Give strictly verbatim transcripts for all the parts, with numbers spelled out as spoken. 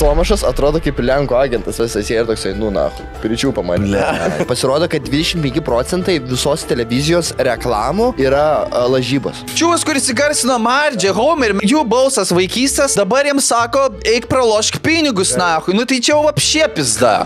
Tomašas atrodo kaip Lenkų agentas, visas jie ir toksai, nu na, piričių pamanė. Pasirodo, kad dvidešimt penki procentai visos televizijos reklamų yra a, lažybos. Čiūvas, kuris įgarsino Mardžią, Homer, jų balsas vaikystės, dabar jiems sako, eik pralošk pinigus, nahui. Nu tai čia jau apšie pizda.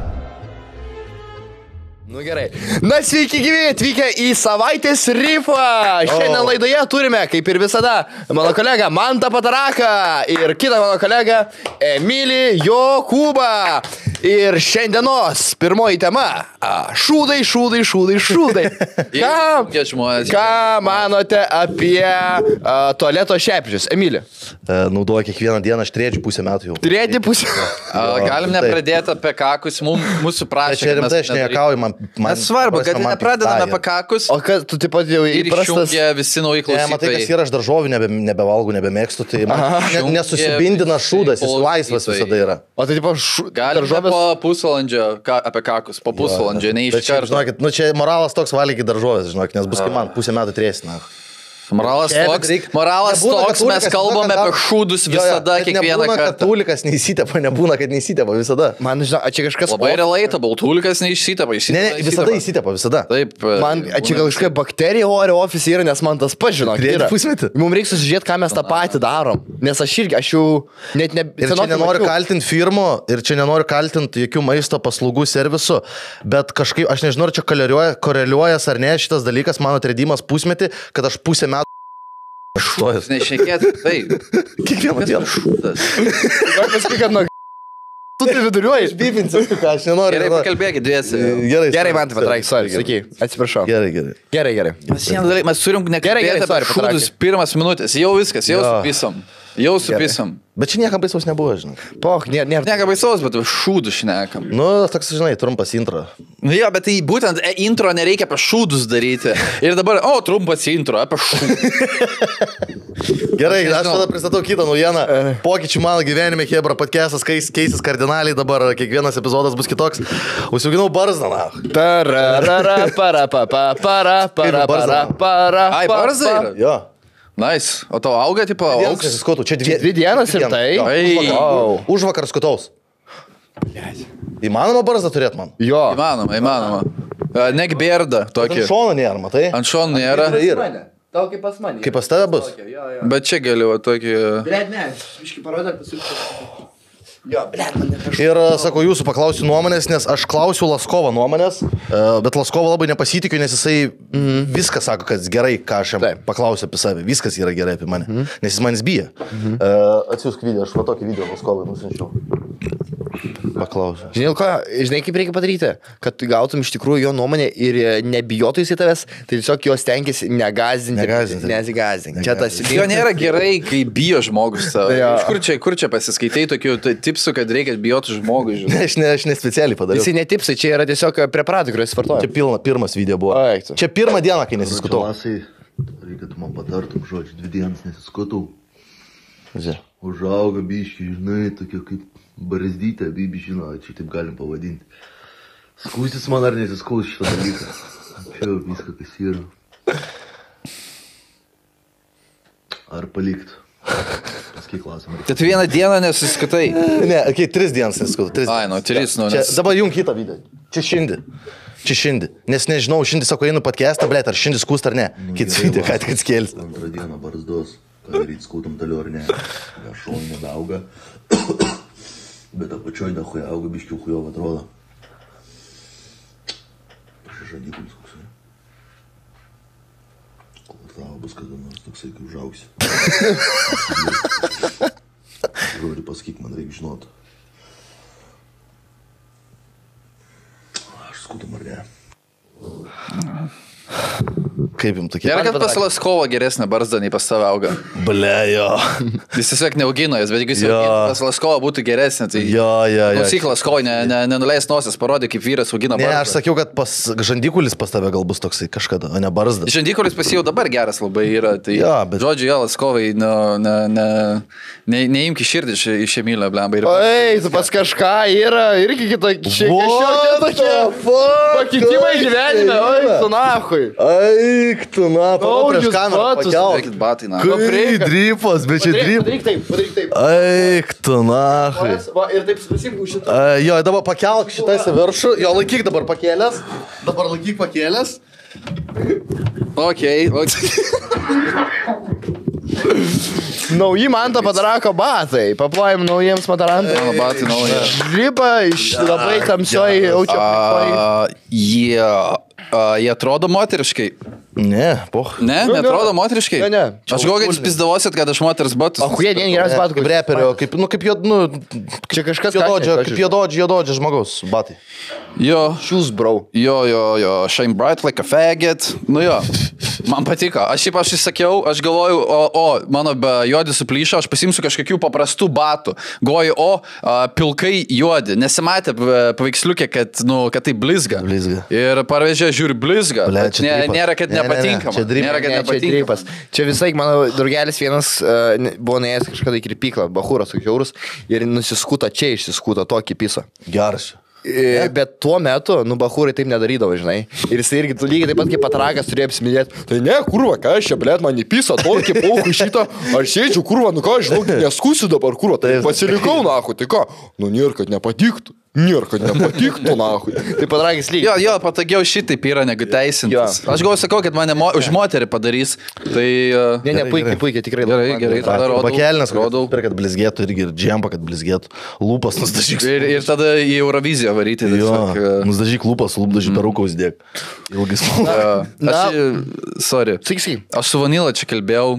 Nu gerai. Na sveiki gyvi, atvykę į savaitės rifą. Šiandien oh. laidoje turime, kaip ir visada, mano kolega Mantą Pataraką ir kitą mano kolegą Emilį Jokūbą. Ir šiandienos pirmoji tema – šūdai, šūdai, šūdai, šūdai. Ką, ką manote apie a, tualeto šepžius? Emilį? E, naudoju kiekvieną dieną, aš trėdžiu pusę metų jau. Trėdži pusę? A, galim nepradėti apie kakus, mūsų prašė. Čia rimtai aš nejakauju, man... man svarbu, kad nepradedame apie kakus. O kad tu taip pat jau įprastas... Ir išjungia visi nauji klausytojai. Ne, matai, kas yra, aš daržovių nebe, nebevalgu, nebemėgstu, tai man ne, nesusibindina šūdas, jis laisvas visada yra. O tai tipo šu... daržovės... po pusvalandžio ka, apie kakus, po pusvalandžio, ne iš karto. Žinokit, nu čia moralas toks valgyti daržovės, žinokit, nes bus kaip man pusę metų trėsina. Moralas toks, moralas toks, mes kalbame apie šūdus visada, kiekvieną kartą. Nebūna, kad tūlikas neįsitepa, nebūna, kad neįsitepa visada. Man, žinau, čia kažkas... Labai relatable, tūlikas neįsitepa, ne, ne, visada įsitepa, visada. Taip. Man, čia gal kažkokia bakterija ore ofise yra, nes man tas pats, žinok, yra. Mums reikia susižiūrėti, ką mes tą patį darom. Nes aš irgi, aš jau net ne... Ir čia nenoriu kaltinti firmų, ir čia nenoriu kaltinti jokių maisto paslaugų servisų, bet kažkaip, aš nežinau, ar čia koreliuojas ar ne šitas dalykas, mano atradimas pusmetį, kad aš pusę metų šuojas. Nešnekėti, taip. Kiekvieną dieną. Šūdas. Gal pasakai, kad nuo... Tu tai viduriuoji. Aš bybinsiu, ką aš nenoriu. Gerai, pakalbėkit dviesi. Gerai, gerai man tai patraik, sorry, sakai. Atsiprašau. Gerai, gerai. Gerai, gerai. Mes, mes turim nekalbėti apie šūdus pirmas minutės. Jau viskas, jau supisom. Jau supisom. Bet čia niekam baisaus nebuvo, žinai. Poch, nėra. Nėra Nieka baisaus, bet šūdų šnekam. Nu, toks, žinai, trumpas intro. Nu jo, bet tai būtent intro nereikia apie šūdus daryti. Ir dabar, o, trumpas intro, apie šūdus. Gerai, aš tada pristatau kitą naujieną. Pokyčių mano gyvenime, Hebra podcastas keisis kardinaliai, dabar kiekvienas epizodas bus kitoks. Užsiauginau barzdą, na. Tararara, para, para, para, para, para, para. Ai, barzda yra? Jo. Nice. O tau auga, tipo, augs? Čia dvi, dvi dienas ir tai? Wow. Už vakar skutaus. Įmanoma barzdą turėt man? Jo. Įmanoma, įmanoma. Nek bėrda tokį. Ant šono nėra, matai? Ant šono nėra. Tau kaip pas mane. Kaip pas tave bus? Bet čia galiu tokį... Blet, ne, iški parodė, pasiūlyti. Jo, blet, man neprašau. Ir, sako, jūsų paklausiu nuomonės, nes aš klausiu Laskovo nuomonės, bet Laskovo labai nepasitikiu, nes jisai mm. viską sako, kad gerai, ką aš jam paklausiu apie save. Viskas yra gerai apie mane, mm. nes jis manis bijo. Mm. Uh, atsiųsk video, aš va tokį video Laskovai nusinčiau. Paklausiu. Žinai, ką, žinai, kaip reikia padaryti, kad tu gautum iš tikrųjų jo nuomonę ir nebijotų jis į tavęs, tai tiesiog jos tenkėsi negazinti. Negazinti. Nesigazinti. Čia tas... Jo nėra gerai, kai bijo žmogus savo. Iš kur čia, kur čia pasiskaitai tokių tipsų, kad reikia bijoti žmogui, žinai? Ne, aš ne, aš ne specialiai padariau. Jisai ne tipsai, čia yra tiesiog preparatai, kuriuos vartoja. Čia pilna, pirmas video buvo. Aiktu. Čia pirmą dieną, kai nesiskutau. Reikia tu man patartum, žodžiu, dvi dienas nesiskutau. Zė. Užauga biški, žinai, tokia kaip barzdytė, bibi, žino, čia taip galim pavadinti. Skūstis man ar nesiskūs šitą dalyką. Čia viską, kas yra. Ar palikt? Paskui klausimą. Tai tu vieną dieną nesusikutai? Ne, okei, okay, tris dienas nesiskutau. Ai, nu, tris, nu, nes... Dabar jung kitą video. Čia šindi. Čia šindi. Nes nežinau, šindi sako, einu podcastą, blėt, ar šindi skūst ar ne. Kitas video, ką tik atskėlis. Antrą dieną barzdos. Ką daryti, skautum toliau ar ne. Šonų nebauga. Bet apačioj da chuja auga, biškių chujov atrodo. Žandikulis koksai. Kol tavo bus kada nors toksai, kai užaugsi. Žodį pasakyk, man reikia žinot. Aš skautum ar ne. Kaip jums tokie? Gerai, kad pas Laskovo geresnė barzda nei pas tave auga. Ble, jo. Jis tiesiog neaugino jas, bet jeigu jis augino, pas Laskovo būtų geresnė, tai... Jo, jo, jo. Klausyk Laskovo, ne, ne, nenuleis nosies, parodė, kaip vyras augina barzdą. Ne, aš sakiau, kad pas žandikulis pas tave gal bus toksai kažkada, o ne barzda. Žandikulis pas jau dabar geras labai yra, tai... Jo, bet... Žodžiu, jo, Laskovai, nu, ne, ne, ne, neimk iš širdį iš Emilio, blemba. Ir... Oi, tu pas kažką yra, irgi kitokie. Pakitimai gyvenime, oi, su nahui. Ai. Eik tu, na, palauk prieš kamerą pakelk. Eikit batai, na. Kai drypas, bet čia drypas. Padaryk taip, padaryk taip. Eik tu, na. Va, ir taip susimk už šitą. Jo, dabar pakelk šitais į viršų. Jo, laikyk dabar pakėlęs. Dabar laikyk pakėlęs. Okei, okei. Nauji Manto Patarako batai. Paplojam naujiems matarantai. Mano batai nauji. Driba iš labai tamsioj jaučio. A, Jie a, jie atrodo moteriškai. Ne, poch. Ne, Nu, netrodo ne. moteriškai. Ne, ne. Aš galvoju, kad jūs pizdavosit, kad aš moters batus. O kurie vien geriausi batai? Kaip reperio, kaip, nu, kaip jod, nu, Čia kažkas jododžio, ką- kaip jododžio, jododžio žmogaus batai. Jo, Shoes, bro. jo, jo, jo, shine bright like a faggot. Nu jo, man patiko. Aš šiaip aš įsakiau, aš galvoju, o, o mano be juodi suplyšo, aš pasimsiu kažkokių paprastų batų. Goju, o, a, pilkai juodi. Nesimatė p- paveiksliukė, kad, nu, kad tai blizga. Blizga. Ir parvežė, žiūri, blizga. Ble, Bet čia ne, drypas. nėra, kad Ne, ne, ne, nepatinkama. čia drypas. Nėra, kad Ne, čia nepatinkama. drypas. Čia visai, mano draugelis vienas uh, buvo nuėjęs kažkada į kirpyklą, bahūras su žiaurus, ir nusiskuto čia, išsiskuto tokį pisą. Geras. E, bet tuo metu, nu, bahūrai taip nedarydavo, žinai. Ir jis irgi lygiai taip pat kaip Patarakas turėjo apsimylėti. Tai ne, kurva, ką aš čia, blėt, man į pisą, tokį paukų šitą. Aš sėdžiu, kurva, nu ką, aš žinau, neskusiu dabar, kurva. Tai pasilikau, nahu, tai ką? Nu, nėra, kad nepatiktų. Nėra, kad nepatiktų, nahu. Tai Patarakis lygiai. Jo, jo, patogiau šitaip yra negu teisintis. Jo. Aš galvoju, sakau, kad mane mo už moterį padarys. Tai... Uh, Ne, ne, Gerai, puikiai, gerai. puikiai, tikrai. Gerai, man- gerai. Tada rodau. Pakelnes, rodau. rodau. Per kad blizgėtų irgi ir džempą, kad blizgėtų. Lūpas nustažyk. Ir, ir tada į Euroviziją varyti. Jo, Tiesiog, uh, nustažyk lūpas, lūpdažy peruką uždėk. Ilgai spalva. uh, Na. aš, uh, sorry. Sakyk, sakyk. Aš su Vanila čia kalbėjau.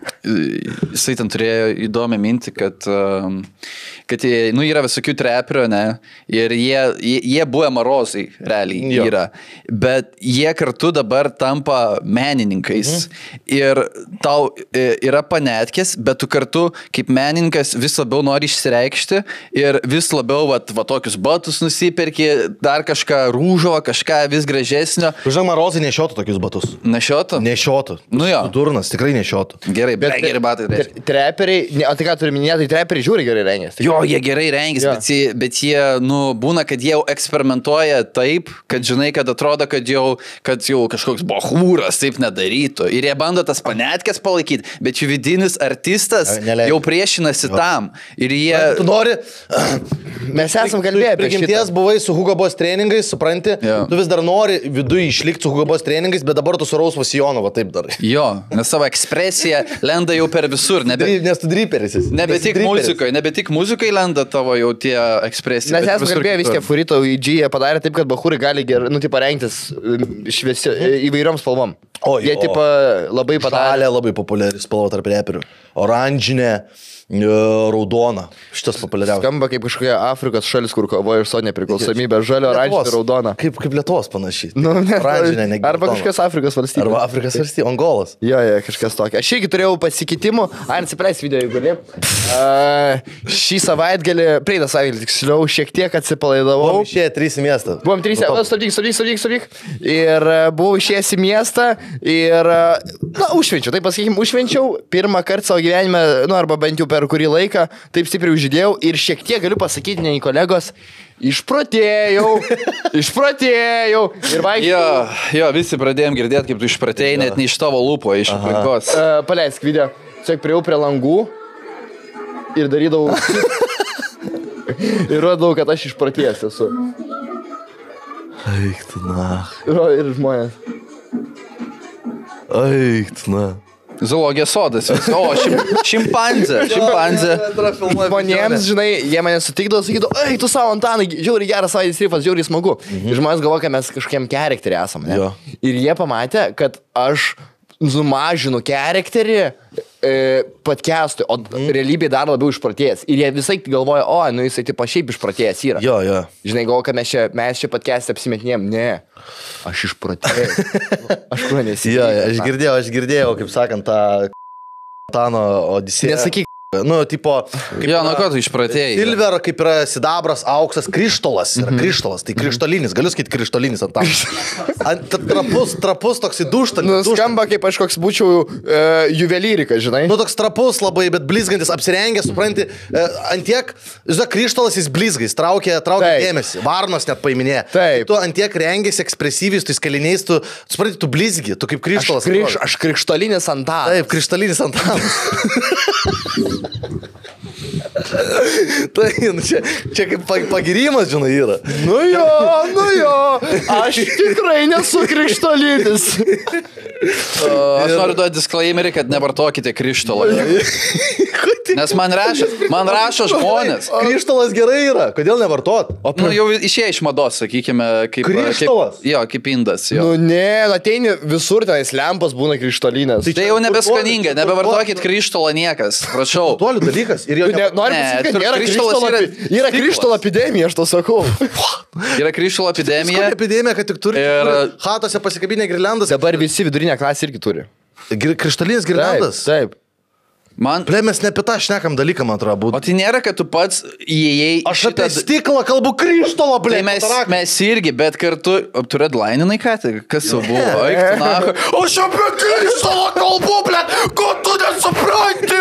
Jisai ten turėjo įdomią mintį, kad, um, kad jie, nu, yra visokių treperių, ne? Ir jie, jie, jie buvę marozai, realiai Jo. yra. Bet jie kartu dabar tampa menininkais. Mhm. Ir tau e, yra panetkės, bet tu kartu kaip menininkas vis labiau nori išsireikšti ir vis labiau, va, va tokius batus nusiperki, dar kažką rūžo, kažką vis gražesnio. Žinoma, rozai nešiotų tokius batus. Nešiotų? Nešiotų. Nu jo. Durnas, tikrai nešiotų. Gerai, bet Bet geri batai. Tai. tre- Treperiai, ne, o tai ką turi minėti, tai treperiai žiūri gerai rengėsi. Jo, jie gerai rengėsi, Jo. bet, jie, bet jie, nu, būna, kad jie jau eksperimentuoja taip, kad žinai, kad atrodo, kad jau, kad jau kažkoks bohūras taip nedarytų. Ir jie bando tas panetkės palaikyti, bet jų vidinis artistas Neleidžia. jau priešinasi tam. Ir jie... Tu nori, Mes esam kalbėję apie prigimties šitą. buvai su Hugo Boss treningais, supranti, Jo. tu vis dar nori viduje išlikti su Hugo Boss treningais, bet dabar tu su Raus Vasijono, va taip darai. Jo, nes savo ekspresija lenda jau per visur. Nebe, Dry- Nes tu dryperis esi. nebe Esi tik dryperis. muzikoje, nebe tik muzikai lenda tavo jau tie ekspresija. Mes bet esame visur kalbėję vis kitur. tiek Furito į G padarė taip, kad bahūrai gali gerai, nu, tipo, rengtis šviesi, įvairiom spalvom. O, Jie, jo. tipo, labai padarė. Žalė labai populiari spalva tarp reperių. Oranžinė, e, raudona. Šitas populiariausias. Skamba kaip kažkokia Afrikos šalis, kur kovoja ir so nepriklausomybė. Žalio, oranžinė, raudona. Kaip, kaip Lietuvos panašiai. Nu, ne, Oranžinė, negi arba raudona. kažkas Afrikos valstybė. Arba Afrikas valstybė, Angolas. Jo, jo, kažkas tokio. Aš irgi turėjau pasikeitimų. Ai, atsiprašau, video, jeigu gali. Uh, šį savaitgalį, praeitą savaitgalį tiksliau, šiek tiek atsipalaidavau. Buvom išėję trys į miestą. Buvom trys, Nu, o, stabdyk, stabdyk, stabdyk, stabdyk. Ir uh, buvau išėjęs į miestą ir, uh, na, užšvenčiau, taip pasakykim, užšvenčiau. Pirmą kartą savo gyvenime, nu, arba bent jau per kurį laiką, taip stipriai užžydėjau ir šiek tiek galiu pasakyti, nei kolegos, išprotėjau, išprotėjau ir vaikščiau. Jo, jo, visi pradėjom girdėti, kaip tu išpratėjai, net ne iš tavo lūpo, iš aplinkos. Uh, paleisk video. Tiesiog priejau prie langų ir darydavau. Ir rodau, kad aš išprotėjęs esu. Eik tu na. Ir, ir žmonės. Eik tu na. Zoologijos sodas. O, šim, šimpanzė. Šimpanzė. Žmonėms, žinai, jie mane sutikdavo, sakydavo, ei, tu savo Antanai, žiauriai geras savaitės rifas, žiauriai smagu. Mhm. Ir žmonės galvoja, kad mes kažkokiam charakterį esame. Ne? Jo. Ir jie pamatė, kad aš sumažinu charakterį e, podcast'ui, o mm. realybėje dar labiau išprotėjęs. Ir jie visai galvoja, o, nu jisai tipo šiaip išprotėjęs yra. Jo, jo. Žinai, galvoja, kad mes čia, mes čia podcast'e apsimetinėjom. Ne, aš išprotėjau. Aš kur nesijau. Jo, jo, aš girdėjau, aš girdėjau, kaip sakant, tą Tano Odisėją. Nesakyk. pasakoja. Nu, tipo... Jo, nuo ko tu išpratėjai? Silver, kaip yra sidabras, auksas, krištolas. Yra mm-hmm. krištolas, tai krištolinis. Galiu sakyti krištolinis ant tam. Ant trapus, trapus toks įduštalis. Nu, skamba kaip aš koks būčiau e, juvelyrika, žinai. Nu, toks trapus labai, bet blizgantis, apsirengęs, supranti, e, antiek, žinai, krištolas jis blizgais, traukia, traukia dėmesį. Varnos net paiminė. Taip. Tu antiek rengėsi ekspresyviais, tu įskaliniais, tu, supranti, tu blizgi, tu kaip krištolas. Aš, kriš, aš krištolinis Antanas. Taip, krištolinis Antanas. Tai, nu, čia, čia kaip pagirimas, žinai, yra. Nu jo, nu jo, aš tikrai nesu krištolinis. Uh, aš noriu duoti disclaimerį, kad nevartokite krištolą. Nes man rašo, man rašo žmonės. Krištolas gerai yra, kodėl nevartot? O nu, jau išėjo iš mados, sakykime, kaip... Krištolas? Kaip, jo, kaip indas. Jo. Nu ne, ateini visur, tenais lempas būna krištolinės. Tai, tai jau nebeskaninga, nebevartokit krištolą niekas, prašau. Tolių dalykas. Ir jau ne, noriu pasakyti, kad nėra krištolo, yra, yra krištolo epidemija, aš to sakau. Yra krištolo epidemija. Epidemija, kad tik turi ir... hatose pasikabinę girliandas. Dabar visi vidurinė klasė irgi turi. Krištolinis girliandas? Taip. taip. Man... Ble, mes ne apie tą šnekam dalyką, man atrodo, būtų. O tai nėra, kad tu pats įėjai... Aš šitą... apie stiklą kalbu krištolą, ble. Tai mes, mes irgi, bet kartu... Tu redlininai ką tai? Kas su buvo? Eik, tu nacho. Aš apie krištolą kalbu, ble. Ko tu nesupranti?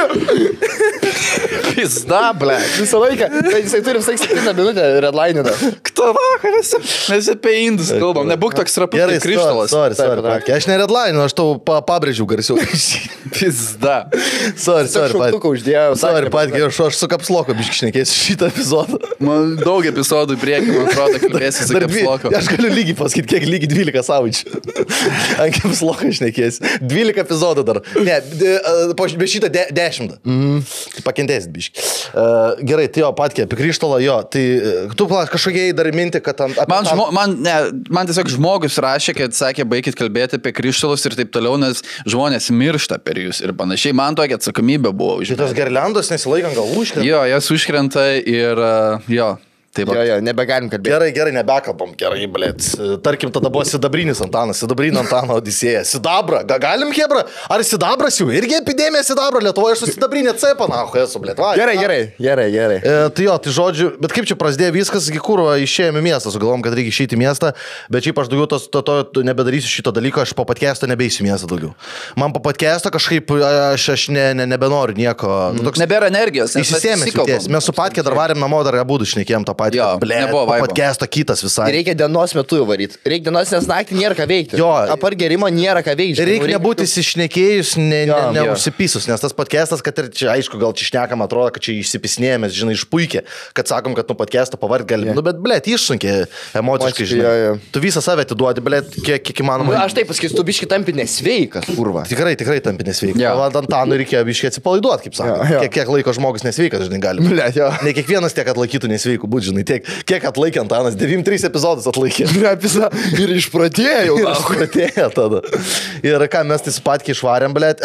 Pizda, ble. Visą laiką. Tai jisai turi visai septynią minutę redlininę. Kto vakaras? Mes apie indus kalbam. Nebūk toks rapus kaip krištolas. Sorry, sorry, sorry. Aš ne redlininu, aš tau pabrėžiau garsiau. Pizda. Sorry. Sorry, šauktuką uždėjau. Sorry, pat, aš, aš su kapsloko biškai šnekėsiu šitą epizodą. Man daug epizodų į priekį, man atrodo, kalbėsiu su kapsloko. Aš galiu lygiai pasakyti, kiek lygiai dvylika savaičių. Ant kapsloko šnekėsiu. dvylika epizodų dar. Ne, po šitą de, dešimt. Mm. Tai pakentėsit biškai. Uh, gerai, tai jo, patkė, apie krištolą, jo. Tai tu plas, kažkokiai dar minti, kad ant... Man, žmo, man, ne, man tiesiog žmogus rašė, kad sakė, baikit kalbėti apie krištolus ir taip toliau, nes žmonės miršta per jūs ir panašiai. Man tokia atsakomybė buvo. Šitas gerliandos nesilaikant gal užkrenta? Jo, jas užkrenta ir uh, jo. Taip, jo, jo, nebegalim kalbėti. Gerai, gerai, nebekalbam, gerai, blėt. Tarkim, tada buvo sidabrinis Antanas, sidabrinio Antano Odisėja. Sidabra, Ga, galim, hebra? Ar sidabras jau irgi epidemija sidabra Lietuvoje? Aš su sidabrinė cepa, na, esu, blėt. Va, gerai, gerai, gerai, gerai. E, tai jo, tai žodžiu, bet kaip čia prasidėjo viskas, iki kur išėjome į miestą, sugalvom, kad reikia išeiti į miestą, bet šiaip aš daugiau tos, to, to nebedarysiu šito dalyko, aš po podcast'o nebeisiu į miestą daugiau. Man po podcast'o kažkaip aš, aš ne, ne, nebenoriu nieko. Nu, toks, nebėra energijos. Įsisėmės, mes su patkė dar varėm namo, dar abudu šnekėjom tą patį. Jo, nebuvo vaibo. Podcast'o kitas visai. Reikia dienos metu varyti. Reikia dienos, nes naktį nėra ką veikti. Jo. Apar gerimo nėra ką veikti. Reikia, reikia nebūti įsišnekėjus, neužsipisus, ne, ne nes tas podcast'as, kad ir čia, aišku, gal čia šnekam, atrodo, kad čia išsipisnėjomės, žinai, išpuikė, kad sakom, kad nu podcast'o pavargt galim. Yeah. Nu, bet, blėt, išsunkė emociškai, žinai. Yeah, yeah. Tu visą save atiduodi, blėt, kiek, kiek įmanoma. Nu, aš taip pasakysiu, tu biški tampi nesveikas, kurva. Tikrai, tikrai tampi nesveikas. Yeah. O Antanui reikėjo biški atsipalaiduoti, kaip sakoma. Yeah, yeah. Kiek, kiek laiko žmogus nesveikas, žinai, gali. Blėt, jo. Ne kiekvienas tiek atlaikytų nesveikų būt, žinai, tiek, kiek atlaikė Antanas, devyniasdešimt trys epizodus atlaikė. Ir išpratėjo. Išpratėjo tada. Ir ką, mes tai su patkiai išvarėm, blėt.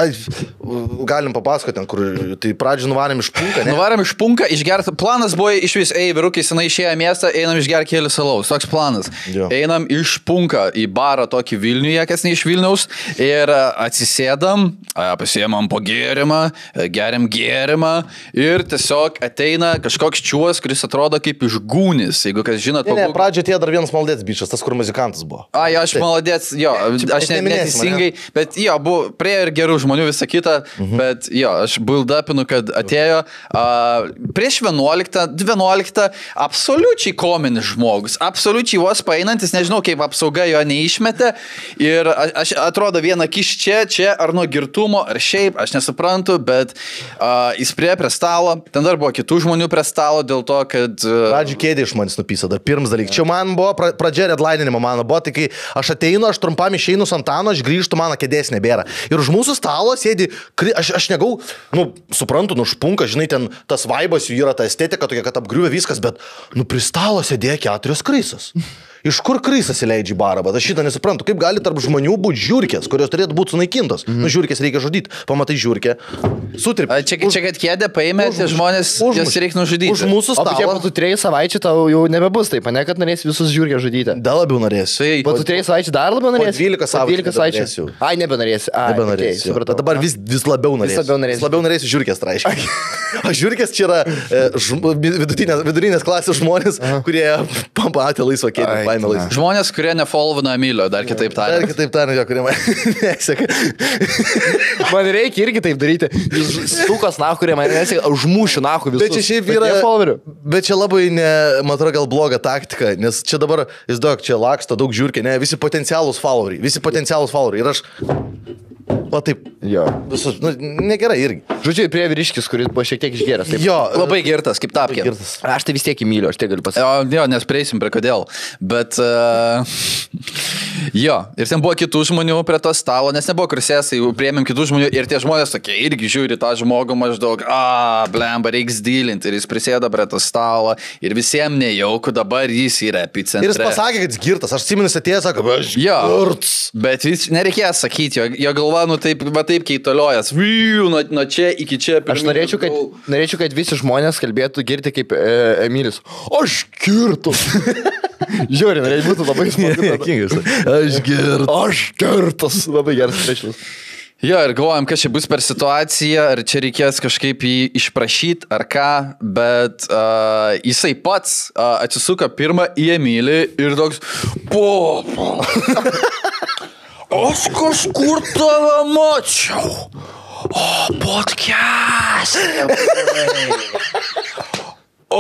Galim papasakoti ten, kur, tai pradžią nuvarėm iš punką, ne? Nuvarėm iš punką, išgerti. Planas buvo iš vis, ei, vyrukai, senai išėjo į miestą, einam išgerti kelių salaus. Toks planas. Jo. Einam iš punką į barą tokį Vilniuje, kas ne iš Vilniaus, ir atsisėdam, pasiemam po gėrimą, geriam gėrimą ir tiesiog ateina kažkoks čiuos, kuris atrodo kaip iš gūnis, jeigu kas žinot. Ne, ne, pradžioje tie dar vienas maldėts bičias, tas, kur muzikantas buvo. Ai, aš maldėts, jo, aš ne, neteisingai, bet jo, buvo prie ir gerų žmonių visą kitą, mhm. bet jo, aš build-upinu, kad atėjo uh, prieš vienuoliktą, dvynioliktą, absoliučiai kominis žmogus, absoliučiai vos paeinantis, nežinau, kaip apsauga jo neišmetė ir aš atrodo vieną kiš čia, čia, ar nuo girtumo, ar šiaip, aš nesuprantu, bet uh, jis prie prie stalo, ten dar buvo kitų žmonių prie stalo dėl to, kad... Uh, Pradžių kėdė iš manęs nupisa, dar pirmas dalykas. Čia man buvo pra, pradžia redlininimo mano buvo, tai kai aš ateinu, aš trumpam išeinu su Antanu, aš grįžtu, mano kėdės nebėra. Ir už mūsų stalo sėdi, aš, aš negau, nu, suprantu, nu, špunka, žinai, ten tas vaibas jų yra, ta estetika tokia, kad apgriuvė viskas, bet, nu, prie stalo sėdėjo keturios krisos. iš kur Krisas įleidžia į barą, bet aš šitą nesuprantu, kaip gali tarp žmonių būti žiūrkės, kurios turėtų būti sunaikintos. Mm -hmm. Nu, žiūrkės reikia žudyti, pamatai žiūrkę, sutrip. Čia, čia kad kėdė paėmė, tie žmonės, jas reikia nužudyti. Už mūsų stalą. O čia po tų trejų savaičių tau jau nebebus taip, ne, kad norėsi visus žiūrkės žudyti. Dar labiau norėsiu. Po tų trejų savaičių dar labiau norėsi? dvylika savaičių. Ai, nebenorėsi. Nebenorėsi. Okay, dabar vis, vis labiau norėsiu. Vis labiau norėsiu. Vis labiau norėsiu žiūrkės traiškiai. O žiūrkės čia yra e, žm, vidutinės, vidutinės klasės žmonės, Aha. kurie pamatė laisvą kėdę, paėmė laisvą. Žmonės, kurie nefolvino Emilio, dar kitaip tariant. Dar kitaip tariant, jo, kurie man neseka. Man reikia irgi taip daryti. Stukas, na, kurie man neseka, užmušiu, na, visus. Bet čia šiaip yra, bet čia labai, ne, man atrodo, gal bloga taktika, nes čia dabar, jis daug, čia laksto daug žiūrkė, ne, visi potencialūs followeriai, visi potencialūs followeriai. Ir aš... O taip, jo. Visus, nu, negerai irgi. Žodžiu, prie vyriškis, kuris buvo šiek tiek išgėręs. Taip. Jo, labai girtas, kaip tapkė. Aš tai vis tiek įmyliu, aš tiek galiu pasakyti. Jo, jo, nes prieisim prie kodėl. Bet, uh, jo, ir ten buvo kitų žmonių prie to stalo, nes nebuvo kursėsai, priėmėm kitų žmonių ir tie žmonės tokie irgi žiūri tą žmogų maždaug, a, blemba, reiks dylinti. Ir jis prisėda prie to stalo ir visiems nejauku, dabar jis yra epicentre. Ir jis pasakė, kad jis girtas, aš atsimenu, jis atėjęs, sako, aš girtas. Bet vis nereikėjo sakyti, jo, jo galva, nu taip, va taip keitoliojas, Viu, nuo, nuo čia iki čia. Aš norėčiau kad, norėčiau, kad visi žmonės kalbėtų girti kaip e, Emilis. Aš girtas. Žiūrė, norėčiau būtų labai smagu. Aš girtas. Aš girtas. Labai geras priešinus. Jo, ir galvojam, kas čia bus per situaciją, ar čia reikės kažkaip jį išprašyti, ar ką, bet uh, jisai pats uh, atsisuka pirmą į Emilį ir toks, po, po. Aš kažkur tave mačiau. O, podcast. O,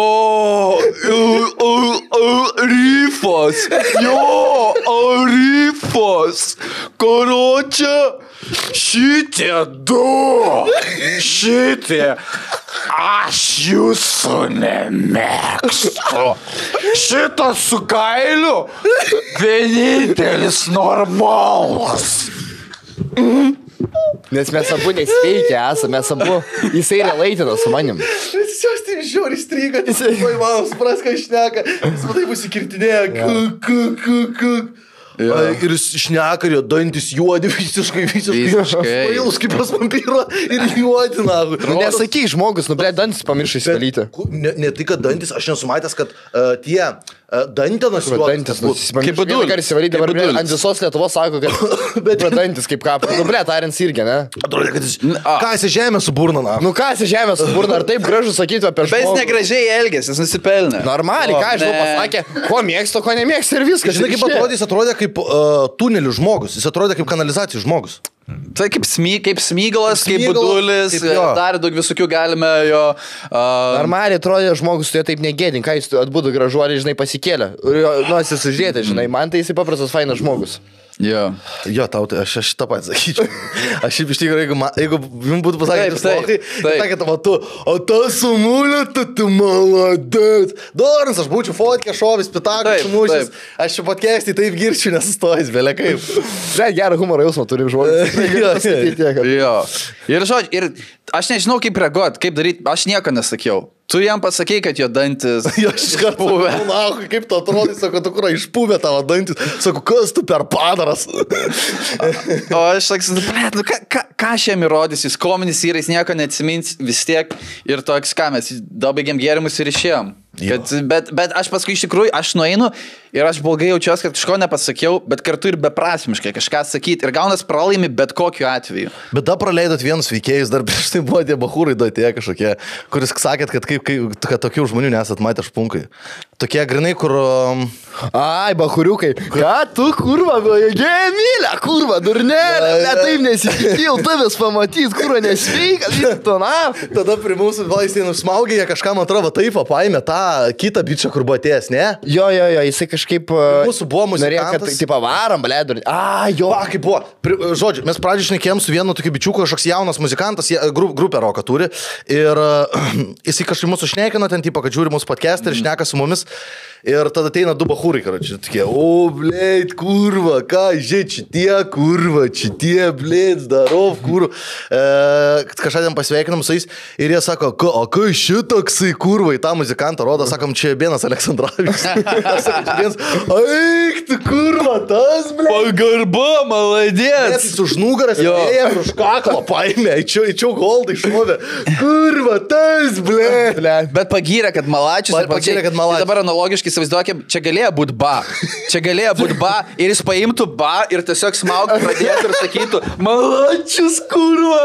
o, o, Rifas. Jo, o, Rifas. Koročia, šitie du. Šitie. Aš jūsų nemėgstu. Šitas su kailiu vienintelis normalas. Mm. Nes mes abu nesveikia esame, mes abu, jisai relaitino su manim. Jis jos taip žiūri stryga, jis vai man supras, ką šneka, jis matai pasikirtinėja, kuk, kuk, kuk, kuk. Ja. Ir jis šneka, ir jo dantis juodi visiškai, visiškai. Pailus kaip pas vampyro ir juodi, na. Nesakyk žmogus, nu, ble, dantis pamiršai įsivalyti. Ne, ne tai, kad dantis, aš nesumatęs, kad uh, tie uh, dantenas juodis. Kaip budulis. Kaip įsivalyti, dabar ble, ant visos Lietuvos sako, kad bet dantis kaip ką. Nu, ble, tariant irgi, ne? Atrodo, kad jis... Ką esi žemė su burna, na? Nu, ką esi žemė su burna, ar taip gražu sakyti apie žmogų? Bet jis negražiai elgės, jis nusipelnė. Normaliai, ką aš jau pasakė, ko mėgsto, ko nemėgsto ir viskas. Žinai, kaip atrodė, jis atrodė kaip uh, tunelių žmogus, jis atrodė kaip kanalizacijų žmogus. Tai kaip, smy, kaip smygalas, kaip budulis, dar daug visokių galime jo... Uh... Normaliai atrodė žmogus, tu jo taip negėdink, ką jis atbudu gražuoliai, žinai, pasikėlė. Nu, jis sužiūrėti, žinai, man tai jisai paprastas fainas žmogus. Jo. Jo, tau, tai aš, aš tą pat sakyčiau. Aš šiaip iš tikrųjų, jeigu, jeigu jums būtų pasakyti, tai sakė, tavo, tu, o tas sumulė, tu, tu maladėt. Dorins, aš būčiau fotkę, šovis, pitakas, sumušęs. Aš čia podcast'į taip girčiu, nesustojęs, belė kaip. Žinai, gerą humoro jausmą turim žmonės. Jo. Ir žodžiu, ir aš nežinau, kaip reaguoti, kaip daryti, aš nieko nesakiau. Tu jam pasakei, kad jo dantis... Jo, aš iškart pūvė. Na, kaip tu atrodai, sako, tu kur išpūvė tavo dantis. Sako, kas tu per padaras? O aš sakysiu, blėt, nu ką, ką, ką aš jam įrodys, jis kominis yra, jis nieko neatsimins vis tiek. Ir toks, ką mes, dabaigėm gėrimus ir išėjom. Kad, bet, bet aš paskui iš tikrųjų, aš nueinu ir aš blogai jaučiuosi, kad kažko nepasakiau, bet kartu ir beprasmiškai kažką sakyti. Ir gaunas pralaimi bet kokiu atveju. Bet da praleidot vienus veikėjus, dar prieš tai buvo tie bahūrai duotė kažkokie, kuris sakėt, kad, kaip, kaip, kad tokių žmonių nesat matę špunkai. Tokie grinai, kur... Um... Ai, bahūriukai. Ką tu, kurva, Emilė, kurva, durnelė, ne taip nesitikėjau, tavęs pamatys, kurva, nesveikas, tona. Tada prie mūsų valaistai nusmaugė, jie kažką, man atrodo, taip paėmė tą kitą bičią, kur buvo atėjęs, ne? Jo, jo, jo, jisai kažkaip... Mūsų buvo muzikantas. Norėjo, kad taip varom, blėdur. A, jo. A, kaip buvo. Žodžiu, mes pradžiai šnekėjom su vienu tokiu bičiuku, kažkoks jaunas muzikantas, gru, grupę roką turi. Ir uh, jisai kažkaip mūsų šnekino ten, tipo, kad žiūri mūsų podcast'ą ir šneka su mumis. Ir tada ateina du bahūrai, karočiui, tokie, o, blėt, kurva, ką, žiūrėk, šitie, kurva, šitie, blėt, darov, kurva. E, kažką ten pasveikinam su jais ir jie sako, ka, o kai šitoksai, kurva, į tą muzikantą rodo, sakom, čia Benas Aleksandravičius. Aš sakau, čia Benas, eik, tu, kurva, tas, blėt. Pagarba, maladės. Jis už nugaras, ėjo, už kaklą paėmė, įčiau goldai šovė. Kurva, tas, blėt. Bet pagyrė, kad malačius. Pa- pagyrė, kad malačius. Tai dabar analogiškai įsivaizduokim, čia galėjo būti ba. Čia galėjo būti ba ir jis paimtų ba ir tiesiog smaugtų pradėtų ir sakytų, malačius, kurva.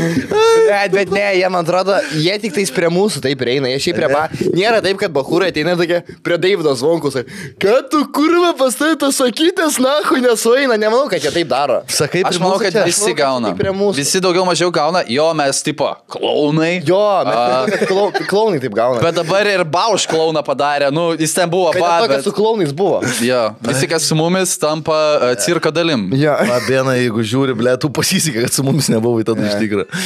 Bet, bet ne, jie, man atrodo, jie tik tais prie mūsų taip eina, jie šiaip prie ba. Nėra taip, kad bahūrai ateina tokie prie Deivido Zvonkus. Kad tu kurva pastai tas sakytės, nahui nesueina, nemanau, kad jie taip daro. Sakai, Aš manau, kad visi manau, kad gauna. tik prie mūsų. Visi daugiau mažiau gauna. Jo, mes tipo klaunai. Jo, mes kad klau, klaunai taip gauna. Bet dabar ir ba už klauną padarė. Nu, jis ten buvo Bet ba. to, kad Bet... su klaunais buvo. Jo, visi, kas su mumis, tampa uh, cirko dalim. Ja. Abieną, jeigu žiūri, blė, tu pasisikė, kad su mumis nebuvai tada iš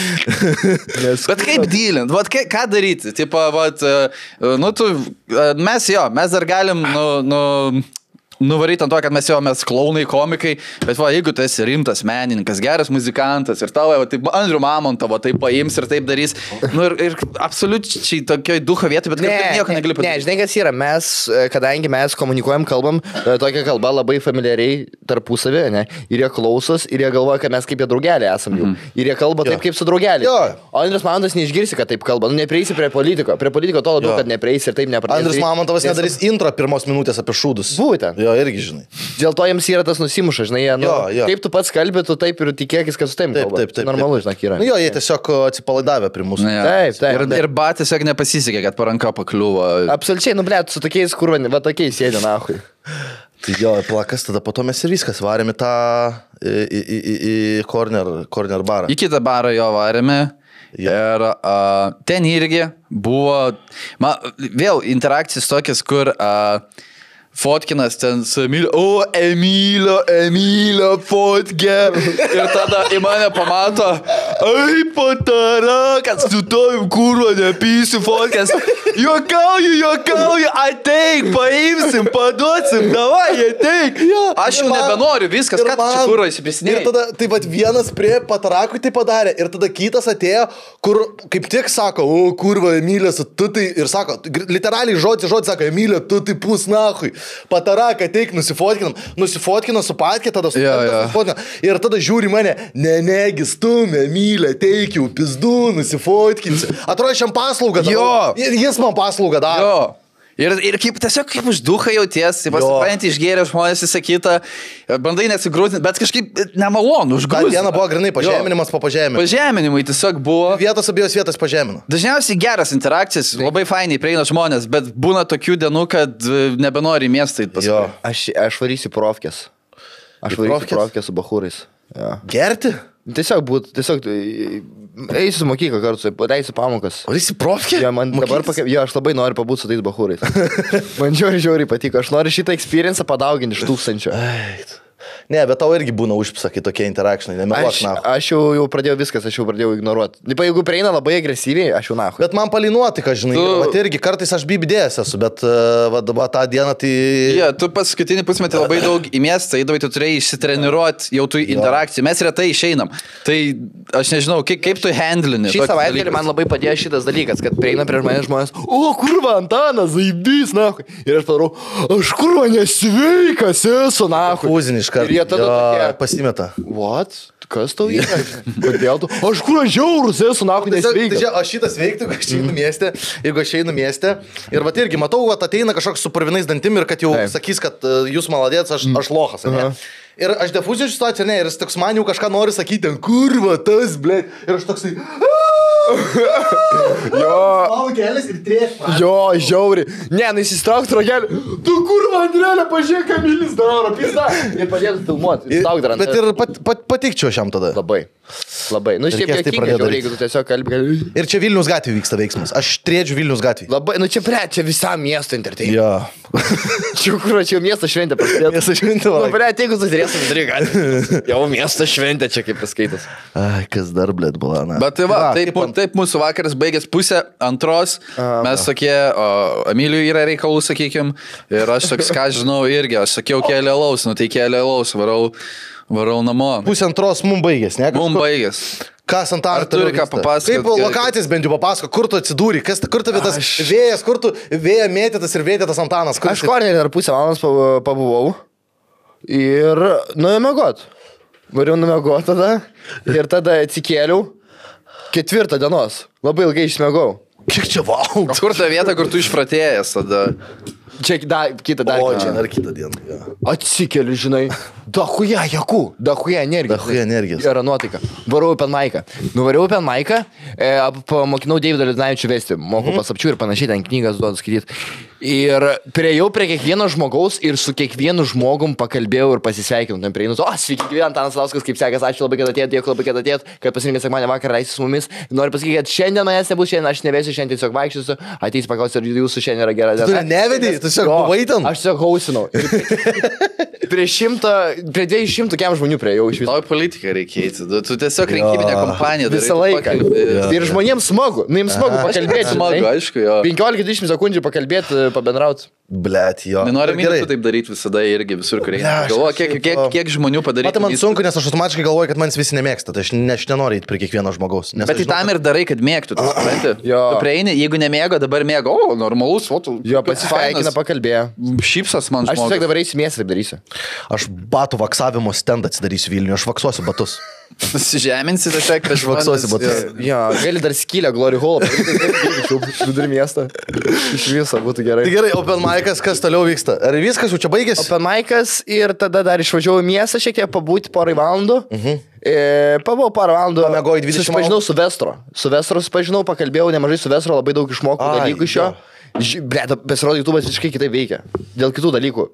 tikrųjų. Bet kaip dylint, vat, ką, ką daryti? Tipo, vat, uh, nu, tu, uh, mes jo, mes dar galim, nu, nu, nuvaryti ant to, kad mes jau mes klaunai, komikai, bet va, jeigu tu esi rimtas menininkas, geras muzikantas ir tavo, va, taip, Andrių Mamontovo taip paims ir taip darys, nu ir, ir absoliučiai tokioj ducho vietoj, bet ne, nieko negali padaryti. Ne, žinai, kas yra, mes, kadangi mes komunikuojam, kalbam, tokia kalba labai familiariai tarpusavį, ne, ir jie klausos, ir jie galvoja, kad mes kaip jie draugeliai esam jau. Mm. Ir jie kalba taip, kaip su draugeliai. Jo. O Andrius Mamontovas neišgirsi, kad taip kalba, nu, neprieisi prie politiko, prie politiko to labiau, Jo. kad neprieisi ir taip nepradės. Andrius Mamontovas nedarys intro pirmos minutės apie šūdus. Būtent. Jo, irgi žinai. Dėl to jiems yra tas nusimuša, žinai, jie, nu, Jo, jo. kaip tu pats kalbi, tu taip ir tikėkis, kad su tavim Taip, kalba. taip, taip. Normalu, taip. žinai, yra. Nu jo, jie tiesiog atsipalaidavę prie mūsų. Na, jo. Taip, taip, Ir, taip. ir ba tiesiog nepasisekė, kad paranka pakliuvo. Absoliučiai, nu, blėt, su tokiais kurvani, va tokiais sėdė, nahui. Tai jo, plakas, tada po to mes ir viskas varėme tą į, į, į, į, į corner, corner barą. Į kitą barą jo varėme. Ir uh, ten irgi buvo, ma, vėl interakcijas tokias, kur uh, fotkinas ten su Emilio, o Emilio, Emilio fotkė. Ir tada į mane pamato, ai patarakas, tu tojim kurva nepysi fotkės. Juokauju, juokauju, ateik, paimsim, paduosim, davai, ateik. Aš jau nebenoriu, viskas, ką tu čia kurva įsiprisinėjai. Ir tada, taip pat vienas prie patarakui tai padarė, ir tada kitas atėjo, kur kaip tik sako, o kurva, Emilio, tu tai, ir sako, literaliai žodžiai, žodžiai sako, Emilio, tu tai pus nahui. Pataraką ateik, nusifotkinam, nusifotkinam su patkė, tada su Jo, jo. nusifotkinam. Ir tada žiūri mane, ne, negi, stumė, Emilio, ateik jau, pizdu, nusifotkinsi. Atrodo, šiam paslaugą. Jo. Ir jis man paslaugą daro. Jo. Ir, ir kaip, tiesiog kaip už duchą jauties, pasipajant išgėrė žmonės visą kitą, bandai nesigrūtinti, bet kažkaip nemalonu, Ta užgrūtinti. diena buvo grinai pažeminimas po pažeminimo. Pažeminimai tiesiog buvo. Vietos abiejos vietos pažemino. Dažniausiai geras interakcijas, labai fainiai prieina žmonės, bet būna tokių dienų, kad e, nebenori į miestą įti paskui. Jo. Aš, aš varysiu profkės. Aš Į varysiu profkes? profkės su bahūrais. Ja. Gerti? Tiesiog būt, tiesiog e, eisiu su mokyklą kartu, padarysiu pamokas. O jis į profkį? Jo, man dabar pakė... jo, aš labai noriu pabūti su tais bahūrais. Man žiauriai, žiauriai patiko. Aš noriu šitą experience padauginti iš tūkstančio. Ne, bet tau irgi būna užpsakai tokie interakšinai, nemeluok Aš, na. aš jau, jau pradėjau viskas, aš jau pradėjau ignoruoti. Taip, jeigu prieina labai agresyviai, aš jau nahu. Bet man palinuoti, ką žinai, Tu- tu... vat irgi kartais aš bibidėjęs esu, bet uh, va, dabar tą dieną tai... Ja, tu paskutinį pusmetį labai daug į miestą įdavai, tu turėjai išsitreniruoti jau tų interakcijų. Mes retai išeinam. Tai aš nežinau, kaip, kaip tu handlini. Šį tokį savaitgalį dalyką? man labai padėjo šitas dalykas, kad prieina prie manęs žmonės, o kurva Antanas, zaibdys, nahu. Ir aš padarau, aš kurva nesveikas esu, nahu. Uzinį iš karto. Ir jie tada tokie, pasimeta. what? Kas tau yra? Kodėl tu? Aš kurva žiaurus esu, nahu, Tiesiog, tai nesveikas. čia, aš šitas veiktų, jeigu aš einu mieste, jeigu aš einu mieste. Ir va irgi matau, kad ateina kažkoks su purvinais dantim ir kad jau Taip. sakys, kad uh, jūs maladėts, aš, aš lohas. Ne? Ir aš defuzijų situaciją, ne, ir jis toks man jau kažką nori sakyti, ten kurva, tas, blė. Ir aš toksai... Jo. Mano kelias ir trėš. Jo, žiauri. Ne, nu įsistrauk trogelį. Tu kurva, Andrelė, pažiūrėk, ką Milis daro, pizda. Ir padėtų filmuoti. Įsistrauk dar ant. Bet ir pat, pat, patikčiau šiam tada. Labai. Labai. Nu, šiaip Reikės tai jokinga, pradėt žiauriai, daryt. jeigu tu tiesiog kalbi. Ir čia Vilnius gatvė vyksta veiksmas. Aš trėdžiu Vilnius gatvė. Labai, nu čia bre, čia visam miesto entertainment. Jo. Čia kur, čia jau miesto šventė prasidėjo. Miesto šventė, Nu, va. bre, jeigu susirėsim, daryk, gali. Jau miesto šventė čia kaip paskaitas. Ai, kas dar, blėt, buvo, na. Bet tai va, Va, taip, kaip ant- taip mūsų vakaras baigės pusę antros, mes tokie, o Emiliui yra reikalų, sakykim, ir aš toks, ką žinau, irgi, aš sakiau kelią laus, nu tai kelią laus, varau, varau namo. Pusė antros mum baigės, ne? Mums baigės. Kas ant Ar turi ką papasakot? Kaip Gerai. lokacijas bent jau papasako, kur tu atsidūri, kas, kur tavai tas Aš- vėjas, kur tu vėja mėtytas ir vėtytas Antanas. Kur Aš kornerį dar pusę valandos pa- pabuvau ir nuėjau miegot. Variau numiegot tada ir tada atsikėliau ketvirtą dienos. Labai ilgai išmiegau. Kiek čia valandų? Kur ta vieta, kur tu išpratėjęs tada? Čia da, kitą dar. O, kitą. čia dar kitą dieną. Ja. Atsikeliu, žinai. Dahuja jėgų, dahuja energijos. Dachuja energijos. Gera nuotaika. Varau į penmaiką. Nuvariau į penmaiką, e, pamokinau Deividą Liudnavičių vesti, moku mm. pasapčių ir panašiai, ten knygas duodu skaityti. Ir priejau prie kiekvieno žmogaus ir su kiekvienu žmogum pakalbėjau ir pasisveikinau. Ten prieinu, o, sveiki, gyvena Antanas Lauskas, kaip sekas, ačiū labai, kad atėjot, dėkui labai, kad atėjot, kad pasirinkėte sekmadienį vakarą leisti su mumis. Noriu pasakyti, kad šiandien manęs nebus, šiandien aš nevesiu, šiandien tiesiog vaikščiosiu, ateis paklausti, ar jūsų šiandien yra gera diena. Tu nevedei, tu tiesiog Jo, buvai ten? Aš tiesiog hausinau. Prie šimto, prie dviejų šimtų kiam žmonių priejau iš viso. Tau politiką reikia eiti, tu- tu tiesiog rinkiminę kompaniją darai. Visą tu laiką. pakalbi- Ir žmonėms smagu. Nu, jums smagu pakalbėti. Smagu, žinai. aišku, jo. penkiolika dvidešimt sekundžių pakalbėti, pabendrauti. Blet, jo. Nenori Gerai. minėti taip daryti visada irgi visur, kur Ne, reikia. aš Galvoju, kiek, kažkaip, kiek, o- kiek žmonių padaryti. Matai, man sunku, nes aš automatiškai galvoju, kad manęs visi nemėgsta. Tai aš, ne, aš nenoriu eiti prie kiekvieno žmogaus. Nes Bet aš tai tam ir darai, kad mėgtų. Tu supranti? Jo. Tu prieini, jeigu nemėgo, dabar mėgo, o, normalus, o, tu. Jo, pasisveikina, pakalbėjo. Šypsas man Aš tiesiog žmogus. dabar eisiu miestą, taip darysiu. Aš batų vaksavimo stendą atsidarysiu Vilniuje, aš vaksuosiu batus. Susižeminsi tiesiog prieš Vaksuosi batus. Jo, gali dar skylę Glory Hall. Vidury miestą. Iš viso būtų gerai. Tai gerai, Open Mic'as, kas toliau vyksta? Ar viskas jau čia baigėsi? Open mic'as ir tada dar išvažiavau į miestą šiek tiek pabūti porai valandų. Mhm. E, pabuvau porą valandų. Pamiegojai dvidešimt Susipažinau su Vestro. Su Vestro susipažinau, pakalbėjau nemažai su Vestro, labai daug išmokau Ai, dalykų iš jo. jo. Ble, pasirodo, YouTube'as visiškai kitaip veikia. Dėl kitų dalykų.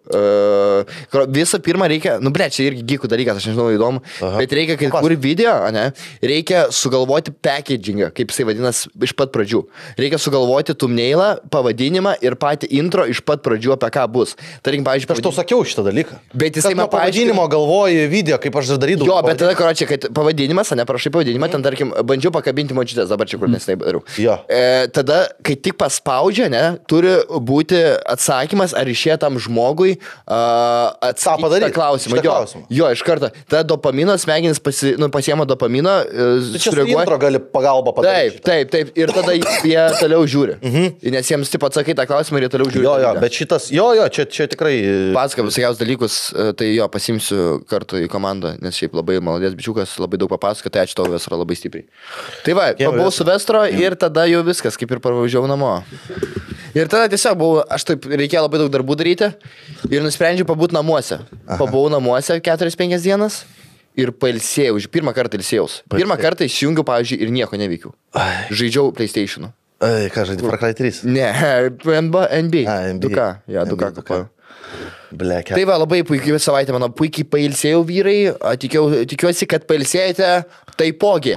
Uh, visą pirma reikia, nu ble, čia irgi gykų dalykas, aš nežinau, įdomu. Aha. Bet reikia, kai kuri video, ne, reikia sugalvoti packagingą, kaip jisai vadinas, iš pat pradžių. Reikia sugalvoti thumbnailą, pavadinimą ir patį intro iš pat pradžių, apie ką bus. Tarkim, pavyzdžiui, Aš tau sakiau šitą dalyką. Bet jisai Kad man nuo pavadinimo galvoji video, kaip aš dar darydavau. Jo, bet tada, karočią, kad pavadinimas, ne, prašai pavadinimą, ten, tarkim, bandžiau pakabinti močiutės, dabar čia kur nesnai dariau. Jo. E, tada, kai tik paspaudžia, ne, turi būti atsakymas, ar išėjo tam žmogui uh, atsakyti padaryt, tą klausimą. šitą Jo, klausimą. jo, iš karto. Tada dopamino smegenys pasi, nu, pasiema dopamino, uh, Tai čia su intro gali pagalbą padaryti. Taip, taip, taip. Ir tada jie toliau žiūri. Mhm. Nes jiems taip atsakai tą klausimą ir jie toliau žiūri. Jo, jo, bet šitas, jo, jo, čia, čia tikrai... Pasakau visokiausius dalykus, e, tai jo, pasimsiu kartu į komandą, nes šiaip labai malodės bičiukas, labai daug papasako, tai ačiū tau Vestro labai stipriai. Tai va, pabuvau su Vestro ir tada jau viskas, kaip ir parvažiavau namo. Ir tada tiesiog buvau, aš taip reikėjo labai daug darbų daryti ir nusprendžiau pabūti namuose. Pabuvau namuose keturias penkias dienas ir pailsėjau, pirmą kartą ilsėjaus. Pirmą kartą įsijungiau, pavyzdžiui, ir nieko neveikiau. Žaidžiau PlayStation'u. Ai, ką žaidži, Far Cry trys? Ne, N B A. A, N B A. du K, ja, du K N B A, kapojau. Ble, Tai va, labai puikiai savaitę, mano puikiai pailsėjau vyrai, tikiau, tikiuosi, kad pailsėjote taipogi.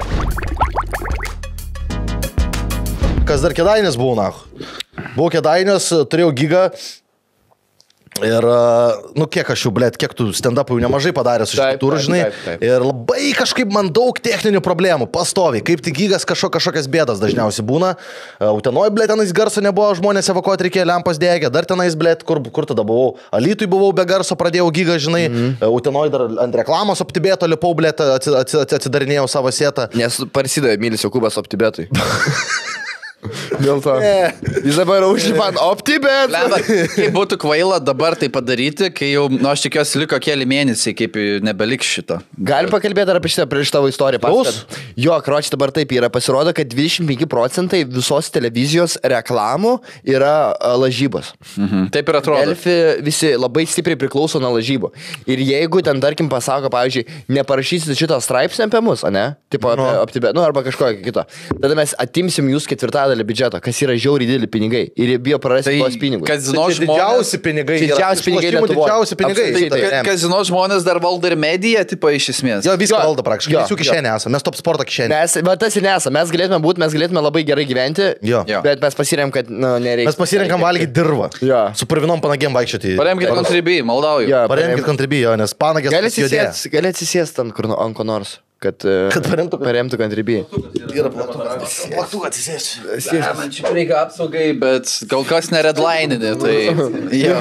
Kas dar Kėdainės buvo, na? Buvau Kėdainės, turėjau gigą. Ir, nu, kiek aš jau, blėt, kiek tu stand-upų jau nemažai padaręs iš Taip, kitur, taip, žinai. taip, taip. Ir labai kažkaip man daug techninių problemų, pastoviai. Kaip tik gigas kažko, kažkokias bėdas dažniausiai būna. Utenoj, blėt, tenais garso nebuvo, žmonės evakuoti reikėjo, lempas degė. Dar tenais, blėt, kur, kur tada buvau? Alytui buvau be garso, pradėjau gigą, žinai. Mm-hmm. Utenoj dar ant reklamos optibėto lipau, blėt, atsidarinėjau savo sėtą. Nes prasidėjo Mylis Jokūbas optibetui. Dėl to. Jis dabar užlipa ant optibet. Leba, kaip būtų kvaila dabar tai padaryti, kai jau, nu, aš tikiuosi, liko keli mėnesiai, kaip nebeliks šito. Galim pakalbėti dar apie šitą prieš tavo istoriją. Pasakot. Jo, kročiai dabar taip yra. Pasirodo, kad dvidešimt penki procentai visos televizijos reklamų yra a, lažybos. Mhm. Taip ir atrodo. Delfi visi labai stipriai priklauso nuo lažybų. Ir jeigu ten, tarkim, pasako, pavyzdžiui, neparašysit šitą straipsnį apie mus, ne? Tipo, apie, No. optibet, nu, arba kažkokią kitą. Tada mes atimsim jūs ketvirtadalį ketvirtadalį biudžeto, kas yra žiauriai dideli pinigai. Ir jie bijo prarasti tuos pinigus. Kazino Tai didžiausi pinigai. yra. Didžiausi pinigai Išlošimų Lietuvoj. Didžiausi pinigai. Absoliučiai Tai- taip. Kazino žmonės dar valdo ir mediją, tipo iš esmės. Jo, viską Jo. valdo praktiškai. Jo. Mes jų kišenė esame, mes top sporto kišenė. Mes, va tas ir nesame, mes galėtume būti, mes galėtume labai gerai gyventi, Jo. Jo. bet mes pasirėm, kad nu, nereikia. Mes pasirenkam valgyti dirvą. Jo. Su purvinom panagėm vaikščioti. Paremkit kontribį, maldauju. Jo, Paremkit kontribijo, nes panagės Gali juodėja. atsisėsti, gali atsisėsti ant kur, nu- ant ko nors, kad, Kad paremtų- paremtų kontribį. Yra plaktukas atsisėsiu. Man čia reikia apsaugai, bet kol kas neredlininė, tai... Jo.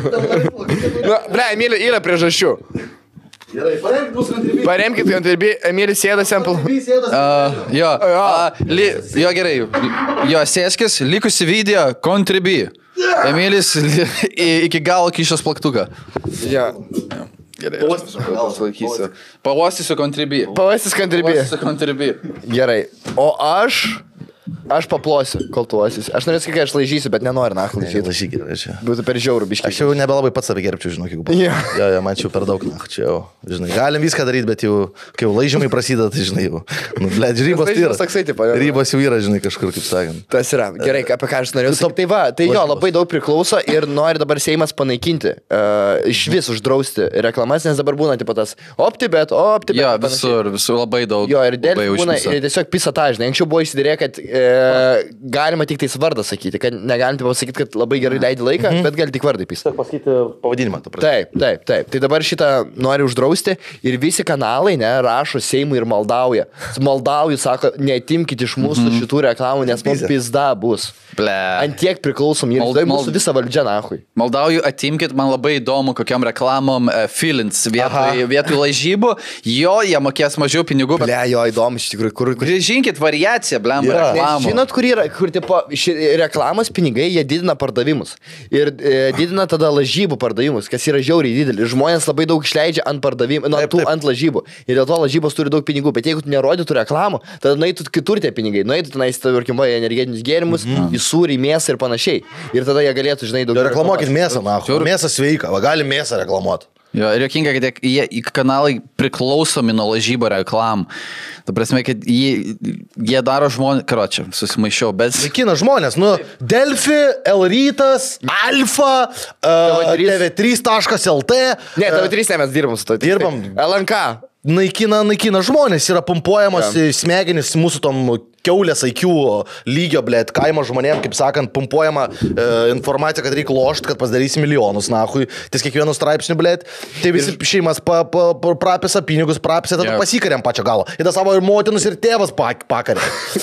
Nu, ble, Emilė, yra priežasčių. Gerai, paremkit mūsų kontribijo. Paremkit kontribį, Emilė sėdasi ant pal... Uh, jo, uh, li, jo gerai, jo sėskis, likusi video, kontribį. Emilis li, i- iki galo kišos plaktuką. Ja. Gerai, palaikysiu. Pavostysiu kontribį. Pavasis kontribį. Pavostysiu kontribį. Gerai. O aš... Aš paplosiu, kol tu osis. Aš norėsiu, kai aš laižysiu, bet nenoriu nach laižyti. Lažyk, gerai čia. Būtų per žiaurų biškį. Aš jau nebelabai pats save gerbčiau, žinok, jeigu būtų. Jo. Jo, jo, man čia jau per daug, na, čia jau, žinai, galim viską daryti, bet jau, kai jau laižymai prasideda, tai žinai, jau, nu, blėt, ribos tai yra. laižymas toksai, tipo, jo. Ribos jau yra, žinai, kažkur, kaip sakant. Tas yra. Gerai, apie ką aš norėjau sakyti. Tai va, tai jo, labai daug priklauso ir nori dabar Seimas panaikinti, uh, iš vis uždrausti reklamas, nes dabar būna, tipo, tas OptiBet, OptiBet. Jo, ir panašiai. visur, visur labai daug. Jo, ir dėl labai būna, užknisa. ir tiesiog pisa tą, žinai, anksčiau buvo įsidėrė, kad e, galima tik tais vardą sakyti, kad negalim taip pasakyti, kad labai gerai leidi laiką, mm -hmm. bet gali tik vardai pisa. Tiesiog pasakyti pavadinimą, tu pradėjai. Taip, taip, taip. Tai dabar šitą nori uždrausti ir visi kanalai, ne, rašo Seimui ir maldauja. Maldauju, sako, netimkit iš mūsų mm -hmm. šitų reklamų, nes mums pizda bus. Ble. Ant tiek priklausom ir Mal- tai mal- mūsų visa valdžia, nahui. Maldauju, atimkit, man labai įdomu, kokiam reklamom uh, feelings vietoj, vietoj lažybų. Jo, jie mokės mažiau pinigų, bet... Ble, jo, įdomu iš tikrųjų, kur... kur... Grįžinkit variaciją, blem, Jo. Nes reklamų. žinot, kur yra, kur tipo, ši, reklamos pinigai, jie didina pardavimus. Ir e, didina tada lažybų pardavimus, kas yra žiauriai didelis. Žmonės labai daug išleidžia ant pardavimų, nu, ant, tų, ant lažybų. Ir dėl to lažybos turi daug pinigų. Bet jeigu tu nerodytų reklamų, tada nueitų kitur tie pinigai. Nueitų tenais, tarkim, į energetinius gėrimus, mm -hmm. į sūrį, mėsą ir panašiai. Ir tada jie galėtų, žinai, daugiau... Reklamuokit reklamuoti. mėsą, na, mėsą sveika, va, gali mėsą reklamuoti. Jo, ir jokinga, kad jie, jie kanalai priklausomi nuo lažybo reklamų. Ta prasme, kad jie, jie daro žmonės... Karočią, susimaišiau, bet... Kina žmonės, nu, Delfi, L rytas, Alfa, uh, T V trys taškas L T. Ne, tavo trys ne, mes dirbam su to. Dirbam. L N K. Naikina, naikina žmonės, yra pumpuojamos ja. smegenys mūsų tom keulės I Q lygio, blėt, kaimo žmonėm, kaip sakant, pumpuojama e, informacija, kad reikia lošti, kad pasidarys milijonus, nahui, ties kiekvienų straipsnių, blėt. Tai visi ir... šeimas pa, pa, pa, prapisa pinigus, prapisa, tada yeah. pasikariam pačią galą. Ir tas savo ir motinus, ir tėvas pak, pakarė.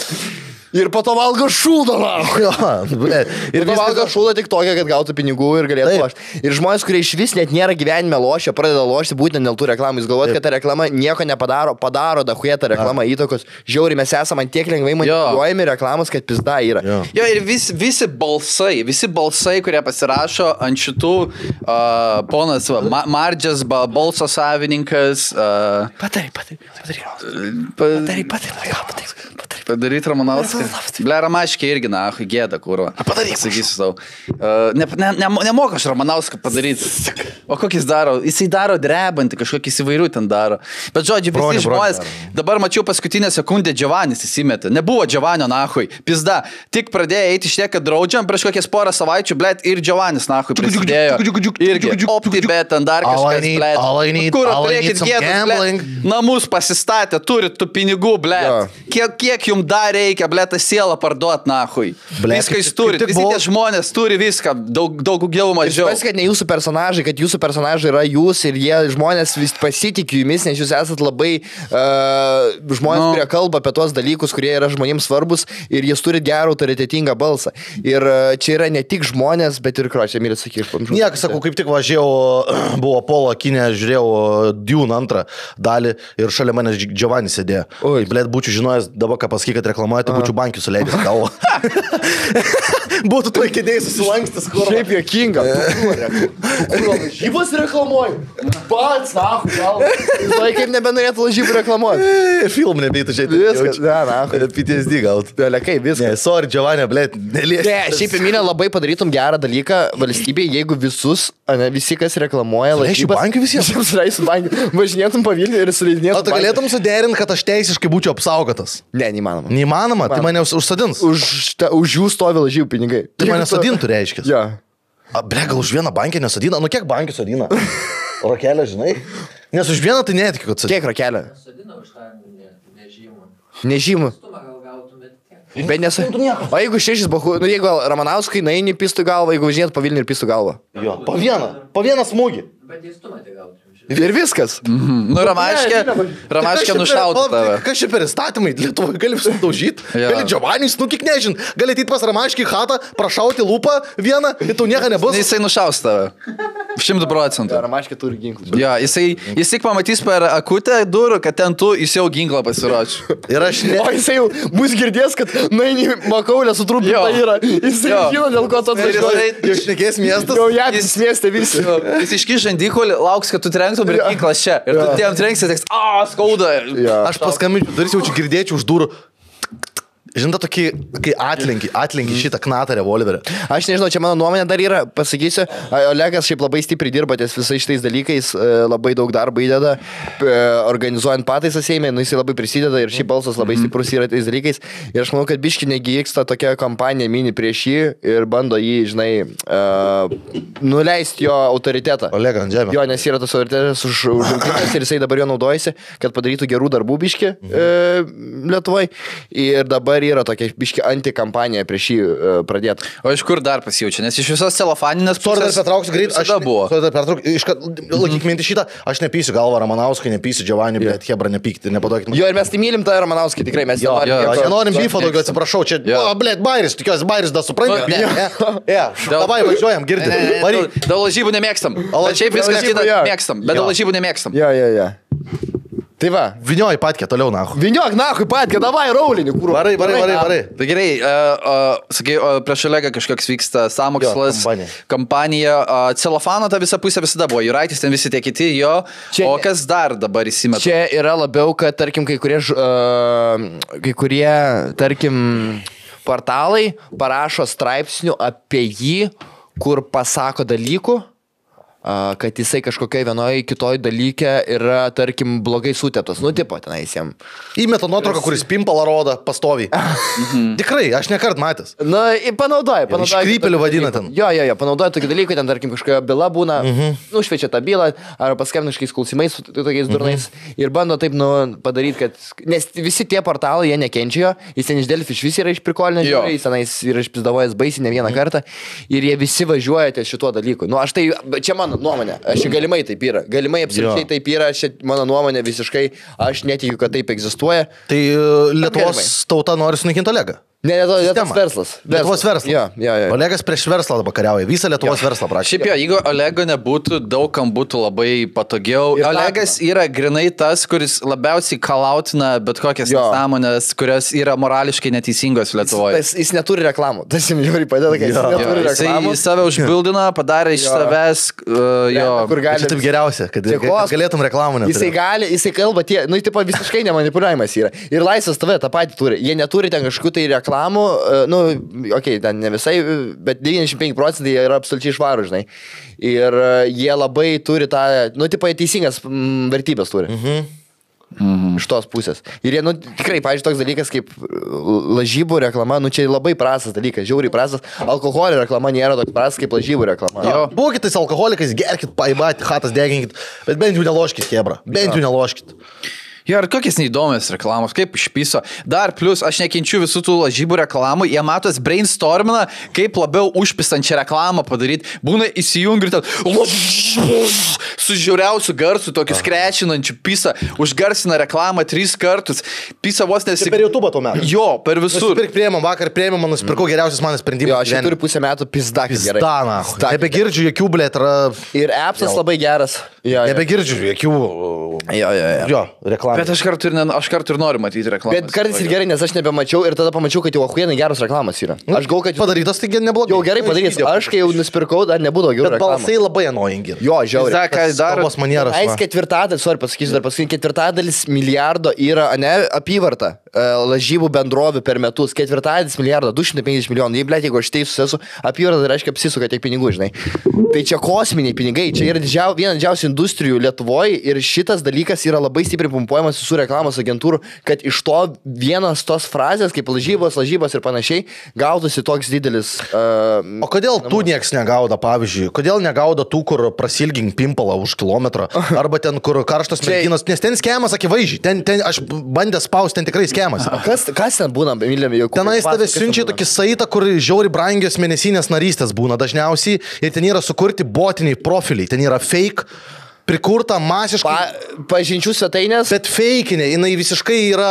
Ir po to valgo šūdą, na. Jo, blėt. Ir po to valgo šūdą tik tokia, kad gautų pinigų ir galėtų lošti. Ir žmonės, kurie iš vis net nėra gyvenime lošia, pradeda lošti būtent dėl tų reklamų. Jūs galvojate, kad ta reklama nieko nepadaro, padaro, dahuė ta reklama įtakos. Žiauri, mes esame ant tiek lengvai manipuliuojami reklamos, kad pizda yra. Jo, jo ir vis, visi balsai, visi balsai, kurie pasirašo ant šitų, uh, ponas va, Ma Mardžas, ba, balso savininkas. Uh, Padarai, padarai, padarai. pa, Padarai, padarai, padarai. Padaryt Ramanauską. Ble, Ramaškė irgi, na, gėda, kurva. Padaryk. Sakysiu tau. Uh, ne, ne, ne, nemoka aš Ramanauską padaryti. O kokį jis daro? Jisai daro drebantį, kažkokį įvairių ten daro. Bet žodžiu, visi Broni, žmonės. broni, Dabar mačiau paskutinę sekundę Džiovanis įsimetė. Nebuvo Džiovanio, nahui. Pizda. Tik pradėjo eiti iš tiek, kad draudžiam prieš kokias porą savaičių, ble, ir Džiovanis, nahui, prisidėjo. Irgi. OptiBet, ten dar kažkas, ble. Kur turėkit gėdas, ble. Namus pasistatė, turit tų pinigų, ble. Kiek, kiek jums dar reikia, ble, tą sielą parduot, nahui. Viską jūs turit, visi tie žmonės turi viską, daug, daug daugiau mažiau. Žinai, kad ne jūsų personažai, kad jūsų personažai yra jūs ir jie žmonės vis pasitikė jumis, nes jūs esat labai uh, žmonės, no. kurie kalba apie tuos dalykus, kurie yra žmonėms svarbus ir jis turi gerą autoritetingą balsą. Ir uh, čia yra ne tik žmonės, bet ir kročiai, mylit, sakyk, aš pamžau. Niekas, sakau, kaip tik važiavau, buvo Polo kinė, žiūrėjau Dune antrą dalį ir šalia manęs Džiovanis sėdėjo. Oi, blėt, būčiau žinojęs dabar, ką pasakyk, kad reklamuoja, tai būčiau bankių suleidęs tavo. Būtų toj kėdėjai susilankstis, kur. Šiaip jokinga. Lažybos reklamuoju. Pats, na, gal. Žinai, kaip nebenorėtų lažybų reklamuoti. Film nebeitų žiūrėti. Viskas, ne, na. P T S D gaut. Dėlė, viskas. Ne, sorry, Giovanni, blėt, neliesi. Ne, šiaip įminė labai padarytum gerą dalyką valstybėje, jeigu visus, ne, visi, kas reklamuoja lažybas. Bankių visiems? Suleisiu bankių. Važinėtum po Vilnių ir suleidinėtum. O tu galėtum suderinti, kad aš teisiškai būčiau apsaugotas? Ne, neįmanoma. Neįmanoma, tai mane užsadins. Už ta, už jų stovi lažybų pinigai. Tai mane sadintų reiškia. Ja. A, ble, gal už vieną bankę nesadina? Nu kiek bankį sadina? Rokelę, žinai? Nes už vieną tai netikiu, kad sadina. Kiek rokelė? Sodina už tą ne- nežymų. Nežymų. Stumą gal gautumėt tiek. Bet nes... O jeigu šešis bahu, nu jeigu gal Ramanauskai naini pistų galvą, jeigu važinėt po Vilnių ir pistų galvą. Jo, po vieną, po vieną smūgį. Bet jis stumą tai gautumėt. Ir viskas. Nu, Ramaškė, Ramaškė nušautų tave. Kas čia per įstatymai? Lietuvoje gali visų daužyti. Jo. Gali Giovannis, nu kiek nežin. Gali ateit pas Ramaškį į chatą, prašauti lūpą vieną ir tau nieko nebus. Jisai nušaus tave. Šimtų procentų. Ramaškė turi ginklus. Jo, jisai, jis tik pamatys per akutę durų, kad ten tu jis jau ginklą pasiruoši. Ir aš ne... O jisai jau bus girdės, kad naini Makaulė sutrupinta Jo. yra. Jisai Jo. žino, dėl ko tu atvažiuoji. Jau šnekės miestas. Jau jadis miestė visi. Jis iškiš žandikolį, lauks, kad tu trenktum ir ginklas čia. Ir tu tiem trenksi, teks, a, skauda. Ja. Aš paskambinčiau, darysiu, jaučiu girdėčiau už durų. Žinai, tokį, kai atlenki, atlenki šitą knatą revolverį. Aš nežinau, čia mano nuomonė dar yra, pasakysiu, Olegas šiaip labai stipriai dirba ties visais šitais dalykais, e, labai daug darbo įdeda, e, organizuojant pataisas Seime, nu jis labai prisideda ir šį balsas labai stiprus yra tais dalykais. Ir aš manau, kad biški negyksta tokia kampanija mini prieš jį ir bando jį, žinai, e, nuleisti jo autoritetą. Olega ant žemės. Jo, nes yra tas autoritetas už, užimtas ir jisai dabar jo naudojasi, kad padarytų gerų darbų biški e, Lietuvai. Ir dabar yra tokia biški antikampanija prieš jį e, pradėta. O iš kur dar pasijaučia? Nes iš visos celofaninės Sorry, dar pertrauksiu greit. Aš Aš buvo. Sorry, dar pertrauksiu. Iškart, laikyk mintį šitą. Aš nepysiu galvą Ramanauskai, nepysiu Giovanni, bet Hebra nepykti, nepadokit. Jo, ir mes tai mylim tą Ramanauskai, tikrai mes Jo, nenorim jo, nieko- aš nenorim bifo daugiau, atsiprašau, čia, Jo. o, blėt, Bairis, tikiuosi, Bairis dar supranti. Nu, ne. Ne, davai, važiuojam, girdi. Ne, ne, ne, Varyk. dėl- Dėl lažybų nemėgstam. O Bet šiaip dėl viskas lažybų, kita jo. mėgstam. Bet Jo. dėl lažybų nemėgstam. Jo, jo, jo. Tai va. Vinioji patkė, toliau, na. Viniok, nahui, patkia, davai, raulinį, kur. Varai, varai, varai, varai. Tai gerai, uh, uh, sakai, uh, prieš Olegą kažkoks vyksta samokslas, Jo, kampanija. kampanija. Uh, celofano ta visa pusė visada buvo. Juraitis, ten visi tie kiti, jo. Čia- O kas dar dabar įsimeta? Čia yra labiau, kad, tarkim, kai kurie, ž- uh, kai kurie, tarkim, portalai parašo straipsnių apie jį, kur pasako dalykų, a, kad jisai kažkokiai vienoje kitoj dalyke yra, tarkim, blogai sutėtos. Nu, tipo, tenais jam. Įmeta nuotrauką, kuris pimpalą rodo pastoviai. Tikrai, aš nekart matęs. Na, i- panaudoja, panaudoja. Iškrypėlių tokių vadina dalykų. ten. Jo, jo, jo, panaudoja tokį dalyką, ten, tarkim, kažkokia byla būna, nušviečia tą bylą, ar paskambina kažkokiais klausimais, su tokiais durnais, ir bando taip, nu, padaryti, kad, nes visi tie portalai, jie nekenčia jo, jis ten iš Delfi iš vis yra išprikolinęs, Jo. jis tenais yra išpizdavojęs baisiai ne vieną kartą, ir jie visi važiuoja ties šituo dalyku. Nu, aš tai, čia mano nuomonė, aš čia galimai taip yra, galimai absoliučiai Jo. taip yra, čia mano nuomonė visiškai, aš netikiu, kad taip egzistuoja. Tai e, Lietuvos tauta nori sunaikinti Olegą. Ne, ne, ne, Sistemą. tas verslas. Lietuvos verslas. Jo, jo, jo. Olegas prieš verslą dabar kariauja. Visą Lietuvos verslą prašė. Šiaip jo, jeigu Olego nebūtų, daugam būtų labai patogiau. Ir Olegas yra grinai tas, kuris labiausiai kalautina bet kokias Jo. nesąmonės, kurios yra morališkai neteisingos Lietuvoje. Tas, jis neturi reklamų. Tas jums žiūri padeda, kad jis Jo. Jo, neturi jisai reklamų. save užbildino, padarė iš Jo. savęs, uh, jo. Kur gali. Čia taip geriausia, kad, Tiek kad kos- galėtum reklamų Jisai neturėti. gali, jisai kalba tie, nu, tipo, visiškai nemanipuliuojamas yra. Ir Laisvas T V tą patį turi. Jie neturi ten kažkokių tai reklamų, e, nu, okei, okay, ten ne visai, bet devyniasdešimt penki procentai jie yra absoliučiai švarūs, žinai. Ir e, jie labai turi tą, nu, tipo, jie teisingas mm, vertybės turi. Mhm. Mhm. Iš tos pusės. Ir jie, nu, tikrai, pavyzdžiui, toks dalykas kaip lažybų reklama, nu, čia labai prastas dalykas, žiauriai prastas. Alkoholio reklama nėra toks prastas kaip lažybų reklama. Jo. Būkit tais alkoholikais, gerkit, paibat, hatas deginkit, bet bent jau neloškit, Hebra. Bent jau neloškit. Jo, ir kokias neįdomias reklamos, kaip išpiso. Dar plus, aš nekenčiu visų tų lažybų reklamų, jie matos brainstormina, kaip labiau užpisančią reklamą padaryti. Būna įsijungi ir ten su žiauriausiu garsu, tokiu skrečinančiu pisa, užgarsina reklamą tris kartus. Pisa vos Tai nesik... per YouTube tuo metu. Jo, per visur. Nusipirk priemam, vakar priemam, nusipirkau geriausias mano sprendimas. Jo, aš jau turiu pusę metų pizda, kaip gerai. Pistana. Pizda. Nebegirdžiu jokių, blėt, yra... Ir appsas labai geras. Jo, jo. Nebegirdžiu jokių... Jo, jo, jo. Jo, reklamų. Bet aš kartu ir, ne, aš kartu ir noriu matyti reklamą. Bet kartais ir gerai, nes aš nebemačiau ir tada pamačiau, kad jau ahuienai geros reklamos yra. Aš galvoju, kad Padarytas, tai neblogai. jau gerai padarytas. Aš kai jau nusipirkau, dar nebūdavo gerų Bet reklamų. balsai labai annoyingi. Jo, žiauriai. Ką ką jis daro? Kalbos manieras. Ais va. ketvirtadalis, sorry, pasakysiu dar paskui, ketvirtadalis milijardo yra, ne, apyvarta e, lažybų bendrovių per metus. Ketvirtadalis milijardo, du šimtai penkiasdešimt milijonų. Jei, blėt, jeigu aš teisus esu, apyvarta tai reiškia apsisuka tiek pinigų, žinai. Tai čia kosminiai pinigai, čia yra didžiau, viena didžiausių industrijų Lietuvoje ir šitas dalykas yra labai stipriai pumpuojamas visų reklamos agentūrų, kad iš to vienas tos frazės, kaip lažybos, lažybos ir panašiai, gautųsi toks didelis... Uh, o kodėl tu nieks negauda, pavyzdžiui? Kodėl negauda tų, kur prasilgink pimpalą už kilometrą? Arba ten, kur karštos merginos, nes ten skemas akivaizdžiai. Ten, ten aš bandęs spausti, ten tikrai skemas. Kas, kas ten būna, Emilė? Tenais tave siunčia tokį saitą, kur žiauri brangios mėnesinės narystės būna dažniausiai ir ten yra sukurti botiniai profiliai, ten yra fake, prikurta masiškai. Pa, pažinčių svetainės. Bet feikinė, jinai visiškai yra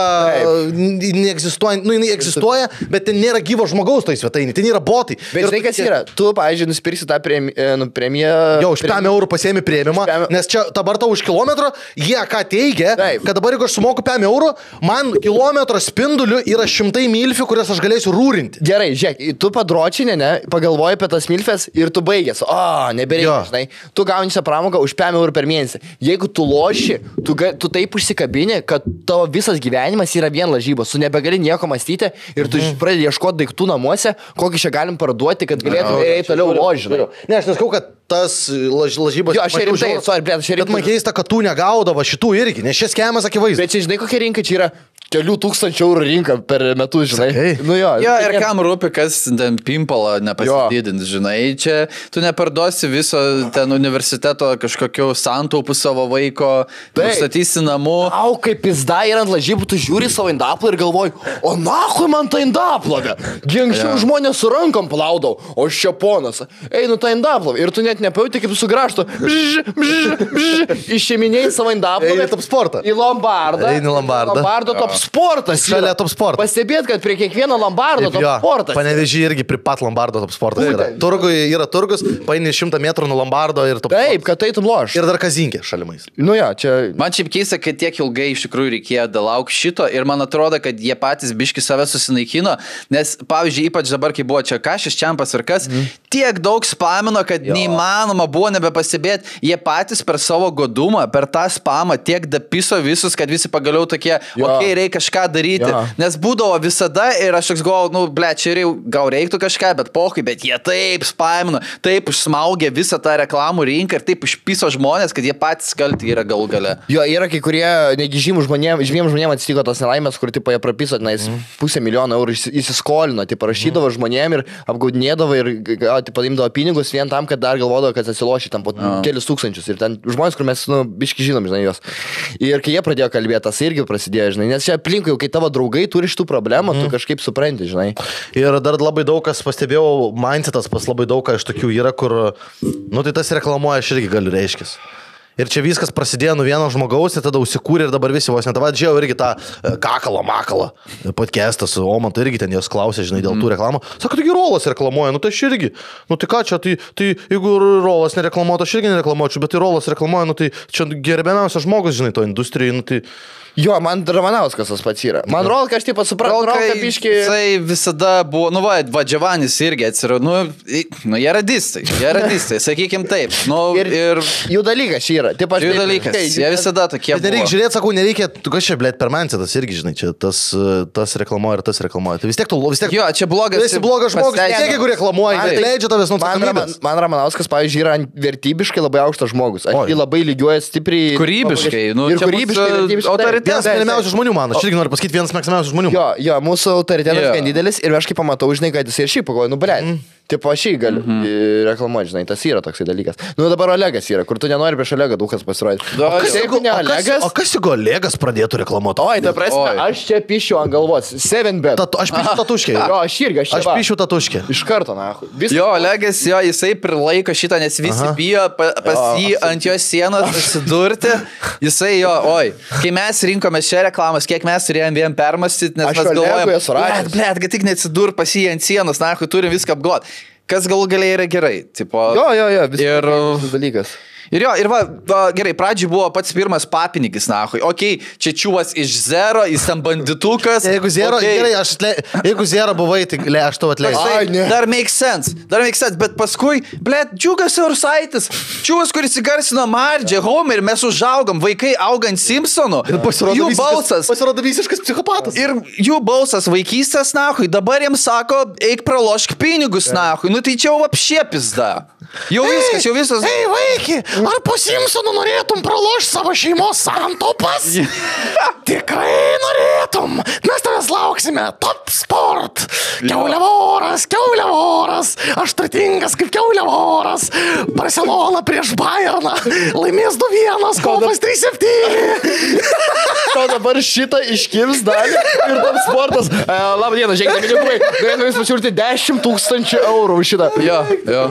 neegzistuoja, nu jinai egzistuoja, bet ten nėra gyvo žmogaus toj svetainė, ten yra botai. Bet žinai, kas yra? Tu, pavyzdžiui, nusipirksi tą premi, nu, premiją. Jo, už pem eurų pasiemi prieimimą, nes čia dabar tau už kilometrą, jie ką teigia, taip, kad dabar jeigu aš sumoku pem eurų, man kilometro spinduliu yra šimtai milfių, kurias aš galėsiu rūrinti. Gerai, žiūrėk, tu padročinė, ne, pagalvoji apie tas milfės ir tu baigęs. O, nebereikia, žinai. Tu gauni šią pramogą už pem eurų per mėnesį. Jeigu tu loši, tu, ga, tu taip užsikabini, kad tavo visas gyvenimas yra vien lažybos, tu nebegali nieko mąstyti ir tu mm. pradedi ieškoti daiktų namuose, kokį čia galim parduoti, kad galėtum eiti toliau ložinai. Ne, aš neskau, kad tas laž, lažybos... Jo, aš ir rimtai, sorry, blėt, aš ir rimtai. Bet man keista, kad tu negaudavo šitų irgi, nes šis skemas akivaizdus. Bet čia žinai, kokia rinka čia yra? Kelių tūkstančių eurų rinka per metus, žinai. Sakai. Nu jo. Jo, ir kam rūpi, kas ten pimpalą nepasididins, žinai. Čia tu neparduosi viso ten universiteto kažkokių santaupų savo vaiko, nustatysi namų. Au, kaip pizda yra ant lažybų, tu žiūri savo indaplą ir galvoji, o nahui man tą indaplovę. Anksčiau ja. Žmonės su rankom plaudau, o aš čia ponas. Einu tą indaplovę ir tu net nepajauti, kaip sugrąžtų. Bžž, bžž, bžž. Išėminėjai savo indaplovę. Eini top sportą. Į Lombardą. Eini Lombardą. Lombardo top sportas. Šalia top sportas. Pastebėt, kad prie kiekvieno Lombardo top sportas. Panevežį irgi prie pat Lombardo top sportas yra. Turgui yra turgus, paini šimtą metrų nuo Lombardo ir top sportas. Taip, kad tai tu loš. Ir dar kazinkė šalimais. Nu jo, čia... Man šiaip keista, kad tiek ilgai iš tikrųjų reikėjo dalauk šito ir man atrodo, kad jie patys biški save susinaikino, nes pavyzdžiui, ypač dabar, kai buvo čia Kašis, Čempas ir kas, mm. tiek daug spamino, kad jo. Neįmanoma buvo nebepastebėti, jie patys per savo godumą, per tą spamą tiek dapiso visus, kad visi pagaliau tokie, okei, okay, reikia kažką daryti, ja. Nes būdavo visada ir aš toks galvoju, nu, ble, čia ir gal reiktų kažką, bet pokai, bet jie taip spamino, taip užsmaugė visą tą reklamų rinką ir taip užpiso žmonės, kad jie patys kalti yra galų gale. Jo, yra kai kurie negižymų žmonėm, žymiem žmonėm atsitiko tos nelaimės, kur tipo jie prapiso, na, jis mm. pusę milijono eurų įsiskolino, tai parašydavo mm. žmonėm ir apgaudinėdavo ir tipo, imdavo pinigus vien tam, kad dar galvodavo, kad atsiloši tam po no. kelis tūkstančius. Ir ten žmonės, kur mes, nu, biški žinom, žinai, juos. Ir kai jie pradėjo kalbėti, tas irgi prasidėjo, žinai, nes čia aplinkui, kai tavo draugai turi šitų problemų, mm. tu kažkaip supranti, žinai. Ir dar labai daug kas pastebėjau, mindsetas pas labai daug ką iš tokių yra, kur, nu tai tas reklamuoja, aš irgi galiu reiškis. Ir čia viskas prasidėjo nuo vieno žmogaus ir tada užsikūrė ir dabar visi vos net. Tava džiau irgi tą kakalą, makalą podcastą su Omantu irgi ten jos klausė, žinai, dėl tų mm. reklamų. Sako, taigi Rolas reklamuoja, nu tai aš irgi. Nu tai ką čia, tai, tai jeigu Rolas nereklamuotų, aš irgi nereklamuočiau, bet tai Rolas reklamuoja, nu tai čia gerbiamiausias žmogus, žinai, to industrijai, nu tai... Jo, man Ramanauskas tas pats yra. Man Rolka, aš taip supratau, Rolka biški... Jisai visada buvo, nu va, Vadžiavanis irgi atsirado, nu, nu, jie radistai, jie radistai, sakykim taip. Nu, ir, ir jų dalykas yra. Taip, jų taip, dalykas, tai, jie visada tokie buvo. Nereikia žiūrėti, sakau, nereikia, tu kas čia, blėt, per mancetas irgi, žinai, čia tas, tas reklamuoja ir tas reklamuoja. Tai vis tiek tu, vis tiek... Jo, čia blogas... Tu esi blogas žmogus, tiek, jeigu reklamuoja, tai leidžia tavęs nuo atsakomybės. Man, man Ramanauskas, pavyzdžiui, yra vertybiškai labai aukštas žmogus. Aš jį labai lygiuoja stipriai... Kūrybiškai, nu, ir kūrybiškai, žmonių, man, aš irgi noriu pasakyti vienas mėgstamiausių žmonių. Jo, jo, mūsų autoritetas yeah. gan didelis ir aš kai pamatau, žinai, kad jis ir šį pagalvoju, nu, blėt. Mm. Tipo, aš jį galiu mm-hmm. reklamuoti, žinai, tas yra toksai dalykas. Nu, dabar Olegas yra, kur tu nenori prieš Olegą dukas pasirodyti. O kas, jeigu ne Olegas? O kas jeigu Olegas pradėtų reklamuoti? Oi, ta prasme, Oi. Aš čia pišiu ant galvos. seven bet. Tatu, aš pišiu tatuškę. Jo, aš irgi, aš čia. Aš pišiu tatuškę. Iš karto, na. Jo, Olegas, jo, jisai prilaiko šitą, nes visi Aha. bijo pa, pas jį ant jo sienos atsidurti. Jisai, jo, oi, kai mes rinkome šią reklamas, kiek mes turėjom vien permastyti, nes aš mes galvojame, blėt, blėt, kad tik neatsidur pas jį ant sienos, na, turim viską apgoti. Kas galų galiai yra gerai. Tipo, jo, jo, jo, viskas ir dalykas. Ir jo, ir va, va gerai, pradžiai buvo pats pirmas papinigis, nahui. Okei, okay, čia čiūvas iš zero, jis ten banditukas. Jeigu zero, okay. gerai, aš atle... jeigu zero buvai, tai le, aš tau atleidžiu. Dar make sense, dar make sense, bet paskui, blėt, Džiugas Eursaitis, čiūvas, kuris įgarsino Mardžią, Homer, mes užaugam, vaikai augant Simpsonu. Jų balsas. Pasirodo visiškas psichopatas. Ir jų balsas vaikystės, nahui, dabar jiems sako, eik pralošk pinigus, nahui. Nu tai čia jau apšė pizda. Jau viskas, jau viskas. Ei, vaikį, ar po Simpsonų norėtum pralošti savo šeimos santaupas? Tikrai norėtum. Mes tavęs lauksime. Top sport. Kiauliavoras, kiauliavoras. Aš turtingas kaip kiauliavoras. Barcelona prieš Bayerną. Laimės du vienas, kopas trys septyni. Tau dabar šitą iškims dalį ir tam sportas. E, labą dieną, žiūrėkite, pinigui. Galėtume jums pasiūlyti dešimt tūkstančių eurų už šitą. Jo, jo.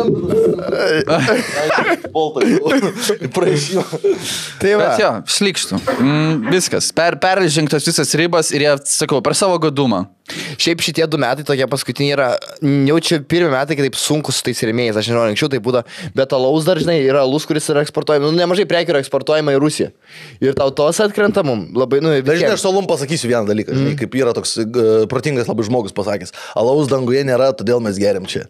Prašymą. Tai va. Bet jo, šlikštų. Mm, viskas. Per, peržengtos visas ribas ir jie, sakau, per savo godumą. Šiaip šitie du metai tokie paskutiniai yra, jau čia pirmi metai, kai taip sunku su tais rėmėjais, aš nežinau, anksčiau tai būda, bet alaus dar, žinai, yra alus, kuris yra eksportuojama, nu, nemažai prekių yra eksportuojama į Rusiją. Ir tau tos atkrenta mum labai, nu, Bet žinai, aš salum pasakysiu vieną dalyką, žinai, kaip yra toks uh, protingas labai žmogus pasakęs. Alaus danguje nėra, todėl mes geriam čia.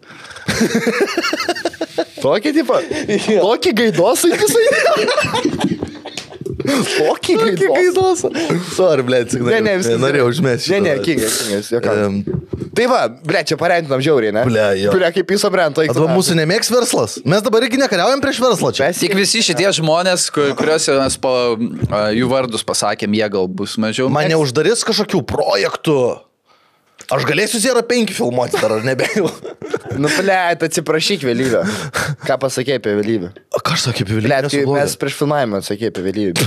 Tokį tipą? Tokį gaidosą į visai? Tokį gaidosą? Sorry, blėt, tik Ne, ne, viskas. norėjau užmesti. Ne, ne, kingas, kingas, jokam. Tai va, ble, čia parentinam žiauriai, ne? Ble, jo. Ble, kaip jūsų brento. Arba mūsų nemėgs verslas. Mes dabar irgi nekariaujam prieš verslą čia. Mes Tik visi šitie žmonės, ku- kuriuos jau mes po uh, jų vardus pasakėm, jie gal bus mažiau. Man neuždarys kažkokių projektų. Aš galėsiu Zero penki filmuoti dar, ar nebejau? Nu, ble, atsiprašyk vėlyvę. Ką pasakė apie vėlyvę? O ką aš sakė apie Ble, Vilnių? kai mes prieš filmavimą atsakė apie vėlyvę.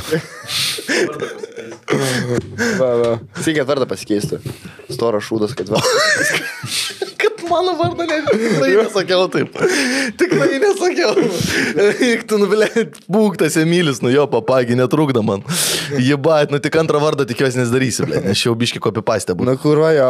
Va, va. Sėkė vardą pasikeistų. Storas šūdas, kad va. Kad mano vardą ne, tikrai nesakiau taip. Tikrai nesakiau. Eik tu, nu, ble, būktas Emilis, nu jo, papagi, netrukda man. Jebat, nu tik antrą vardą tikiuosi nesdarysi, ble, nes jau biški kopipastė būtų. Na, kurva, jo.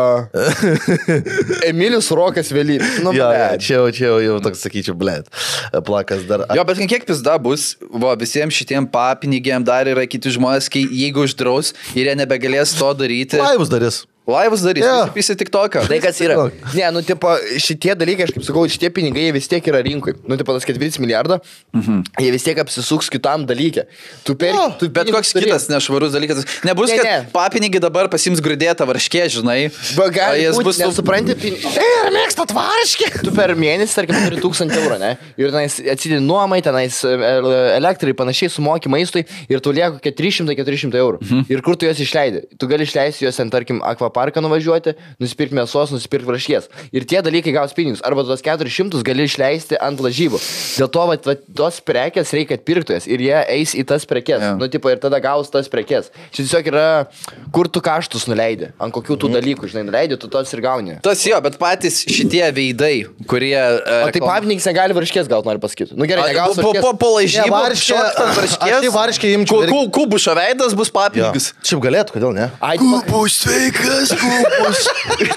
Emilius Rokas vėlyvės. Nu, Jo, ble. jo, čia jau, čia jau, jau toks, sakyčiau, ble, plakas dar. Jo, bet kiek pizda bus, va, visiems šitiem papinigėm dar yra kiti žmonės, kai jeigu uždraus ir jie nebegalės to daryti. Laivus darys. Laivus darys, Jo. yeah. Visi tik toką. Tai kas yra? Ne, nu, tipo, šitie dalykai, aš kaip sakau, šitie pinigai, jie vis tiek yra rinkui. Nu, tipo, tas ketvirtis milijardo, mhm. Jie vis tiek apsisuks kitam dalykė. Tu per... Jo, tu Bet koks turi- kitas nešvarus dalykas. Nebus, Ne, kad ne. papinigi dabar pasims grūdėtą varškę, žinai. Ba, gali jis būt, bus su- nesupranti, pin... Ir mėgstat varškį. tu per mėnesį, tarkim, turi tūkstantį eurų, ne? Ir tenais atsidė nuomai, tenais e, elektrai panašiai sumoki maistui ir tu lieka kokie trys šimtai keturi šimtai eurų. Mhm. Ir kur tu juos išleidi? Tu gali išleisti juos ant, tarkim, akvaparką nuvažiuoti, nusipirkti mėsos, nusipirkti varškės. Ir tie dalykai gaus pinigus. Arba tu tos keturis šimtus gali išleisti ant lažybų. Dėl to, va, va, tos prekės reikia atpirktojas ir jie eis į tas prekės. Jo. Nu, tipo, ir tada gaus tas prekės. Čia tiesiog yra, kur tu kaštus nuleidi, ant kokių tų dalykų, žinai, nuleidi, tu tos ir gauni. Tas jo, bet patys šitie veidai, kurie... Uh, O tai pavyzdys negali varškės gauti, noriu pasakyti. Nu gerai, negaus po, po, po laižybų, Ne, varškę- aš tai varškę imčiau. Ku, ku, kubušo veidas bus papinigus. Šiaip galėtų, kodėl ne? Ai, tipo, Kubus sveikas, kubus.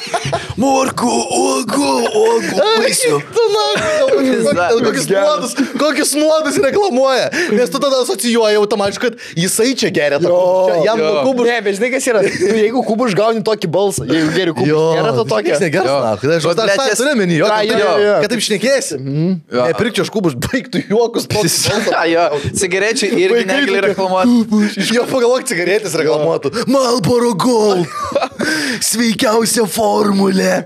Morku, uogu, uogu, vaisių. Tu, na, kokius nuodus, kokius nuodus reklamuoja. Nes tu tada asocijuoji automatiškai, kad jisai čia geria. tą kubų. Čia Jam jo. nuo kubų. ne, bet žinai, kas yra. Nu, jeigu kubuš gauni tokį balsą, jeigu geri kubuš, Jo, nėra to tokio. Jis negeras, Jo. na, kad aš Bet, dar blet, tą jis- turiu menį, jo, Ką, kad jo, taip- jo, jo. kad taip šnekėsi. Jo. Nepirkčiau aš kubus, baigtų juokus. jo, cigarečių irgi negali reklamuoti. Jo, pagalvok, cigaretės reklamuotų. Marlboro Gold. Sveikiausia formulė.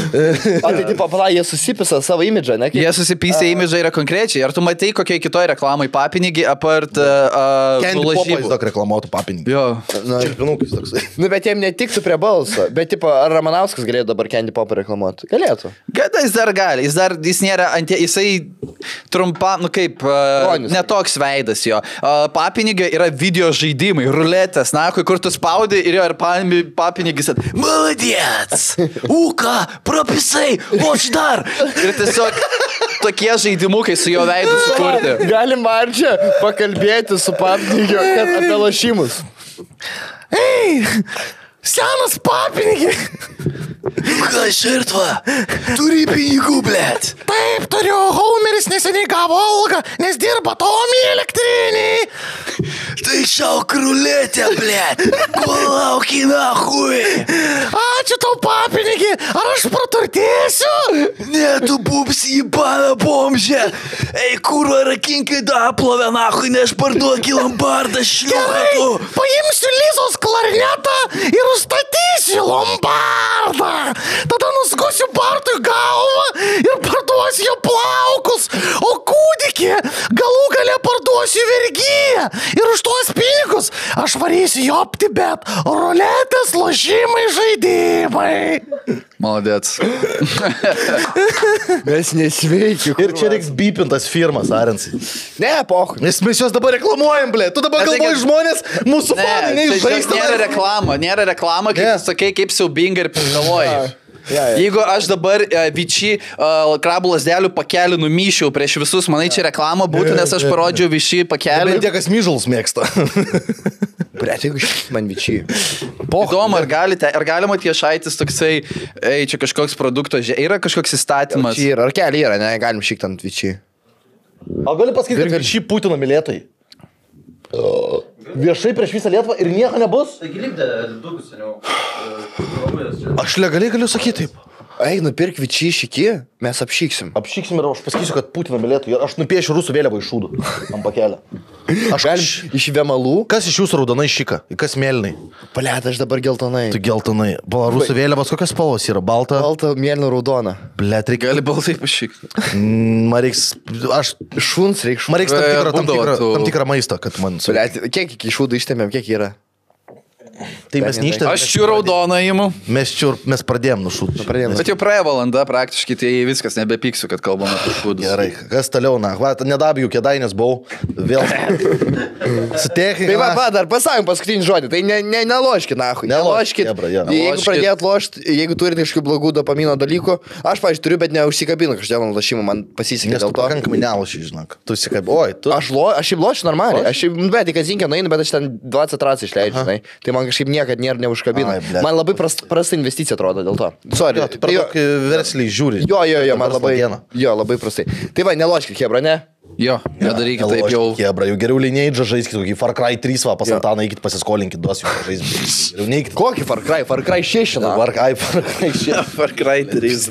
O tai, tipo, pala, jie susipisa savo imidžą, ne? Jie susipysė imidžą yra konkrečiai. Ar tu matei kokiai kitoj reklamai papinigi apart uh, Candy Popą jis lažybų? daug reklamuotų papinį. Jo. Čempionukis toksai. Nu, bet jiem netiktų prie balso. Bet, tipo, ar Ramanauskas galėtų dabar Candy Popą reklamuoti? Galėtų. Gada jis dar gali, jis dar, jis nėra, ant, jisai trumpa, nu kaip, uh, Ronis. netoks veidas jo. Uh, papinigio yra video žaidimai, ruletės, na, kur tu spaudi ir jo ir pa- papinigis at, Молодец! Uka, propisai, o aš dar. Ir tiesiog tokie žaidimukai su jo veidu sukurti. Galim man čia pakalbėti su papnygio apie lošimus. Ei, senas papinigį. Ką širtva? Turi pinigų, blėt. Taip, turiu. Homeris neseniai gavo algą, nes dirba Tomį elektrinį. Tai šauk ruletę, blėt. Ko lauki, nahui? Ačiū tau, papinigį. Ar aš praturtėsiu? Ne, tu bubs į baną bomžę. Ei, kurva, rakinkai daplovę, nahui, nešparduok į lombardą Gerai, šliuotų. paimsiu Lizos klarnetą ir užstatysiu lombardą. Tada nuskusiu Bartui galvą ir parduosiu jo plaukus. O galų gale parduosiu vergyją ir už tuos pinigus aš varysiu į OptiBet, ruletės, lošimai, žaidimai. Malodėts. Mes nesveiki. Ir čia reiks bipintas firmas, Arensai. Ne, poch. Nes mes juos dabar reklamuojam, blė. Tu dabar Bet tai, galvoji kad- žmonės, mūsų fanai, Ne, tai neišžaista. nėra reklama, nėra reklama, kaip Ne. tu sakai, kaip siaubinga ir prigalvoji. Ja, ja. Jeigu aš dabar uh, Vičy uh, krabų lasdelių pakelį numyšiau prieš visus, manai čia reklama būtų, nes aš parodžiau Vičy pakelį. Bet tie, kas myžalus mėgsta. Bret, jeigu šis man Vičy. Įdomu, ar, galite, ar galima tiešaitis toksai, ei, čia kažkoks produkto, že- yra kažkoks įstatymas. Čia yra, ar keliai yra, ne, galim šikti ant Vičy. O gali pasakyti, kad šį Putino mylėtojai? Viešai prieš visą Lietuvą ir nieko nebus? Taigi lipdė dukus seniau. Kraujas čia. Aš legaliai galiu sakyti taip. Eik, nupirk Vičy šiki, mes apšyksim. Apšyksim ir aš pasakysiu, kad Putino mylėtojai. Aš nupiešiu rusų vėliavą iš šūdų ant pakelio. Aš Galim iš Vemalų. Kas iš jūsų raudonai šika? Kas mėlynai? Palėt, aš dabar geltonai. Tu geltonai. Bala, rusų vėliavas kokios spalvos yra? Balta? Balta, mėlyna, raudona. Blet, reikia. Gali balsai pašykti. Mm, Man reiks. Aš. Šuns reikia Man reiks tam E, tikrą, tam būdavo tikrą, tų- tam tikrą maistą, kad man. su- Palėt, kiek iki šūdų ištėmėm, kiek yra? Tai mes neištėm. Aš čia raudoną įimu. Mes čia, mes pradėjom nušūti. Pradėjom. Bet jau praėjo valanda praktiškai, tai viskas, nebepyksiu, kad kalbam apie šūdus. Gerai, kas toliau, na, va, nedabijų kėdainės buvau, vėl su technika. Tai va, va, dar pasakym paskutinį žodį, tai ne, ne, neloškit, nahui. Neloškit, Neloškit. chebra, jo. Jeigu Neloškit. pradėt lošti, jeigu turite kažkokių blogų dopamino dalykų, aš, pavyzdžiui, turiu, bet neužsikabinu kažkodėl ant lošimų, man pasisekė Nes tu dėl to. pakankamai neloši, žinok. Tu sikabi, oi, tu. Aš, lo, aš šiaip lošiu normaliai, aš šiaip, nu, bet į kazinkę nueinu, bet aš ten dvidešimt racijų išleidžiu, žinai. Tai man kažkaip niekad nėra neužkabina. Ai, blet. Man labai prasta, prasta investicija atrodo dėl to. Sorry. Jo, tu per jo, daug versliai žiūri. jo, jo, jo, man Verslo labai, dieną. jo, labai prastai. Tai va, neloškit, hebra, ne? Jo, nedarykit taip jau. Kebra, jau geriau lineidžą žaiskit, kokį Far Cry trys, va, pas Antaną, eikit pasiskolinkit, duosiu jums žaisti. Geriau neikit. Kokį Far Cry? Far Cry šeši, na. Far Cry, Far Cry šeštas. Far Cry trys,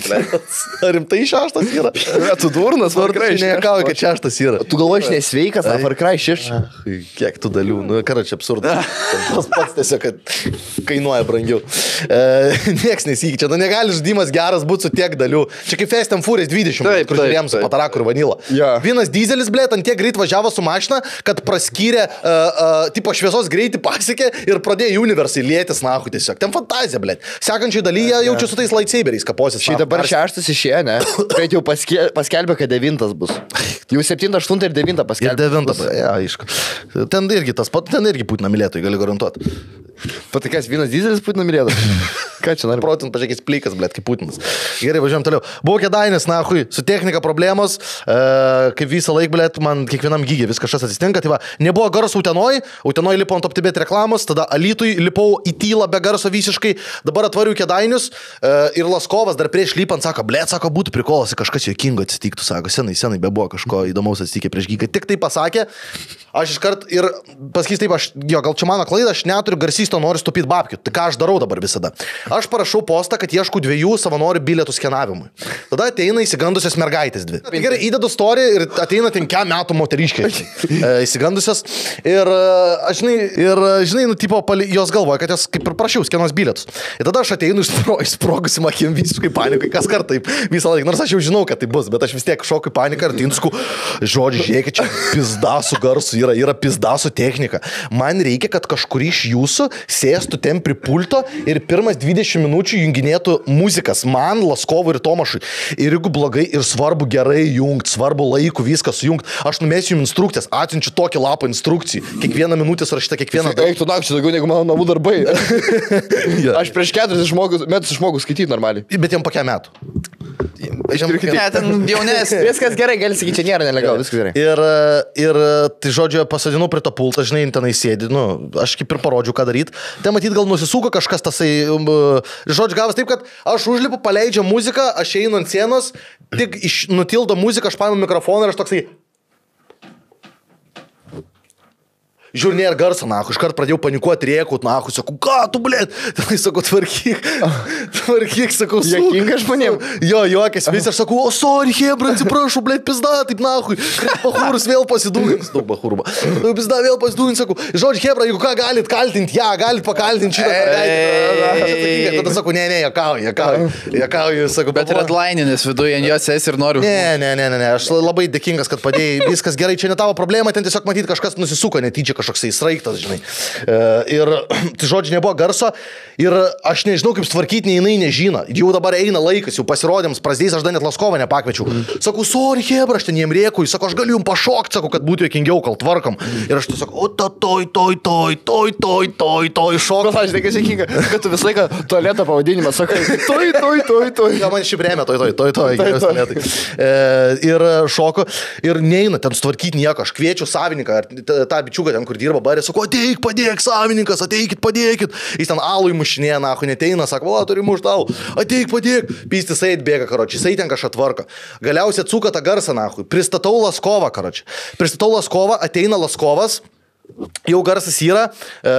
Ar rimtai šeštas yra? Tu durnas, Far Cry šeštas. Nekauju, kad šeštas yra. Tu galvoji, nesveikas, na, Far Cry šeši. Kiek tų dalių, nu, karoči, absurdas. Tas pats tiesiog, kad kainuoja brangiau. E, nieks nesikeičia, nu, negali žaidimas geras būti su tiek dalių. Čia kaip Fast and Furious dvidešimt, Taip, kur taip, žiūrėjom su taip. Pataraku ir Vanila. Jo. Vienas dizelis, blėt, ant tiek greit važiavo su mašina, kad praskyrė, uh, uh, tipo šviesos greitį pasiekė ir pradėjo universai lėtis, nahu, tiesiog. Ten fantazija, blėt. Sekančiai dalyje jaučiu su tais lightsaberiais kaposis. Štai dabar šeštas išėjo, ne? Kad jau paske, paskelbė, kad devintas bus. Jau septintą, aštuntą ir devintą Ir paskelbė. devintas, ja, aišku. Ten irgi tas pat, ten irgi Putino mylėtojai, galiu garantuoti. Patikas vienas dizelis Putino mylėtas. Ką čia nori? Protin, pažiūrėkis, plikas, blėt, kaip Putinas. Gerai, važiuojam toliau. Buvo kėdainis, na, hui, su technika problemos, e, kaip visą laiką, blėt, man kiekvienam gygė vis kažkas atsitinka. Tai va, nebuvo garso Utenoj, Utenoj lipau ant OptiBet reklamos, tada Alytui lipau į tylą be garso visiškai, dabar atvariu kėdainius e, ir Laskovas dar prieš lipant sako, blėt, sako, būtų prikolas, kažkas juokingo atsitiktų, sako, senai, senai, be buvo kažko įdomaus atsitikė prieš gygą. Tik tai pasakė, aš iškart ir pasakys taip, aš, jo, gal čia mano klaida, aš neturiu garsysto, noriu stupyti babkių. Tai ką aš darau dabar visada? Aš parašau postą, kad ieškau dviejų savanorių bilietų skenavimui. Tada ateina įsigandusios mergaitės dvi. Tai gerai, įdedu storį ir ateina ten ką metų moteriškiai. E, įsigandusios. Ir, e, aš, žinai, ir, e, žinai, nu, tipo, pali, jos galvoja, kad jos kaip ir prašiau skenos bilietus. Ir tada aš ateinu išspro, išsprogusi makim visiškai panikai, kas kart taip visą laiką. Nors aš jau žinau, kad tai bus, bet aš vis tiek šoku į paniką ir tinsku, žodžiu, žiūrėkit, čia pizdasų garsų yra, yra pizdasų technika. Man reikia, kad kažkurį iš jūsų sėstų ten prie pulto ir pirmas dvidešimt minučių junginėtų muzikas man, Laskovui ir Tomašui. Ir jeigu blogai ir svarbu gerai jungti, svarbu laiku viską sujungti, aš numėsiu jums instrukcijas, atsiunčiu tokį lapą instrukcijų. Kiekvieną minutę surašyta kiekvieną. Eik, tu nakčiai daugiau negu mano namų darbai. Ja. Aš prieš keturis metus išmokau skaityti normaliai. Bet jam pakia metų. Jam turiu Ne, ten jaunesnis. Viskas gerai, gali sakyti, čia nėra nelegalu, viskas gerai. Ir, ir tai žodžiu, pasodinu prie to pulto, žinai, tenai sėdi, nu, aš kaip ir parodžiu, ką daryti. Ten matyt, gal nusisuko kažkas tasai, um, žodžiu, gavas taip, kad aš užlipu, paleidžiu muziką, aš einu ant sienos, tik iš, nutildo muziką, aš paimu mikrofoną ir aš toksai... žiūri, nėra garso, na, iškart pradėjau panikuoti, rėkut, na, sakau, ką tu, blėt, tai sakau, tvarkyk, tvarkyk, sakau, su. Jokinga žmonėm. Jo, juokės, visi aš sakau, o, sorry, hebra, atsiprašau, blėt, pizda, taip, na, bahūrus vėl pasidūgins, daug bahūrų. Nu, pizda, vėl pasidūgins, sakau, žodžiu, hebra, jeigu ką galit kaltinti, ja, galit pakaltinti šitą mergaitę. Tada sakau, ne, ne, juokauju, juokauju, juokauju, sakau. Bet redlininės viduje, jos esi ir noriu. Ne, ne, ne, ne, ne, aš labai dėkingas, kad padėjai, viskas gerai, čia ne tavo problema, ten tiesiog matyti kažkas nusisuko netyčia, kažkoks įsraigtas, žinai. Ir, tai žodžiu, nebuvo garso ir aš nežinau, kaip tvarkyti, nei jinai nežino. Jau dabar eina laikas, jau pasirodėms, prasidės, aš dar net Laskovą nepakviečiau. Sakau, sorry, hebra, aš ten jiem rėkui, sakau, aš galiu jums pašokti, sakau, kad būtų jokingiau, kol tvarkom. Ir aš tiesiog, o, ta, toj, toj, toj, toj, toj, toj, toj, šok. Bet aš žinai, kas jokinga, kad tu visą laiką tualeto pavadinimą sakai, toj, toj, toj, toj. Ja, man šiaip remia, toj, toj, toj, toj, toj, toj, toj. E, ir šoko, ir neina ten sutvarkyti nieko, aš kviečiu savininką, tą bičiuką ten, kur dirba barė, sako, ateik, padėk, savininkas, ateikit, padėkit. Jis ten alų įmušinėja, nahu, neteina, sako, va, turi mušt tau, ateik, padėk. Pystis eit bėga, karoči, jisai ten kažką tvarko. Galiausiai atsuka tą garsą, nahu, pristatau Laskovą, karoči. Pristatau Laskovą, ateina Laskovas, jau garsas yra, e,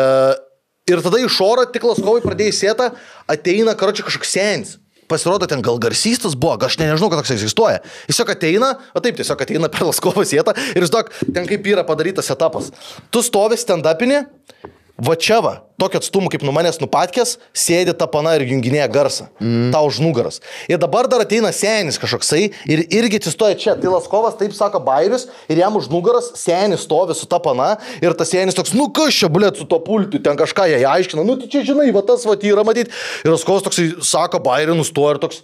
ir tada iš oro tik Laskovai pradėjai sėtą, ateina, karoči, kažkoks senis. Pasirodo, ten gal garsystas buvo, aš ne, nežinau, kad toks egzistuoja. Jis tiesiog ateina, o taip, tiesiog ateina per Laskovo sietą ir jis tok, ten kaip yra padarytas etapas. Tu stovi stand-upinį, va čia va, tokio atstumu kaip nuo manęs nupatkės, sėdi ta pana ir junginėja garsą. Mm. Tau už nugaras. Ir dabar dar ateina senis kažkoksai ir irgi atsistoja čia. Tai Laskovas taip sako bairius ir jam už nugaras senis stovi su ta pana ir tas senis toks, nu kas čia, blėt, su to pultu, ten kažką jai aiškina, nu tai čia žinai, va tas va yra matyti. Ir Laskovas toksai sako bairių, nustoja ir toks,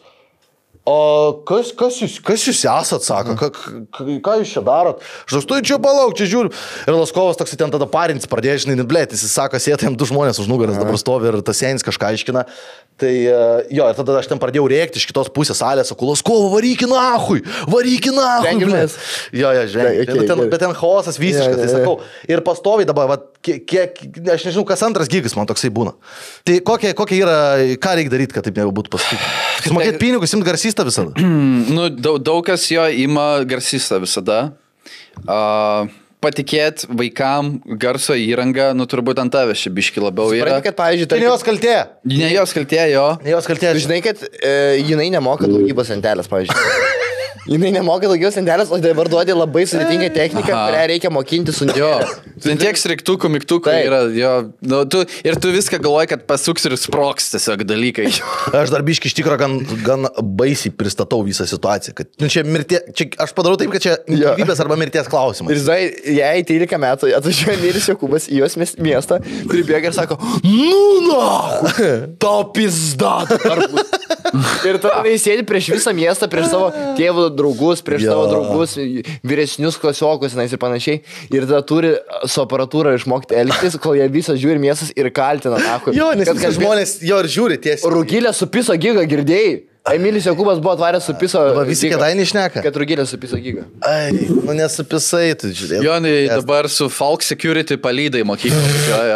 o kas, kas, jūs, kas jūs esat, sako, ką, ką jūs čia darot? Aš toks, tu čia palauk, čia žiūriu. Ir Laskovas toks ten tada parintis pradėjo, žinai, blėt, jis sako, sėta jam du žmonės už nugaras, dabar stovi ir tas senis kažką aiškina. Tai jo, ir tada aš ten pradėjau rėkti iš kitos pusės salės, sakau, Laskovo, varyki nahui, varyki nahui. Jo, jo, žinai, okay, bet, bet ten chaosas visiškas, tai sakau. Ir pastoviai dabar, va, kiek, kiek, aš nežinau, kas antras gigas man toksai būna. Tai kokia, kokia yra, ką reikia daryti, kad taip nebūtų pasakyti? Sumokėti pinigus, imti garsystą visada? Nu, daug, daug kas jo ima garsystą visada. Uh, patikėt vaikam garso įrangą, nu turbūt ant tavęs čia biški labiau yra. Supranti, kad, pavyzdžiui, tai ne jos kaltė. Ne jos kaltė, jo. Ne jos kaltė. Tu žinai, kad e, jinai nemoka daugybos lentelės, pavyzdžiui. Jinai nemoka daugybos lentelės, o dabar duodi labai sudėtingą techniką, Aha. kurią reikia mokinti su Jo, ten tiek sriktukų, mygtukų Taip. yra, jo. Nu, tu, ir tu viską galvoji, kad pasuks ir sproks tiesiog dalykai. Aš dar biški iš tikro gan, gan baisiai pristatau visą situaciją. Kad, nu, čia mirtie, čia, aš padarau taip, kad čia gyvybės arba mirties klausimas. Ir žinai, jai trylika metų atvažiuoja Miris Jokūbas į jos miestą, pribėga ir sako, nu, na, tau pizda. Ir tada jis sėdi prieš visą miestą, prieš savo tėvų draugus, prieš Jo. savo draugus, vyresnius klasiokus ir panašiai. Ir tada turi su aparatūra išmokti elgtis, kol jie visą žiūri miestas ir kaltina. Nahui. Jo, nes Kad kad žmonės jo ir žiūri tiesiai. Rugilė su piso giga, girdėjai? Emilis Jokūbas buvo atvaręs su piso Va, visi giga. kėdainiai šneka. Kad Rugilė su piso giga. Ai, nu nesupisai, tu žiūrėk. Jonai dabar su Falk Security palydai mokyklą.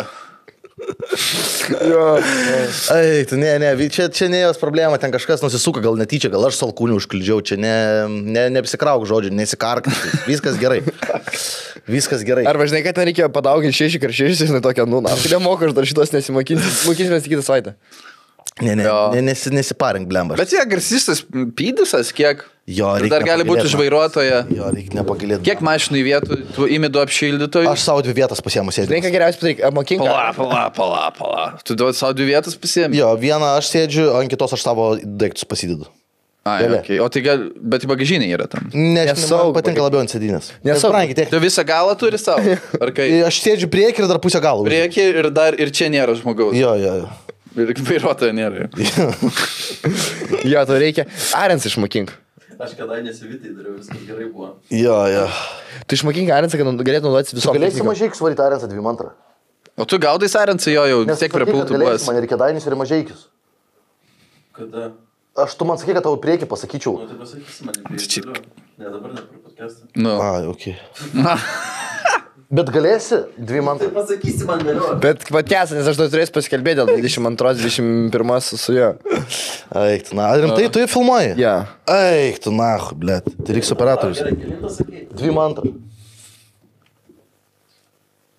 Ai, tu ne, ne, čia, čia ne jos problema, ten kažkas nusisuka, gal netyčia, gal aš salkūnį užkliudžiau, čia ne, ne, nepsikrauk žodžių, nesikark, viskas gerai. Viskas gerai. Arba žinai, kad ten reikėjo padauginti šeši kart šešis, žinai, tokia, nu, na, aš nemoku, aš dar šitos nesimokinsiu. Mokysimės kitą savaitę. Ne, ne, Jo. ne nesi, nesiparink, blemba. Bet jie garsistas pydusas, kiek? Jo, Ir reikia dar gali būti nepagailėt, už vairuotoją. Jo, reikia nepagilėti. Kiek mašinų į vietų, tu įmėdu apšildytojų? Aš savo dvi vietas pasiemu Žinai, sėdžiu. ką geriausiai padaryk, apmokink. Pala, pala, pala, pala. Tu duodi savo dvi vietas pasiemi? Jo, vieną aš sėdžiu, ant kitos aš savo daiktus pasidedu. Ai, Gali. okay. O tai gal, bet į bagažinį yra tam. Nes Nesaugu. man patinka labiau ant sėdynės. Nesaugu. Tu visą galą turi savo? Ar kai? Aš sėdžiu priekį ir dar pusę galų. Priekį ir dar ir čia nėra žmogaus. Jo, jo, jo. Ir vairuotojo nėra. Jo, to reikia. Arens išmokink. Aš kada nesivitai dariau, viskas gerai buvo. Jo, jo. Tu išmokink Arensą, kad galėtum naudotis visom. Galėsi technikom. mažai svaryti Arensą dvi antrą. O tu gaudai Arensą jo jau, vis tiek prie pultų buvęs. Man ir kėdainis ir mažaikius. Kada? Aš tu man sakai, kad tavo priekį pasakyčiau. Nu, tai pasakysi man į priekį. čia- toliau. Ne, dabar ne per podcastą. Nu. A, ok. Bet galėsi dvi antrą. Pasakysi man vėliau. Bet patkesą, nes aš dar turėsiu pasikalbėti dėl dvidešimt antros dvidešimt pirmos su juo. Eik, tu, na, rimtai tu jį filmuoji? Ja. Eik, tu, na, blėt. Tai reiks operatorius. Gerai, kelintą sakei. Dvi antrą. Pagalvoju.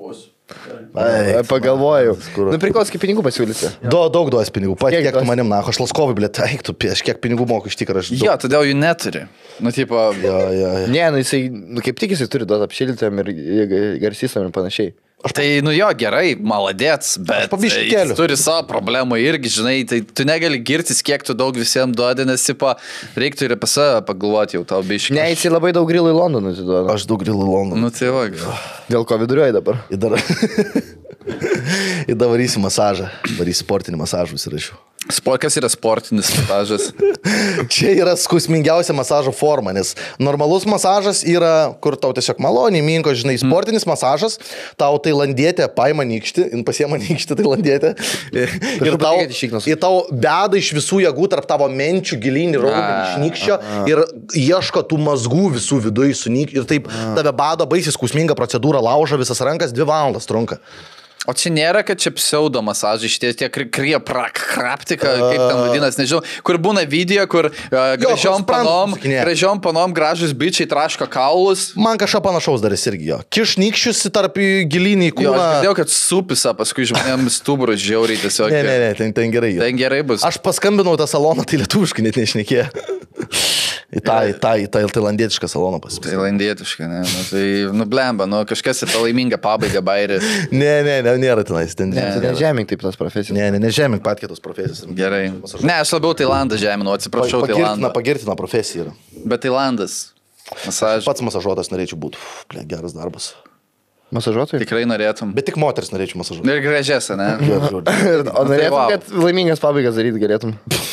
Bus. Ai, Pagalvojau. kur- Nu, priklaus, kaip pinigų pasiūlyti. Do, daug duos pinigų. Pat Kiek kiek tu duos? manim, na, aš Laskovai, blėt, eik tu, aš kiek pinigų moku iš tikrųjų. Aš Jo, todėl jų neturi. Nu, tipo, Jo, jo, jo. Ne, nu jisai, nu kaip tik jisai turi duoti apšildytam ir garsystam ir panašiai. tai, nu jo, gerai, maladėts, bet po biškį jis keliu. turi savo problemų irgi, žinai, tai tu negali girtis, kiek tu daug visiems duodi, nes, tipo, reiktų ir apie save pagalvoti jau tau biškį. Ne, jisai labai daug grilų į Londoną atiduoda. Aš daug grilų Londoną. Nu, tai va. Dėl ko viduriuoji dabar? Ir dar... Ir dar varysi masažą. Varysi sportinį masažą įsirašiau. Sport, kas yra sportinis masažas? Čia yra skausmingiausia masažo forma, nes normalus masažas yra, kur tau tiesiog maloniai, minko, žinai, sportinis masažas, tau tailandietė paima nykštį, in pasiema nykštį tailandietė ir tau, ir tau beda iš visų jėgų tarp tavo menčių gilinį raumenį iš nykščio ir ieško tų mazgų visų viduje su nykščiu ir taip tave bado baisiai skausminga procedūra, lauža visas rankas, dvi valandas trunka. O čia nėra, kad čia pseudo masažai, šitie tie kriopraptika, kaip ten vadinasi, nežinau, kur būna video, kur uh, gražiom kur panom, suprantu, gražiom panom gražus bičiai traško kaulus. Man kažką panašaus darys irgi jo. Kišnykščius tarp gilinį Jo, aš kūną. girdėjau, kad supisa, paskui žmonėms stuburus žiauriai tiesiog. Ne, ne, ne, ten, ten gerai. jo. Ten gerai bus. Aš paskambinau tą saloną, tai lietuviškai net nešnekė. Į tą, į tą, į tą tailandietišką saloną pasipasakė. Tailandietiškai, ne, nu, tai nublemba, nu kažkas apie laimingą pabaigą bairį. Ne, ne, ne, nėra tenais. Ten, Ne, Tai nežemink taip tas profesijas. ne, ne, nežemink pat kitos profesijos. Gerai. Ne, aš labiau Tailandą žeminu, atsiprašau Pagirtina, Tailandą. pagirtina profesija yra. Bet Tailandas. Masaž. Pats masažuotas norėčiau būti. Ble, geras darbas. Masažuotojai? Tikrai norėtum. Bet tik moteris norėčiau masažuoti. Ir gražias, ne? O norėtum, vau. kad laimingas pabaigas daryti galėtum?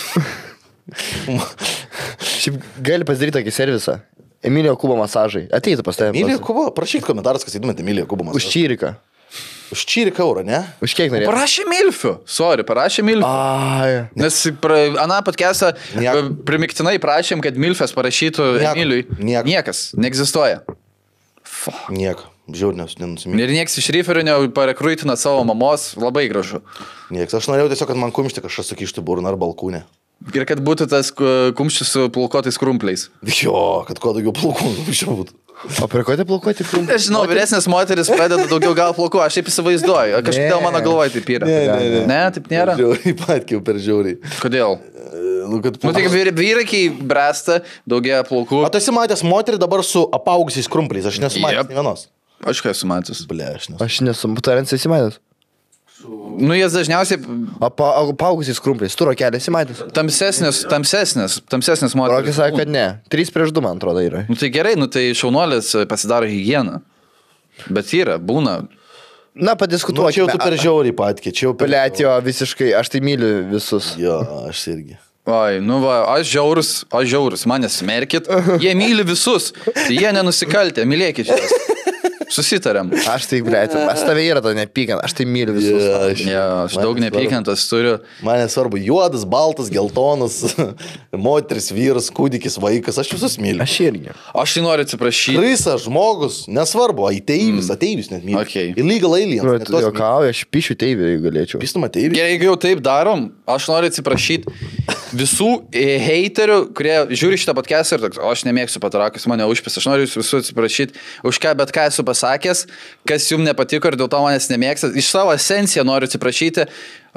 Šiaip gali pasidaryti tokį servisą. Emilio Kubo masažai. Ateitų pas tave. Emilija Kubo, prašyk komentaras, kas įdomėt Emilija Kubo Už masažą. čyriką. Už čyriką eurą, ne? Už kiek norėtum? Parašė Milfių. Sorry, parašė Milfių. Ai. Nes pra, aną podcastą Niek- primiktinai prašėm, kad Milfės parašytų Niek- Emiliui. niek- Niekas. Neegzistuoja. Nieko. Žiaurnės, nenusimė. Ir nieks iš ryferinio parekruitina savo mamos. Labai gražu. Niekas. Aš norėjau tiesiog, kad man kumštį kažkas sukištų burną ar balkūnę. Ir kad būtų tas ku- kumštis su plaukotais krumpliais. Jo, kad kuo daugiau plaukų čia būtų. O prie ko tai plaukuoti krum? Aš žinau, vyresnės moteris pradeda daugiau gal plaukų. Aš taip įsivaizduoju. Kažkaip dėl mano galvoje taip yra. Ne, ne, ne. Ne, taip nėra. Žiauriai, patkiau per žiauriai. Kodėl? Nu, kad Nu, tai vyr- vyrai, kai bręsta, daugėja plaukų. O tu esi matęs moterį dabar su apaugusiais krumpliais? Aš nesu matęs Jep. nei vienos. Aš ką esu matęs. Ble, aš nesu. Aš nesu Tarencija įsimatęs. Nu, jas dažniausiai O pa, paugusiais krumpliais. Turo kelias įmatęs. tamsesnės, tamsesnės, tamsesnės moteris. Rokas sakė, kad ne. Trys prieš du, man atrodo, yra. Nu, tai gerai, nu, tai šaunuolis pasidaro higieną. Bet yra, būna. Na, Nu, padiskutuokime. čia jau tu per žiauriai patkė, čia jau per... Plėt jo visiškai, aš tai myliu visus. Jo, aš irgi. Oi, nu va, aš žiaurus, aš žiaurus, mane smerkit. Jie myli visus, tai jie nenusikaltė, mylėkit juos. Susitarėm. Aš tai, blėt, aš tave yra to nepykant, aš tai myliu visus. Jo, aš, Ja, aš daug man nepykantas turiu. Man nesvarbu, juodas, baltas, geltonas, moteris, vyras, kūdikis, vaikas, aš visus myliu. Aš irgi. Aš tai noriu atsiprašyti. Krisas, žmogus, nesvarbu, ateivis, ateivis net myliu. Okay. Illegal aliens. net Tu tuos juokauji, aš pišiu teivį, jeigu galėčiau. Pistum ateivis. Gerai, jeigu jau taip darom, aš noriu atsiprašyti visų e, heiterių, kurie žiūri šitą podcastą ir toks, o aš nemėgsiu patarakus, mane užpis, aš noriu visų atsiprašyti už ką, bet ką esu pasakęs, kas jums nepatiko ir dėl to manęs nemėgstat. Iš savo esenciją noriu atsiprašyti.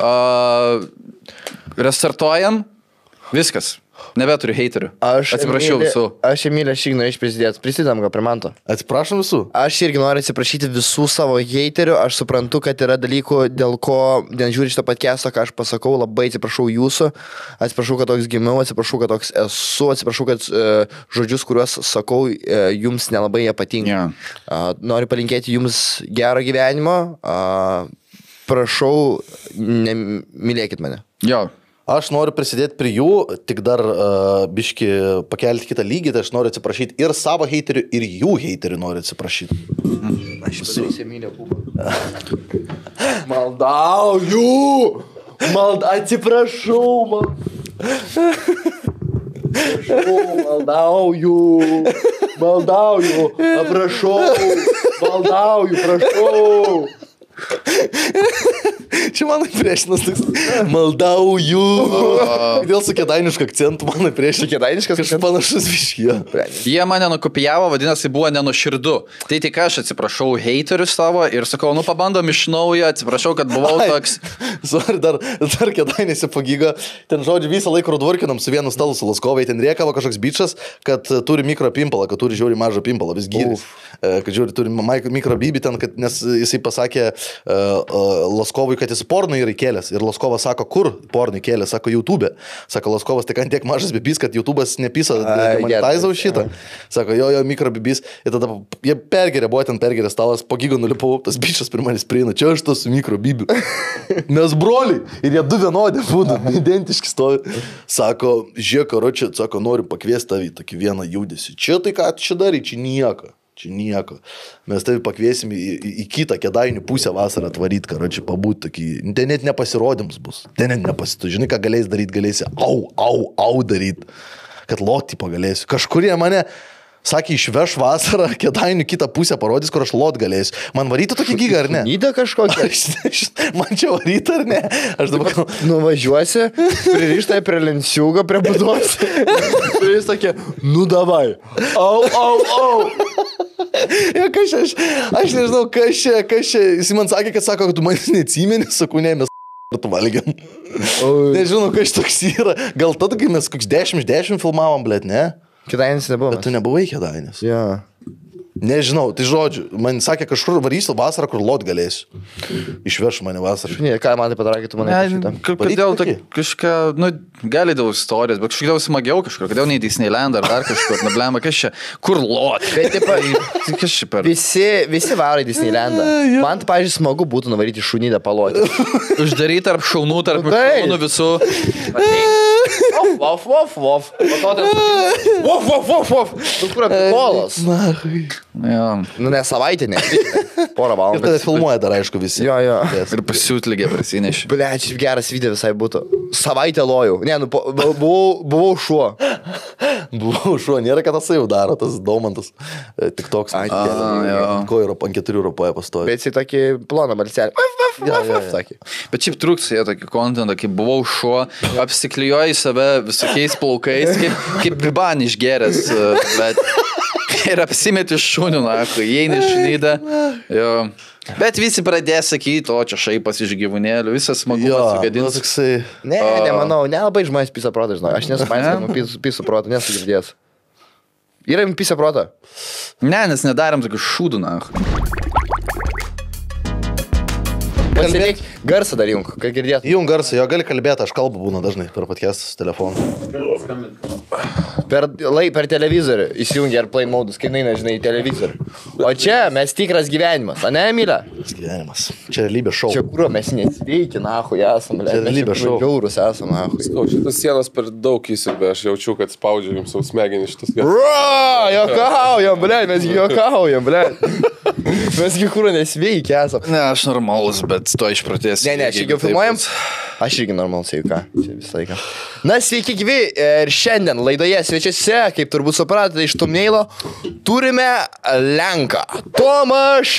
Uh, restartuojam, viskas. Nebeturiu heiterių. Aš Atsiprašiau Emilį- visų. Aš Emilė šį norėčiau prisidėti. Prisidėm gal prie manto. Atsiprašom visų. Aš irgi noriu atsiprašyti visų savo heiterių. Aš suprantu, kad yra dalykų, dėl ko, dėl žiūri šitą podcastą, ką aš pasakau, labai atsiprašau jūsų. Atsiprašau, kad toks gimiau, atsiprašau, kad toks esu, atsiprašau, kad uh, žodžius, kuriuos sakau, uh, jums nelabai jie patinka. Yeah. Uh, noriu palinkėti jums gero gyvenimo. Uh, prašau, nemylėkit mane. Jo. Aš noriu prisidėti prie jų, tik dar uh, biški pakelti kitą lygį, tai aš noriu atsiprašyti ir savo heiterių, ir jų heiterių noriu atsiprašyti. Aš padarysiu Emilę Kubą. Maldauju! Mald... Atsiprašau, mal... Prašau, maldauju! Maldauju! Aprašau! Maldauju, prašau! Čia man priešinas toks. Maldauju. Dėl su kėdainišku akcentu man priešinas. Kėdainiškas Kažkas panašus viškio. Jie mane nukopijavo, vadinasi, buvo nenuširdu. Tai tik aš atsiprašau heiterius savo ir sakau, nu pabandom iš naujo, atsiprašau, kad buvau toks. Sorry, dar, dar kėdainėse pagyga. Ten, žodžiu, visą laiką rodvorkinam su vienu stalu su Laskovai. Ten riekavo kažkoks bičas, kad turi mikropimpalą, kad turi žiūri mažą pimpalą, vis gyris. Kad žiūri, turi mikrobibį ten, kad, nes jisai pasakė uh, uh, Laskovui, kad jis porno yra įkėlęs. Ir Laskovas sako, kur porno įkėlęs, sako, YouTube. Sako, Laskovas tik ant tiek mažas bibis, kad YouTube'as nepisa, demonetizavo šitą. Sako, jo, jo, mikrobibis. Ir tada jie pergerė, buvo ten pergerė stalas, po gigo nulipau, tas bičas pirmanis prieina, čia aš tas su mikrobibiu. Mes broliai. Ir jie du vienodi būtų, identiški stovi. Sako, žiūrėk, karočią, sako, noriu pakviesti tavį tokį vieną judesį. Čia tai ką čia darai, čia nieko. Čia nieko. Mes tavi pakviesim į, į, į kitą kėdainių pusę vasarą atvaryti, karočią, pabūti tokį. Ten net nepasirodyms bus. Ten net nepasirodyms. Žinai, ką galės daryti, galėsi au, au, au daryti. Kad loti pagalėsiu. Kažkurie mane sakė, išveš vasarą kėdainių kitą pusę parodys, kur aš lot galėsiu. Man varyti tokį gigą ar ne? Nyda kažkokia. Man čia varyti ar ne? Aš dabar... Nuvažiuosi, pririštai prie lensiugo, prie būdos. Ir jis tokia, nu davai. Au, au, au. Ja, kas čia, aš, aš nežinau, kas čia, kas čia. Jis man sakė, kad sako, kad tu manęs neatsimeni, sakau, ne, mes kartu valgiam. Nežinau, kas toks yra. Gal tada, kai mes koks dešimt iš dešimt filmavom, blėt, ne? Kėdainis nebuvo. Bet tu nebuvai kėdainis. Jo. Nežinau, tai žodžiu, man sakė, kažkur varysiu vasarą, kur lot galėsiu. Išveš mane vasarą. Ne, ką man tai padarė, tu mane šitą. Kodėl tai kažką, nu, gali dėl istorijos, bet kažkodėl smagiau kažkur, kodėl ne į Disneyland ar dar kažkur, neblema, kas čia, kur lot. Bet taip, kas čia per... Visi, visi varo į Disneylandą. Man tai, pavyzdžiui, smagu būtų nuvaryti šunydą paloti. Uždaryti tarp šaunų, tarp šaunų visų. Vof, vof, vof. Vof, vof, vof, vof. Tu kur apikolas? Ja. Nu, ne savaitė, ne. Porą Ir valandų. tada filmuoja dar, aišku, visi. Jo, jo. Ir pasiūtlygė prasinešė. Ble, čia geras video visai būtų. Savaitę lojau. Ne, nu, po- buvau, buvau šuo. Buvau šuo, nėra, kad tas jau daro, tas Daumantas. e, Tik toks. Ai, jo. Ko yra, ant keturių ropoje pastovi. Bet jisai tokį ploną balselį. Vaf, vaf, Jo, vaf, jo, vaf, jo. sakė. Bet šiaip trūksta jie tokį kontentą, kaip buvau šuo, apsiklijuoji save visokiais plaukais, kaip, kaip biban išgeręs, bet ir apsimeti šunių, na, kai įeini šunydą. Jo. Bet visi pradės sakyti, o čia šaipas iš gyvūnėlių, visas Jo, smagumas nu, sugadins. toksai... Ne, nemanau, nelabai žmonės pisa protą, žinau. Aš nesu manęs, kad pisa, pisa protą, nesu girdėjęs. Yra jums pisa protą. Ne, nes nedarėm tokių šūdų, na. Pasireik garsą dar jung, kad girdėtų. Jung garsą, jo gali kalbėti, aš kalbu būna dažnai per podcastus su telefonu. Per, lai, per televizorių įsijungia ar play modus, kai neina, žinai, į televizorių. O čia mes tikras gyvenimas, a ne, Emilė? Gyvenimas. Čia realybės šou. Čia kur mes nesveiki, nahui esam, ble. Čia realybės šou. Žiaurus esam, nahui. O šitas sienas per daug įsirbė, aš jaučiu, kad spaudžia jums savo smegenį šitas geras. Ra, jokaujam, ble, mes jokaujam, ble. Mesgi kur nesveiki esam. Ne, aš normalus, bet to išpratėsiu. Ne, ne, šiaip jau filmuojam. Aš irgi normalus, jeigu ką. Čia visą laiką. Na, sveiki gyvi. Ir šiandien laidoje svečiuose, kaip turbūt supratote iš thumbnailo, turime Lenką. Tomaš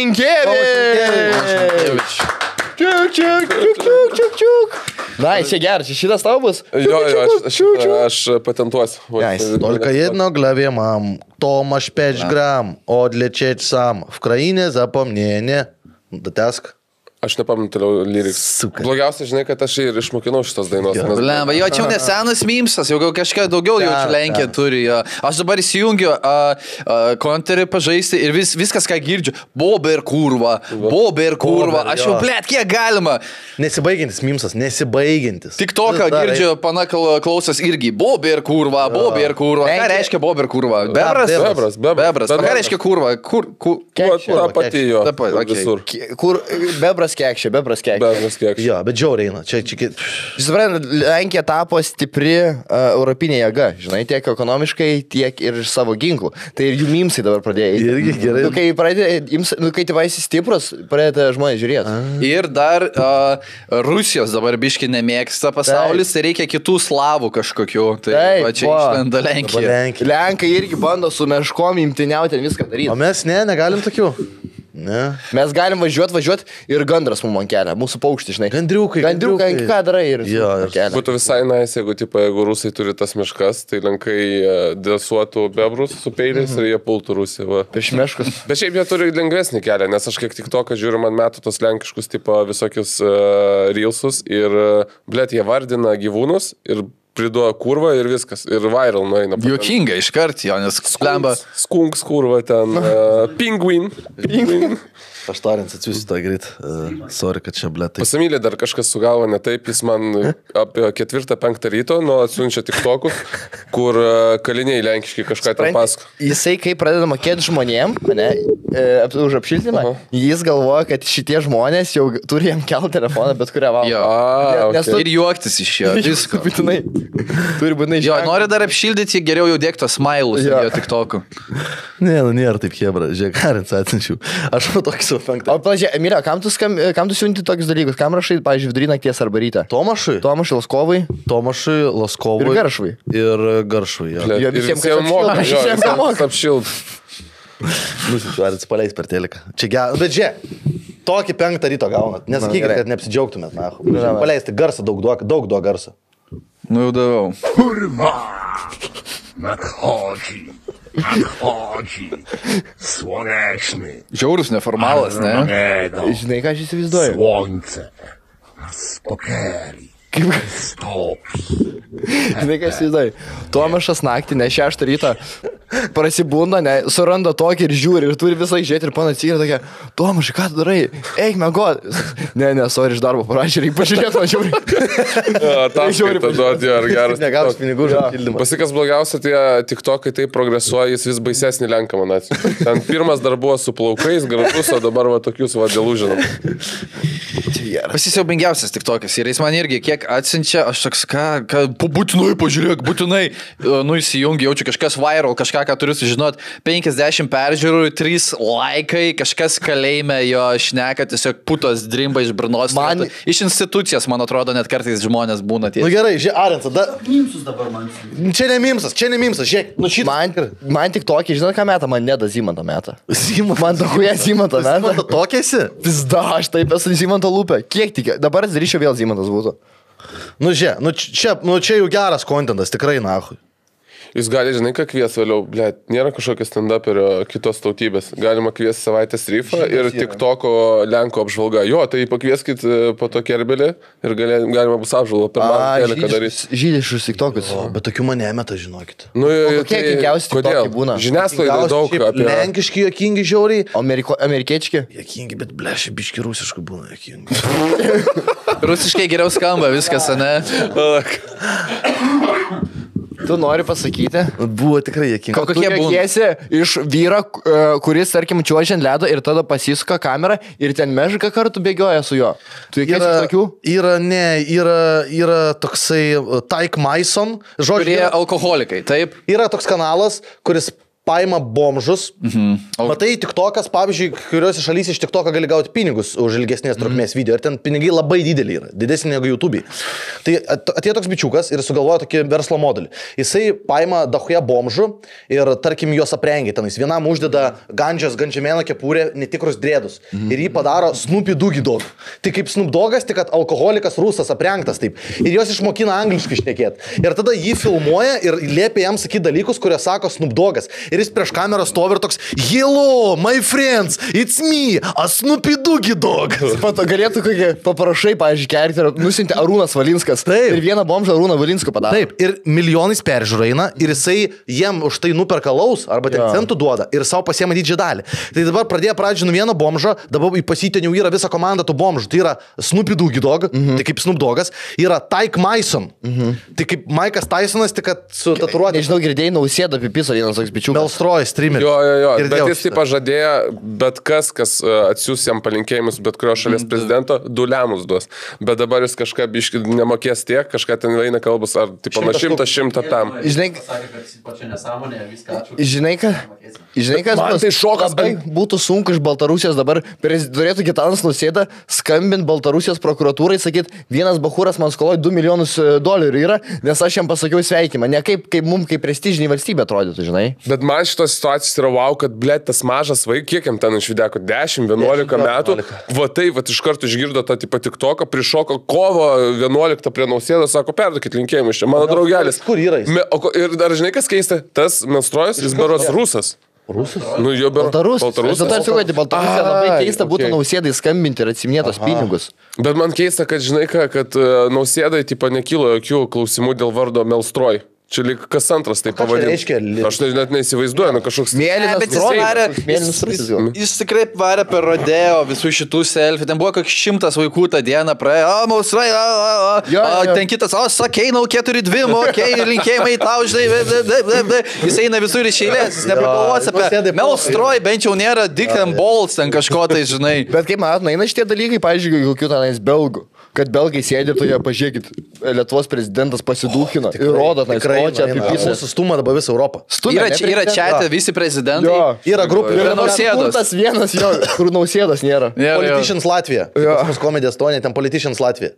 Rinkėvič. Čiuk, čiuk, čiuk, čiuk, čiuk, čiuk. Na, čia gerai, čia šitas tau bus. Jo, jo, aš, aš, aš patentuosiu. Nice. Только jedno главе мам, Томаш пять грамм, отлечить сам, в краине запомнение. Дотяск. Aš nepamenu toliau lyriks. Suka. Blogiausia, žinai, kad aš ir išmokinau šitas dainos. Jo. nes- Lemba, jo, čia jau nesenas mimsas, jau gal kažką daugiau Ta, jaučiu Lenkija ta. turi. Jo. Aš dabar įsijungiu uh, uh, konterį pažaisti ir vis, viskas, ką girdžiu, boba ir kurva, boba ir kurva. Boba, Aš jau, jo. blėt, kiek galima. Nesibaigiantis mimsas, nesibaigiantis. Tik to, ką Vis dar girdžiu, pana kal- klausas irgi, boba ir kurva, boba ir kurva. Ką Lenkija- reiškia boba ir kurva? Bebras? Bebras, bebras. Bebras. O ką reiškia kurva? Kur, kur, Tuo- Kekšė. Ta pati jo. Ta pati, okei. Visur. Kur bebras kekšė, bebras kekšė. Bebras kiek. Jo, bet žiauriai eina. Čia, čia, čia. Suprantat, Lenkija tapo stipri uh, europinė jėga, žinai, tiek ekonomiškai, tiek ir iš savo ginklų. Tai ir jų mimsai dabar pradėjo. eiti. Irgi gerai. Nu, kai pradėjo, ims- nu, kai tėvai esi stiprus, pradėjo žmonės žiūrėti. Ir dar uh, Rusijos dabar biški nemėgsta pasaulis, tai reikia kitų slavų kažkokių. Tai Taip, va, čia va. išlenda Dabar Lenkija. Lenkija. Lenkai irgi bando su meškom imtiniauti ir viską daryti. O mes ne, negalim tokių. Ne. Mes galim važiuoti, važiuoti ir gandras mums ant kelio, mūsų paukštis, žinai. Gandriukai. Gandriukai, ką darai ir Jo, ir- kelią. Būtų visai nais, jeigu, tipo, jeigu rusai turi tas miškas, tai lenkai e, dresuotų bebrus su peiliais ir jie pultų Rusiją. Va. Prieš meškus. Bet šiaip jie turi lengvesnį kelią, nes aš kiek tik to, kad žiūriu, man metų tos lenkiškus tipo visokius uh, reelsus ir, uh, blėt, jie vardina gyvūnus ir priduoda kurvą ir viskas. Ir viral nueina. Juokinga iškart, jo, nes sklemba. Skunks kurva ten. Uh, pingvin. Pingvin. Aš tarins atsiųsiu tą greit. Uh, sorry, kad čia, ble, tai. Pasamylė dar kažkas sugalvo ne taip, jis man apie ketvirtą, penktą ryto nuolat siunčia tiktokus, kur uh, kaliniai lenkiški kažką ten pasako. Jisai, kai pradeda mokėti žmonėm, ne, e, ap- už apšiltimą, Aha. jis galvoja, kad šitie žmonės jau turi jam kelti telefoną bet kurią valandą. Jo. A, Nes okay. tu- Ir juoktis iš jo. Visko. Būtinai. Turi būtinai Jo, ženklą. nori dar apšildyti, geriau jau dėk tos smailus Jo. ant jo tiktokų. Ne, nu nėra taip hebra. Žiūrėk, karins atsinčiau. Aš matau tokį savo penktą. O, palažiai, Emilio, kam tu, skam, kam tu siunti tokius dalykus? Kam rašai, pavyzdžiui, vidury nakties arba ryte? Tomašui. Tomašai Laskovai Tomašui, Laskovui. ir Garšvai. Ir Garšvui, jo. Blet, Jo, ir visiem, kas visiem moka, apšild- jo, visiem visiem moka. apšild. Nusičiu, ar atsipaleis per teliką. Čia gerai. Bet žiūrėk, tokį penktą ryto gaunat. Nesakykit, gerai. kad neapsidžiaugtumėt, na. Paleisti garsą, daug duok, daug duok garsą. Nu jau davau. Nadchodzi, nadchodzi, słoneczny, Žiaurus neformalas, ne? Armageddon, Žinai, ką aš įsivaizduoju? słońce nas pokeri, stopi. Žinai, ką aš įsivaizduoju? Tomašas naktį, ne šeštą rytą, prasibūna, ne, suranda tokį ir žiūri, ir turi visai žiūrėti, ir pana atsigira tokia, Tomašai, ką tu darai? Eik, mėgot. Ne, ne, sorry, iš darbo parašė, reikia pažiūrėti, man žiūri. Ataskaitą duoti, ar geras. Negavus TikTok. pinigų už apšildymą. Pasikas blogiausia, tie tiktokai taip progresuoja, jis vis baisesnį lenką man atsiunčia. Ten pirmas dar buvo su plaukais, gražus, o dabar va tokius va dėlų žinom. Pasisiaubingiausias tiktokas. Ir jis man irgi kiek atsiunčia, aš toks, ką, ką būtinai pažiūrėk, būtinai. Nu įsijungi, jaučiu kažkas viral, kažką, ką turiu sužinot. penkiasdešimt peržiūrų, trys laikai, kažkas kalėjime jo šneka, tiesiog putos drimba iš burnos. Man- Iš institucijos, man atrodo, net kartais žmonės būna tie. Nu gerai, žiūrėk, Arens, tada. Mimsus dabar man. Čia ne mimsas, čia ne mimsas, žiūrėk. Nu šitą. Man, man tik tokį, žinai, ką metą, man neda Zimantą metą. Simas. Man dahuja Zimantą metą. Tokia esi? Pizda, aš taip esu Zimanto lūpė. Kiek tik, dabar atsiryšiu vėl Zimantas būtų. Nu žiūrėk, nu čia, nu čia jau geras kontentas, tikrai nahui. Jūs galite, žinai, ką kvies vėliau, blėt, nėra kažkokio stand-uperio kitos tautybės. Galima kviesti savaitės rifą ir tiktoko Lenko apžvalga. Jo, tai pakvieskit e, po to kerbelį ir gali, galima bus apžvalga per man kelią, ką darys. Žydišus tik tokius. O, bet tokių mane emeta, žinokit. Nu, kokie juokingiausi tiktokai kodėl? būna? Žiniasklaida Gal daug šiaip apie... Lenkiški, jokingi, žiauriai. O ameriko, amerikiečiai? Jokingi, bet bleši, biški rusiškai būna jokingi. Rusiškai geriau skamba viskas, ne? Tu nori pasakyti? Buvo tikrai jokingi. Ko- Tu Kokie būna? juokiesi iš vyro, e, kuris, tarkim, čiuožia ant ledo ir tada pasisuka kamerą ir ten mežka kartu bėgioja su juo. Tu juokiesi Yra, iš tokių? yra, ne, yra, yra toksai uh, Taik Mason, žodžiu, Kurie yra, alkoholikai, taip? yra toks kanalas, kuris paima bomžus. Mhm. Matai, tiktokas, pavyzdžiui, kuriuose šalyse iš tiktoko gali gauti pinigus už ilgesnės trukmės mhm. video ir ten pinigai labai dideli yra, didesni negu YouTube. Tai at- atėjo toks bičiukas ir sugalvojo tokį verslo modelį. Jisai paima dahuja bomžų ir, tarkim, juos aprengia tenais. Vienam uždeda gandžios, gandžiamėno kepurė, netikrus drėdus. Mhm. Ir jį padaro Snoopy Doogie Dog. Tai kaip Snoop Dogas, tik kad alkoholikas rusas aprengtas taip. Ir jos išmokina angliškai šnekėti. Ir tada jį filmuoja ir liepia jam sakyti dalykus, kurie sako Snoop Dogas. Ir jis prieš kamerą stovi ir toks, hello, my friends, it's me, a Snoopy Doogie Dog. Pato galėtų kokį paprašai, pavyzdžiui, kerti ir nusinti Arūnas Valinskas. Taip. Ir vieną bomžą Arūną Valinską padaro. Taip, ir milijonais peržiūrų eina ir jisai jiem už tai nuperka laus arba ten Jo. centų duoda ir savo pasiema didžiąją dalį. Tai dabar pradėjo pradžią nuo vieno bomžo, dabar į pasitę jau yra visa komanda tų bomžų. Tai yra Snoopy Doogie Dog, mhm. tai kaip Snoop Dogas, yra Taik Mason, mhm. tai kaip Maikas Tysonas, tik kad su tatuiruotė. Nežinau, girdėjai, nausėda apipiso vienas toks bičiukas. Belstroj streamer. Jo, jo, jo, bet Girdėjau jis taip šitą. pažadėjo, bet kas, kas uh, atsiūs jam palinkėjimus, bet kurio šalies prezidento, du lemus duos. Bet dabar jis kažką biški nemokės tiek, kažką ten eina kalbas, ar tipo nuo šimtas šimtą tam. Žinai, Pasakė, kad pačia nesąmonė, viską atšaukė. žinai, ką, Žinai, kas Man bus? tai šokas, Labai būtų sunku iš Baltarusijos dabar, prez- turėtų Gitanas Nausėda skambinti Baltarusijos prokuratūrai, sakyt, vienas bachūras man skoloja du milijonus dolerių yra, nes aš jam pasakiau sveikimą. Ne kaip, kaip mums, kaip prestižiniai valstybė atrodytų, žinai. Bet man šitos situacijos yra wow, kad, blėt, tas mažas vaikas, kiek jam ten išvideko, dešimt vienuolika metų, va tai, va iš karto išgirdo tą tipo tiktoką, prišoko kovo vienuoliktą prie Nausėdos, sako, perduokit linkėjimus čia, mano draugelis. Kur yra jis? Me, o, ko- ir dar žinai, kas keista, tas menstruojas, jis berods rusas. Rusas? Nu, jo berods. Baltarusija. Aš Baltarusas. dar sakau, kad į Baltarusiją labai Ai, keista būtų okei. Nausėdai skambinti ir atsiminėtos pinigus. Bet man keista, kad žinai ką, kad uh, Nausėdai, tipo, nekilo jokių klausimų dėl vardo Melstroj. Čia lyg kas antras tai ką čia pavadinti. reiškia, li- Aš tai net neįsivaizduoju, nu kažkoks... Mėlynas bet jis brolis, varė, mėlynas jis, rusas jis, gal. jis tikrai varė per rodeo visų šitų selfie. Ten buvo koks šimtas vaikų tą dieną praėjo. O, mausrai, o, o, o. Jo, o jo. ten kitas, o, sakei, nau, keturi dvi, okei, okay, linkėjimai tau, žinai, ve, ve, ve, ve, ve. Jis eina visur iš eilės, jis nepagalvos apie Nausėdai Melstroj, bent jau nėra Dick and Balls ten kažko tai, žinai. Bet kaip matot, eina šitie dalykai, pavyzdžiui, kokių tenais belgų. Kad belgai sėdė toje, pažiūrėkit, Lietuvos prezidentas pasidūkino ir rodo, tai o čia apipisė. Mūsų stuma dabar visą Europą. Yra, čia- yra čia visi prezidentai. Jo. Yra grupė. Yra Yra Nausėdos. Kur tas vienas jo, kur Nausėdos nėra. Jo, jo. Politicians Latvija. Jo. Pas mus komedija Estonija, ten Politicians Latvija.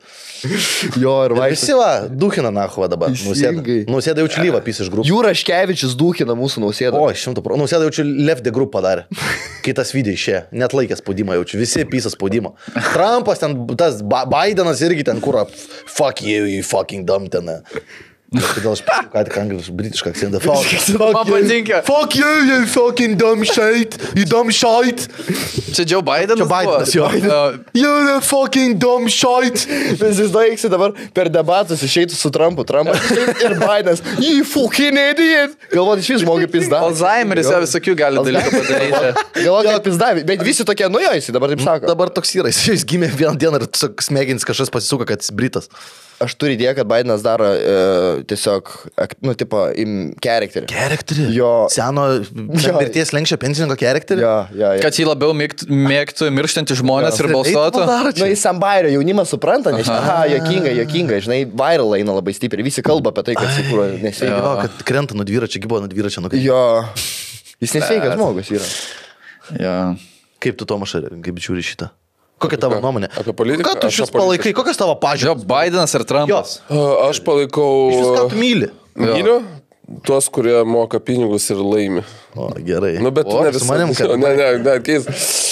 Jo, ir Ir vaikščiai. visi va, duhina nahuva dabar. Nausėda. Teisingai. Nausėda jaučiu lyvą pys iš grupų. Jūraškevičius dūkina mūsų Nausėdą. O, šimtų pro. Nausėda jaučiu left the group padarė. Kitas video išėjo. Net laikė spaudimą jaučiu. Visi pysas spaudimą. Trumpas ten, tas Ba- Bidenas irgi ten kur. Fuck you, you fucking dumb ten. Kodėl aš pasakau, ką tik anglišką, britišką akcentą. Fuck, Man patinka. fuck you, you fucking dumb shit. You dumb shit. Čia Joe Bidenas. Čia Bidenas, jo. buvo? You're a fucking dumb shit. Vis vis daigsi dabar per debatus išeitų su Trumpu. Trumpas ir Bidenas. You fucking idiot. Galvot, iš vis žmogui pizda. Alzheimeris, jo visokių gali dalykų padaryti. Galvot, kad pizda. Bet visi tokie, nu jo, jis dabar taip sako. Dabar toks yra, jis jis gimė vieną dieną ir tiesiog smegenys kažkas pasisuka, kad jis britas. Aš turiu idėją, kad Bidenas daro e, tiesiog, ak- nu, tipo, im charakterį. Charakterį? Jo. Seno Jo. mirties lenkščio pensininko charakterį? Jo, jo, jo. Kad jį labiau mėgt- mėgtų mirštantį žmonės ir balsuotų. Nu, jis ambairio jaunimas supranta, nes, aha, jokinga, jokinga, žinai, viral eina labai stipriai, visi kalba apie tai, kad sikūro nesveikia. Jo, kad krenta nuo dviračio, gyvo nuo dviračio. Nu, kaip, Jo, jis nesveikas žmogus yra. Ja. kaip tu, Tomašai, kaip žiūri šitą? Kokia tavo nuomonė? Apie politiką? Ką tu Aš šis apie politiką. palaikai? Kokios tavo Jo, pažiūros? Bidenas ir Trumpas. A, Aš palaikau... Šis ką tu myli? Myliu tuos, kurie moka pinigus ir laimi. O, gerai. Nu, bet o, ne su visą. manim, kad... Ne, ne, ne, keis.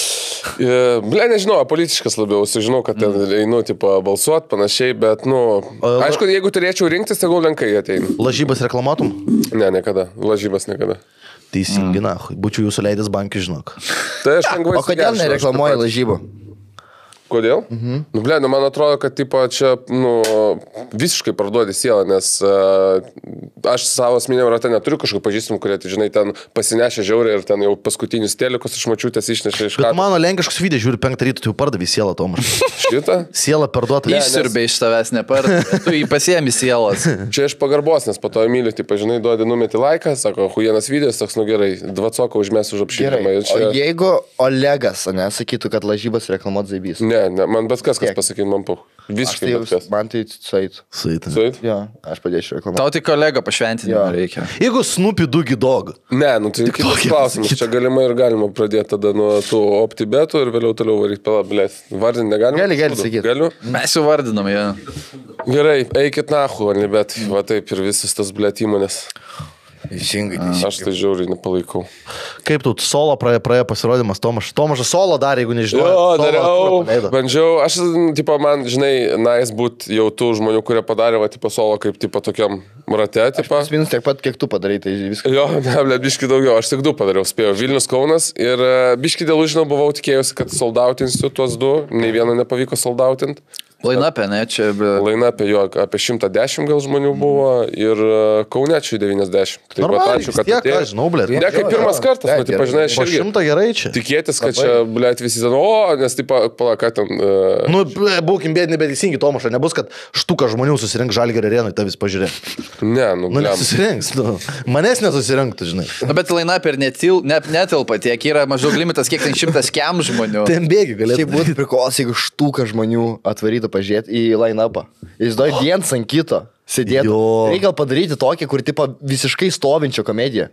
E, Ble, nežinau, politiškas labiau, žinau, kad ten einu, tipo, balsuot, panašiai, bet, nu, aišku, jeigu turėčiau rinktis, tegul lenkai ateina. Lažybas reklamuotum? Ne, niekada, lažybas niekada. Teisingai, na, būčiau jūsų leidęs bankį, žinok. Tai aš lengvai... O kodėl atsigerčiau, aš nereklamuoja taip pat. lažybų? Kodėl? Mhm. Nu, ble, nu, man atrodo, kad, tipo, čia, nu, visiškai parduodi sielą, nes uh, aš savo asmeniniam rate neturiu kažkokių pažįstamų, kurie, tai, žinai, ten pasinešė žiauriai ir ten jau paskutinius telikus iš mačiutės išnešė iš Bet karto. mano lenkiškas video žiūri penktą ryto, tu jau pardavai sielą, Tomaš. Šitą? Siela parduota. Išsiurbė iš tavęs, nepar. Tu jį pasiemi sielas. Čia iš pagarbos, nes po to Emiliu, tai, žinai, duodi numeti laiką, sako, huienas videos, toks, nu gerai, dvacoko užmės už apšylimą. Gerai. Ir čia... O jeigu Olegas, ne, sakytų, kad lažybas reklamuot zaibys. Ne, ne, man bet kas, kas Kiek? pasakyti, man puh. Aš Visiškai tai, bet kas. man tai sueit. Suita. Sueit? Jo, aš padėčiau reklamuoti. Tau tik kolega pašventinimo Jo. reikia. Jeigu Snoopy Dugi Dog. Ne, nu tai kitas tokį klausimas. pasakyti. Čia galima ir galima pradėti tada nuo tų optibetų ir vėliau toliau varyti pelą, blės. Vardinti negalima? Gali, gali sakyt. Galiu? Mes jau vardinam, jo. Gerai, eikit nahu, bet va taip ir visas tas blėt įmonės. Teisingai. Aš tai žiauriai nepalaikau. Kaip tu solo praėjo, praėjo pasirodymas Tomašas? Tomašas solo darė, jeigu nežinau. Jo, dariau, bandžiau, aš, tipo, man, žinai, nais būt jau tų žmonių, kurie padarė, va, tipo, solo kaip, tipo, tokiam rate, tipo. Pas minus tiek pat, kiek tu padarai, tai viskas. Jo, ne, ble, biški daugiau, aš tik du padariau, spėjau, Vilnius, Kaunas ir e, biški dėl žinau, buvau tikėjusi, kad soldautinsiu tuos du, nei vieno nepavyko soldautinti. Lainapė, ne, čia... ble- Laina apie jo, apie šimtą dešimt gal žmonių buvo ir e, Kaunečiui devyniasdešimt. Tai va, Normaliai, ačiū, vis kad tiek, atėjai. aš žinau, blė. Ne, kaip Jo, pirmas jo. kartas, Ne, nu, tipo, žinai, aš Po irgi. šimtą gerai čia. Tikėtis, kad čia, ble, visi ten, o, nes, tipo, palaka ten... Uh, Nu, blė, būkim bėdini, bet teisingi, Tomašai, nebus, kad štuka žmonių susirink Žalgirio arenui, tai vis pažiūrėk. ne, nu, Nu, blem. nesusirinks, nu. Manęs nesusirinktų, žinai. Nu, bet lainapė ir netil, ne, netilpa tiek, yra maždaug limitas, kiek ten šimtas kem žmonių. Ten bėgi Šiaip galėtų. būtų prikolas, jeigu štuka žmonių atvarytų pažiūrėti į line-upą. Jis doj viens ant kito sėdėtų. Jo. Reikia gal padaryti tokį, kur tipo visiškai stovinčio komediją.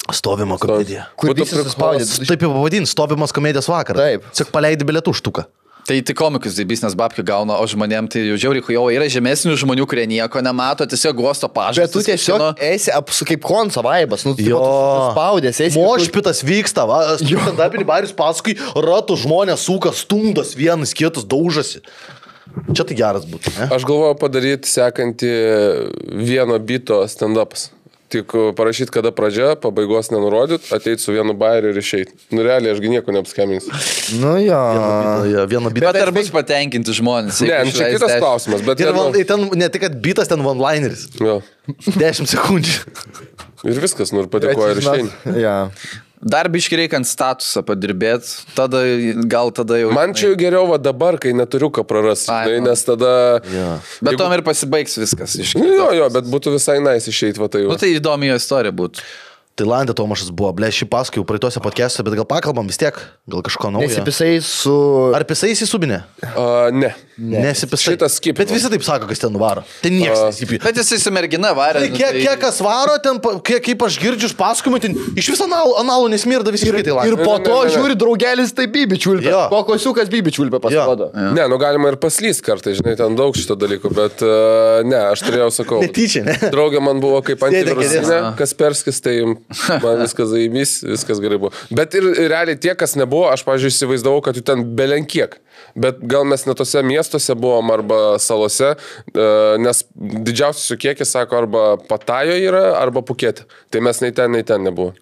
Stovimo komedija. Kur Būtų visi prikolas. suspaudė. Taip jau pavadin, stovimas komedijos vakaras. Taip. Tiesiog paleidi bilietų štuką. Tai tai komikus dėbys, nes babkių gauna, o žmonėm tai jau žiauriai jau yra žemesnių žmonių, kurie nieko nemato, tiesiog guosto pažadas. Bet tu tiesiog esi apsu kaip konso vaibas, nu, Jo. spaudės, esi. Mošpitas vyksta, va, stand-upinį barius paskui, ratų žmonės suka, stumdos vienas, kitas daužasi. Čia tai geras būtų, ne? Aš galvoju padaryti sekantį vieno bito stand-upas. Tik parašyti, kada pradžia, pabaigos nenurodyt, ateiti su vienu bairiu ir išeiti. Nu, realiai, ašgi nieko neapskaminsiu. Nu jo. Ja, vieno bito. Bet ar bus patenkinti žmonės? Ne, jeigu nu, čia išleis kitas dešimt? klausimas, bet... Ir ne, van, nu, tai ten ne tik, kad bitas, ten one-lineris. jo. dešimt sekundžių. Ir viskas, nu ir padėkoju ir išeini. Ja. Dar biškai reikia ant statusą padirbėti, tada gal tada jau... Man čia jau geriau va dabar, kai neturiu ką prarasti, Ai, žinai, nu. nes tada... Ja. Bet tom ir pasibaigs viskas. Iš... Nu, jo, jo, bet būtų visai nais išeiti, va tai jau. Nu, tai įdomi jo istorija būtų. Tailandė Tomašas buvo, ble, šį paskui jau praeituose podcast'uose, bet gal pakalbam vis tiek, gal kažko naujo. Nesipisai su... Ar pisai įsisubinė? Uh, ne. Nesipisai. Šitas skipino. Bet visi taip sako, kas ten varo. Tai niekas nesipė. Bet jisai su mergina varė. Tai nu, kiek, kiek kas varo, ten, pa- kiek, kaip aš girdžiu iš pasakojimų, ten iš viso analų, analų nesmirda visi irgi Tailandė. Ir po Ne, ne, to ne, ne. žiūri draugelis tai bibi čiulpė. Jo. Kokosiukas bibi čiulpė pasirodo. Ne, nu galima ir paslyst kartai, žinai, ten daug šito dalykų, bet uh, ne, aš turėjau, sakau. Netyčia, ne? Draugė man buvo kaip Sėdė antivirusinė, kėdės. Kasperskis, tai man viskas zaimys, viskas gerai buvo. Bet ir realiai tie, kas nebuvo, aš, pavyzdžiui, įsivaizdavau, kad jų ten belenkiek. Bet gal mes ne tose miestuose buvom arba salose, e, nes didžiausias jų kiekis, sako, arba Patajo yra, arba Pukete. Tai mes nei ten, nei ten nebuvo.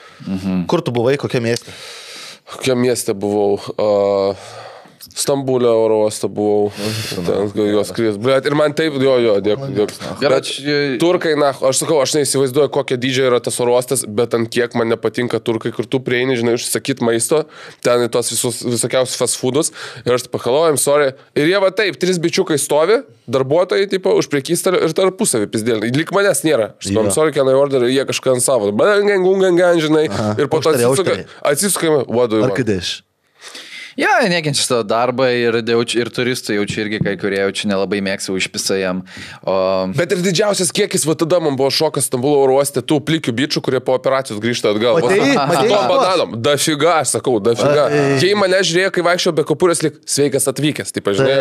Kur tu buvai, kokia miestė? Kokiam mieste buvau? Uh, Stambulė oro uosto buvau. Ten jos kris. Blet, ir man taip, jo, jo, dėkui. dėkui. Gerai, Bet čia- turkai, na, aš sakau, aš neįsivaizduoju, kokia dydžio yra tas oro uostas, bet ant kiek man nepatinka turkai, kur tu prieini, žinai, užsakyti maisto, ten į tos visus, visokiausius fast foodus. Ir aš pakalojam, sorry. Ir jie va taip, trys bičiukai stovi, darbuotojai, tipo, už priekystalio ir tarpusavį pizdėlį. Lik manęs nėra. Aš sakau, Jo. sorry, can I order, ir jie kažką ant savo. Bangang, gungang, žinai. Ir po to Užtarė, atsisuka, atsisukame, what do you Ar want? kadeš? Ja, nekenčia šitą darbą ir, jaučiu- ir turistų jaučiu irgi kai kurie jaučiu nelabai mėgsta užpisa jam. O... Bet ir didžiausias kiekis, va tada man buvo šokas Stambulo oro uoste, tų plikių bičių, kurie po operacijos grįžta atgal. Matei? Va, Matei su tom tuos? bananom. Dafiga, aš sakau, dafiga. Ai. Jei mane žiūrėjo, kai vaikščiau be kopūrės, lik sveikas atvykęs, tai pažinai.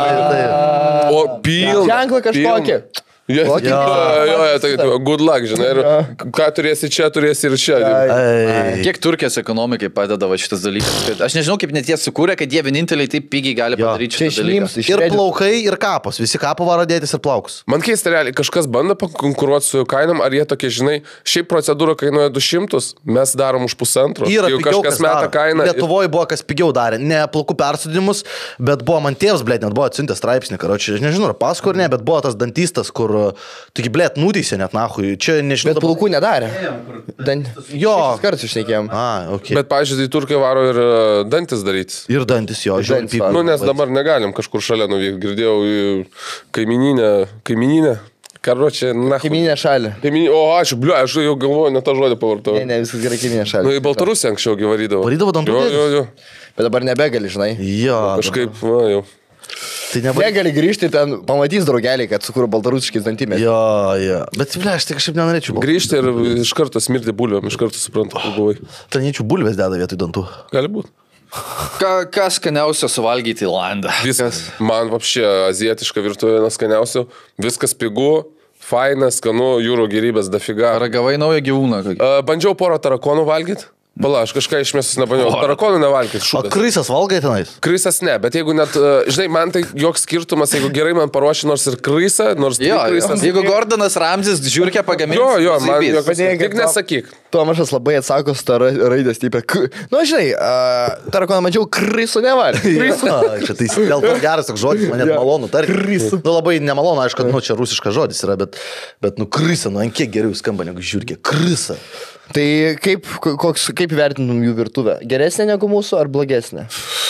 Tai, O pilna. Ženklą kažkokį. pilna. Jo, Kokį? jo, jo, jo, tai good luck, žinai. Ir ką turėsi čia, turėsi ir čia. tai. Kiek Turkijos ekonomikai padeda va šitas dalykas? Kad aš nežinau, kaip net jie sukūrė, kad jie vieninteliai taip pigiai gali Jo. padaryti Čia šitą dalyką. išnyms iš Ir Reddit. plaukai, ir kapas. Visi kapo varo dėtis ir plaukus. Man keista, realiai, kažkas bando pakonkuruoti su kainom, ar jie tokie, žinai, šiaip procedūra kainuoja du šimtus, mes darom už pusantro. Yra Jeigu pigiau, kažkas kas meta daro. kainą. Lietuvoje buvo kas pigiau darė. Ne plaukų persodimus, bet buvo man tėvas, blėt, net buvo atsiuntęs straipsnį. Karoči, aš nežinau, ar paskui ar ne, bet buvo tas dantistas, kur, taigi, blėt, nuteisė net nahui. Čia nežinau. Bet plaukų nedarė. Dan... Jo. Kartais išnekėjom. A, ok. Bet, pažiūrėjau, tai turkai varo ir e, dantis daryti. Ir dantis jo, žiūrėjau. Dantis, va. Nu, nes dabar negalim kažkur šalia nuvykti. Girdėjau į kaimininę. Kaimininę. Karočią, na. Kaiminė šalį. Kaimininė. O, aš, bliu, aš jau galvoju, ne tą žodį pavartau. Ne, ne, viskas gerai kaiminė šalį. Nu, į Baltarusiją anksčiau gyvarydavo. Varydavo dantų Jo, dėtis? jo, jo. Bet dabar nebegali, žinai. Jo. Kažkaip, va, jau. Tai nebuvo. Negali grįžti ten, pamatys draugeliai, kad sukūrė baltarusiškais dantimės. Jo, jo. Bet, ble, aš tai kažkaip nenorėčiau. būt. Grįžti ir iš karto smirti bulvėm, iš karto suprantu, kur buvai. Taniečių bulvės deda vietoj dantų. Gali būti. Ką, kas skaniausio suvalgyti Tailandą? Viskas. Man apšė azietiška virtuvė skaniausia. Viskas pigu, fainas, skanu, jūro gerybės dafiga. Ragavai naują gyvūną. kokį? Uh, bandžiau porą tarakonų valgyti. Pala, aš kažką išmestas nebandžiau. Tarakonų nevalgyti, O šūdas. krisas valgai tenais? Krisas ne, bet jeigu net, uh, žinai, man tai joks skirtumas, jeigu gerai man paruoši nors ir krisą, nors Jo, tai jo. krisas. Jeigu Gordonas Ramzis žiūrkia pagaminti. Jo, jo, man joks, Padėk, tik tau- nesakyk. Tomašas labai atsako su ta ra- raidė stipriai. K... Nu, žinai, uh, tarakoną mačiau, krisų nevalė. Krisas. Čia tai dėl to geras toks žodis, man net malonu tarti. Krisas. Nu, labai nemalonu, aišku, kad, nu, čia rusiškas žodis yra, bet, bet nu, krisa, nu, ant kiek geriau skamba negu žiūrkė. Krisa. Tai kaip, koks, kaip vertintum jų virtuvę? Geresnė negu mūsų ar blogesnė?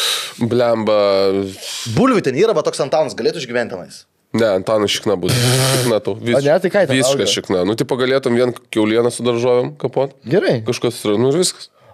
Blemba. Bulvių ten yra, va toks Antanas galėtų išgyventi tenais. Ne, Antanas šikna būtų. Šikna tau. Vis, O ne, tai ką ten Visiškai auga? šikna. Nu, tipo galėtum vien kiaulieną su daržovėm kapot. Gerai. Kažkas yra, nu ir viskas.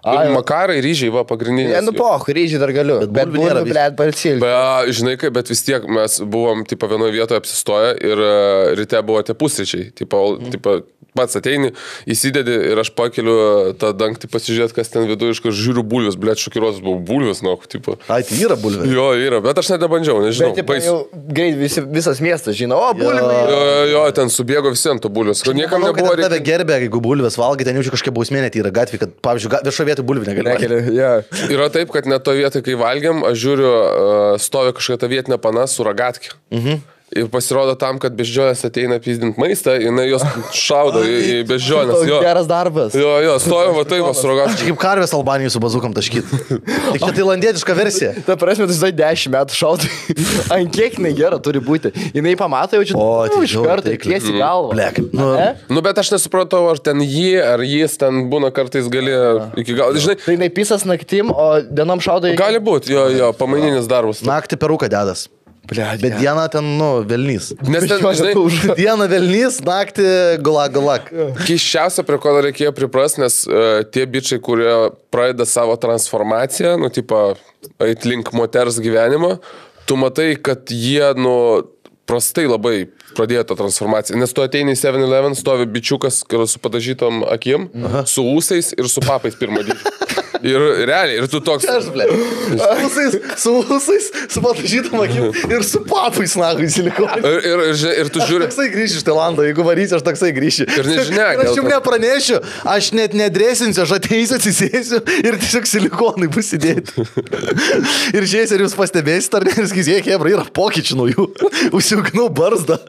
Ai, Makarai, ryžiai, va, pagrindiniai. Ne, nu poch, ryžiai dar galiu. Bet, bet bulvių nėra bulvių, vis- blėt, palsilti. Be, žinai kaip, bet vis tiek mes buvom, tipo, vienoje vietoje apsistoję ir uh, ryte buvo tie pusryčiai. Tipo, mm. tipo, pats ateini, įsidedi ir aš pakeliu tą dangtį pasižiūrėti, kas ten viduje, iš kur žiūriu bulvius, blėt, šokiruotas buvo bulvius, nu, tipo. Ai, tai yra bulvė. Jo, yra, bet aš nedabandžiau, nežinau. Bet tipo, jau greit visi, visas miestas žino, o bulviai. Jo, jo, jo, ten subėgo visi ant to bulvius. Niekam Manau, nebuvo kad tave reikia. gerbė, jeigu bulvės valgai, ten jaučiu kažkokia bausmė net yra gatvė, kad, pavyzdžiui, ga- viešo vietoj bulvių negali. valgyt. Yeah. Yra taip, kad net to vietoj, kai valgiam, aš žiūriu, uh, stovi kažkokia ta vietinė pana su ragatkė. Mhm. Ir pasirodo tam, kad beždžionės ateina pizdint maistą, jinai jos šaudo į, į beždžionės. Jo, Geras darbas. jo, jo stovi, va taip, va su ragatkė. Kaip karvės Albanijai su bazukam taškyt. Tik čia tailandietiška versija. Ta prasme, tu žinai, dešimt metų šaudai. Ant kiek jinai gera turi būti. Jinai pamato jau čia, O, nu, tai iš jau, karto, taikliai. tiesiai į galvą. Blek. Nu, Ne? Nu, bet aš nesupratau, ar ten jį, ar jis ten būna kartais gali iki galo. Žinai, Tai jinai pisas naktim, o dienom šaudai. gali būti, jo, jo, pamaininis darbas. naktį peruką dedas. Blet, Bet dieną ten, nu, velnys. Nes ten, žinai, Dieną velnys, naktį gulak, gulak. Keiščiausia, prie ko dar reikėjo pripras, nes uh, tie bičiai, kurie pradeda savo transformaciją, nu, tipo, eit link moters gyvenimo, tu matai, kad jie, nu, prastai labai pradėjo tą transformaciją. Nes tu ateini į seven eleven, stovi bičiukas su padažytom akim, Aha. su ūsais ir su papais pirmą dydį. Ir realiai, ir tu toks... Aš, ble. Su ūsais, su ūsais, su patažytom akim ir su papais, na, į silikoną. Ir, ir, ir, ži- ir tu Aš žiūri... toksai grįšiu iš Tailando, jeigu varysi, aš toksai grįšiu. Ir nežinia, Ir aš dėl jums to. nepranešiu, aš net nedrėsinsiu, aš ateisiu, atsisėsiu ir tiesiog silikonai bus įdėti. Ir žiūrės, ar jūs pastebėsite, ar ne, ir sakys, jie, hebra, yra pokyčių nuo jų. Užsiauginau barzdą.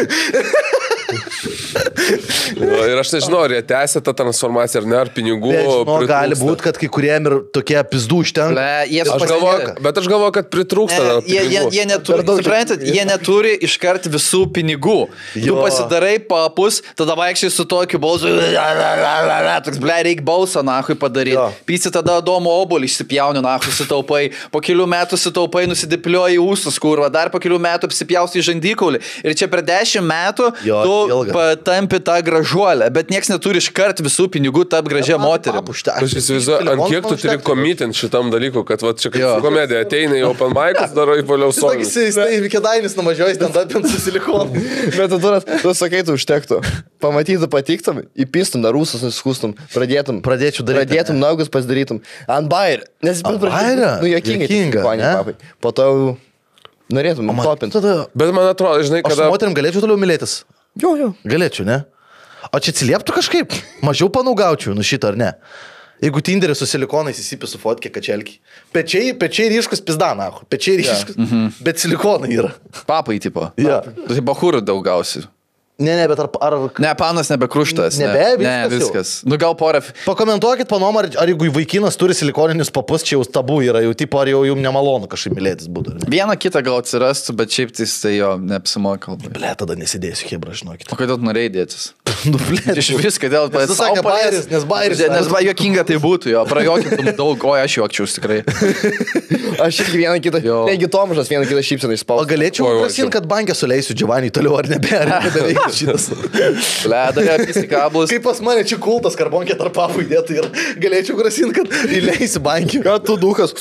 Jo, ir aš nežinau, ar jie tęsia tą transformaciją, ar ne, ar pinigų... Bet, žinau, pritrūksta. gali būti, kad kai kuriem ir tokie pizdų užtenka. Ble, jie Aš galvoju, bet aš galvoju, kad pritrūksta Ne, dar jie, jie, pinigų. jie, neturi, suprantat, jie neturi iškart visų pinigų. Tu Jo. pasidarai papus, tada vaikščiai su tokiu balsu. Toks, ble, reikia balsą, nahui padaryti. Jo. Pysi tada domo obolį išsipjauni, nahui sutaupai. Po kelių metų sutaupai, nusidiplioji į ūsus, kurva. Dar po kelių metų apsipjausi į žandikaulį. Ir čia per dešimt metų Jo, tu ilga. patampi tą gražuolę. Bet nieks neturi iškart visų pinigų tap gražia moterim. Aš įsivaizduoju, ant kiek tu turi komitinti šitam dalykui, kad va čia kaip Jo. su komedija ateina į open mic'us, darai valiau Sakys, sovį. jis tai Kėdainis nuvažiuoja, ten tapint su silikonu. Bet tu, turas, tu sakai, tu užtektų. Pamatytum, patiktum, įpistum, dar rūsus nusiskūstum, pradėtum. Pradėčiau daryti, Pradėtum, naugus pasidarytum. Ant bair. Nes Ant bairą? Nu, jokingai. Juokinga, Juokinga, ne? papai. Po to jau norėtum topinti. Tada... Bet man atrodo, žinai, Aš su kada... moterim galėčiau toliau mylėtis. Jo, jo. Galėčiau, ne? O čia atsilieptų kažkaip? Mažiau panaugaučiau, nu šitą ar ne? Jeigu Tinderį su silikonais įsipi su fotkė kačelkį. Pečiai, pečiai ryškus pizdana, pečiai ryškus, yeah. mm-hmm. bet silikonai yra. Papai, tipo. Jo. Tu tai bahūrų daug gausi. Ne, ne, bet ar... ar... Ne, panas nebekruštas. Nebe, ne, viskas ne, jau. viskas. Nu gal porą... Pakomentuokit, panom, ar, ar jeigu vaikinas turi silikoninius papus, čia jau tabu yra, jau tipo, ar jau jums nemalonu kažkaip mylėtis būtų. ar ne? Vieną kitą gal atsirastų, bet šiaip tai jis tai jo neapsimoka. labai. Ble, tada nesidėsiu, hebra, žinokit. O kodėl tu norėjai dėtis? Nu, ble, Iš vis, kodėl Nes tu sakė bairis, nes bairis. Nes va, juokinga tai būtų, jo, prajokintum daug, o aš juokčiaus tikrai. Aš irgi vieną kitą. Jo. Negi Tomašas vieną kitą šypseną O išspaudė. galėčiau Oi, oi, grasinti, kad bankė suleisiu Džiovanį toliau, ar nebe, ar nebeveikia šitas. Leda, apisi kablus. Kaip pas mane čia kultas karbonkė tarp papų įdėtų ir galėčiau grasinti, kad įleisiu bankį. Ką tu dukas?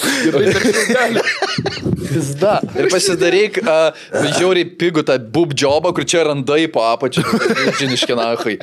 Pizda. Ir pasidaryk uh, žiauriai pigų tą bub jobą, kur čia randai po apačią. Žiniški nachai.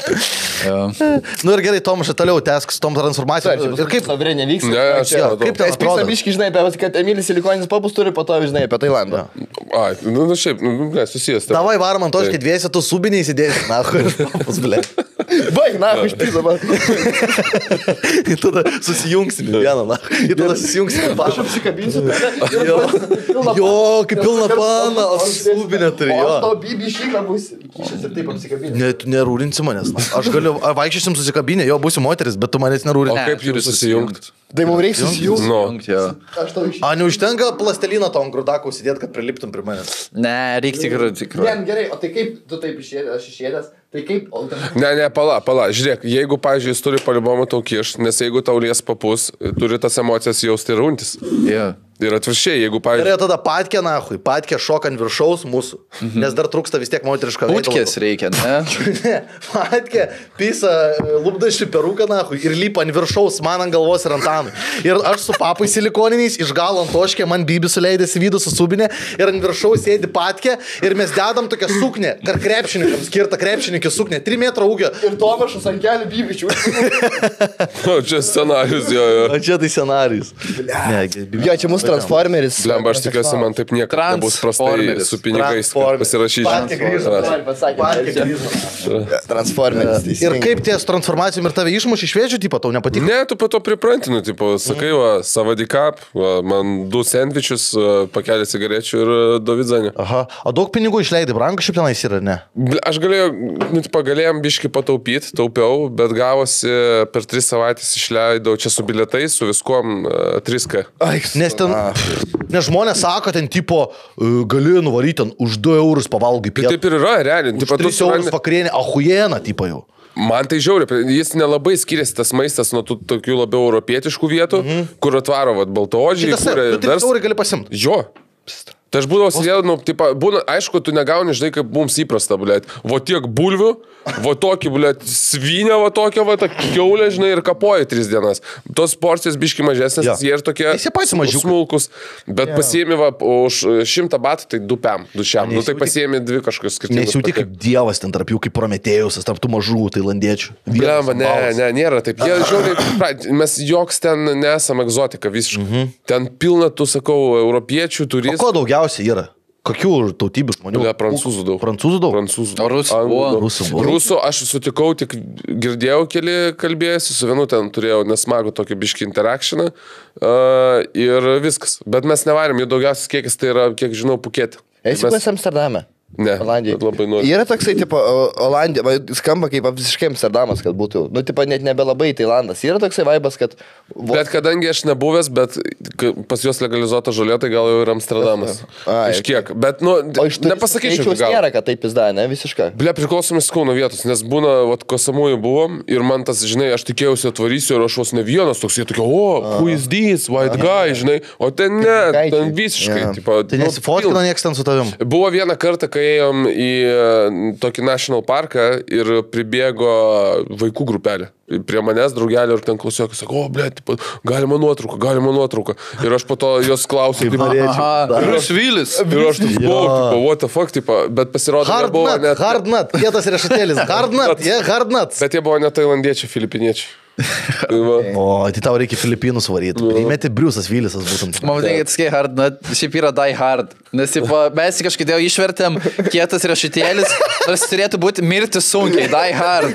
Nu ir gerai, Tomašai, toliau tęsk su tom transformacijom. Ir kaip... Savrė nevyks. Ne, aš Jo, nematau. kaip ten Mes pyksta atrodo? biški, žinai, apie, kad Emilis silikoninis papus turi, po to žinai apie Tailandą. Ai, nu, nu šiaip, nu, ne, susijęs. taip. Davai varom ant to, kai dviesi tu subiniai įsidėsi. Na, kur ir papus, ble. Baig, na, aš pizdą man. Ir tada susijungsim į vieną, na. Ir tada susijungsim į Aš papus. apsikabinsiu. Jo, jo, kaip pilna pana, o subinė turi, O aš jo. tau bibi šyką būsi. Kišęs ir taip apsikabinsiu. Ne, tu nerūrinsi manęs. Na. Aš galiu, a, vaikščiosim susikabinę, jo, būsiu moteris, bet tu manęs O nerūrinsi. kaip turi susijungti? Tai mums reiks susijungti. Nu, Jo. Aš tau iš... A, neužtenka plasteliną tom grudakų užsidėti, kad priliptum prie manęs. Ne, reikia tikrai, tikrai. Ne, gerai, o tai kaip tu taip išėdęs, aš išėdęs, tai kaip... ne, ne, pala, pala, žiūrėk, jeigu, pavyzdžiui, jis turi palibomą tau kiš, nes jeigu tau lies papus, turi tas emocijas jausti ir runtis. Yeah. Ir atviršiai, jeigu, Ir pavyzdžiui, tada patkė, nahui, patkė šoka ant viršaus mūsų, mhm. nes dar trūksta vis tiek moteriško veido. Putkės reikia, ne? Ne, patkė, pisa lūpdašį peruką, nahui, ir lypa ant viršaus, man ant galvos ir ant anų. Ir aš su papai silikoniniais, iš galo ant toškė, man bibi suleidėsi vidų su subinė, ir ant viršaus sėdi patkė, ir mes dedam tokią suknę, kar krepšininkams skirtą krepšininkį suknę, trijų metrų ūgio. Ir Tomašas ant kelių bibičių. o, čia scenarius, jo, jo. O čia tai scenarijus. Ne, Jo, čia mūsų Transformeris. Blemba, aš tikiuosi, man taip niekada nebus prastai Transformeris. su pinigais pasirašyti. Patkė grįžo. Patkė grįžo. Transformeris. Ir teisingai. kaip ties transformacijom ir tave išmuš iš vėžių, tipo, tau nepatiko? Ne, tu po to priprantinu, tipo, sakai, va, savadikap, va, man du sandvičius, pakelį cigarečių ir dovidzanį. Aha, o daug pinigų išleidai, brangu šiaip tenais yra, ne? Aš galėjau, nu, tipo, galėjom biški pataupyti, taupiau, bet gavosi per tris savaitės išleidau čia su bilietais, su viskuom uh, trys K. Nes ten, nes žmonės sako, ten tipo, uh, gali nuvaryti ten už du eurus pavalgai Tai pietų. taip ir yra, realiai. Už Tipo, tu tris eurus surandi- vakarienė, ahujena, tipo jau. Man tai žiauriai, jis nelabai skiriasi tas maistas nuo tų tokių labiau europietiškų vietų, mhm. kur atvaro, va, baltaodžiai, Šitas, kur tu tris eurų gali pasimti. Jo. Tai aš būdavau sėdėjau, nu, tipo, būna, aišku, tu negauni, žinai, kaip mums įprasta, blėt. Vo tiek bulvių, vo tokį, blėt, svinę, vo tokią, vo tą kiaulę, žinai, ir kapoji tris dienas. Tos porcijos biški mažesnės, Jo. jie ir tokie Jie patys mažiukai. smulkus, bet pasiemi, va, už šimtą batų, tai du pem, du šiam. Nu, tai Nesijauti- pasiemi dvi kažkokius skirtingus. Nesijauti kaip dievas ten tarp jų, kaip Prometėjus, tarp tų mažų tailandiečių. Blemba, ne, ne, nėra taip. Jie, žiūrėjau, mes joks ten nesam egzotika visiškai. Mhm. Ten pilna, tu sakau, europiečių, O turistų. ko daugiausiai yra? Kokių tautybių žmonių? Ne, prancūzų daug. Prancūzų daug? Prancūzų. O rusų Anglų buvo? daug. Rusų buvo. Rusų aš sutikau, tik girdėjau keli kalbėjusi, su vienu ten turėjau nesmagų tokį biškį interaktioną uh, ir viskas. Bet mes nevarėm, jų daugiausias kiekis tai yra, kiek žinau, Pukėti. Esi Mes- pas Amsterdame? Ne, Olandijai. bet labai noriu. Yra toksai, tipo, O- Olandija, man skamba kaip visiškai Amsterdamas, kad būtų, nu, tipo, net nebelabai Tailandas. Yra toksai vaibas, kad... vo- Bet kadangi aš nebuvęs, bet k- pas juos legalizuota žolė, tai gal jau ir Amsterdamas. Ai, Iš kiek. Bet, nu, O iš tų nepasakyčiau, skaičiaus gal. nėra, kad taip pizda, ne, visiškai. Ble, priklausomai skau nuo vietos, nes būna, vat, kosamųjų buvom ir man tas, žinai, aš tikėjausi atvarysiu ir aš vos ne vienas toks, jie tokie, o, who is this, white guy, žinai, o ten ne, Gaičiai. ten visiškai, Jo. tipo, Tai nu, nesifotkina pilna. nieks ten su tavim. Buvo vieną kartą, kai ėjom į e, tokį national parką ir pribėgo vaikų grupelė. Prie manęs draugelio ir ten klausiau, sako, o, ble, tipo, galima nuotrauką, galima nuotrauką. Ir aš po to jos klausiu, tipo, Aha, Brušvilis. ir aš taip, buvau, tipo, what the fuck, tipo, bet pasirodo, Hard nebuvo nut, net... hard nut, kietas riešutėlis. Hard nut, jie hard nuts. Bet jie buvo ne tailandiečiai, filipiniečiai. Tai va. O, tai tau reikia Filipinus varyti. Įmeti Briusas Vilisas būtent. Man patinka, kad skai hard, na, šiaip yra die hard. Nes, tipo, mes jį kažkaip išvertėm kietas riešutėlis, nors turėtų būti mirti sunkiai, die hard.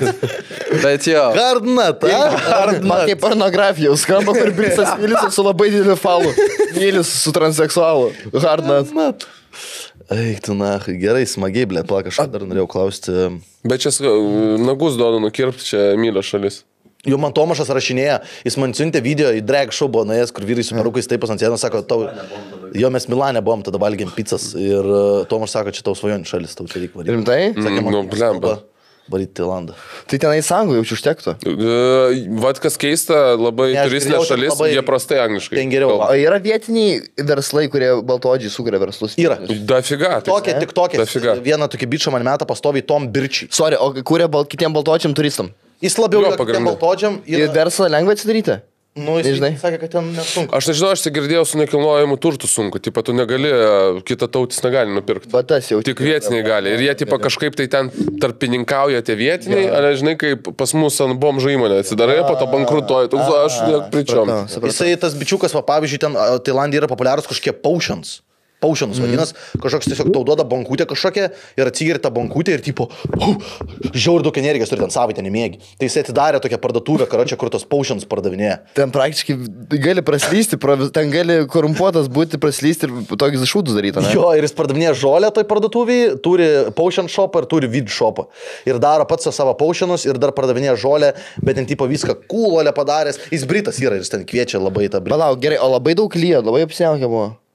Bet jo. Hard nut, a? Ar man kaip pornografija, jau skamba, kur Brisas Vilisas su labai dideliu falu. Vilis su transseksualu. Hardnut. Eik, tu na, gerai, smagiai, blė, plak, aš dar norėjau klausti. Bet čia sakau, nagus duodu nukirpti, čia Emilio šalis. Jau man Tomašas rašinėja, jis man siuntė video į drag show buvo nuėjęs, kur vyrai su merukais taip ant sienos sako, tau... Jo, mes Milane buvom, tada valgėm pizzas ir uh, Tomašas sako, čia tau svajonių šalis, tau čia reikia varyti. Rimtai? Sakė, man nu, blemba. varyti Tailandą. Tai tenai sąjungų jaučiu užtektų. E, Vat kas keista, labai Ne, aš turistinė girdėjau, šalis, labai- jie prastai angliškai. Ten geriau. kalba. O yra vietiniai verslai, kurie baltodžiai sukuria verslus? Yra. Dafiga. tai- Tokia, tik tokia. Dafiga. Vieną tokį bičią man metą pastoviai Tom Birčiai. Sorry, o kuria bal, kitiem baltodžiam turistam? Jis labiau Jo, jo, kitiem pagrinde. baltodžiam Ir ir... verslą lengva atsidaryti? Nu, jis nežinai. sakė, kad ten nesunku. Aš nežinau, aš tai girdėjau su nekilnojimu turtu sunku. Tipo, tu negali, kita tautis negali nupirkti. Va tas jau. Tik vietiniai gali. Ir jie tipo, kažkaip tai ten tarpininkauja tie vietiniai, ar žinai, kaip pas mus ant bomžo įmonė atsidarai, po to bankrutuoja. Toks, aš net pričiom. Jisai tas bičiukas, va, pavyzdžiui, ten a, Tailandija yra populiarus kažkokie potions. Paušianus vadinasi, kažkoks tiesiog tau duoda bankutę kažkokią ir atsigiri tą bankutę ir tipo, oh, žiaur daug energijos turi ten savaitę nemėgi. Tai jis atidarė tokią parduotuvę, karočią, kur tos paušianus pardavinėja. Ten praktiškai gali praslysti, pro, vis- ten gali korumpuotas būti, praslysti ir tokius šūdus daryti. Ne? Jo, ir jis pardavinėja žolę toj parduotuvėje, turi potion shopą ir turi vid shopą. Ir daro pats savo potionus ir dar pardavinėja žolę, bet ten tipo viską kūlolę padaręs. Jis britas yra ir jis ten kviečia labai tą britą. Palauk, gerai, o labai daug lyja, labai apsiaukė buvo.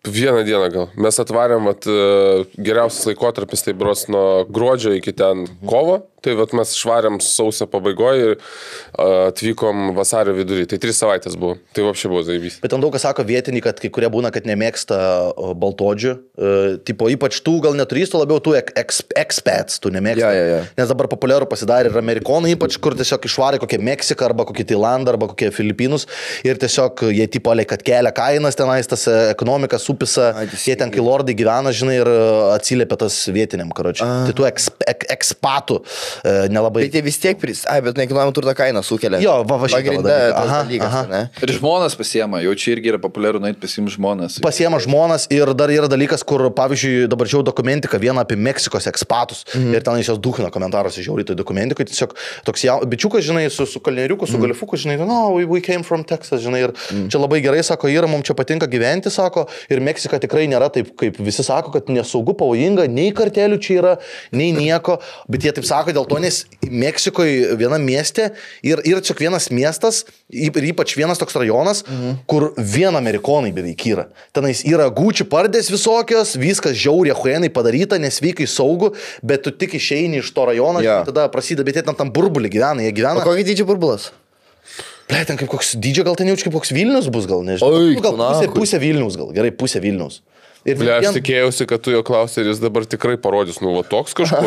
Vieną dieną gal. Mes atvarėm, vat, e, geriausias laikotarpis tai bros nuo gruodžio iki ten kovo. Tai vat, mes švarėm sausio pabaigoje ir uh, atvykom vasario vidurį. Tai tris savaitės buvo. Tai vapščiai buvo zaibys. Bet ten daug kas sako vietiniai, kad kai kurie būna, kad nemėgsta o, baltodžių. Uh, tipo, ypač tų gal neturistų, labiau tų eks, expats, tu nemėgsta. Ja, ja, ja. Nes dabar populiaru pasidarė ir amerikonai, ypač kur tiesiog išvarė kokią Meksiką arba kokį Tailandą arba kokie Filipinus. Ir tiesiog jie tipo, kad kelia kainas tenais, tas ekonomika supisa, jie ten kai lordai gyvena, žinai, ir atsiliepia tas vietiniam, karočiui. Tai tų eks, ek, ekspatų. Nelabai. Bet jie vis tiek pris... Ai, bet nekilnojamo turto kainą sukelia. Jo, va, va, šitą Pagrinde tas dalykas, aha. ne? Ir žmonas pasiema, jau čia irgi yra populiaru nueit pasiimti žmonas. Pasiema žmonas ir dar yra dalykas, kur, pavyzdžiui, dabar žiau dokumentiką vieną apie Meksikos ekspatus. Mhm. Ir ten jis jos duhina komentaruose žiauriai tai dokumentikoje. Tiesiog toks jau, bičiukas, žinai, su, su kalnieriuku, su mhm. galifuku, žinai, no, we, we came from Texas, žinai. Ir mhm. čia labai gerai, sako, yra, mums čia patinka gyventi, sako. Ir Meksika tikrai nėra taip, kaip visi sako, kad nesaugu, pavojinga, nei kartelių čia yra, nei nieko. Bet jie taip sako dėl to, nes Meksikoje vienam mieste ir, ir čia vienas miestas, ir ypač vienas toks rajonas, mhm. kur vien amerikonai beveik yra. Tenais yra Gucci pardės visokios, viskas žiauriai huenai padaryta, nesveikai saugu, bet tu tik išeini iš to rajono, ja. Tada prasideda, bet jie ten tam burbulį gyvena, jie gyvena. O kokį dydžio burbulas? Ble, ten kaip koks dydžio, gal ten jaučiu kaip koks Vilnius bus, gal nežinau. Oi, gal pusė, pusė Vilnius, gal gerai, pusė Vilnius. Ir Ble, aš tikėjausi, kad tu jo klausai ir jis dabar tikrai parodys, nu, va toks kažkur.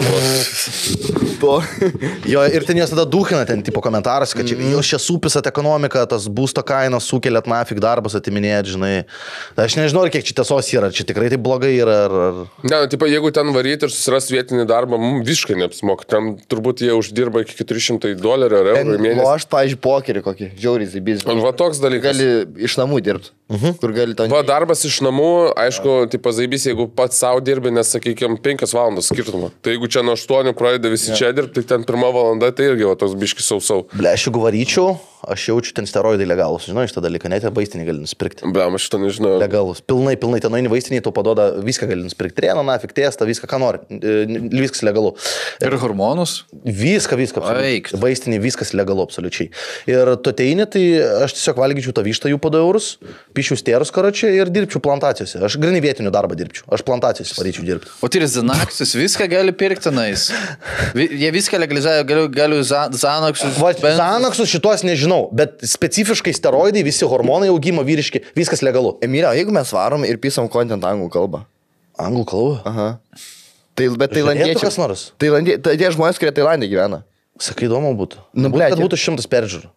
To. Jo, ir ten jos tada duhina ten tipo komentaras, kad čia, mm. jos čia supisat ekonomiką, tas būsto kainos sukeliat mafik darbas atiminėjat, žinai. Aš nežinau, kiek čia tiesos yra, ar čia tikrai tai blogai yra. Ar, ar... Ne, tipo, jeigu ten varyti ir susiras vietinį darbą, mums visiškai neapsimoka. Ten turbūt jie uždirba iki keturi šimtai dolerių ar eurų į mėnesį. O aš, pavyzdžiui, pokerį kokį, žiauriai zaibizmą. Va toks dalykas. Gali iš namų dirbti. Uh-huh. Kur gali to... Va, darbas iš namų, aišku, tipo zaibys, jeigu pats savo dirbi, nes, sakykime, penkias valandas skirtumą. Tai jeigu čia nuo aštuonių pradeda visi ja. Čia dirbti, tai ten pirmą valandą, tai irgi va toks biškis sausau. Ble, aš jeigu varyčiau, aš jaučiu ten steroidai legalus. Žinau, šitą dalyką, net ir vaistinį gali nusipirkti. Ble, aš šitą nežinau. Legalus. Pilnai, pilnai, ten nueini vaistinį, tau padoda, viską gali nusipirkti. Trieną, nafik, testą, viską, ką nori. Viskas legalu. Ir hormonus? Viską, viską. Vaistinį, viskas legalu, absoliučiai. Ir tu ateini, tai aš tiesiog valgyčiau tą vištą jų po du eurus, pišiu stėrus karočią ir dirbčiau plantacijose. Aš grinai vietinių darbą dirbčiau. Aš plantacijose varyčiau dirbti. O tai ir Zanaksus viską gali pirkti nais. Jie viską legalizavo, galiu, galiu Zanaksus. Zanaksus šitos nežinau, bet specifiškai steroidai, visi hormonai augimo vyriški, viskas legalu. Emilio, jeigu mes varom ir pisam content anglų kalbą. Anglų kalbą? Aha. Tai, bet tailandiečiai. Kas nors? Tailandie, tai tie žmonės, kurie Tailandė gyvena. Sakai, įdomu būtų. Nu, būt, kad būtų šimtas peržiūrų.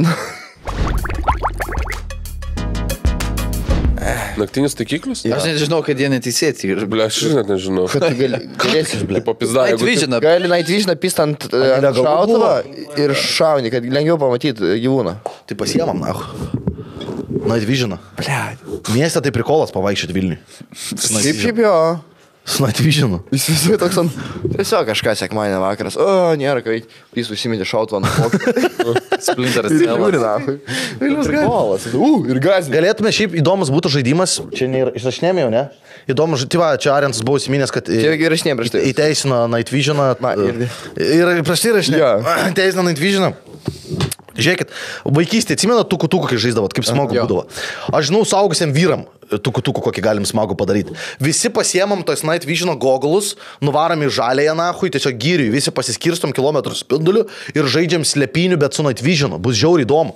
Naktinis taikiklius? Ja. Aš nežinau, kad jie neteisėti. Ble, aš net nežinau. Kad tu gali, galėsi, ble. Papizda, jeigu... Night Gali Night Visioną pist ant, ant šautuvą ir šauni, kad lengviau pamatyti gyvūną. Tai pasiemam, nahu. Night Visioną. Ble. Mieste tai prikolas pavaikščioti Vilniui. Kaip šiaip jo. Su Night Visionu. Jis visai toks ant... Tiesiog kažką sekmanį vakaras. O, nėra, kai jis užsiminti šautuvą ant kokį. Splinteras celas. Ir žiūri, nahu. Vilnius prikolas. U, ir gazin. Galėtume šiaip įdomus būtų žaidimas. Čia išrašinėjame jau, ne? Įdomus, tai va, čia Ariantas buvo įsiminęs, kad čia įrašinėjame prieš tai. Įteisino Night Visioną. Ir prieš tai įrašinėjame. Įteisino Night Visioną. Žiūrėkit, vaikystėje atsimena tuku-tuku, kai žaisdavot, kaip smagu jo. Būdavo. Aš žinau, saugusiam vyram tuku-tuku, kokį galim smagu padaryti. Visi pasiemam tos Night Visiono gogulus, nuvaram į žalėją nahui, tiesiog gyriui, visi pasiskirstom kilometrų spinduliu ir žaidžiam slepinių, bet su Night Visionu. Bus žiauriai įdomu.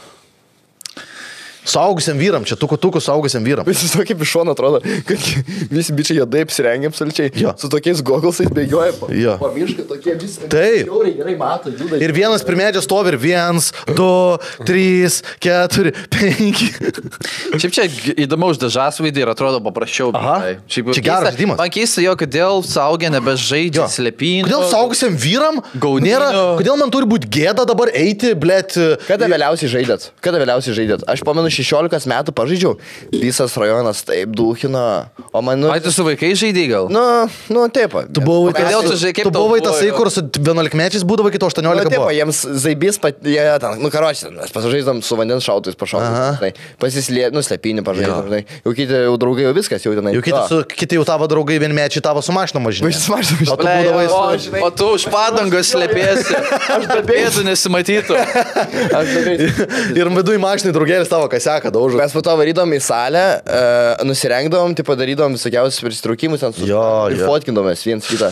Saugusiam vyram, čia tuku-tuku saugusiam vyram. Visi tokie iš šono atrodo, kad visi bičiai jodai apsirengia absoliučiai. Jo. Su tokiais gogulsais bėgioja po, po mišką, tokie visi. Taip. Gerai mato, juda. Ir vienas primedžio stovi ir viens, du, trys, keturi, penki. Šiaip čia įdomu už dažasvaidį ir atrodo paprasčiau. Aha. Šiaip čia geras žaidimas. Man keista jo, kodėl saugę nebežaidžia slepynų. Kodėl saugusiam vyram nėra, kodėl man turi būti gėda dabar eiti, blėt. Kada vėliausiai žaidėt? Kada vėliausiai žaidėt? Aš pamenu šešiolikos metų pažaidžiau, visas rajonas taip dūchino, o man... Nu, ai, tu su vaikais žaidai gal? Nu, nu, taip. Tu buvai, kodėl tu žaidai, kaip tu buvai tas, kur su vienuolikmečiais būdavo, kito aštuoniolika nu, buvo. Taip, jiems zaibys, pat, jie, ten, nu, karoči, mes pažaidom su vandens šautais pašautais, pasislė, nu, slepinį pažaidom, žinai, jau kiti jau draugai, jau viskas, jau tenai. Jau kiti, su, kiti jau tavo draugai vienmečiai tavo su mašinom važinė. O tu būdavai su... O tu už padangos slėpėsi, aš be bėdų nesimatytų. Ir viduj mašinai draugėlis tavo, kas seka daužo. Mes po to varydom į salę, uh, nusirengdom, tai padarydom visokiausius prisitraukimus, ten su... Jo, ir jo. fotkindomės viens kitą.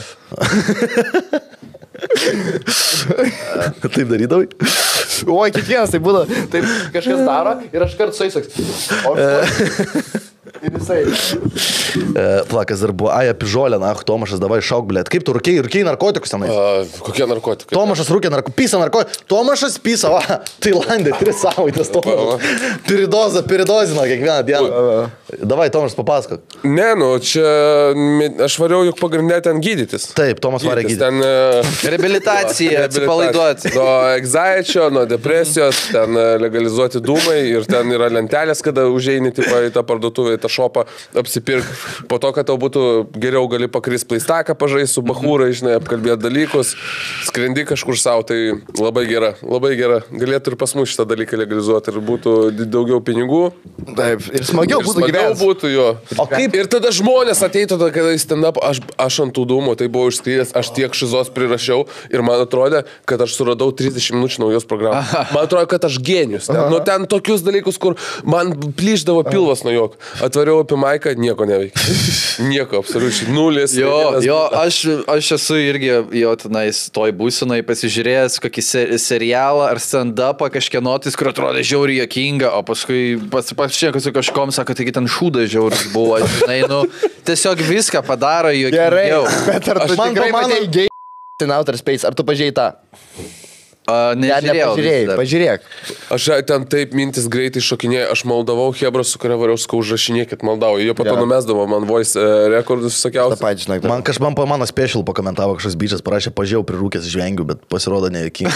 Taip darydavai? Oi, kiekvienas tai būna, taip kažkas daro ir aš kart su jais toks. O aš... Ir visai. E, plakas dar buvo, ai, apižolė, na, Tomašas, davai šauk, blėt. Kaip tu rūkiai, rūkiai narkotikus tenai? A, kokie narkotikai? Tomašas rūkė narkotikus, pisa narkotikus. Tomašas pisa, va, Tailandė, tris savaitės Tomašas. Piridozą, piridozino kiekvieną dieną. Davai, Tomašas, papasakok. Ne, nu, čia aš variau juk pagrindinę ten gydytis. Taip, Tomas varė gydytis. Ten... Uh, Reabilitacija, atsipalaiduoti. Nuo egzaičio, nuo depresijos, ten legalizuoti dūmai ir ten yra lentelės, kada užeini tipo, į tą parduotuvę, į tą šopą apsipirk. Po to, kad tau būtų geriau gali pakris plaistaką, pažais su bachūrai, žinai, apkalbėti dalykus, skrendi kažkur savo, tai labai gera, labai gera. Galėtų ir pas mus šitą dalyką legalizuoti ir būtų daugiau pinigų. Taip, ir smagiau ir būtų smagiau gyventi. Būtų jo. O kaip? Ir tada žmonės ateitų, tada, kada į stand-up, aš, aš ant tų dūmų, tai buvau išskrydęs, aš tiek šizos prirašiau ir man atrodė, kad aš suradau trisdešimt minučių naujos programos. Man atrodo, kad aš genijus. Ten, nu, ten tokius dalykus, kur man plyšdavo pilvas nuo jok. Atvariau apie Maiką, nieko neveikia. Nieko, absoliučiai. Nulis. Jo, vienas, jo, aš, aš esu irgi jo tenais toj būsinai pasižiūrėjęs kokį ser serialą ar stand-upą kažkienotis, kur atrodė žiauriai jokinga, o paskui pasipašėku su kažkom, sako, taigi ten šūdas žiauris buvo, žinai, nu, tiesiog viską padaro Gerai, jokingiau. bet ar tu man tikrai pamano- matei gay in Outer Space, ar tu pažiūrėjai tą? A, Ne, nežiūrėjau vis nepažiūrėjai, dar. pažiūrėk. Aš ten taip mintis greitai šokinėjau, aš maldavau Hebra, su kuria variau, sakau, užrašinėkit, maldavau. Jie po to Jo. numesdavo man voice e, rekordus Ta visokiausius. patį, žinok. Man kažkam po mano special pakomentavo kažkas bičias, parašė, pažiūrėjau, prirūkęs žvengiu, bet pasirodo nejuokinga.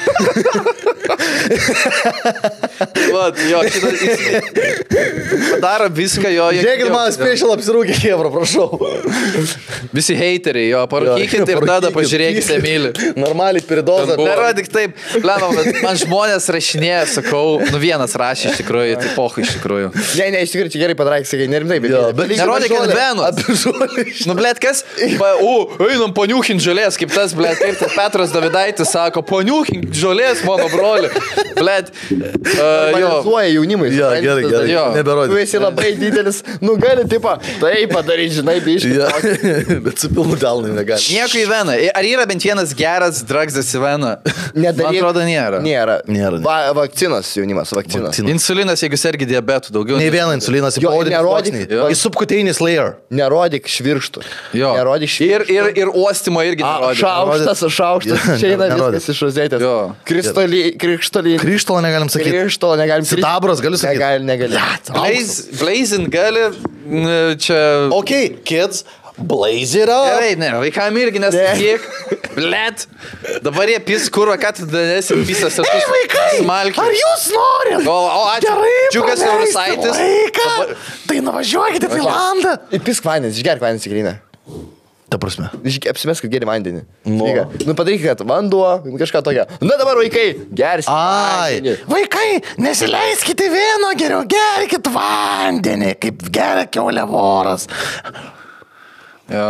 Vat, jo, šitas jis padaro viską jo. Žiūrėkit, man special apsirūkė, Hebra, prašau. Visi heiteriai, jo, parūkykit ir tada pažiūrėkite, myli. Normaliai piridozą. Ten buvo- Nerodyk taip, blema, man žmonės rašinėja, sakau, nu vienas rašė iš tikrųjų, tai pochai iš tikrųjų. Ne, ne, iš tikrųjų, čia gerai padarė, sakai, nerimtai, bet... Jo, bet Nerodyk ant venos. Apižolė. Nu, blėt, kas? Pa, u, einam paniuchint žolės, kaip tas, blėt, kaip tas Petras Davidaitis sako, paniuchint žolės, mano broli. Blėt, uh, jo. Manizuoja jaunimui. Jo, supranti, gerai, tada- gerai. Jo. Tu Neberodė. esi labai didelis, nu gali, tipo, tai padaryti, žinai, biškai. Ja, bet su pilnu delnu negali. Nieko į veną. Ar yra bent vienas geras drugsas į veną? Man atrodo, nėra. Nėra. Nėra, nėra. Va, vakcinos jaunimas, vakcinos. Vakcinos. Insulinas, jeigu sergi diabetų, daugiau. Nei vieną insulinas Jo, įpaudė nerodyk. Jo. į subkuteinis layer. Nerodyk švirkštų. Jo. Nerodyk Ir, švirkštų. ir, ir uostimo irgi A, nerodyk. šaukštas, šaukštas, Jo, čia eina nerodyk. viskas iš rozetės. Jo. Kristolį, krikštolį. Krištolo negalim sakyti. Krištolą negalim. Sidabras galiu sakyti. Negali, negali. Blaze, blazing gali, n- čia... Ok, kids, blaze it up. Gerai, ne, vaikam irgi nesakyk. Blet. Dabar jie pis kurva, ką tu danesi pisas ir tu smalkiai. Ar jūs norit? O, o ačiū. Džiugas Eurosaitis. Laiką, tai nuvažiuokite į Tailandą. Įpisk vandens, išgerk vandens į gryną. Ta prasme. Apsimes, kad geri vandenį. Nu. Žinai ką? Nu padaryk, kad vanduo, kažką tokio. Na dabar vaikai, gersi. Ai, vaikai, nesileiskite vieno, geriau gerkit vandenį, kaip geria kiaulė voras. Jo.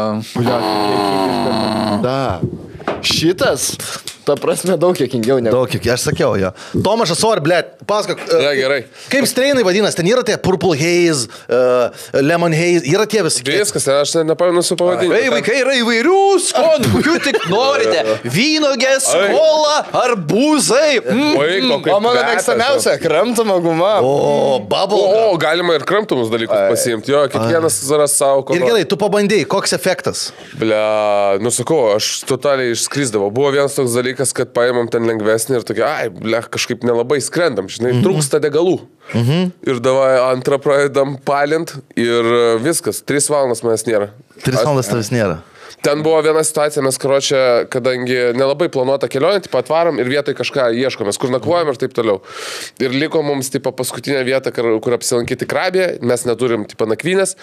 Da. Šitas, ta prasme, daug jokingiau negu. Daug, kiek aš sakiau, jo. Tomašas, sorry, blėt, pasakok. Ne, gerai. Kaip streinai vadinasi, ten yra tie Purple Haze, uh, Lemon Haze, yra tie visi. Viskas, aš net nepamenu su pavadinimu. Ei, vaikai, yra įvairių skonių, kokių tik norite. Vynogės, Ai. kola, arbūzai. Mm. Oi, O mano mėgstamiausia, kramtama guma. O, bubble. O, o, galima ir kramtumus dalykus pasiimti. Jo, kiekvienas ras savo ko. Ir gerai, tu pabandėjai, koks efektas? Ble, nu sakau, aš totaliai išskrisdavau. Buvo vienas toks dalykas, kad paėmėm ten lengvesnį ir tokia, ai, ble, kažkaip nelabai skrendam, žinai, mm -hmm. trūksta degalų. Mm -hmm. Ir davai antrą pradedam palint ir viskas, tris valandas manęs nėra. Tris valandas tavęs nėra. Ten buvo viena situacija, mes karočią, kadangi nelabai planuota kelionė, taip atvarom ir vietoj kažką ieškomės, kur nakvojam ir taip toliau. Ir liko mums taip paskutinė vieta, kur, kur apsilankyti Krabėje, mes neturim taip nakvynės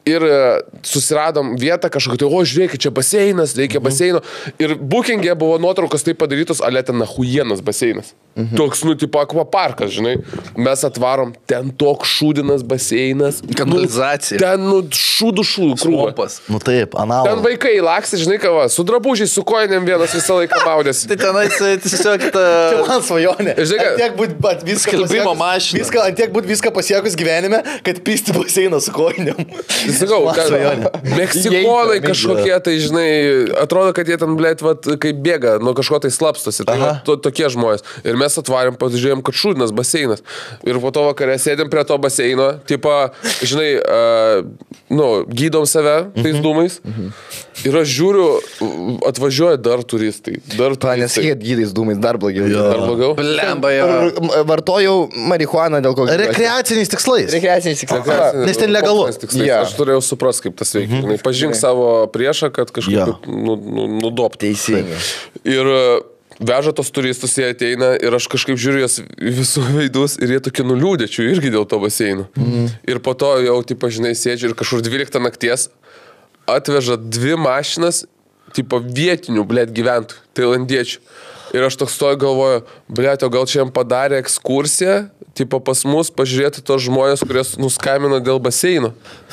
ir susiradom vietą kažkokį, tai o žiūrėkit, čia baseinas, reikia baseino. Ir bookingė buvo nuotraukos taip padarytos, ale ten nahujienas baseinas. Mhm. Toks, nu, tipo akvaparkas, žinai. Mes atvarom, ten toks šūdinas baseinas. Kanalizacija. Nu, ten, nu, šūdų šūdų krūvas. Nu taip, analas. Ten vaikai laksi, žinai, ką va, su drabužiai, su koinėm vienas visą laiką maudėsi. Tai tenais tiesiog ta... Čia man svajonė. Žinai, Ant tiek būt viską Skelbimo pasiekus- mašina. Viską, ant tiek būt viską pasiekus gyvenime, kad pisti baseiną su koinėm. Sakau, Man ten svajonė. meksikonai kažkokie, tai žinai, atrodo, kad jie ten, blėt, vat, kaip bėga, nuo kažko tai slapstosi. Tai va, to, tokie žmonės. Ir mes atvarėm, pasižiūrėjom, kad šūdinas baseinas. Ir po to vakarė sėdėm prie to baseino, tipo, žinai, uh, nu, gydom save tais dūmais. Ir aš žiūriu, atvažiuoja dar turistai. Dar turistai. Nesakėt gydais dūmais, dar blogiau. Dar blogiau? Blemba jo. R- Vartojau marihuaną dėl ko. Rekreaciniais tikslais. Rekreaciniais tikslais. Nes ten legalu. Jo. Aš turėjau supras, kaip tas veikia. Mhm. Pažink savo priešą, kad Jo. kažkaip nu, nu, nudopti. Teisingai. Ir e, veža tos turistus, jie ateina ir aš kažkaip žiūriu jas visų veidus ir jie tokie nuliūdėčių irgi dėl to baseino. Mhm. Ir po to jau, tipo, žinai, sėdžiu ir kažkur dvyliktą nakties atveža dvi mašinas, tipo, vietinių, blėt, gyventojų, tailandiečių. Ir aš toks stoju galvoju, blėt, o gal čia jam padarė ekskursiją, tipo, pas mus pažiūrėti tos žmonės, kurie nuskambino dėl baseino.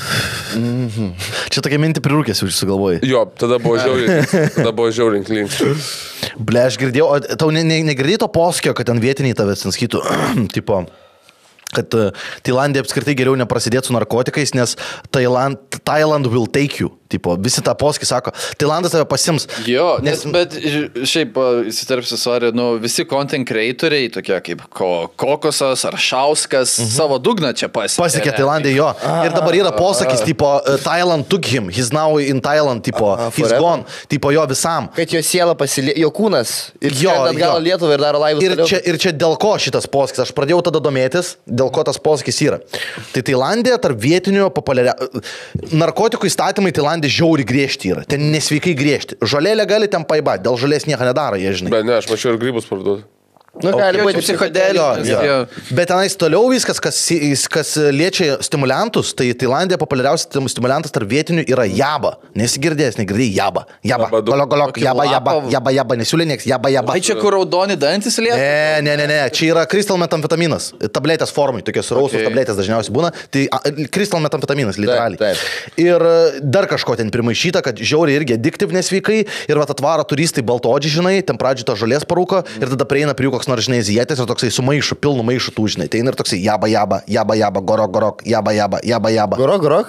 Mhm. Čia tokia mintį prirūkės už sugalvojai. Jo, tada buvo žiauriai, tada buvo žiauriai link. Ble, aš girdėjau, o tau ne, ne, negirdėjai to poskio, kad ten vietiniai tavęs ten skytų, tipo, kad uh, Tailandė apskritai geriau neprasidėtų su narkotikais, nes Thailand, Thailand will take you. Tipo, visi tą poskį sako, Tailandas tave pasims. Jo, nes, bet ž- šiaip a, įsiterpsiu svarį, nu, visi content creatoriai, tokie kaip ko, Kokosas ar Šauskas, mhm. savo dugną čia pasiekė. Pasiekė Tailandė, jo. Ir dabar yra posakis, tipo, uh, Thailand took him, he's now in Thailand, tipo, Ah, he's forever. gone, tipo, jo visam. Kad jo siela pasilė, jo kūnas. Ir Jo, jo, atgal jo. Lietuvą ir daro laivus. Ir čia, ir čia dėl ko šitas posakis, aš pradėjau tada domėtis, dėl ko tas posakis yra. Tai Tailandė tarp vietinių populiaria... Narkotikų įstatymai Tailandė žiauri griežti yra, ten nesveikai griežti. Žolėlė gali ten paiba, dėl žolės nieko nedaro, jie žinai. Bet ne, aš mačiau ir grybus parduoti. Nu, gali būti psichodelinės. Jo, jo. Bet tenais toliau viskas, kas, kas liečia stimulantus, tai Tailandė populiariausias stimulantas tarp vietinių yra jaba. Nesigirdėjęs, negirdėjai jaba. Jaba. Arba du- Galok, galok, Kokį jaba, jaba, lapą- jaba, jaba, nesiūlė nieks, jaba, jaba. Ai, čia kur raudoni dantis lieka? Ne, ne, ne, ne, čia yra kristal metamfetaminas. Tabletės formai, tokios rausvos Okay. tabletės dažniausiai būna. Tai kristal metamfetaminas, literaliai. taip. Ir e, dar kažko ten primaišyta, kad žiauriai irgi addiktyv nesveikai. Ir va atvaro turistai baltodžiai, žinai, ten pradžio to žolės parūko ir tada prieina prie jų koks nors, žinai, zietės ir toksai sumaišų, pilnu maišų tų, žinai. Tai ir toksai jaba, jaba, jaba, jaba, gorok, gorok, jaba, jaba, jaba, jaba. Gorok, gorok.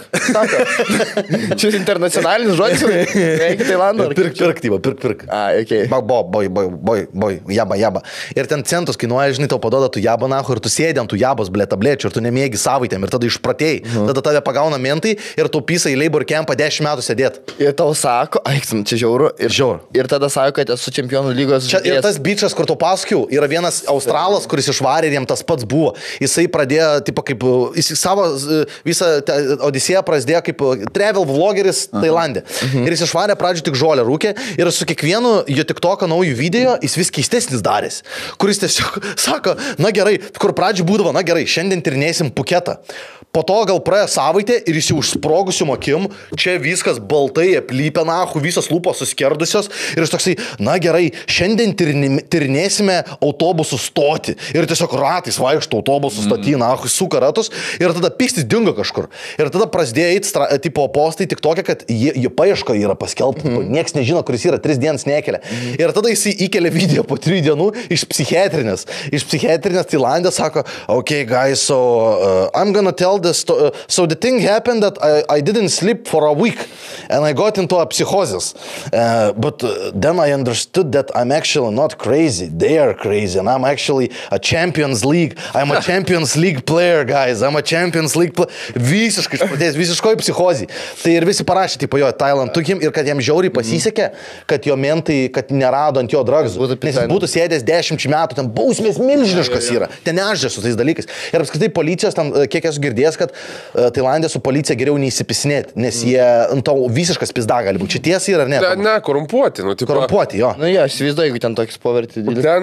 Sako. Čia internacionalinis žodis. Reikia Tailando. Pirk, pirk, tyva, pirk, pirk. A, okei. Ba, bo, boj, boj, boj, boj, jaba, jaba. Ir ten centus kainuoja, žinai, tau padoda tu jaba nahu ir tu sėdė ant tų jabos, blė, tablečių ir tu nemėgi savaitėm ir tada išpratėjai. Mhm. Tada tave pagauna mentai ir tu pisai į labor campą dešimt metų sėdėt. Ir tau sako, ai, čia žiauru. Ir, Žiauru. ir tada sako, kad esu čempionų lygos Čia ir žaidėjas. tas bičias, kur tu pasakiau, yra vienas australas, kuris išvarė ir jam tas pats buvo. Jisai pradėjo, tipo, kaip, jis savo e, visą te- odisėją prasidėjo kaip e, travel vlogeris Tailandė. Mhm. Ir jis išvarė pradžių tik žolę rūkė ir su kiekvienu jo tik toką naujų video jis vis keistesnis darės. Kuris tiesiog sako, na gerai, kur pradžių būdavo, na gerai, šiandien tirinėsim Puketą. Po to gal praėjo savaitė ir jis jau užsprogusiu akim, čia viskas baltai aplypę, nahu, visos lūpos suskerdusios ir jis toksai, na gerai, šiandien tirini- tirinėsime autobusų stoti ir tiesiog ratais vaikšto autobusų stoti, mm. nahu, suka ratus ir tada pistis dingo kažkur. Ir tada prasidėjo eiti, stra- tipo, postai tik tokia, kad jie, jie paieško yra paskelbta, mm. nieks nežino, kuris yra, tris dienas nekelia. Mm. Ir tada jis įkelia video po trijų dienų iš psichiatrinės. Iš psichiatrinės Tailandė sako, okay guys, so uh, I'm gonna tell the sto- uh, so the thing happened that I, I didn't sleep for a week and I got into a psychosis. Uh, but uh, then I understood that I'm actually not crazy. They are crazy and I'm actually a Champions League. I'm a Champions League player, guys. I'm a Champions League player. Visiškai išpradėjęs, visiškai psichozį. Tai ir visi parašė, tipo, jo, Thailand took him ir kad jam žiauriai pasisekė, kad jo mentai, kad nerado ant jo dragzų. Būtų Nes jis būtų sėdęs dešimčiai metų, ten bausmės milžiniškas yra. Ten neždė su tais dalykais. Ir apskritai policijos, ten, kiek esu girdėjęs, kad uh, Tailandė su policija geriau neįsipisinėti, nes jie ant to visiškas pizda gali būti. Čia tiesa yra ar ne? Ne, ne, korumpuoti, nu, tipo. Korumpuoti, jo. Nu jo, aš įsivaizduoju, jeigu ten toks povertį didelis. Ten,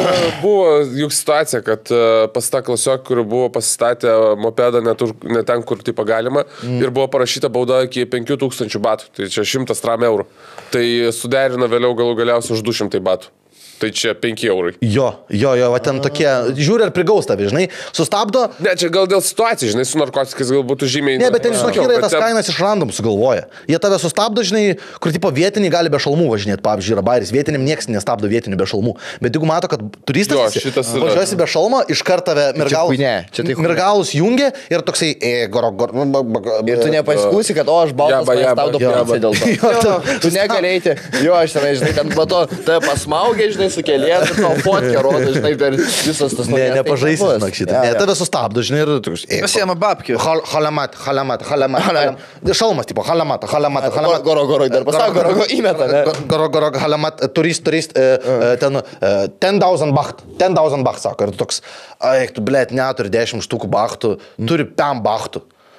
buvo juk situacija, kad uh, pas tą klasiok, kur buvo pasistatę mopedą net, net ten, kur tipo galima, mm. ir buvo parašyta bauda iki penkių tūkstančių batų, tai čia šimtas tram eurų. Tai suderina vėliau galų galiausiai už du šimtai batų. Tai čia penki eurai. Jo, jo, jo, va ten tokie, žiūri ar prigaus tavį, žinai, sustabdo. Ne, čia gal dėl situacijos, žinai, su narkotikais gal būtų žymiai... Ne, bet ten, žinok, yra tas kainas iš random sugalvoja. Jie tave sustabdo, žinai, kur tipo vietiniai gali be šalmų važinėti, pavyzdžiui, yra bairis, vietiniam niekas nestabdo vietinių be šalmų. Bet jeigu mato, kad turistas važiuosi be šalmo, iš karto tave mirgalus, tai mirgalus jungia ir toksai, e, goro, goro, ir tu nepaskusi, kad o, aš baltas, stabdo policija dėl to. Tu negalėjai, jo, aš tenai, žinai, ten bato, tave pasmaugė, žinai, sukėlė, tu tau fotkę rodo, žinai, per visas tas... Ne, nepažaisi, žinok, šitą. Ne, tave sustabdo, žinai, ir tu... Pasiema babkių. Halamat, halamat, halamat. Šalmas, tipo, halamat, halamat, halamat. Goro, goro, dar pasako, goro, goro, įmeta, ne? Goro, goro, halamat, turist, turist, ten, ten thousand baht, ten thousand baht, sako, ir tu toks, ai, tu, blėt, neturi dešimt štukų bachtų, turi pem bachtų.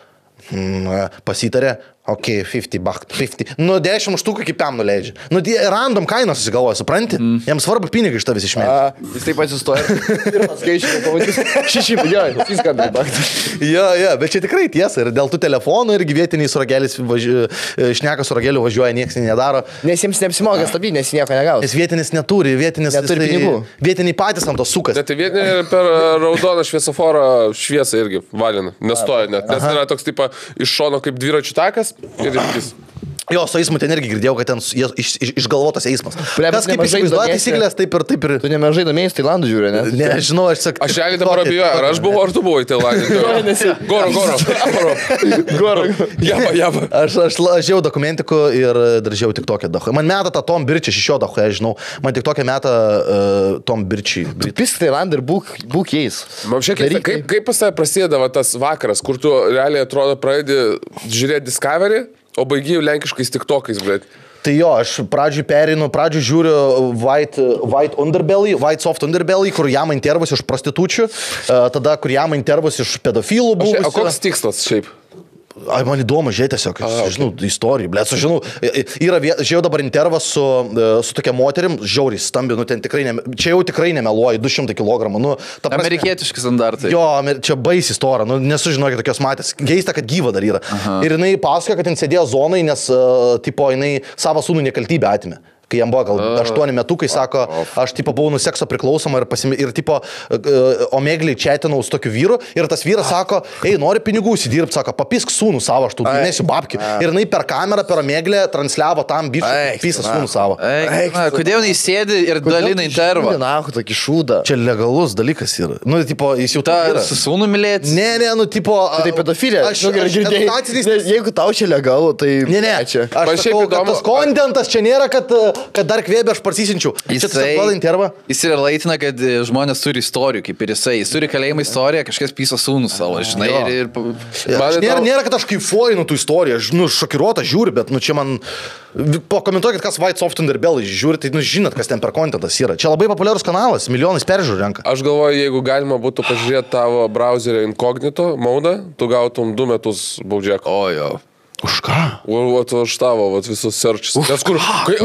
Pasitarė, okei, okay, fifty baht, fifty. Nu, dešimt štukų iki pem nuleidžia. Nu, random kainą susigalvoja, supranti? Mm. Jam svarbu pinigai iš tavęs išmėgti. Jis taip atsistoja. Pirmas skaičius, pamatys. Šeši, jo, viską baht. Jo, jo, bet čia tikrai tiesa. Ir dėl tų telefonų irgi vietiniai suragelis, važi... šneka surageliu važiuoja, niekas nedaro. Nes jiems neapsimoka stabdyti, nes nieko negaus. Nes vietinis neturi, vietinis neturi pinigų. Vietiniai patys ant to sukas. Bet vietiniai per raudoną šviesoforo šviesą irgi valina, nestoja net. Nes yra toks tipo iš šono kaip dviračių takas ir jis. Jo, su eismu ten irgi girdėjau, kad ten iš, iš, išgalvotas eismas. Kas kaip įsivaizduoja taisyklės, taip ir taip ir... Tu nemažai domėjus Tailandų žiūrė, ne? Ne, žinau, aš sakai... Aš realiai dabar abijoju, ar aš buvau, ar tu buvai Tailandė. Goro, goro, goro. Goro. Jaba, jaba. Aš, aš, aš žiau dokumentikų ir daržiau tik tokią dachą. Man meta tą Tom Birčį, iš jo dachą, aš žinau. Man tik tokią meta uh, Tom Birčį. Pisk Tailandą ir būk, būk jais. Man šiek tiek, kaip, kaip pas tave prasideda tas vakaras, kur tu realiai atrodo pradedi žiūrėti Discovery, o baigi lenkiškais tiktokais, bet. Tai jo, aš pradžiui perinu, pradžiui žiūriu White, white Underbelly, White Soft Underbelly, kur jam intervus iš prostitučių, tada kur jam intervus iš pedofilų buvo. O koks tikslas šiaip? Ai, man įdomu, žiūrėti tiesiog, A, okay. žinau, istorijų, blėt, aš žinau, yra, žiūrėjau dabar intervas su, su tokia moterim, žiauriai stambi, nu ten tikrai, ne, čia jau tikrai nemeluoji, du šimtai kilogramų, nu, ta prasme, amerikietiški standartai. Jo, čia baisi istorija, nu, nesužinokit tokios matės, keista, kad gyva dar yra. Aha. Ir jinai pasakoja, kad ten sėdėjo zonai, nes, uh, tipo, jinai savo sūnų nekaltybę atėmė. Kai jam buvo gal aštuoni metukai, sako, aš tipo buvau nuo sekso priklausoma ir, pasimi, ir tipo omegliai četinau su tokiu vyru ir tas vyras sako, ei, nori pinigų įsidirbti, sako, papisk sūnų savo, aš tu nesiu babkių. Ir jinai per kamerą, per omeglę transliavo tam bičiui, pisą sūnų savo. Eik, na, kodėl jis sėdi ir dalina intervą? Na, tokį šūdą. Čia legalus dalykas yra. Nu, tipo, jis jau ta su sūnų mylėti? Ne, ne, nu, tipo... Tai pedofilė. Aš jau girdėjau. Jeigu tau čia legalu, tai... Ne, ne, čia. Aš sakau, kad tas kontentas čia nėra, kad... kad dar kvėbė aš parsisinčiau. Jisai, jis yra laitina, kad žmonės turi istorijų, kaip ir jisai. Jis turi kalėjimo istoriją, kažkas pyso sūnų savo, žinai. Ir, ir... Aš nėra, nėra, kad aš kaifuoju nuo tų istorijų, aš nu, šokiruotą žiūriu, bet nu, čia man... Pakomentuokit, kas White Soft Underbelly žiūri, tai nu, žinot, kas ten per kontentas yra. Čia labai populiarus kanalas, milijonais peržiūrų renka. Aš galvoju, jeigu galima būtų pažiūrėti tavo browserio incognito maudą, tu gautum du metus baudžiako. O jo. Už ką? O, o, už tavo, o, visus searches. Nes kur... Kai,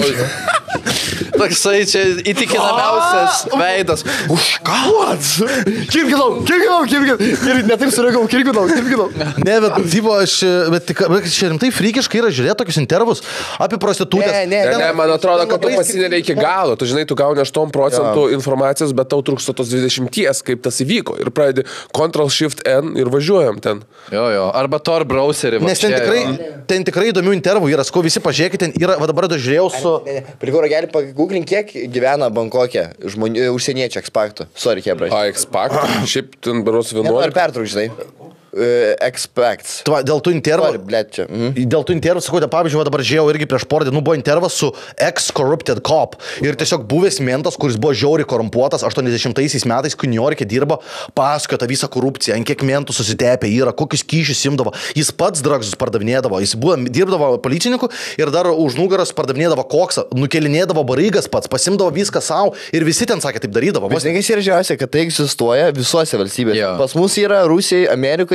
Toksai čia įtikinamiausias veidas. Už ką? Kirginau, kirginau, kirginau. Ir netaip sureagau, kirginau, kirginau. Ne, bet, tipo, aš, bet, bet čia rimtai frikiškai yra žiūrėti tokius intervus apie prostitutės. Ne, ne, ne, ne, man atrodo, kad tu pasinėlė iki galo. Tu žinai, tu gauni aštuoni procentų informacijos, bet tau trūksta tos dvidešimt, kaip tas įvyko. Ir pradedi Ctrl-Shift-N ir važiuojam ten. Jo, jo. Arba Tor browserį. Nes ten tikrai, ten tikrai įdomių intervų yra. Skau, visi pažiūrėkite, ten yra, va dabar dažiūrėjau su... Prikūro gali pagooglint, kiek gyvena Bankokė žmonių, užsieniečių ekspaktų. Sorry, Hebra. A, ekspaktų? Šiaip ten beros vienuolika. Ar pertrauk, žinai? Uh, expects. Tuo, dėl tų intervų, mm. dėl tų intervų, sakau, pavyzdžiui, dabar žiūrėjau irgi prieš porą dienų buvo intervas su ex-corrupted cop ir tiesiog buvęs mentas, kuris buvo žiauriai korumpuotas, aštuoniasdešimtaisiais metais, kai Niujorke dirbo, pasakojo tą visą korupciją, ant kiek mentų susitepė yra, kokius kyšius imdavo, jis pats dragsus pardavinėdavo, jis buvo, dirbdavo policininku ir dar už nugaras pardavinėdavo koksą, nukelinėdavo barygas pats, pasimdavo viską savo ir visi ten sakė, taip darydavo. Nes yra žiausia, kad tai egzistuoja visose valstybėse. Yeah. Pas mus yra Rusijai, Amerikai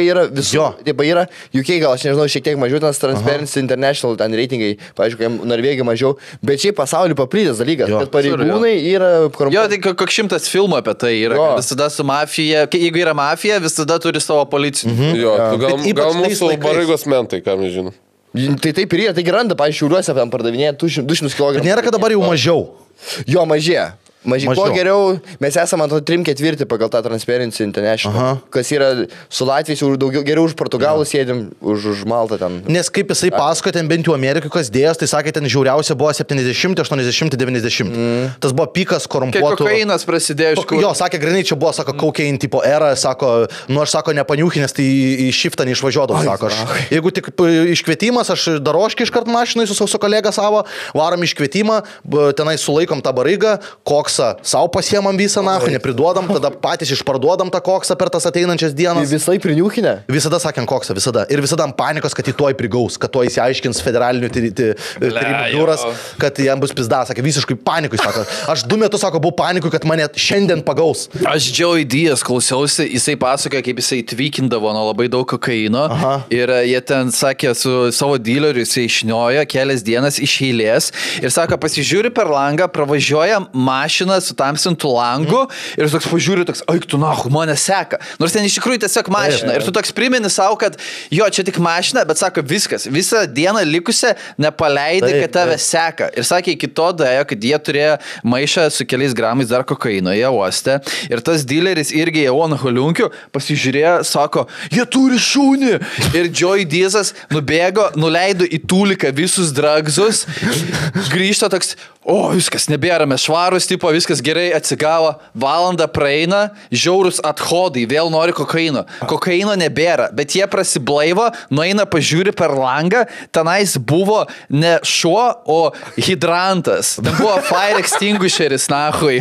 yra visų. Jo. Taip, yra U K gal, aš nežinau, šiek tiek mažiau, tas Transparency Aha. International, ten reitingai, pavyzdžiui, Norvegija mažiau, bet šiaip pasaulyje paplitęs dalykas, Jo. kad pareigūnai yra korumpuoti. Jo, tai koks šimtas filmų apie tai yra. Jo. Visada su mafija, jeigu yra mafija, visada turi savo policiją. Mhm. Jo, tu gal, Bet ypač gal tais mūsų laikais. Barygos mentai, ką mes žinom. Tai taip ir yra, taigi randa, pavyzdžiui, šiauliuose tam pardavinėja du šimtus kilogramų. Nėra, kad dabar jau mažiau. Jo, mažėja. Mažiai, kuo Mažiau. geriau, mes esame ant to trim ketvirti pagal tą Transparency International, Aha. kas yra su Latvijais jau daugiau, geriau už Portugalų sėdim, už, už Maltą ten. Nes kaip jisai pasakoja, ten bent jau Amerikai kas dėjęs, tai sakė, ten žiauriausia buvo septyniasdešimt, aštuoniasdešimt, devyniasdešimt. Mm. Tas buvo pikas Kai korumpuotų. kokainas prasidėjo iš kur. Jo, sakė, grinai čia buvo, sako, kokain tipo era, sako, nu aš sako, nepaniukinės, tai į šiftą neišvažiuodavau, sako. Aš, jeigu tik p- iškvietimas, aš daroškį iškart mašinai su savo kolega savo, varom iškvietimą, b- tenai sulaikom tą barygą, koksą savo pasiemam visą nahu, nepriduodam, tada patys išparduodam tą koksą per tas ateinančias dienas. Visai priniukinę. Visada sakėm koksą, visada. Ir visada ant panikos, kad į tuoj prigaus, kad tuoj įsiaiškins federalinių tyri- ty- tyrimų biuras, kad jam bus pizda, sakė, visiškai panikui, sako. Aš du metus, sako, buvau panikui, kad mane šiandien pagaus. Aš Joey Diaz klausiausi, jisai pasakoja, kaip jisai tvykindavo nuo labai daug kokaino. Aha. Ir e, jie ten sakė, su savo dealeriu jisai išniojo kelias dienas iš eilės. Ir sako, pasižiūri per langą, pravažiuoja mašina su tamsintų langų. Mm. Ir toks pažiūri, toks, aik tu nahu, mane seka. Nors ten iš tikrųjų tiesiog mašina. Ir tu toks primeni savo, kad jo, čia tik mašina, bet sako, viskas. Visą dieną likusią nepaleidai, Taip, kad tave taip. seka. Ir sakė, iki to daėjo, kad jie turėjo maišą su keliais gramais dar kokaino, jie uostė. Ir tas dealeris irgi jau ant holiunkių pasižiūrėjo, sako, jie turi šūnį. Ir Joey Diazas nubėgo, nuleido į tūliką visus dragzus, grįžta toks, o, viskas, nebėra, mes švarus, tipo, viskas gerai atsigavo, valanda praeina, žiaurus athodai, vėl nori kokaino. Kokaino nebėra, bet jie prasiblaivo, nueina pažiūri per langą, tenais buvo ne šuo, o hidrantas. Ten buvo fire extinguisheris, nahui.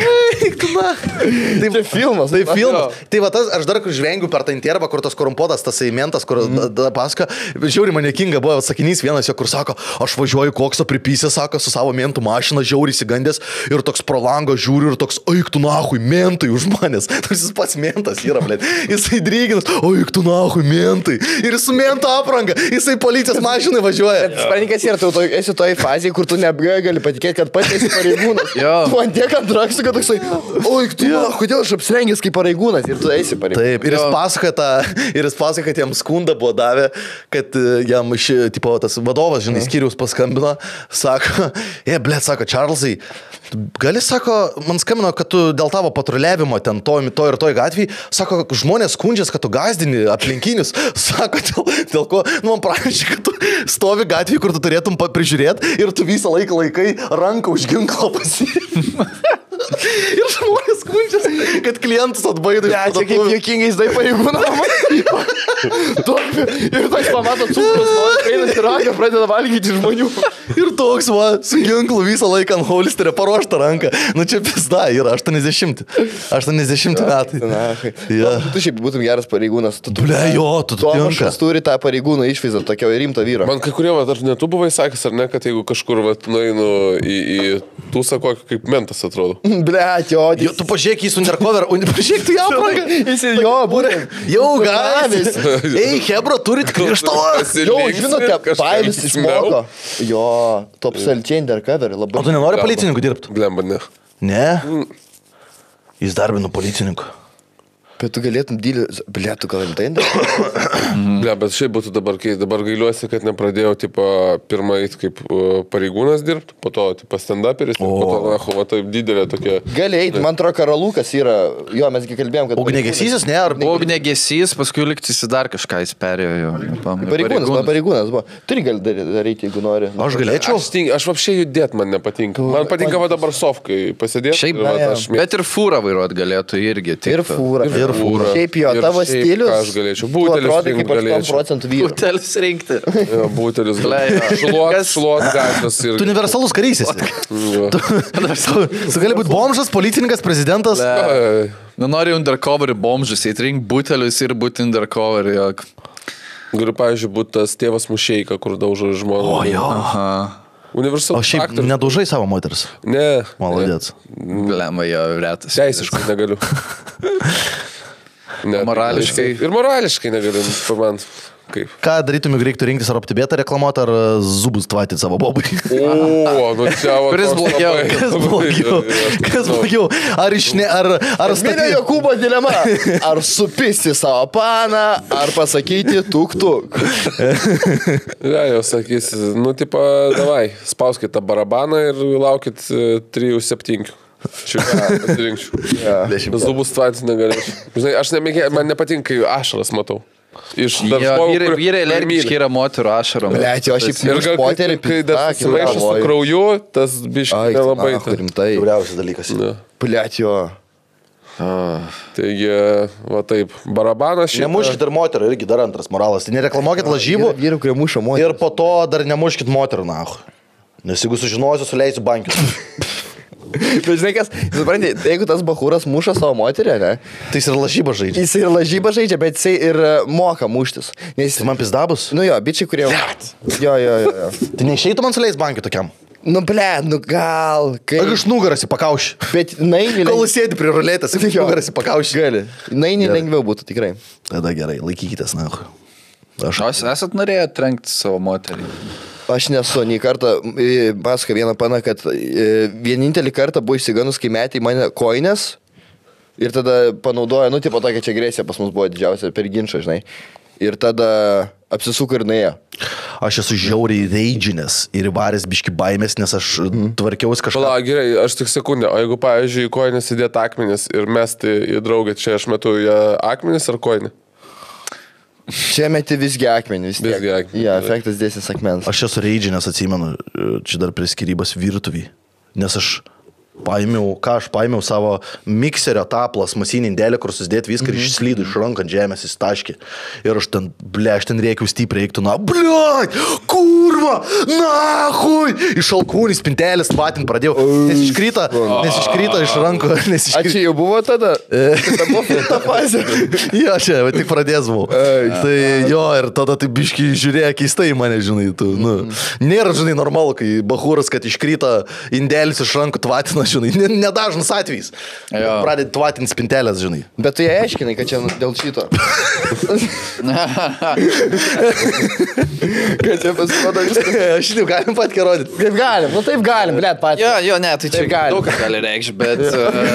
Tai filmas, tai filmas. Tai va tas, aš dar kur žvengiu per tą intervą, kur tas korumpuotas, tas eimentas, kur mm. da, da, pasaka, žiauri man nekinga buvo sakinys vienas, jo, kur sako, aš važiuoju koksą pripysę, sako, su savo mentų mašina, žiauri įsigandęs ir toks pro langą žiūri ir toks, eik tu nahui, mentai už manęs. Tarsi jis pats mentas yra, blėt. Jisai dryginas, eik tu nahui, mentai. Ir su mento apranga, jisai policijos mašinai važiuoja. Spanikas yra, tu to, esi toje fazėje, kur tu negali patikėti, kad pats esi pareigūnas. Jo. Tu ant tiek ant rakštų, kad toksai, oi, tu, ja. kodėl aš apsirengęs kaip pareigūnas ir tu esi pareigūnas. Taip, ir jis pasakoja tą, ir jis pasakoja, kad jam skundą buvo davę, kad e, jam ši, tipo, tas vadovas, žinai, skyrius paskambino, sako, e, blėt, sako, Čarlzai, gali, sako, man skambino, kad tu dėl tavo patruliavimo ten to, to ir toj gatvėje, sako, žmonės skundžias, kad tu gazdini aplinkinius, sako, dėl, dėl ko, nu, man prašė, kad tu stovi gatvėje, kur tu turėtum prižiūrėti ir tu visą laiką laikai ranką už ginklą pasiimti. Ir žmonės skundžias, kad klientus atbaido. Ne, čia kaip juokingai jis tai pareigūną. Ir toks pamato cukrus, eina į ranką, pradeda valgyti žmonių. Ir toks, va, su ginklu visą laiką ant holsterio paruoštą ranką. Nu čia pizda yra, aštuoniasdešimt. aštuoniasdešimt metai. Ja. Tu šiaip būtum geras pareigūnas. Tu, Ble, jo, tu tu tinka. Tomašas turi tą pareigūną išvizą, tokio rimto vyro. Man kai kurie, va, ar ne tu buvai sakęs, ar ne, kad jeigu kažkur, va, nueinu į, į tūsą kokį, kaip mentas atrodo. Blet, jo, Jo, tu pažiūrėk į undercover, pažiūrėk tu ją aprangą. Jis jo, būtent. Jau gavęs. Ei, Hebra, turit krištolą. Jo, žinote, Pailis išmoko. Jo, tu absoliučiai undercover. O tu nenori policininkų dirbti? Blemba, ne. Ne. Jis darbino policininku. Bet tu galėtum dylį... Blet, tu gal rimtai? Ble, bet šiaip būtų dabar, kai dabar gailiuosi, kad nepradėjau, tipo, pirmą eit kaip uh, pareigūnas dirbti, po to, tipo, stand-uperis, po to, na, va, taip didelė tokia... Gali eiti, man atrodo, Karalukas yra... Jo, mes gi kalbėjom, kad... Ugniagesys, ne? Ar... Ugniagesys, paskui liktis į dar kažką jis perėjo jau. Pareigūnas, man pareigūnas buvo. Turi gali daryti, jeigu nori. Aš galėčiau. Aš, ting, aš apšiai judėt man nepatinka. Man patinka va dabar sofkai pasidėti. Šiaip, ir, va, aš mėg... bet ir fūrą vairuot galėtų irgi. Ir fūra. Ir fūra. Šiaip jo, Ir tavo šiaip, stilius. ką aš galėčiau. Butelis atrodai rinkt kaip aštuoniasdešimt galėčiau. procentų vyrų. Butelis rinkti. Jo, butelis. Ble, jo. Šluot, Kas- šluot gatvės ir... Tu universalus karys esi. Jo. Tu, tu gali būti bomžas, policininkas, prezidentas. Ai, Nenori undercover bomžus, įtrink butelius ir būti undercover. Jok. Galiu, pavyzdžiui, būti tas tėvas mušeika, kur daužo žmoną. O jo. Aha. O Universalus šiaip faktorius. nedužai savo moters. Ne. Malodėts. Blema jo retas. Teisiškai negaliu. Ne, Morališkai. Ir morališkai negaliu, man. Kaip? Ką darytum, jeigu reiktų rinktis ar optibėtą reklamuoti, ar zubus tvatyti savo bobai? O, nu čia va. Kuris blogiau? Kas blogiau? Kas blogiau? Ar išne, ar... ar Minė Jokūbo dilema. Ar supisti savo paną, ar pasakyti tuk tuk. Ne, jau sakysi, nu, tipo, davai, spauskit tą barabaną ir laukit trijų septynių. Čia ką, pasirinkčiau. Zubus tvatyti negalėčiau. Žinai, aš nemėgė, man nepatinka, kai ašaras matau. Iš Jo, vyrai, vyrai alergiški yra moterų ašarom. Blet, jo, šiaip ir gal moterį kai dar susimaišo su krauju, tas biškai nelabai. Rimtai. Jauriausias dalykas. Blet, jo. Taigi, va taip, barabanas šitą. Nemuškit ir moterų, irgi dar antras moralas. Tai nereklamuokit lažybų. Vyrų, kurie muša moterį. Ir po to dar nemuškit moterų, nahu. Nes jeigu sužinosiu, suleisiu bankius. Bet žinai kas, supranti, jeigu tas bachūras muša savo moterį, ne? Tai jis ir lažybą žaidžia. Jis ir lažybą žaidžia, bet jisai ir moka muštis. Nes... Tai man pizdabus? Nu jo, bičiai, kurie... Jo, jo, jo, jo. Tai neišeitų man suleis bankių tokiam. Nu, ble, nu gal... Kai... Ar iš nugaras į pakaušį? Bet naini... Kol sėdi prie rulėtės, iš nugaras į pakaušį. Gali. Naini lengviau būtų, tikrai. Tada gerai, laikykitės, nahu. Aš esat norėję trenkti savo moterį. Aš nesu, nei kartą, pasaka vieną paną, kad e, vienintelį kartą buvo išsiganus, kai metė į mane koinės ir tada panaudoja, nu, tipo tokia čia agresija pas mus buvo didžiausia per ginčą, žinai. Ir tada apsisuko ir nuėjo. Aš esu žiauriai reidžinės ir įvaręs biški baimės, nes aš mm. tvarkiausi kažką. Pala, gerai, aš tik sekundę, o jeigu, pavyzdžiui, į koinės įdėti akmenis ir mesti į draugę, čia aš metu ją akmenis ar koinį? Čia meti visgi akmenį, vis tiek. Visgi akmenį. Ja, efektas dėsis akmens. Aš esu reidžinės, atsimenu, čia dar prie skirybos virtuvį, nes aš paėmiau, ką aš paėmiau savo mikserio tą plasmasinį indelį, kur susidėti viską ir išslydų iš rankų ant žemės įstaškį. Ir aš ten, ble, aš ten reikiau stipriai, reiktų, na, bliat, kurva, nahui, iš alkūnį spintelės tvatint pradėjau, nes iškrita, nes iškrita iš rankų, nes iškrita. A čia jau buvo tada? Tada buvo filta fazė. Jo, čia, va, tik pradės buvau. Tai jo, ir tada tai biški žiūrėjo keistai į mane, žinai, tu, nu, nėra, žinai, normalu, kai bachūras, kad iškrita indelis iš rankų tvatina, žinai, nedažnas atvejis. Pradėti tvatinti spintelės, žinai. Bet tu jie aiškinai, kad čia dėl šito. Kad čia pasirodo viskas. Aš jau galim pat kerodyti. Kaip galim, nu taip galim, blėt, patys. Jo, jo, ne, tai čia Taip gali. daug ką gali reikšti, bet...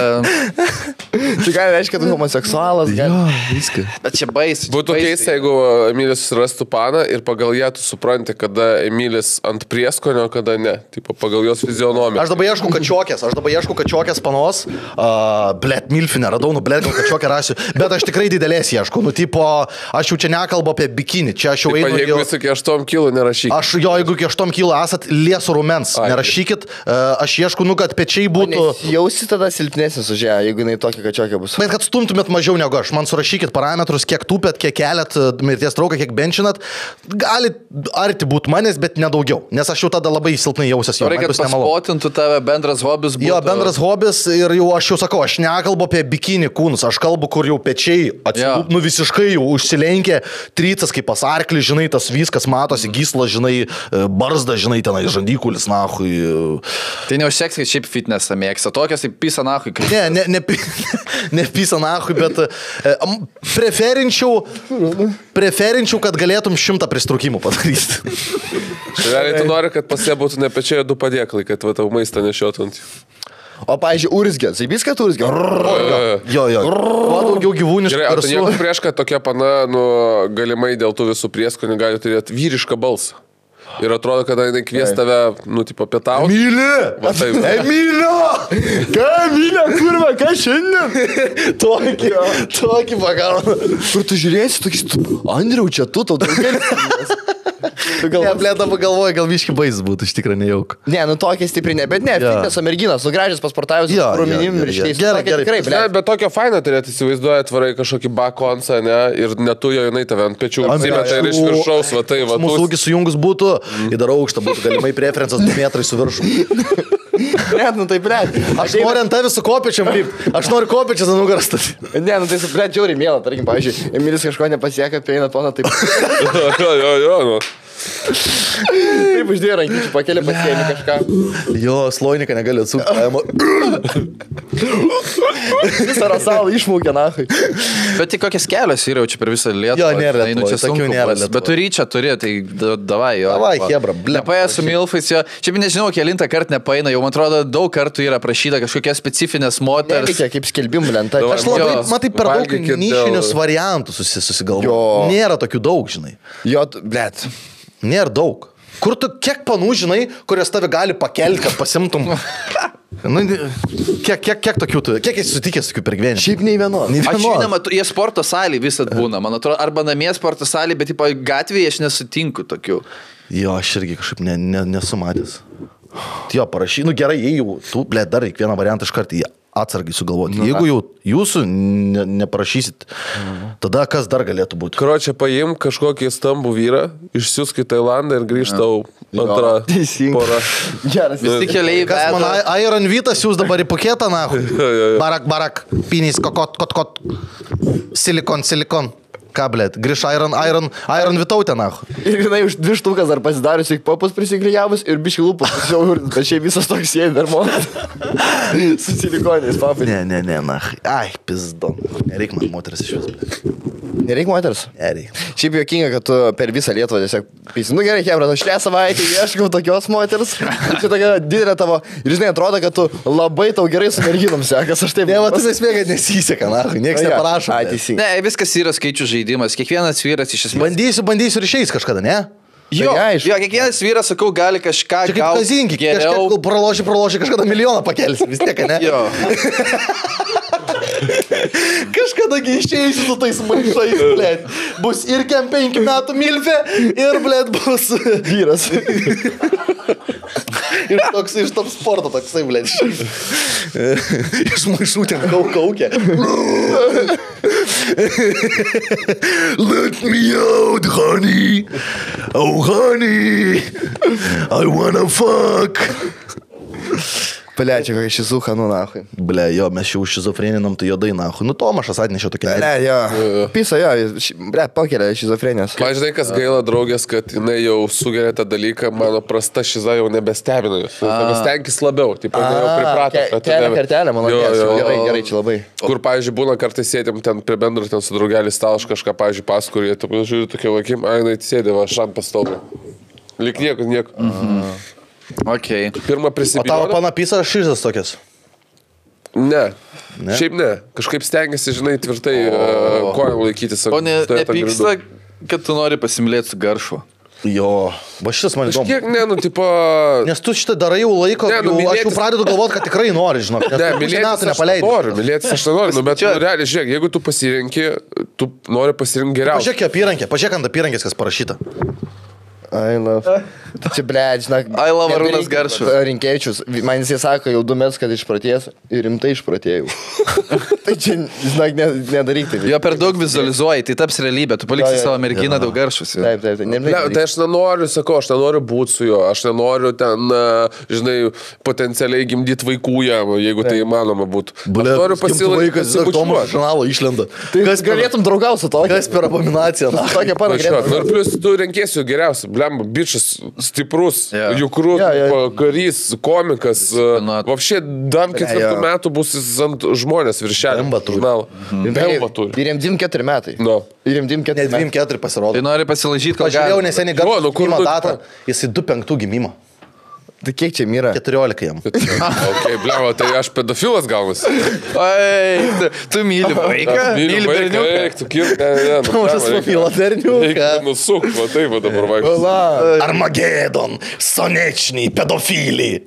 Uh, Tai gali reiškia, kad tu homoseksualas. Gali. Jo, viskas. bet čia baisi. Būtų keista, jeigu Emilis susirastų paną ir pagal ją tu supranti, kada Emilis ant prieskonio, kada ne. Tipo, pagal jos fizionomiją. Aš dabar ieškau kačiokės, aš dabar ieškau kačiokės panos. Uh, blet, milfinę radau, nu, blet, gal kačiokę rasiu. Bet aš tikrai didelės ieškau. Nu, tipo, aš jau čia nekalbu apie bikinį. Čia aš jau Taip, einu... jeigu jau... vis iki aštuom kilų nerašyk. Aš jo, jeigu iki aštuom kilų esat liesų rumens, Ai. nerašykit. Uh, aš ieškau, nu, kad pečiai būtų... Jausi tada silpnesnis už ją, jeigu jinai tokia kačiokia bus. Bet kad stumtumėt mažiau negu aš. Man surašykit parametrus, kiek tupėt, kiek keliat mirties trauką, kiek benčinat. Gali arti būti manęs, bet nedaugiau. Nes aš jau tada labai silpnai jausias. Reikia, kad paspotintų tave bendras hobis būtų. Jo, bendras hobis ir jau aš jau sakau, aš nekalbu apie bikini kūnus, aš kalbu, kur jau pečiai atsilup, Jo. nu visiškai jau užsilenkia, trycas kaip pas arklį, žinai, tas viskas matosi, gyslas, žinai, barzda, žinai, tenai žandikulis, nahui. Tai neužseks, kad šiaip fitnesą mėgsta. Tokias tai pisa nahui. Kaip... Ne, ne, ne, ne pisa nahui, bet e, preferinčiau, preferinčiau, kad galėtum šimtą pristrukimų padaryti. Realiai tu nori, kad pas ją būtų ne pečiai, du padėklai, kad va, tau maistą nešiotant. O, pavyzdžiui, urzgė. Zaibys, kad urzgė. Jo, jo. Kuo daugiau gyvūniškų Gerai, ar tu nieko garsų. prieš, kad tokia pana, nu, galimai dėl tų visų prieskonių gali turėti vyrišką balsą. Ir atrodo, kad jinai kvies tave, nu, tipo, pietauti. Emilė! Va taip. Emilio! Ką, Emilė, kurva, ką šiandien? Tokį, tokį pagaunu. Kur tu žiūrėsi, tokis, tu, Andriau, čia tu, tau daugelis. Tu gal... Ne, blėda pagalvoju, gal viški baisas būtų, iš tikrųjų nejauk. Ne, nu tokia stipri, ne, bet ne, Jo. fitneso merginas, nu gražias pasportavus, Jo, jo, ruminim jo, ir jo. šitais. Gerai, Tokia gerai. Tikrai, Ne, ble. bet tokio faino turėti, įsivaizduoja, atvarai kažkokį bakonsą, ne, ir netu jo jinai tave ant pečių apsimeta ir iš viršaus, va tai, va Mūsų tu. ūkis sujungus būtų, į dar aukštą būtų galimai preferencas du metrai su viršum. Ne, nu tai, ble. Aš noriu ant tavęs su kopečiam, kaip. Aš noriu kopečias ant nugaras statyti. Ne, nu tai, ble, džiauriai mėla, tarkim, pavyzdžiui, Emilis kažko nepasieka, prieina toną, taip. Jo, jo, jo, nu. Taip uždėjo rankyčių, pakėlė pasiemi kažką. Jo, sloiniką negali atsukti. Visą rasalą išmūkė, nahai. Bet tik kokias kelias yra jau čia per visą Lietuvą. Jo, nėra Žinai, nu, Lietuvoj, čia tokių sunku nėra bus. Lietuvoj. Bet tu ryčia turi, tai da- davai jo. Davai, Va. chebra, bля. Nepaėjo su Milfais jo. Čia nežinau, kelintą kartą nepaina, jau man atrodo daug kartų yra prašyta kažkokias specifinės moters. Neveikia kaip skelbimų lenta. Davai, Aš labai, Jo. matai, per daug Valgykit dėl- nišinius variantus susi- susigalvoju. Jo. Nėra tokių daug, žinai. Jo, tu- blet. Nėra daug. Kur tu, kiek panų, žinai, kurias tave gali pakelti, kad pasimtum? Nu, kiek, kiek, kiek tokių tu, kiek esi sutikęs tokių per gyvenimą? Šiaip nei vienos. Nei Aš vienos. žinoma, tu- jie sporto salį visat būna, man atrodo, arba namie sporto salį, bet tipo, gatvėje aš nesutinku tokių. Jo, aš irgi kažkaip ne, ne, nesu matęs. Jo, parašy, nu gerai, jei jau, tu, ble, dar reikia vieną variantą iš karto atsargiai sugalvoti. Jeigu jau jūsų ne, neparašysit, tada kas dar galėtų būti? Kročia, paim kažkokį stambų vyrą, išsiusk į Tailandą ir grįžtau antrą teisingai. porą. Geras. Visi keliai Kas man veda. I- Iron Vytas jūs dabar į paketą, na? jo, jo. Barak, barak, pinys, kokot, kot, kot, silikon, silikon. Ką, blėt, grįž Iron, Iron, Iron Vytautė, na. Ir jinai už dvi štukas dar pasidariusi, popus prisiklijavus ir biški lūpus. Bet šiaip visas toks sėdi dar monas. Su silikoniais, papai. Ne, ne, ne, na. Ai, pizdon. Nereik man moteris iš vis, blėt. Nereik moters. Nereik. Šiaip juokinga, kad tu per visą Lietuvą tiesiog pisi. Nu gerai, Hebra, aš šią savaitę ieškau tokios moters. Čia tokia didelė tavo. Ir žinai, atrodo, kad tu labai tau gerai su merginom sekas. Aš taip Ne, va, tas esmė, kad nesiseka, na. Niekas neparašo. Ai, blėt. teisingai. Ne, viskas yra skaičių žaidimas, kiekvienas vyras iš esmės. Bandysiu, bandysiu ir išeis kažkada, ne? Jo, Tai aišku. jo, kiekvienas vyras, sakau, gali kažką Čia kaip gauti kazinki, geriau. kažkaip praloši, praloši, kažkada milijoną pakelsi, vis tiek, ne? Jo. Kažkadagi išeisi su tais maišais, blėt. Bus ir kem penkių metų milfė, ir, blėt, bus Vyras. ir toks iš top sporto, toksai, blėt. Iš maišų ten daug kaukė. Let me out, honey. Oh, honey. I wanna fuck. Ble, čia kokia šizucha, nu nahui. Ble, jo, mes jau šizofreninam, tai jodai, nahu. Nu, Tomašas atnešė tokia. Ble, jo. Pisa, jo. ši- Ble, pakelia šizofrenijos. Man žinai, kas gaila draugės, kad jinai jau sugeria tą dalyką, mano prasta šiza jau nebestebina jūs. Nebestenkis labiau, tipo, jinai jau priprato. Ke- prie to Kelia nebe- kartelę, mano Jo, mėsų. jo. Gerai, gerai, čia labai. Kur, pavyzdžiui, būna kartais sėdėm ten prie bendro, ten su draugelis stalo, aš kažką, pavyzdžiui, paskurį, tu žiūri tokia vakim, ai, jinai sėdė, va, šam pastovu. Lik nieko, nieko. Okay. Pirmą O tavo prisipilau. panapisa šizas tokias. Ne. Ne? Šiaip ne. Kažkaip stengiasi, žinai, tvirtai uh, kojom laikytis. ant O ne, stovėt ant nepyksta, grindų. kad tu nori pasimylėti su garšu. Jo, va šitas man įdomu. Kažkiek, ne, nu, tipo... Nes tu šitą darai jau laiko, Ne, nu, jau, aš jau mylėtis- pradedu galvoti, kad tikrai nori, žinok. Nes Ne, tu pusę mylėtis metų aš nepaleidai. noriu, mylėtis aš nenoriu, nu, bet Čia- nu, realiai, žiūrėk, jeigu tu pasirinki, tu nori pasirinkti geriausią. Pažiūrėk apyrankė, pažiūrėk ant apyrankės, kas parašyta. I love. Čia, ble, žinok. I love nebereikia- Arūnas Garšus. Rinkėčius. Man jisai sako jau du metus, kad išpraties ir rimtai išpratėjau. Tai čia, žinok, ne, nedaryk taip. Jo per daug vizualizuoji, tai taps realybė, tu paliksi Jo, jo, savo merginą daug garšus. Taip, taip, taip. Ne, nebereikia tai aš nenoriu, sakau, aš nenoriu būti su juo, aš nenoriu ten, a, žinai, potencialiai gimdyti vaikų jam, jeigu tai įmanoma būtų. Aš noriu pasilaikyti. Tomo žurnalo išlenda. Tai kas galėtum draugauti su tokia? Kas per abominaciją? na? Tokia Na, šiuo, nu, panašiai. ir plus tu renkėsi geriausią, blemba, bičias, stiprus, Jo. jukrus, Jo, jo. karys, komikas. Disciplinuotas. Vapšė, dam ketvirtų jo. metų bus jis ant žmonės viršelio. Bemba turi. Bemba turi. Ir jiem dim keturi metai. Nu. Ir jiem dim Ne, keturi dviem metai. keturi pasirodo. Tai nori pasilažyti, ką Pažiūrėjau neseniai Jo, garso nu, kur gimimo tu- datą. Jisai du penktų gimimo. Tai kiek čia myra? keturiolika jam. Ok, blemba, tai aš pedofilas gaunasi. Oi, tu, tu myli vaiką, myli berniuką. Eik, tu kirk, ne, ne, ne. Tomašas pamilo berniuką. Eik, nusuk, va taip, va dabar vaikas. Armagedon, sonečniai, pedofiliai.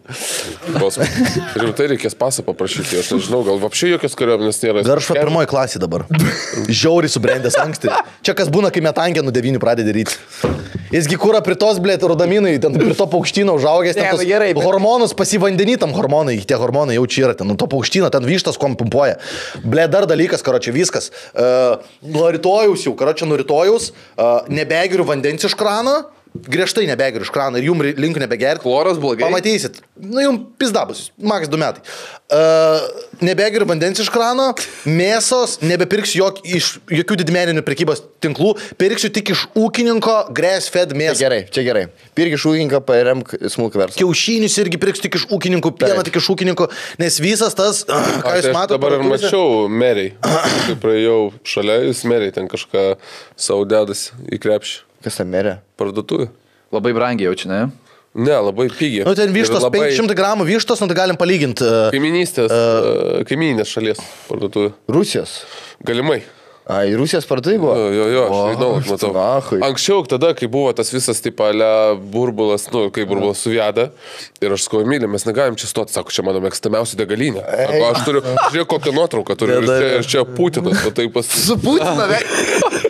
Rimtai reikės pasą paprašyti, aš nežinau, gal vapšė jokios kariuomenės nėra. Garšva pirmoji klasė dabar. Žiauriai subrendęs anksti. Čia kas būna, kai metankė nuo devynių pradedi ryti. Jisgi kūra prie tos, blėt, rudaminai, ten prie to paukštyno užaugęs, ten Ne, tos nu gerai, bet- hormonus pasivandenį tam hormonai, tie hormonai jau čia yra, ten nuo to paukštyno, ten vištas kom pumpuoja. Blėt, dar dalykas, karočią, viskas. Uh, nuo rytojaus jau, karočią, nuo rytojaus uh, nebegeriu vandens iš krano. griežtai nebegeriu iš krano ir jums link nebegerti. Chloras blogai. Pamatysit. Nu, jums pizdabus. Maks du metai. Uh, nebegeriu vandens iš krano, mėsos, nebepirksiu jok, iš jokių didmeninių prekybos tinklų, pirksiu tik iš ūkininko grass-fed mėsą. Čia gerai, čia gerai. Pirk iš ūkininko, paremk smulkų verslą. Kiaušinius irgi pirksiu tik iš ūkininkų, pieną tik iš ūkininkų, nes visas tas, ką A, jūs tai matote. dabar ir mačiau meriai. Kai praėjau šalia, jūs meriai ten kažką savo dedas į krepšį. Kas ta merė? Parduotuvė. Labai brangiai jaučiu, ne? Ne, labai pigiai. Nu, ten vištos, Ir labai penki šimtai gramų vištos, nu, tai galim palyginti. Uh, Kaiminystės, uh, kaiminės šalies parduotuvė. Rusijos. Galimai. A, į Rusijos parduotuvė buvo? Jo, jo, jo, aš žinau, matau. Nahui. Anksčiau, tada, kai buvo tas visas, taip, ale burbulas, nu, kai burbulas suveda, ir aš sakau, Emilė, mes negalim čia stoti, sako, čia mano mėgstamiausia degalinė. Sako, aš turiu, žiūrėk, kokią nuotrauką turiu, ir čia, ir čia Putinas, o tai pas... Su Putinu, ve...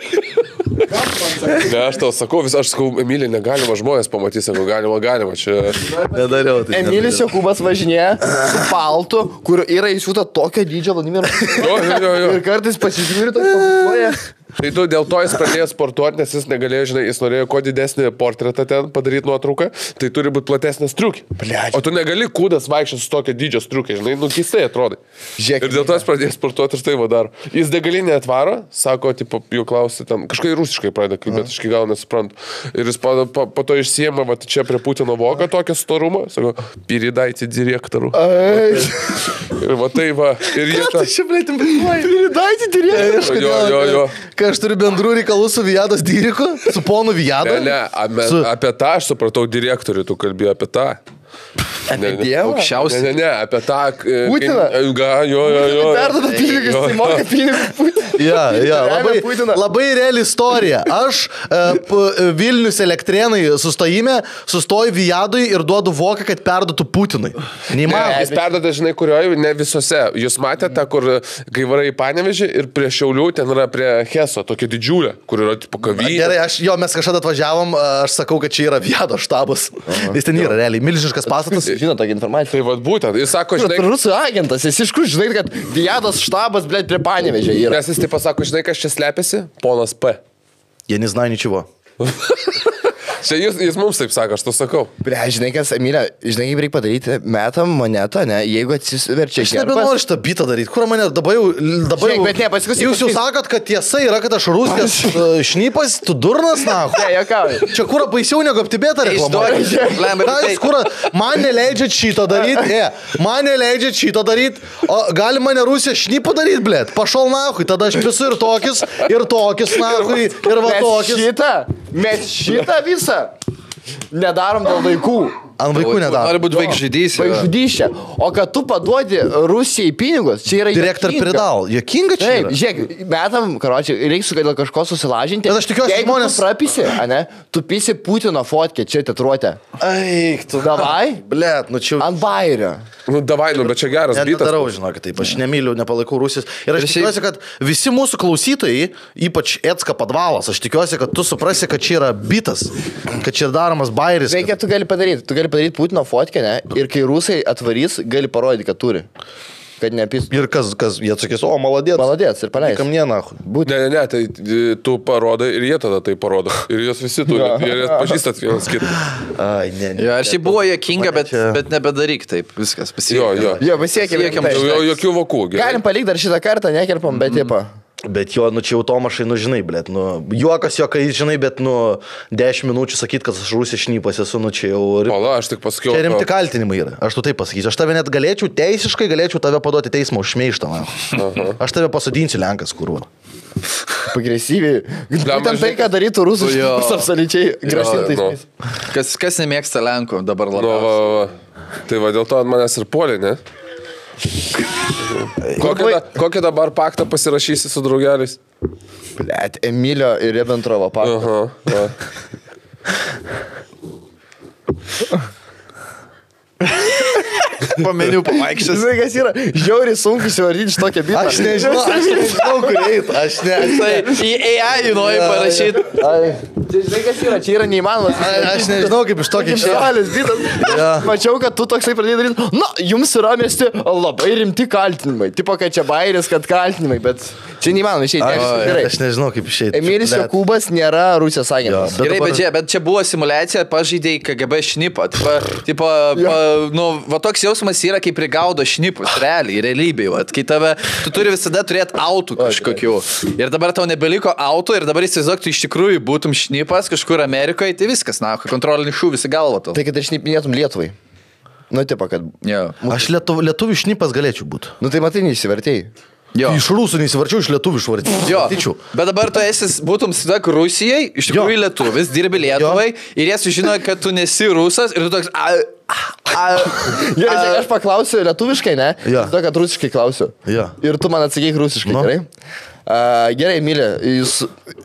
Ne, aš tau sakau, vis, aš sakau, Emilė, negalima žmonės pamatys, sakau, galima, galima, čia... nedariau. Tai Emilis Jokūbas važinėja su paltu, kur yra įsiūta tokio dydžio Vladimiro. Jo, jo, jo, jo. Ir kartais pasižiūri tokį papuoja. Tai tu dėl to jis pradėjo sportuoti, nes jis negalėjo, žinai, jis norėjo kuo didesnį portretą ten padaryti nuotrauką, tai turi būti platesnė striukė. O tu negali kūdas vaikščioti su tokio dydžio striukė, žinai, nu keistai atrodai. Žiūrėk, Ir dėl to jis pradėjo sportuoti ir tai vadaro. Jis degalinė atvaro, sako, tipo, jų klausia ten, kažkai rusiškai pradeda kalbėti, aš iki gal nesuprantu. Ir jis po, po, po to išsiema, va, čia prie Putino voką tokią storumą, sako, piridaitį direktorų. Ir va tai va, ir jie tą... Čia, blėt, implikuoji. Pridaitį direktorių. Jo, jo, jo. Kai aš turiu bendrų reikalų su Vijados Dyriku, su ponu Vijadu. Ne, ne, apie, Su- apie tą aš supratau direktorių, tu kalbėjai apie tą. Apie Dievą? Aukščiausiai. Ne, ne, ne, apie tą... e, Putiną? kai- Ga, jo, jo, jo. Perduoda pinigus, Jo. tai moka pinigus Putinui. Ja, ja, labai, Putiną. labai reali istorija. Aš e, p, Vilnius Elektrėnai sustojime, sustoju Vijadui ir duodu voką, kad perduotų Putinui. Ne, Neįmanoma. jis perduoda, žinai, kurioje, ne visose. Jūs matėte tą, kur, kai varai į Panevėžį ir prie Šiaulių, ten yra prie Heso, tokia didžiulė, kur yra tipo kavinė. Gerai, aš, jo, mes kažkada atvažiavom, aš sakau, kad čia yra Vijado štabas. Jis ten yra realiai milžiniškas pastatas. Žino tokią informaciją. Tai vad būtent, jis sako, žinai, Rusų agentas, jis iš kur žinai, kad Vijados štabas, blėt, prie Panevėžio yra. nes jis taip pasako, žinai, kas čia slepiasi? Ponas P. Jie nežinai ničio. Čia jis, jis mums taip sako, aš to sakau. Ble, žinai, kas, Emilė, žinai, kaip reikia padaryti, metam monetą, ne, jeigu atsiverčia Aš nebenoriu šitą bitą daryti. Kur mane dabar jau... Dabar Žiūrėk, jau bet ne, pasiklausyk, Jūs jau pasakyk. sakot, kad tiesa yra, kad aš rusijos uh, šnipas, tu durnas, na. Ne, jokauju. Čia kur baisiau negu aptibėta reklama. Blemba, Ką tai- jūs kur, man neleidžiat šito daryti, ne, man neleidžiat šito daryti, o gali mane Rusija šnipą daryti, blėt, pašol nahui, tada aš visu ir tokius, ir tokius nahui, ir va Mes tokius. šitą, mes šitą visą nedarom dėl vaikų. Ant vaikų Nori nedaro. būti vaikžudys. Vaikžudyšė. O kad tu paduodi Rusijai pinigus, čia yra Direktor juokinga. pridal. Jokinga čia Taip, yra. žiūrėk, metam, karočiui, reiks dėl kažko susilažinti. Bet aš tikiuosi, Jeigu žmonės- tu prapisi, ane, tu pisi Putino fotkę, čia tetruotė. Eik, tu. Davai, Blėt, nu čia... ant bairio. Nu, davai, nu, bet čia geras Ne, bitas. nedarau, žinok, taip, aš nemyliu, nepalaikau Rusijos. Ir aš Ir šiaip- tikiuosi, kad visi mūsų klausytojai, ypač Etska Padvalas, aš tikiuosi, kad tu suprasi, kad čia yra bitas, kad čia daromas bairis. Reikia, tu gali padaryti, tu gali padaryti Putino fotkę, ne, ir kai rusai atvarys, gali parodyti, kad turi. Kad nepis. Ir kas, kas jie sakys, o, maladėt. Maladėts ir paleis. Kam ne, na. Ne, ne, ne, tai e, tu parodai ir jie tada tai parodo. Ir jos visi turi. Ir jie pažįstat vienas kitą. Ai, ne, ne. Jo, aš šiaip buvo jokinga, bet, čia- bet nebedaryk taip. Viskas, Jo, pasiekė. jo. Jo, pasiekėm. Siekiam taip. Jo, jokių vokų. gerai? Galim palikti dar šitą kartą, nekerpam, bet tipo. Bet jo, nu čia jau Tomašai, nu žinai, blėt, nu, juokas juokai, žinai, bet, nu, dešimt minučių sakyt, kad aš Rusija šnypas esu, nu čia jau... rim- Pala, aš tik pasakiau. Čia rimti to- kaltinimai yra. Aš tu taip pasakysiu. Aš tave net galėčiau, teisiškai galėčiau tave paduoti teismą už šmeištą. man. Aš tave pasodinsiu Lenkas, kurva. Agresyviai. Blemba, Būtent tai, žinai, ką darytų rusų Jo. šnipas, absoliučiai grasintais. nu. Kas, kas nemėgsta Lenkų dabar Nu, labiausiai? va, va, va. Tai va, dėl to ant manęs ir puolė, ne? Kokį, da, kokį dabar paktą pasirašysi su draugeliais? Blet, Emilio ir Ribbentrovo paktą. Aha, va. Pameniu pavaikščias. Žinai, kas yra? Žiauriai sunku įsivardyti šitokią bitą. Aš nežinau, aš nežinau, kur eit. Aš ne. Tai į A I nori parašyti. Ai. Čia žinai, kas yra, čia yra neįmanomas. A, aš nežinau, kaip iš to kaip Šalis, bitas. Ja. Mačiau, kad tu toksai pradėjai daryti. Na, jums yra mesti labai rimti kaltinimai. Tipo, kad čia bairis, kad kaltinimai, bet čia neįmanoma išeiti. Aš, aš nežinau, kaip išeiti. Emilis Jokūbas nėra Rusijos agentas. Jo, Gerai, dabar... bet, čia, bet čia buvo simulacija, pažeidėjai K G B šnipą. Tipo, tipo pa, nu, va toks jausmas yra, kai prigaudo šnipus, realiai, realybėje. Va, kai tave, tu turi visada turėti autų kažkokių. Ir dabar tau nebeliko autų ir dabar įsivaizduok, tu iš tikrųjų būtum šnipas kažkur Amerikoje, tai viskas, na, kontrolinį šūvis į galvą tau. Tai kad ir šnipinėtum Lietuvai. Nu, tipo, kad... Jo. Aš lietuv, lietuvių šnipas galėčiau būti. Nu, tai matai, neįsivertėjai. Jo. Iš rusų neįsivarčiau, iš lietuvių išvartyčiau. Bet dabar tu esi, būtum sidak Rusijai, iš tikrųjų Jo. lietuvis, dirbi Lietuvai jo. Ir jie sužino, kad tu nesi rusas ir tu toks... A, a, Gerai, žiūrėk, aš paklausiu lietuviškai, ne? Jo. Tu, kad rusiškai klausiu. Jo. Ir tu man atsakyk rusiškai, Nu. gerai? Uh, gerai, Emilė, jūs...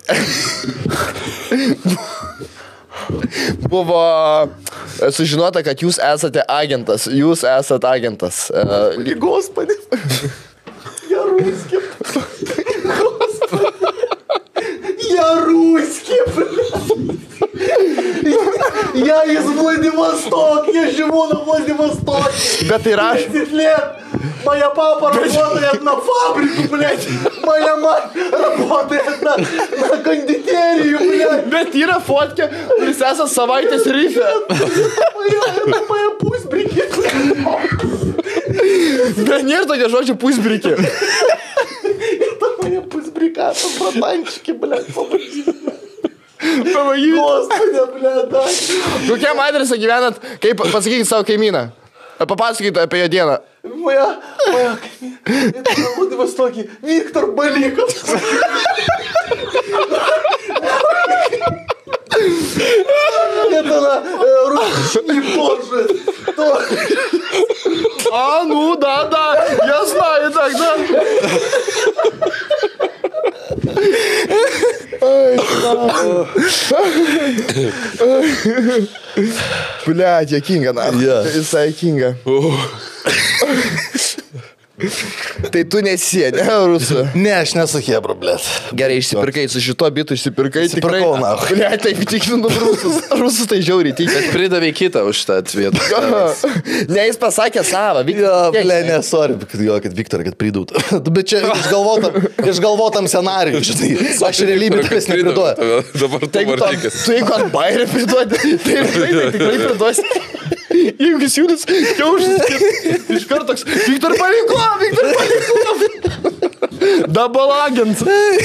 Buvo sužinota, kad jūs esate agentas. Jūs esate agentas. Uh, Господи. Я русский. Я русский. Я из Владивостока. Я живу на Владивостоке. Bet tai raš... десять лет. Моя папа работает на фабрику, блядь. Моя мать работает на, на кондитерию, блядь. Bet yra fotkė, jūs esate savaitės ryfe. Моя, это моя пусть-брики. Bet nėra tokia žodžio pusbrikė. Это моя пусть-брика. Это братанчики, блядь, помоги. Pavagybė. Господи, блядь, дай. Kokiam adresą gyvenat? Kaip, pasakykit savo kaimyną. Papasakykit apie jo dieną. Моя, моя kaimynė. Это на Владивостоке. Виктор Баликов. Это на э, русский позже. А, ну, да, да, я знаю тогда. Блядь, я кинга, нахуй. Jisai kinga. Tai tu nesieni, rusų. Ne, aš nesu hebra, blėt. Gerai, išsipirkai, su šito bitu išsipirkai. Išsipirkau, nahui. Blėt, taip tikinant rusus. Rusus tai žiauriai tikė. Bet pridavė kitą už tą atvietą. Ne, jis pasakė savą. Jo, blė, ne, sorry, kad, jo, kad Viktorą, kad pridautų. Bet čia išgalvotam, išgalvotam scenarijui, žinai. Aš realybė tikrai nepriduoju. Dabar tu vardykis. Tu jeigu ant bairį priduodi, tai tikrai, tikrai priduosi. Jeigu jis judis, jauštis, iš karto toks, Viktor paliko, Viktor paliko. Double agent.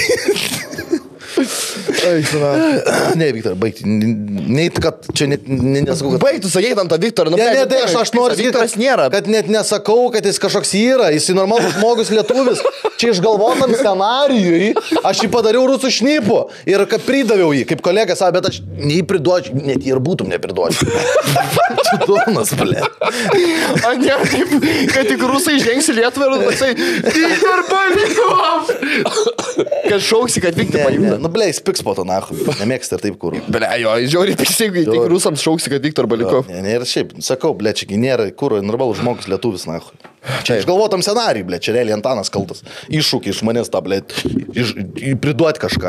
Ai, Ne, Viktor, baigti. Ne, kad čia net nesakau, kad... Baig, tu sakei tam tą Viktorą. Nu, Ne, ne, baig, tai aš, aš noriu sakyti, Viktoras kad, nėra. kad net nesakau, kad jis kažkoks yra, jis normalus žmogus lietuvis. Čia išgalvotam scenarijui, aš jį padariau rusų šnipu ir kad pridaviau jį, kaip kolega savo, bet aš nei priduočiau, net jį ir būtum nepriduočiau. Čia durnas, blė. A ne, kaip, kad tik rusai žengs į Lietuvą ir rusai, Viktor paliko. Kad šauksi, kad Viktor Ne, paliko. ne, nu blė, jis piks po to, nahu, nemėgsta ir taip kur. Ble, jo, jis žiauriai piks, jeigu tik rusams šauksi, kad Viktor paliko. Ne, ne, ir šiaip, sakau, blė, čia nėra kūro, normalus žmogus lietuvis, nahu. Čia išgalvotam scenarijui, blė, čia realiai Antanas kaltas. Iššūkį iš manęs tą, blė, iš, priduoti kažką.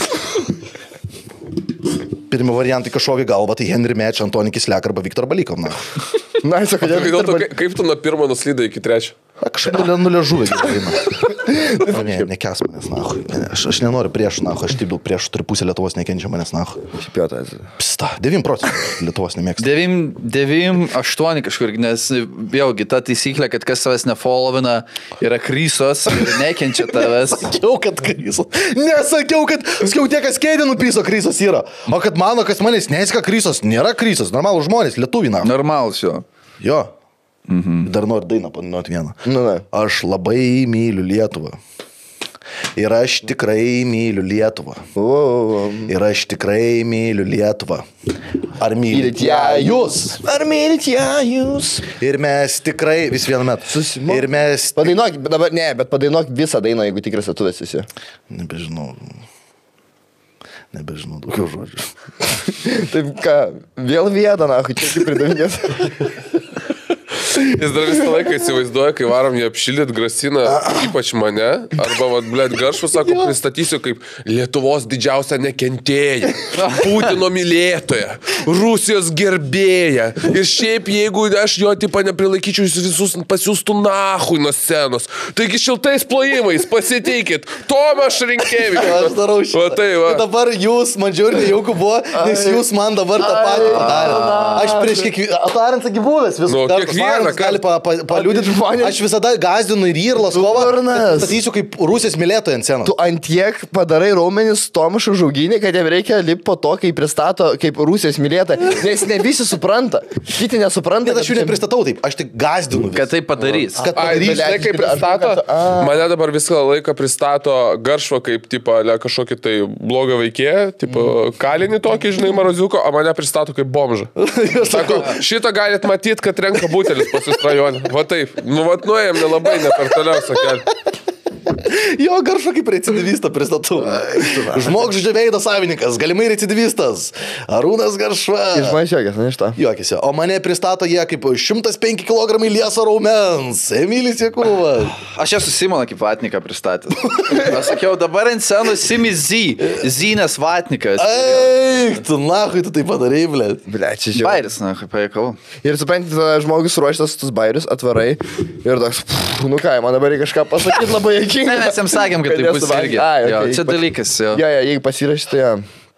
Pirmi variantai kažkokį galvą, tai Henry Mečia, Antonį Kislek arba Viktor Balikov, na. Na, jis sako, Kodėl tu, kaip- kaip tu nuo pirmo nuslydai iki trečio? Kažkaip nulė, nulėžuvė gyvena. Ne, nekes manęs, na. Aš, aš nenoriu prieš, na, aš taip daug prieš turiu pusę Lietuvos nekenčia manęs, na. Piotas. Psta, devyni procentai Lietuvos nemėgsta. devym aštuoni kažkur, nes vėlgi ta taisyklė, kad kas savęs nefollowina, yra krysos ir nekenčia tavęs. Sakiau, kad krysos. Nesakiau, kad, sakiau, tie, kas kėdė nupiso, krysos yra. O kad mano, kas manęs neįska krysos, nėra krysos, normalų žmonės, lietuvina. Normalus jo. Jo. Mhm. Dar noriu dainą panuoti vieną. Nu, na. Aš labai myliu Lietuvą. Ir aš tikrai myliu Lietuvą. O, o, o. Ir aš tikrai myliu Lietuvą. Ar mylit ją jūs? Ar mylit ją jūs? Ir mes tikrai vis vieną metą. Susimo- Ir mes... Padainuok, dabar ne, bet padainuok visą dainą, jeigu tikras lietuvės esi. Nebežinau. Nebežinau daugiau žodžių. Taip ką, vėl vieną, na, čia kaip pridavinės. Jis dar visą laiką įsivaizduoja, kai varom jį apšildyt, grasina ypač mane. Arba, vad, blėt, Garšvas sako, pristatysiu kaip Lietuvos didžiausią nekentėją, Putino mylėtoją, Rusijos gerbėją. Ir šiaip, jeigu aš jo tipą neprilaikyčiau, jis visus pasiūstų nahui nuo scenos. Taigi šiltais plojimais pasiteikit. Tomas Rinkėvičius. Aš darau šitą. Va, tai, va. Ir dabar jūs, man žiūrė, jauku buvo, nes jūs man dabar tą patį padarėte. Aš prieš kiekvieną... Atarins akibuvęs visų. Nu, kiekvieną gali pa, pa, paliudyti. Aš visada gazdinu ir jį ir Laskovą. Statysiu kaip Rusijos mylėtoją ant scenos. Tu antiek padarai raumenis Tomašų žauginį, kad jam reikia lipti po to, kai pristato kaip Rusijos mylėtoją. Nes ne visi supranta. Kiti nesupranta. Bet aš jų nepristatau taip. Aš tik gazdinu. Kad tai padarys. Kad padarys. Ai, žinai, kaip pristato, mane dabar visą laiką pristato Garšvą kaip, tipo, le, kažkokį tai blogą veikėją, tipo, kalinį tokį, žinai, Maroziuko, o mane pristato kaip bomžą. Sako, šitą galit matyti, kad renka butelis pas jūs rajonį. Va taip. Nu, va, nuėjom nelabai, ne per toliau sakelį. Jo, Garšą kaip recidivistą pristatau. Žmogžudžio veido savininkas, galimai recidivistas. Arūnas Garšva. Iš manęs juokės, ne iš to. Juokėsi. O mane pristato jie kaip šimtas penki kilogramai lieso raumens. Emilis Jakubas. Aš esu Simoną kaip vatniką pristatęs. Aš sakiau, dabar ant scenos Simi Z. Zinės vatnikas. Eik, tu nahui, tu tai padarai, blėt. Ble, čia žiūrėjau. Bairis, na, kaip paėkau. Ir supranti, tada žmogus ruoštas tus bairius, atvarai. Ir toks, pff, nu ką, man dabar reikia kažką pasakyti labai juokinga. Ne, mes jam sakėm, kad tai bus irgi. Ai, okay, Jo, čia jeigu dalykas, jo. Jo, jo, jeigu pasirašyti, tai...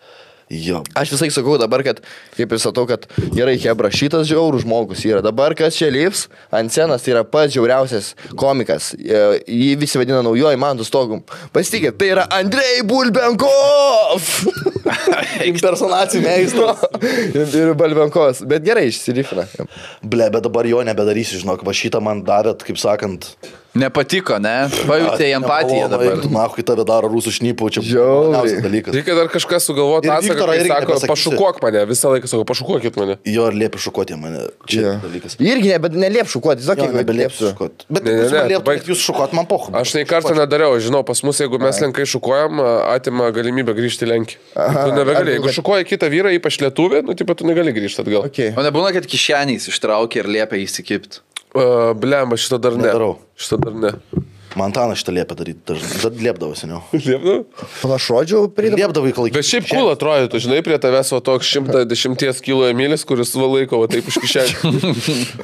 Jo. Aš visai sakau dabar, kad, kaip ir satau, kad gerai, Hebra, šitas žiaurų žmogus yra. Dabar, kas čia lips ant scenos, tai yra pats žiauriausias komikas. Jį visi vadina naujoji Mantų stogum. Pasitikėt, tai yra Andrei Bulbenkov! Impersonacijų meistras. Ir Bulbenkovas. Bet gerai, išsirifina. Ble, bet dabar jo nebedarysiu, žinok, va šitą man darėt, kaip sakant. Nepatiko, ne? Pajutė empatiją dabar. Na, kai tave daro rusų šnipų, čia Žiauriai. dalykas. Reikia dar kažkas sugalvoti Ir atsaką, Viktoro kai irgi sako, nepasakysi. pašukuok mane. Visą laiką sako, pašukuokit mane. Jo, ir liepi šukuoti mane. Čia Jo. dalykas. Irgi ne, bet neliep šukuoti, tiesiog Jo, jeigu nebeliepsiu liepsiu. šukuoti. Bet Ne, ne, jūs ne, man lieptumėt, baig- jūs šukuot man pochu. Aš nei kartą nedariau, žinau, pas mus, jeigu mes lenkai šukuojam, atima galimybę grįžti į Lenkiją. Tu nebegali, jeigu šukuoji kitą vyrą, ypač lietuvį, nu, taip pat tu negali grįžti atgal. Okay. O nebūna, kad kišeniais ištraukia ir liepia įsikipti. Uh, Blemba, šitą dar ne. Nedarau. Šitą dar ne. Man Antanas šitą liepia daryti dažnai. Bet liepdavo seniau. Liepnu? Panašodžiau prie... Liepdavo į kalį. Bet šiaip cool atrodytų, žinai, prie tavęs va toks šimtas dešimties kilo Emilis, kuris va laiko va taip iš kišenį.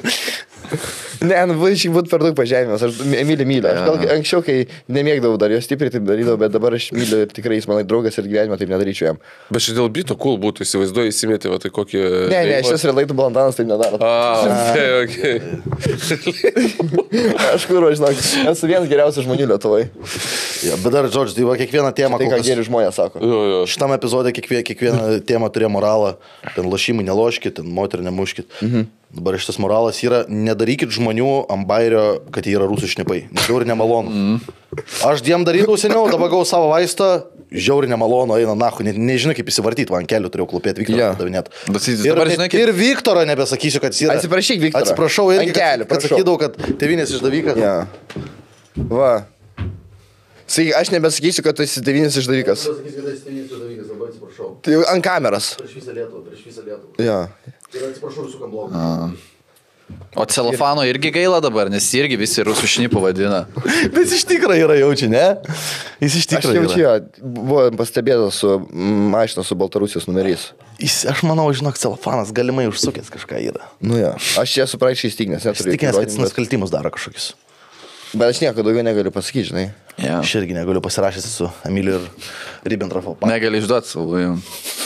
Ne, nu, šiaip būtų per daug pažemėjimas, aš Emilį myliu. Aš gal anksčiau, kai nemėgdavau dar jo stipriai taip darydavau, bet dabar aš myliu ir tikrai jis mano draugas ir gyvenime taip nedaryčiau jam. Bet šitą dėl bito cool būtų, įsivaizduoju, įsimėti va tai kokį... Ne, ne, šis relaitų balantanas taip nedaro. A, okei, okei. Aš kur, žinok, esu vienas geriausių žmonių Lietuvai. Ja, bet dar, Džordž, tai va kiekvieną temą, Tai ką kokios... geri žmonės sako. Jo, jo. Šitam epizode kiekvieną, kiekvieną temą turėjo moralą. Ten lošimai neloškit, ten moterį nemuškit. Mhm. Dabar šitas moralas yra, nedarykit žmonių ant bairio, kad jie yra rusų šnipai. Žiauri nemalonu. Mm. Aš diem darydavau seniau, dabar gau savo vaistą, žiauri nemalonu, eina nahu, ne, nežinai kaip įsivartyti, man kelių turėjau klupėti Viktorą Jo. padavinėti. Bet jis Ir, dabar, žinai, kaip... ir Viktorą nebesakysiu, kad jis yra. Atsiprašyk, Viktorą. Atsiprašau, irgi, Ant kelių, kad, kad prašau. sakydavau, kad tėvynės išdavikas. Ja. Va. Sakyk, aš nebesakysiu, kad tu esi devynis išdavikas. Sakysiu, kad esi tėvynės išdavikas, labai atsiprašau. Tai jau ant kameras. Prieš visą Lietuvą, prieš visą Lietuvą. Ja. Ir atsiprašau visų kam blogų. O celofano irgi gaila dabar, nes jį irgi visi rusų šnipų vadina. Bet jis iš tikrųjų yra jaučia, ne? Jis iš Aš tikrųjų jaučiu, yra. jo, buvo pastebėtas su mašina su Baltarusijos numeriais. Jis, aš manau, žinok, celofanas galimai užsukęs kažką yra. Nu jo, aš čia esu praeičiai įstikinęs, neturiu. Tikinęs, kad jis įrodymų, nusikaltimus daro kažkokius. Bet, bet aš nieko daugiau negaliu pasakyti, žinai. Ja. Aš irgi negaliu pasirašęs su Emiliu ir Ribbentropo. Negali išduoti savo. Jau.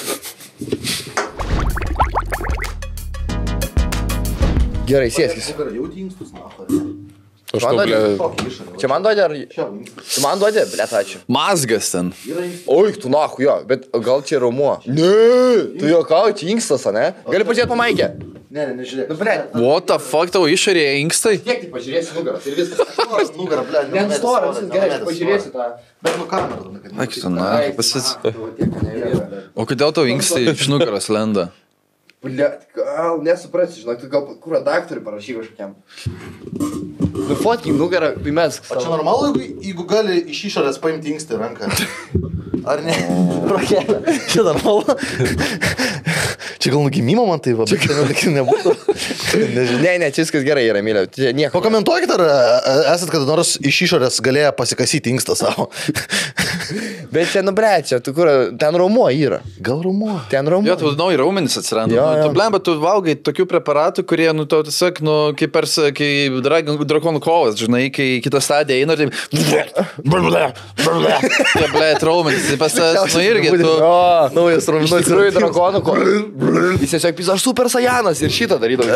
Gerai, sėskis. Jau tinkstus, na, Aš Man to, duodi, ble... čia man duodi ar... Tu man duodi, blėt, ačiū. Mazgas ten. Oi, tu nahu, jo, bet gal čia raumuo. Ne, tu jo kau, čia inkstas, ne? Gali pažiūrėti po maikę. Ne, ne, nežiūrėk. Nu, blėt. What the fuck, tavo išorėje inkstai? Tiek tik pažiūrėsi nugaras ir viskas. Nugarą, ble. Ne ant storą, viskas gerai, pažiūrėsi tą. Bet nu kamerą. Ak, tu, na, pasis. O kodėl tavo inkstai iš nugaros lenda? Blėt, gal nesuprasi, žinok, tu gal kur redaktoriui parašy kažkokiam. Nu, fotkink nugarą, įmesk. O čia normalu, jeigu, jeigu gali iš išorės paimti inkstį ranką? Ar ne? Rakelę. Čia normalu. Čia gal nugimimo man tai, va, bet čia gal nebūtų. Ne, ne, čia viskas gerai yra, Emilė. Čia nieko. Pakomentuokit, ar e, esat kada nors iš išorės galėję pasikasyti inkstą savo. Bet čia, nu, ble, čia, tu kur, ten raumuo yra. Gal rumuo? Ten raumuo. Jo, tu nauji raumenys atsiranda. Jo, Nu, jo. tu blemba, tu valgai tokių preparatų, kurie, nu, tau tiesiog, nu, kaip per, s- kai dragon- drakonų kovas, žinai, kai kitą stadiją eina ir taip... Tie, ble, raumenys, tai pas tas, nu, irgi, tu... O, Naujas iš raumenis. tikrųjų drakonų ko. Jis tiesiog pisa, aš super sajanas ir šitą darydavau.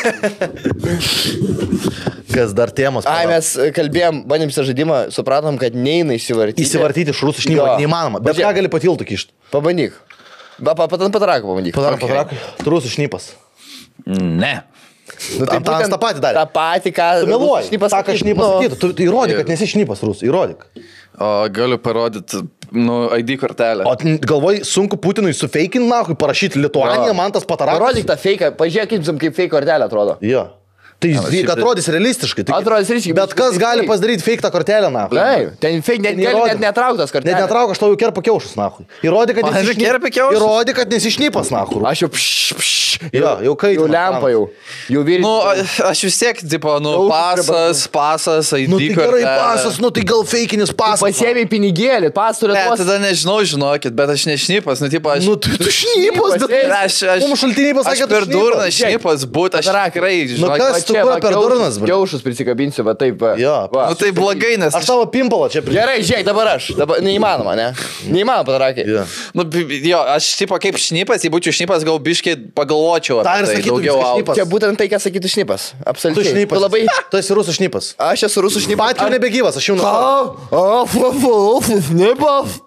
Kas dar temos? Ai, mes kalbėjom, bandėm šitą žaidimą, supratom, kad neina įsivartyti. Įsivartyti iš rusų šnypo Jo. neįmanoma. Bet Pažiūrėk. ką gali patiltų kišti? Pabandyk. Pa, pa, patan patarakų pabandyk. Padarom, padarom. Tu rusų šnypas. Ne. Nu, Ant- ant tą patį darė. tą patį, ką... Tu meluoji. Šnipas Ta, ką sakyt, šnypas nu, sakytų. Tu tu įrodyk, kad nesi šnypas rusų. Įrodyk. O galiu parodyti, nu, I D kortelę. O t- galvoj, sunku Putinui sufeikinti, nahui, parašyti Lituaniją, man tas patarakas. Parodyk tą fake, pažiūrėk, kaip, kaip fake kortelė atrodo. Jo. Tai šiaip jis tai- atrodys realistiškai. Tai, Atrodys realistiškai, Bet bet kas tai gali fake. pasidaryti fake tą kortelę, nahui? Taip, ten fake, net, Ten gali, įrodyk. net netrauktas kortelė. Net netrauk, aš tau jau kerpa kiaušus, nahui. Įrodyk, kad Man nesi ir kerpa kiaušus? Įrodyk, kad nesi šnypas, nahui. Aš jau pš, pš, Jo, jau kaitina. jau lempa jau. Jau vyris. Nu, a- aš vis tiek, tipo, nu, Jau pasas, pasas, I D Nu tai kortelė. gerai pasas, nu tai gal feikinis pasas. Pasiėmė pinigėlį, pas turi Ne, tuos. tada nežinau, žinokit, bet aš nešnipas, nu, tipo, aš... Nu tai tu šnypas, bet... Šnypas, Aš, aš, Mums šaltiniai pasakė, aš kad per tu durnas šnypas. šnipas būt, aš tikrai, Nu žinok, kas tu kuo per durnas, bro? Kiaušus prisikabinsiu, va taip. Va. Jo. Va. nu tai blogai, nes... Aš tavo pimpalą čia prie... Gerai, žiūrėk, dabar aš. Dabar neįmanoma, ne? Neįmanoma patarakai. Jo. Nu, bi- jo, aš, tipo, kaip šnipas, jei būčiau šnipas, gal biškiai pagalvočiau Ta apie ir tai sakytum, daugiau. viskas au- šnipas. Čia būtent tai, ką sakytų šnipas. Tu Absoliučiai. šnypas. Tu labai... Tu esi rusų šnypas. Aš esu rusų šnipas. Pat jau nebegyvas, aš jau nuo... A, a, šnipas.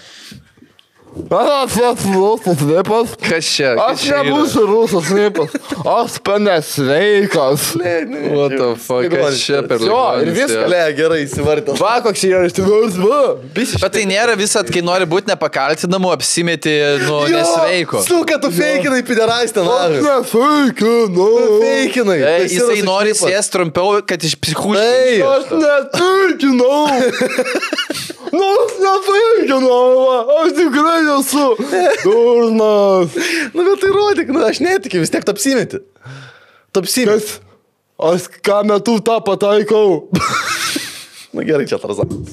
Aš esu rusų šnipas. Kas čia? Aš Kas čia yra? nebūsiu rusų šnipas. Aš panesveikas. What the fuck, kas čia per Jo, ir ligonis, viskas. jo. Le, gerai, įsivartė. Va, koks yra iš tikrųjų. Va. Bet tai nėra visat, kai nori būti nepakaltinamu, apsimeti, nu, nesveiko. Suka, tu feikinai, piderastė, na. Nefeikinu. Feikinai. Ei, Tu esi jisai rusų nori šnipas. sės trumpiau, kad iš Ei. psichūškų. Aš nefeikinau. Nu, aš nefeikinau. Aš tikrai esu durnas. Nu, bet tai rodyk, nu, aš netikiu, vis tiek tu apsimeti. Tu apsimeti. Aš ką metu tą pataikau. Na gerai, čia Tarzanas.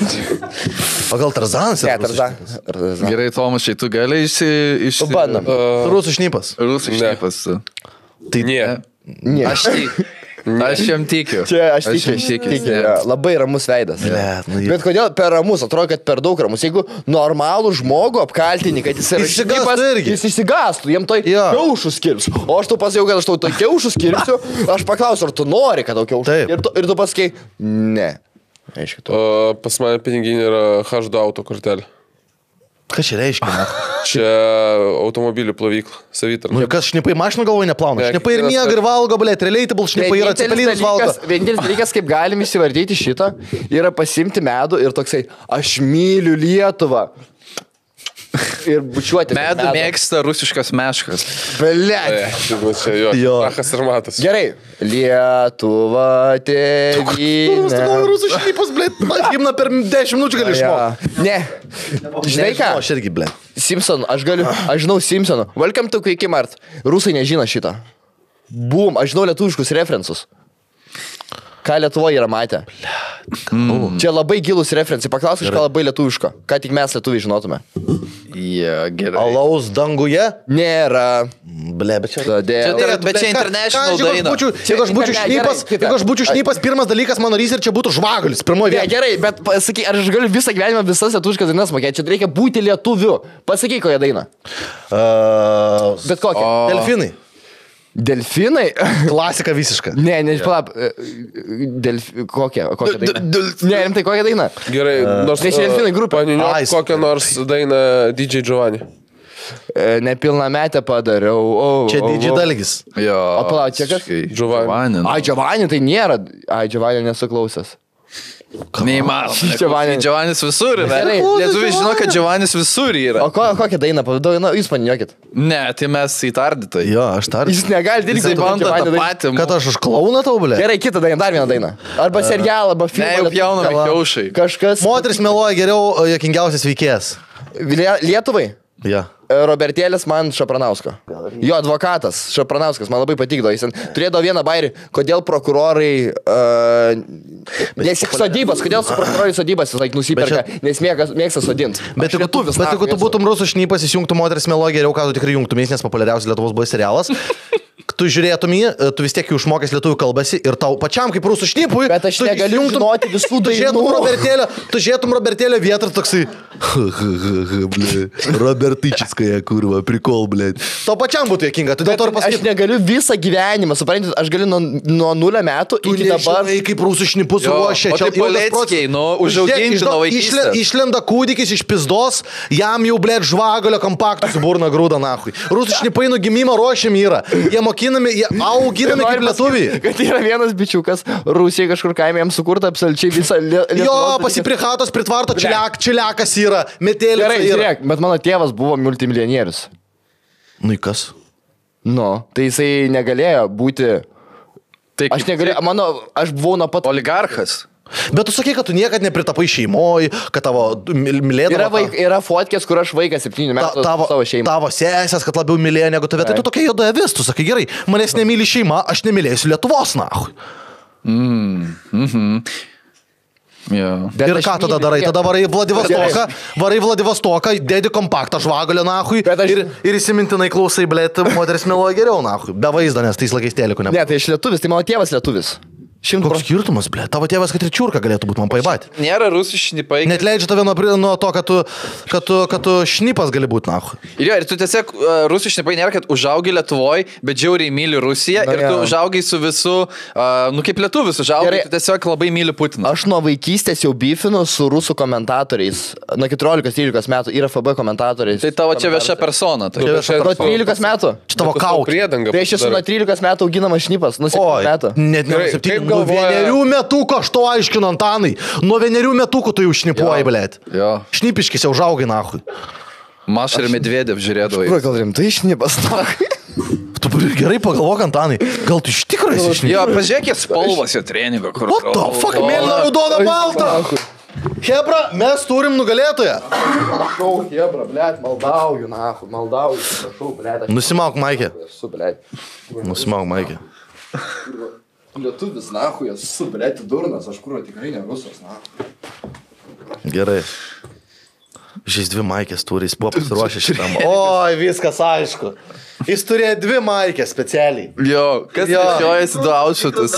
O gal Tarzanas Ne, yra rusų Tarzan. šnipas? Tarzan. Gerai, Tomašai, tu gali išsi... išsi... Bandom. Rusų šnipas. Rusų Ne. šnipas. Tai Nie. Ne. Aš, ti- aš jam tikiu. Čia aš jam tikiu. tikiu. tikiu ne. ja. Labai ramus veidas. Blet, nu, Bet kodėl per ramus? Atrodo, kad per daug ramus. Jeigu normalų žmogų apkaltini, kad jis yra Jis išsigąstų šnipas, irgi. jis išsigastų, jiem to Jo. kiaušų skirs. O aš tau pasakiau, kad aš tau to kiaušų skirsiu, aš paklausiu, ar tu nori, kad tau kiaušų. Taip. Ir tu, ir tu pasakai, ne. Aišku, tu. O, pas mane piniginė yra H du auto kortelė. Kas čia reiškia? ne? Čia automobilių plovykla, savitarna. Nu, ir kas šnipai mašinų galvoje neplauna? Ne, Šnipai ir kiekvienas miega ir kartas. valgo, blėt, realiai tai bul šnipai yra cepelinus valgo. dalykas, vienintelis dalykas, kaip galim įsivardyti šitą, yra pasimti medų ir toksai, aš myliu Lietuvą. Ir bučiuoti. Medų mėgsta rusiškas meškas. Ble. Tai nu, čia jo, Jo. Achas ir matas. Gerai. Lietuva tėvynė. Rusų šnipas, blėt, himną per dešimt minučių gali išmokti. Ne. Žinai ką? Aš irgi, blėt. Simpson, aš galiu, aš žinau Simpsoną. Welcome to Quickie Mart. Rusai nežino šitą. Bum, aš žinau lietuviškus referensus. Ką Lietuvoje yra matę. Mm. Čia labai gilus referensai. Paklausk kažką labai lietuviško. Ką tik mes lietuviai žinotume. Ja, gerai. Alaus danguje. Nėra. Ble, bet čia... Todėl. Čia yra- bet čia international Jeigu aš daina. būčiau- Jeigu aš būčiau Gerai, šnipas, gerai, jeigu aš būčiau šnipas, pirmas dalykas mano rys ir čia būtų žvagulis. Pirmoji Ne, vieta. gerai, bet pasakyk, ar aš galiu visą gyvenimą visas lietuviškas dainas mokėti? Čia reikia būti lietuviu. Pasakyk, kokią dainą. Uh, Bet kokią. Delfinai. Delfinai? Klasika visiška. Ne, ne, palap. Delf... Kokią? Kokią dainą? Ne, rimtai, kokią dainą? Gerai, nors... Tai čia Delfinai grupė. Ai, Paniuniuok kokią nors dainą D J Giovanni. E, Nepilnametę padariau. O, Čia o, didžiai o. dalgis. Jo. O palauk, čia kas? Giovanni. Ai, Giovanni tai nėra. Ai, Giovanni nesuklausęs. Neįmanoma. Giovanni. Giovannis visur yra. Gerai. Lietuviai žino, kad Giovannis visur yra. O ko, kokią dainą pavadau? Na, jūs paniokit. Ne, tai mes įtardytai. Jo, aš tar. Jis negali dirbti. Jisai bando tą patį. Kad aš už klauną tau, ble. Gerai, kitą dainą, dar vieną dainą. Arba serialą, arba filmą. Ne, jau pjauname lietuvišką. kiaušai. Kažkas. Moteris meluoja geriau, o juokingiausias veikėjas. Lie- Lietuvai? Ja. Robertėlis man Šapranausko. Jo advokatas Šapranauskas, man labai patikdavo. Jis turėdavo vieną bairį, kodėl prokurorai... Uh, nes sodybas, kodėl su prokurorai sodybas jis laik nusiperka, čia... nes mėgas, mėgsta sodinti. Bet jeigu tu, bet jeigu tu būtum rusų šnypas, įsijungtum moteris melo geriau, ką tu tikrai jungtumės, nes populiariausias Lietuvos buvo serialas. Tu žiūrėtum jį, tu vis tiek jų išmokęs lietuvių kalbasi ir tau pačiam kaip rusų šnipui. Bet aš negaliu žinoti visų dainų. Robertėlio, tu žiūrėtum Robertėlio vietą ir toksai... Robertičiskaya kurva, prikol, blėt. Tau pačiam būtų jėkinga, tu dėl to ir pasakyt. Aš negaliu visą gyvenimą, suprantate, aš galiu nuo, nuo nulio metų tu iki dabar. Tu nežinai, kaip rusų šnipus ruošia. O tai Paleckiai, nu, užauginti nuo vaikystės. Išlenda kūdikis iš pizdos, jam jau, blėt, žvagalio kompaktus burna grūda, nahui. Rusų šnipai nuo gimimo ruošiam yra. Jie mokinami, jie auginami kaip lietuviai. Kad yra vienas bičiukas, Rusijai kažkur kaime jam sukurta absoliučiai visą Lietuvą. Jo, pasiprihatos, pritvarto, čiliak, čiliakas yra, metėlis Gerai, yra. Žiūrėk, bet mano tėvas buvo multimilijonierius. Nu, į kas? Nu, tai jisai negalėjo būti... Tai aš negalėjau, mano, aš buvau nuo pat... Oligarchas. Bet tu sakai, kad tu niekad nepritapai šeimoj, kad tavo mylėdavo... Yra, vaik, yra fotkės, kur aš vaikas septynių metų ta, tavo, savo šeimą. Tavo sesės, kad labiau mylėjo negu tave. Tai tu tokia juoda avis, tu sakai, gerai, manęs nemyli šeima, aš nemylėsiu Lietuvos, nahui. Mm, mhm. Yeah. Ir ką tada darai? Tada varai Vladivostoką, varai Vladivostoką, dedi kompaktą žvagalio, nahui, aš... ir, ir įsimintinai klausai, blėt, moteris meluoja geriau, nahui. Be vaizdo, nes tais laikais telikų ne. Ne, tai aš lietuvis, tai mano tėvas lietuvis. Koks skirtumas, blė? Tavo tėvas, kad ir čiurka galėtų būti man paibati. Nėra rusų šnipai. Net leidžia tave nuo, nuo to, kad tu, kad, tu, kad tu šnipas gali būti, nahu. Ir jo, ir tu tiesiog, uh, rusų šnipai nėra, kad užaugi Lietuvoje, bet žiauriai myli Rusiją. Na, ir tu užaugai su visu, uh, nu kaip lietuvis užaugai, Gerai. Tu tiesiog labai myli Putiną. Aš nuo vaikystės jau bifinu su rusų komentatoriais. Nuo keturiolikos trylikos metų yra F B komentatoriais. Tai tavo čia vieša persona. Tai nuo trylikos metų. Čia tavo kaukė. Tai aš esu nuo trylikos metų auginamas šnipas. Nuo septynių metų. Net nuo septynių vienerių metukų aš to aiškinu, Antanai. Nuo vienerių metukų tu jau šnipuoji, blėt. Šnipiškis jau užaugai, nahui. Maša ir Medvedev žiūrėdavai. Kur gal rimtai šnipas, nahui? Tu gerai pagalvok, Antanai. Gal tu iš tikrai esi šnipas? Jo, pažiūrėkit spalvas jo treningo. What the fuck, mėlyna, raudona, balta? Hebra, mes turim nugalėtoją. Prašau, Hebra, blėt, maldauju, nahui, maldauju. Prašau, blėt. Nusimauk, Maikė. Esu, blėt. Nusimauk, Maikė. Lietuvis, nahui, esu, blėt, durnas, aš kur tikrai ne rusas, nahui. Gerai. Šis dvi Maikės turi, jis buvo pasiruošę šitam. Oi, viskas aišku. Jis turėjo dvi Maikės specialiai. Jo, kas nešiojasi du outfitus?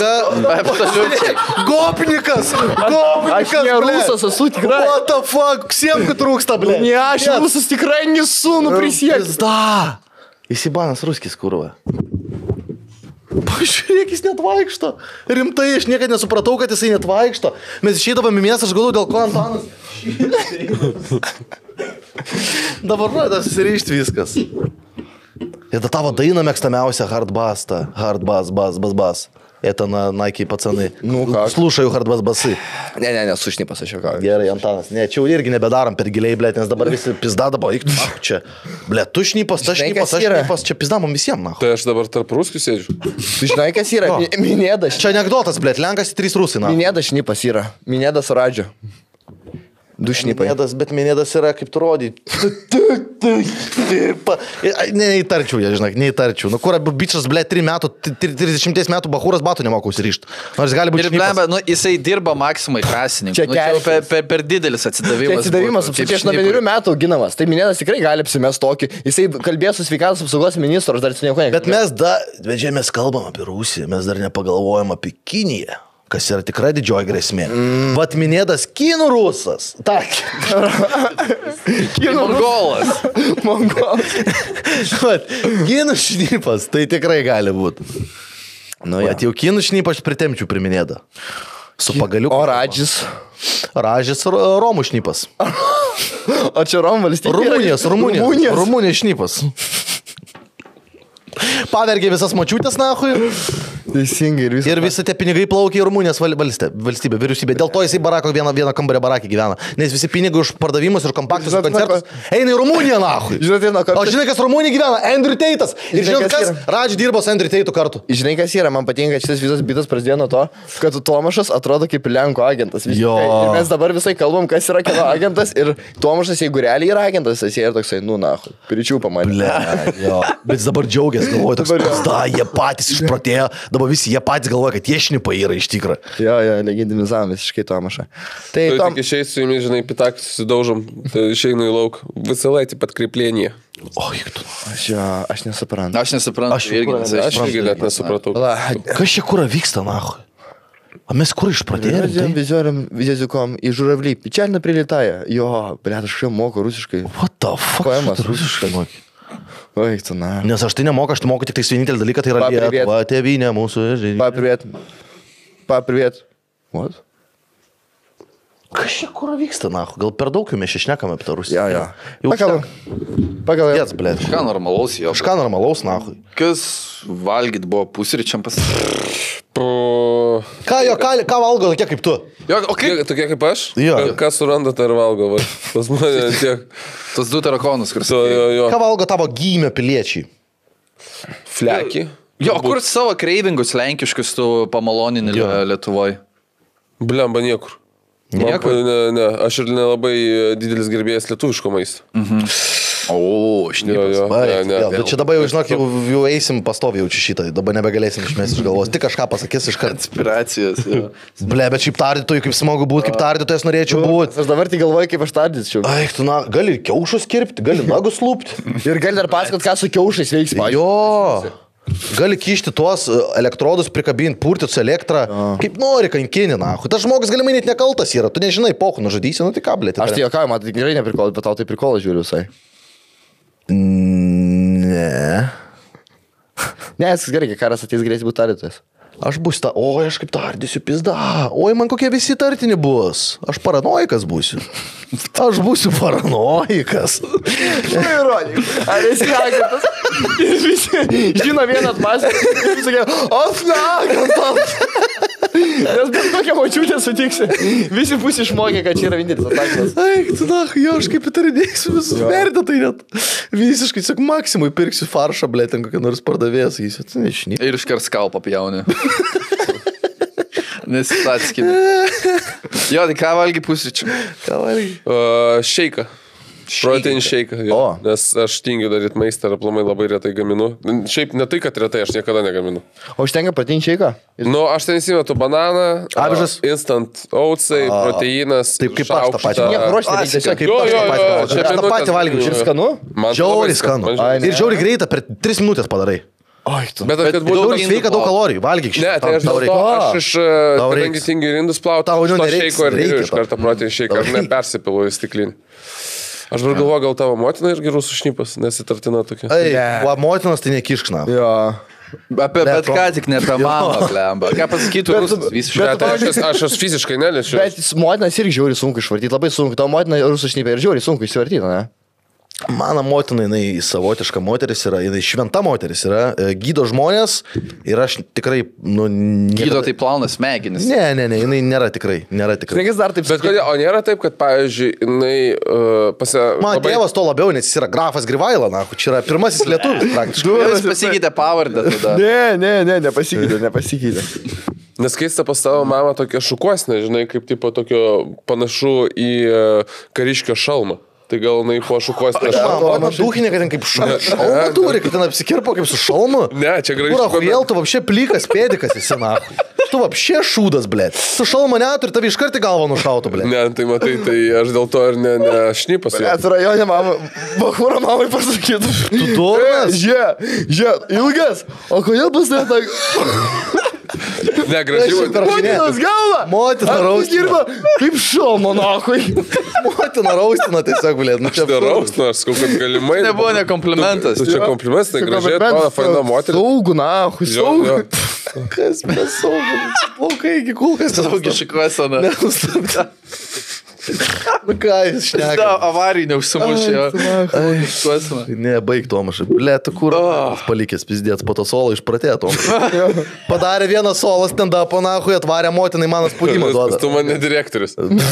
Gopnikas! Gopnikas, aš ne rusas, esu tikrai. What the fuck? Siemku trūksta, blė. Ne, aš rusas tikrai nesu, nu prisiekęs. Da. Įsibanas ruskis, kurva. Pažiūrėk, jis net vaikšto. Rimtai, aš niekada nesupratau, kad jisai net vaikšto. Mes išeidavome į miestą, aš galvoju, dėl ko Antanas. Dabar pradeda susirišti viskas. Ir ta tavo daina mėgstamiausia hard bass, ta hard bass, bass, bass, bass. Это на Nike, пацаны. Ну как? Слушаю hardbass басы. Ne, ne, ne, sušnipas aš jau ką. Gerai, Antanas. Ne, čia jau irgi nebedarom per giliai, blėt, nes dabar visi pizda dabar. Eik, čia. Blėt, tu šnipas, tas šnipas, aš šnipas, čia pizda mums visiems, na. Tai aš dabar tarp ruskių sėdžiu. Tu žinai, kas yra? Minėdas. Čia anekdotas, blėt, Lenkas ir trys rusai, na. Minėdas šnipas yra. Minėdas Radžio. Du šnipai. Minėdas, bet minėdas yra kaip tu rodai. Neįtarčiau, jie, žinai, neįtarčiau. Nu, kur bičias, blė, tris metų, trisdešimt metų bachūras batų nemoka užsirišti. Nors gali būti šnipas. Nu, jisai dirba maksimai krasininkai. Čia, nu, čia per, per, per didelis atsidavimas. Čia atsidavimas, prieš nuo vienerių metų auginamas. Tai minėdas tikrai gali apsimest tokį. Jisai kalbėjo su sveikatos apsaugos ministru, aš dar su nieko nekalbėjau. Bet mes dar, vedžiai, mes kalbam apie Rusiją, mes dar nepagalvojam apie Kiniją. Kas yra tikrai didžioji grėsmė. Mm. Vat minėtas kinų rusas. Tak. Kinų mongolas. Mongolas. Vat, kinų šnipas, tai tikrai gali būti. Nu, ja. Jau kinų šnipas pritemčių priminėda. Su pagaliu. O Radžis? Radžis Romų šnipas. O čia Romų valstybė? Rumunijos, Rumunijos. Rumunijos. Rumunijos šnipas. Pavergė visas močiutės, nahui. Teisingai ir viskas. Ir visi tie pinigai plaukia į Rumunijos val- valstybę, valstybę, vyriausybę. Dėl to jisai barako vieną, vieną kambarį barakį gyvena. Nes visi pinigai už pardavimus ir kompaktus ir Žinot, koncertus eina į Rumuniją, nahui. Žinote, nuo ko- O žinai, kas Rumunijoje gyvena? Andrew Tate'as. Ir Žinai, žinai, kas kas? yra? Radži dirbo su Andrew Tate'u kartu. Žinai, kas yra, man patinka, šitas visas bitas prasidėjo nuo to, kad Tomašas atrodo kaip Lenko agentas. Visiškai. Jo. Ir mes dabar visai kalbam, kas yra kino agentas ir Tomašas, jeigu realiai yra agentas, jis yra toksai, nu, na, piričių pamatė. Jo. Bet jis dabar džiaugiasi, galvoja, toks, da, jie patys išprotėjo, dabar visi jie patys galvoja, kad jie šnipai yra iš tikrųjų. Jo, jo, legendimizavom visiškai Tomašą. Tai Tai Tom... tik išeis su jumis, žinai, pitakas susidaužom, tai išeinu į lauk. Visą laiką pat kriplėnyje. O, juk tu. Aš, jo, aš nesuprantu. Aš nesuprantu. Aš irgi kur- nesuprantu. Aš irgi net nesupratau. La, Kas čia kur vyksta, nahui? O mes kur išpratėjome? Везем, везем языком и журавли печально прилетая. Йо, блядь, aš jau moku rusiškai. What the fuck? Poemas Šitą rusiškai moki. Oi, tu na. Nes aš tai nemoku, aš tai moku tik tai vienintelį dalyką, tai yra Va, привет. Lietuva, tėvynė mūsų. žinai. Pa, привет. Pa, привет. What? Kas čia kur vyksta, nahui? Gal per daug jų mes išnekame apie tą Rusiją? Jo, jo. Jau Pakalbam. užtenka. Pakalbam. Jėts, blėt. Ką normalaus jo. Kažką normalaus, nahui. Kas valgyt buvo pusryčiam pas... O, Ką jo, ką, ką valgo tokie kaip tu? Jo, o kaip? Tokie, tokie kaip aš? Jo. Ką- Ką suranda, tai ir valgo. Va. Pas mane tiek. Tas du tarakonus, kur... Jo, jo, jo. Ką valgo tavo gymio piliečiai? Fleki. Jo, o kur savo kreivingus lenkiškus tu pamalonini Jo. Lietuvoje? Blemba niekur. Niekur? Man, ne, ne, aš ir nelabai didelis gerbėjas lietuviško maisto. O, Jo, šnipas. jo, Baik, ne, ne. vėl, bet čia dabar jau, žinok, jau, jau eisim pastovi jau čia šitą, dabar nebegalėsim išmesti iš galvos, tik kažką pasakys iš karto. Inspiracijas. Jo. Ble, bet šiaip tardytojų, kaip smagu būti, kaip tardytojas norėčiau būti. Aš dabar tik galvoju, kaip aš tardyčiau. Ai, tu, na, gali ir kiaušus kirpti, gali nagus lūpti. Ir gali dar pasakot, ką su kiaušais veiks. pavyzdžiui. Jo. Gali kišti tuos e, elektrodus, prikabinti, purti su elektra. Kaip nori, kankinį, na. Tas žmogus gali manyti nekaltas yra, tu nežinai, poku nužudysi, nu tai ką, ble. Aš tai jokauju, man tai gerai neprikol, bet tau tai prikol žiūriu visai. Ne. Ne, jis gerai, kai karas ateis, greitai būti tardytojas. Aš būsiu ta, oi, aš kaip tardysiu, pizda. Oi, man kokie visi tartini bus. Aš paranoikas būsiu. Aš būsiu paranoikas. Įrodyk. Ar esi agentas? Ir visi žino vieną atmazę. Ir visi sakė, o, na, agentas. Nes bet kokią močiutę sutiksi. Visi pusė išmokė, kad čia yra vienintelis atsakymas. Ai, tu na, jo, aš kaip įtarinėsiu visus vertę, tai net visiškai, tiesiog maksimui pirksiu faršą, blė, ten kokią nors pardavėją, sakysiu, tu nešny. Ir iškart skalpą pjauni. Nesitskime. Jo, tai ką valgy pusryčių? Ką valgai? Uh, šeiką. Protein šeiką. O. Nes aš tingiu daryti maistą ir aplamai labai retai gaminu. Šiaip ne tai, kad retai, aš niekada negaminu. O užtenka pratinį šeiką? Nu, aš ten įsimetu bananą, Avižas? a, instant oatsai, proteinas. Taip kaip aš tą pačią. Nieko ruošti, Ai, reikia tiesiog kaip Jo, aš jo, tą patį jo, valgiau. čia Aš tą minutės patį valgiau. gaminu. Ir skanu? Man tai Žiauriai labai skanu. man žiauriai- Ir žiauriai greita, per tris minutės padarai. Oi, tu. Bet, bet kad būtų... Žiauriai sveika, daug kalorijų, valgyk šitą. Ne, tai aš Tau dėl to, reikia. aš iš, Tau kadangi reiks. tingiu ir indus plauti, Tau aš nu to nereiks, šeiko ir geriu reikia iš karto tau. protein šeiką, Tau aš reikia. nepersipilu į stiklinį. Aš dar galvoju, gal tavo motina irgi rusų šnipas, nesitartina tokia. Ai, Ne. o motinas tai nekiškna. Jo. Apie bet Be, ką tik ne apie mamą, blemba. Ką pasakytų Bet- rusas? Visiškai. Bet aš, jas- aš jos fiziškai neliečiu. Bet motinas irgi žiauriai sunku išvartyti, labai sunku. Tavo motina rusų šnipė ir žiauriai sunku išsivartyti, ne? Mano motina, jinai savotiška moteris yra, jinai šventa moteris yra, e, gydo žmonės ir aš tikrai, nu... Gydo tai plaunas smegenis. Ne, ne, ne, jinai nėra tikrai, nėra tikrai. Snegis dar taip Bet kodėl, o nėra taip, kad, pavyzdžiui, jinai uh, pasia... Man labai... tėvas to labiau, nes jis yra grafas Grivaila, na, čia yra pirmasis lietuvis praktiškai. Jūs pasikeitė pavardę tada. Ne, ne, ne, nepasikeitė, nepasikeitė. Nes keista pas tavo mamą tokia šukuosnė, žinai, kaip tipo tokio panašu į uh, kariškio šalmą. Tai gal jinai po šukuosnę šalmą. Mano duhinė, kad ten kaip šal- šalmą turi, kad ten apsikirpo kaip su šalmu. Ne, čia gražiai. Kur ahuėl, tu vapšė plikas, pėdikas esi, na. Tu vapšė šūdas, blėt. Tu šalmą neturi, tavi iš karto galvą nušautų, blėt. Ne, tai matai, tai aš dėl to ir ne, ne šnipas. jo. Net rajone mamą, bahūro mamai pasakytų. Tu durnas? Žie, žie, ilgas. O kodėl pas ne tak? Ne, gražiai. Motinas galva. Motina raustina. Dirba kaip šalmo, nahui. Motina raustina tiesiog, blėt. Nu, čia Neraustų, aš sakau, kad galimai. Nebuvo ne komplimentas. Tu čia komplimentas, tai gražiai atrodo, faina moteris. Saugų, nahui, Jo, saugų. jo. Kas mes saugom? Plaukai iki kulkas. Saugi šikuosena. Nenustabdė. Nu ką jis šneka? Da, avarijai neužsimušė. Ne, baig Tomašai. Ble, tu kur? Oh. Palikęs pizdėts, po to solo išpratė Tomašai. Padarė vieną solą stand-upą, nahui, atvarė motinai, man spaudimą duoda. Tu man ne direktorius.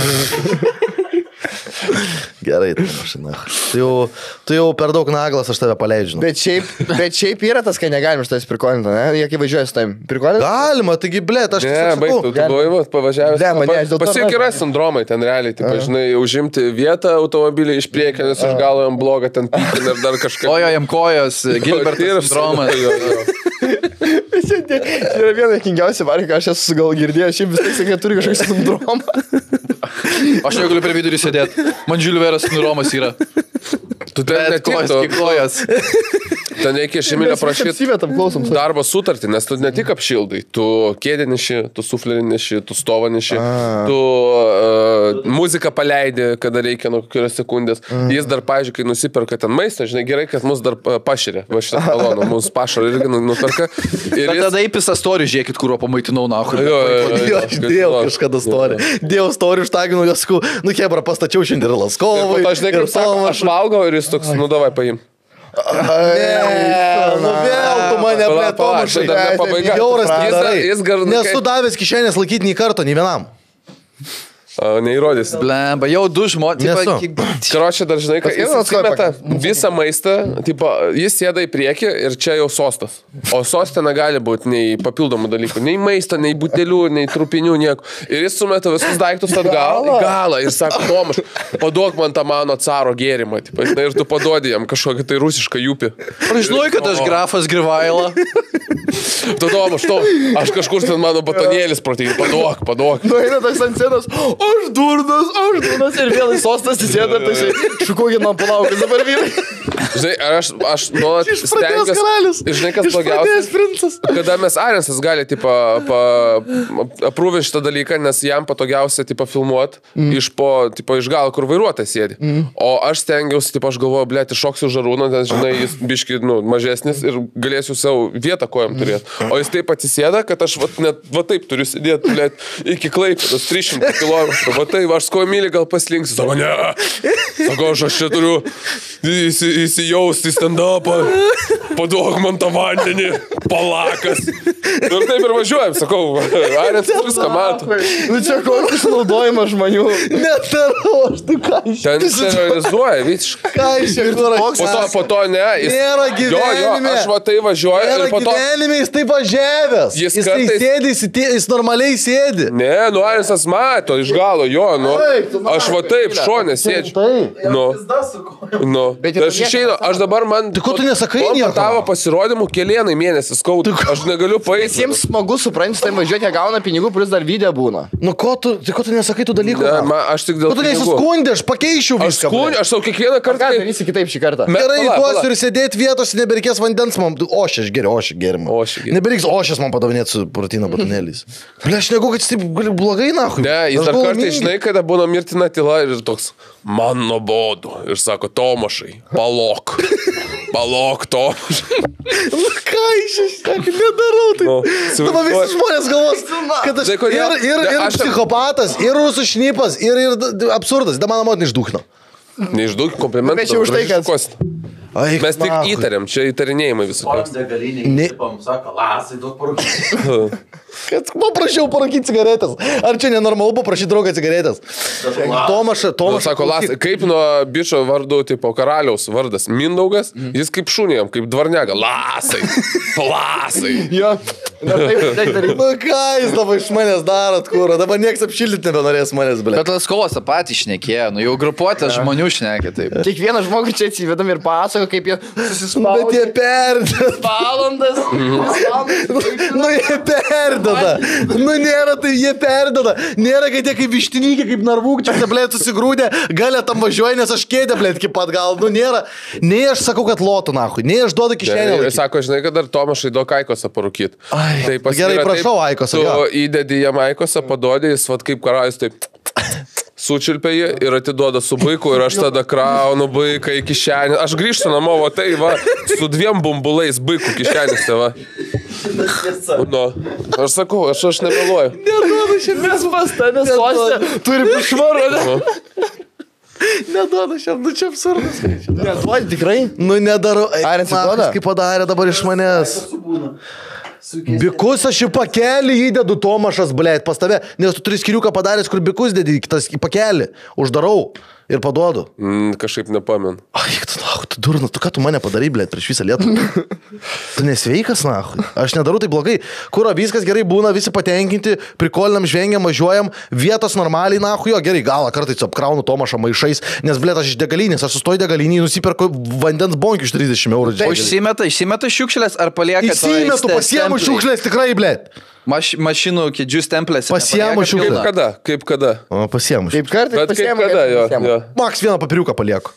Gerai, Tomašai, na. Tu jau, tu jau per daug naglas, aš tave paleidžiu. Bet šiaip, bet šiaip yra tas, kai negalim iš tavęs prikolinti, ne? Jie kai važiuoja su tavim. Prikolinti? Galima, taigi, ble, aš ne, baig, tu, tu buvai, va, pavažiavęs. Ne, man ne, aš dėl to... Pasiek yra sindromai ten realiai, tai, žinai, užimti vietą automobilį iš priekio, nes aš galo jam blogą ten pykin ir dar kažką. Ojo, jam kojos, Gilbertas sindromas. Tai yra viena kingiausia varė, ką aš esu gal girdėjęs, šiaip vis tiek sakai, turi kažkokį sindromą. Aš negaliu prie vidurį sėdėti. Man Žiulveras sindromas yra. Tu ten ne tik to. Kojas. Ten reikia Šimilio prašyti darbo sutartį, nes tu ne tik apšildai, tu kėdė neši, tu suflerį neši, tu stovą neši, tu uh, muziką paleidi, kada reikia nuo kokios sekundės. Mm. Jis dar, pavyzdžiui, kai nusiperka ten maistą, žinai, gerai, kad mus dar pašyrė, va šitą malonu, mūsų pašarą irgi nuperka. Ir jis... tada įpisa story, žiūrėkit, kurio pamaitinau nahui. Jo, jo, jo, aš dėjau kažkada story. Dėjau story, užtaginau jos, nu, hebra, pastačiau šiandien ir Laskovai. Ir po to, žinai, kaip sako, aš valgau ir jis toks, nu, davai, paim. Ne, nu vėl tu mane, ble, Tomašai. Jauras tai darai. Nesu davęs kišenės laikyti nei karto, nei vienam. Neįrodys. Blemba, jau du žmonės. Karočią dar žinai, kad jis atsimeta visą maistą, tipo, jis sėda į priekį ir čia jau sostas. O soste negali būti nei papildomų dalykų, nei maisto, nei butelių, nei trupinių, nieko. Ir jis sumeta visus daiktus atgal į galą ir sako, Tomaš, paduok man tą mano caro gėrimą. Tipo, ir tu paduodi jam kažkokį tai rusišką jūpį. Ar žinai, kad aš grafas Grivaila? Tu Tomaš, to, aš kažkur ten mano batonėlis protingi, paduok, paduok. Nu, eina toks ant scenos, aš durnas, aš durnas ir vėl į sostas įsėda, tai jisai šukokit man palaukas dabar vyrai. Žinai, aš, aš nuolat stengiuosi. Ir žinai, kas blogiausia, kada mes Arensas gali, tipo, aprūvinti šitą dalyką, nes jam patogiausia, tipo, filmuoti mm. iš po, tipo, iš galo, kur vairuotojas sėdi. Mm. O aš stengiausi, tipo, aš galvoju, blėt, iššoksiu žarūną, nes, žinai, jis biški, nu, mažesnis ir galėsiu savo vietą kojam turėti. O jis taip atsisėda, kad aš va, net, va taip turiu sėdėti, blėt, iki Klaipėdos tris šimtus kilometrų. Va taip, aš skomylį gal paslinksiu. Sako, ne. Sako, aš aš čia turiu įsi, įsijausti į stand-upą. Paduok man tą vandenį. Palakas. Ir taip ir važiuojam, sakau, Arensas viską mato. Nu čia koks išnaudojimas žmonių. Netarau, aš tu ką iš... Ten serializuoja, visiškai. Ką iš ir tu po to, po to ne. Jis... Nėra gyvenime. Jo, jo, aš va tai važiuoju. Nėra ir po to... gyvenime, jis taip važiavęs. Jis, jis kartais... tai sėdi, jis, jis normaliai sėdi. Ne, nu Arensas mato iš galo, jo, nu. Aš va taip, šonė sėdžiu. Nu. Nu. Bet aš išeinu, aš dabar man... Tai ko tu nesakai nieko? Tavo pasirodymų kelienai mėnesį skaudu. Aš negaliu paeiti. Jiems smagu supranti, tai važiuoti, jie gauna pinigų, plus dar video būna. Nu ko tu, tai ko tu nesakai tų dalykų? Ne, man, aš tik dėl pinigų. Tu nesiskundė, aš pakeičiau viską. Aš skundžiu, aš savo kiekvieną kartą... Ką darysi kitaip šį kartą? Gerai, duosiu ir sėdėti vietos, nebereikės vandens man. Ošį, aš geriu, ošį gerimą. Nebereiks ošės man padavinėti su proteino batonėliais. Ble, aš negu, kad jis taip blogai, nahui. Ne, jis dar kartai, žinai, kada būna mirtina tyla ir toks, man nuobodu. Ir sako, Tomašai, palok. Palok, Tomašai. Nu ką iš iš, nedarau tai. No, Tava visi žmonės galvos, kad aš ir, ir, ir, ir aš psichopatas, ir rusų šnipas, ir, ir absurdas. Da mano motina išdūkino. Neišdūk, komplimentų. Bet čia už tai, kad... Ai, mes tik nahui. Įtariam, čia įtarinėjimai visokios. Ne. Sako, lasai, duok parūkyti. Kad paprašiau parūkyti cigaretės. Ar čia nenormalu paprašyti draugą cigaretės? Tomaša, Tomaša. Nu, sako, lasai, kaip nuo bičio vardu, tipo karaliaus vardas Mindaugas, mm. jis kaip šunėjam, kaip dvarnega. Lasai, lasai. Jo. Na, taip, taip, taip. Nu ką jūs dabar iš manęs darot, kur? Dabar nieks apšildyti nebenorės manęs, ble. Bet Laskovas tą patį šnekėjo, nu jau grupuotė žmonių šnekė taip. Kiekvieną žmogų čia atsivedam ir pasako, kaip jie susispaudė. Bet jie perdeda. Valandas. Nu jie perdeda. Nu nėra, tai jie perdeda. Nėra, kad jie kaip vištinykiai, kaip narvūkčiai, blėt, susigrūdė, galia tam važiuoja, nes aš kėdė, blėt, iki pat gal. Nu nėra. Nei aš sakau, kad lotų, nahui. Nei aš duodu kišenę. Jis sako, žinai, kad dar Tomašai duok Aikosą parūkyti. Tai gerai, prašau Aikosą. Tu įdedi jam Aikosą, padodi, jis vat kaip karalius, taip sučilpė jį ir atiduoda su baiku ir aš tada kraunu baiką į kišenę. Aš grįžtu namo, va tai, va, su dviem bumbulais baikų kišenėse, va. Nu, aš sakau, aš, aš nemeluoju. Neduodu, šiandien mes pas tave sostė, turi švarą, ne? neduoda šiam, nu čia absurdas. Neduodi tikrai? Nu nedarau. Ar atsiduoda? Kaip padarė dabar iš manęs. Bikus aš į pakelį įdedu, Tomašas, blėt, pas tave, nes tu turi skiriuką padaręs, kur bikus dedi į tas į pakelį, uždarau ir paduodu. Mm, kažkaip nepamenu. Ai, tu, na, tu durna, tu ką tu mane padarai, blėt, prieš visą Lietuvą? Tu nesveikas, na, aš nedarau tai blogai. Kur viskas gerai būna, visi patenkinti, prikolinam, žvengiam, važiuojam, vietos normaliai, na, jo, gerai, galą kartais apkraunu Tomašą maišais, nes, blėt, aš iš degalinės, aš sustoju degalinį, nusiperku vandens bonkių iš trisdešimt eurų. O išsimeta, išsimeta šiukšlės ar palieka? Įsimetu, pasiemu šiukšlės tikrai, blėt. Maš, mašinų kėdžių stemplės. Pasiemu šiukšlės. Kaip kada? Kaip kada? O, pasiemu. Kaip kartais Bet kaip pasiemu. kada, jo, jo. Maks vieną papiriuką palieku.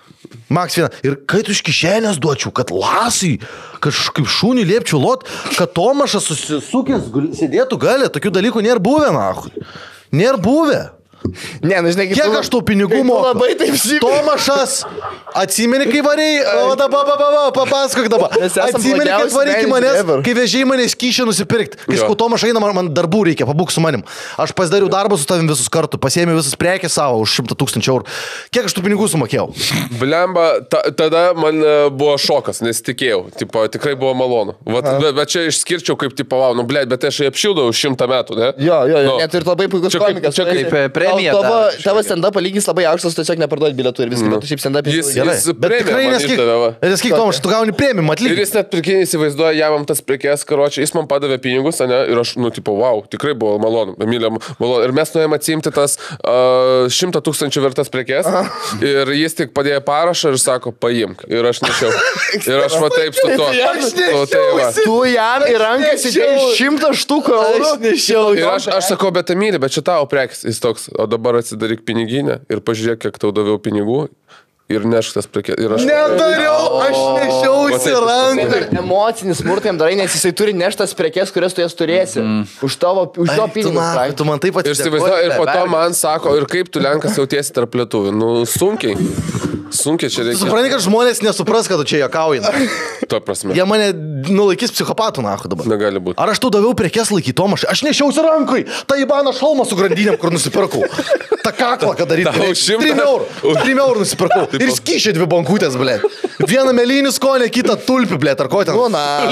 Maks vieną. Ir kai tu iš kišenės duočiau, kad lasai, kad kaip šūnį liepčiau lot, kad Tomašas susisukęs sėdėtų gali, tokių dalykų nėra buvę, nahui. Nėra buvę. Ne, nu žinai, kiek aš tų pinigų moku. Labai taip žymiai. Tomašas, atsimeni, kai variai, o dabar, papasakok dabar. Atsimeni, kai variai iki manęs, kai vežiai manęs kyšę nusipirkti. Kai sakau, Tomašai, eina, man darbų reikia, pabūk su manim. Aš pasidariau darbą su tavim visus kartu, pasiėmiau visas prekės savo už šimtą tūkstančių eurų. Kiek aš tų pinigų sumokėjau? Blemba, ta, tada man buvo šokas, nesitikėjau. Tipo, tikrai buvo malonu. Vat, bet, bet čia išskirčiau kaip, tipo, wow, nu, blėt, bet aš apšildau už šimtą metų, ne? Jo, jo, jo. Nu, Net ir labai puikus čia kaip- komikas. čia kaip, Tu esi. premija Tavo, dar tavo stand-up lygis labai aukštas, tiesiog neparduoti bilietų ir viskas, bet tu šiaip stand-up Jis- Gerai. jis Bet premiją tikrai man nesakyk, išdavė, va. nesakyk, Tomašai, tu gauni premium Ir atlyginimą. jis net pirkinį įsivaizduoja, jam tas prekes, karočią, jis man padavė pinigus, ne, ir aš, nu, tipo, wow, tikrai buvo malonu, Emilė, malonu. Ir mes nuėjome atsiimti tas uh, šimtą tūkstančių vertas prekes, ir jis tik padėjo parašą ir sako, paimk. Ir aš nešiau. Ir aš va taip su to. Aš O tai va. Tu jam į rankas įdėjai šimtą štukų eurų. Aš nešiau. Ir aš, aš sakau, bet Emilė, bet čia tavo prekes, jis toks, o dabar atsidaryk piniginę ir pažiūrėk, kiek tau daviau pinigų. Ir nešk tas prekes. Ir aš... Nedariau, aš nešiausi ranką. Emocinis smurtą jam darai, nes jisai turi neštas prekes, kurias tu jas turėsi. Už tavo, už to Tu, pinigus. na, Frank. tu man taip Ir, atsiprašau. įsivaizduoju, ir po to man sako, ir kaip tu Lenkas jautiesi tarp lietuvių. Nu, sunkiai. Sunkiai čia Tu reikia. supranti, kad žmonės nesupras, kad tu čia juokauji. Tuo prasme. Jie mane nulaikys psichopatų, na, dabar. Negali būti. Ar aš tu daviau prekes laikyti, Tomašai? Aš nešiausi rankai. Ta Ibano šalmą su grandinėm, kur nusipirkau. Ta kaklą, kad daryti. Tau šimtą? Trim eurų. Trim eurų nusipirkau. Ir skyšė dvi bankutės, blė. Vieną melinį skonį, kitą tulpį, blė. Ar ko ten? Nu, na,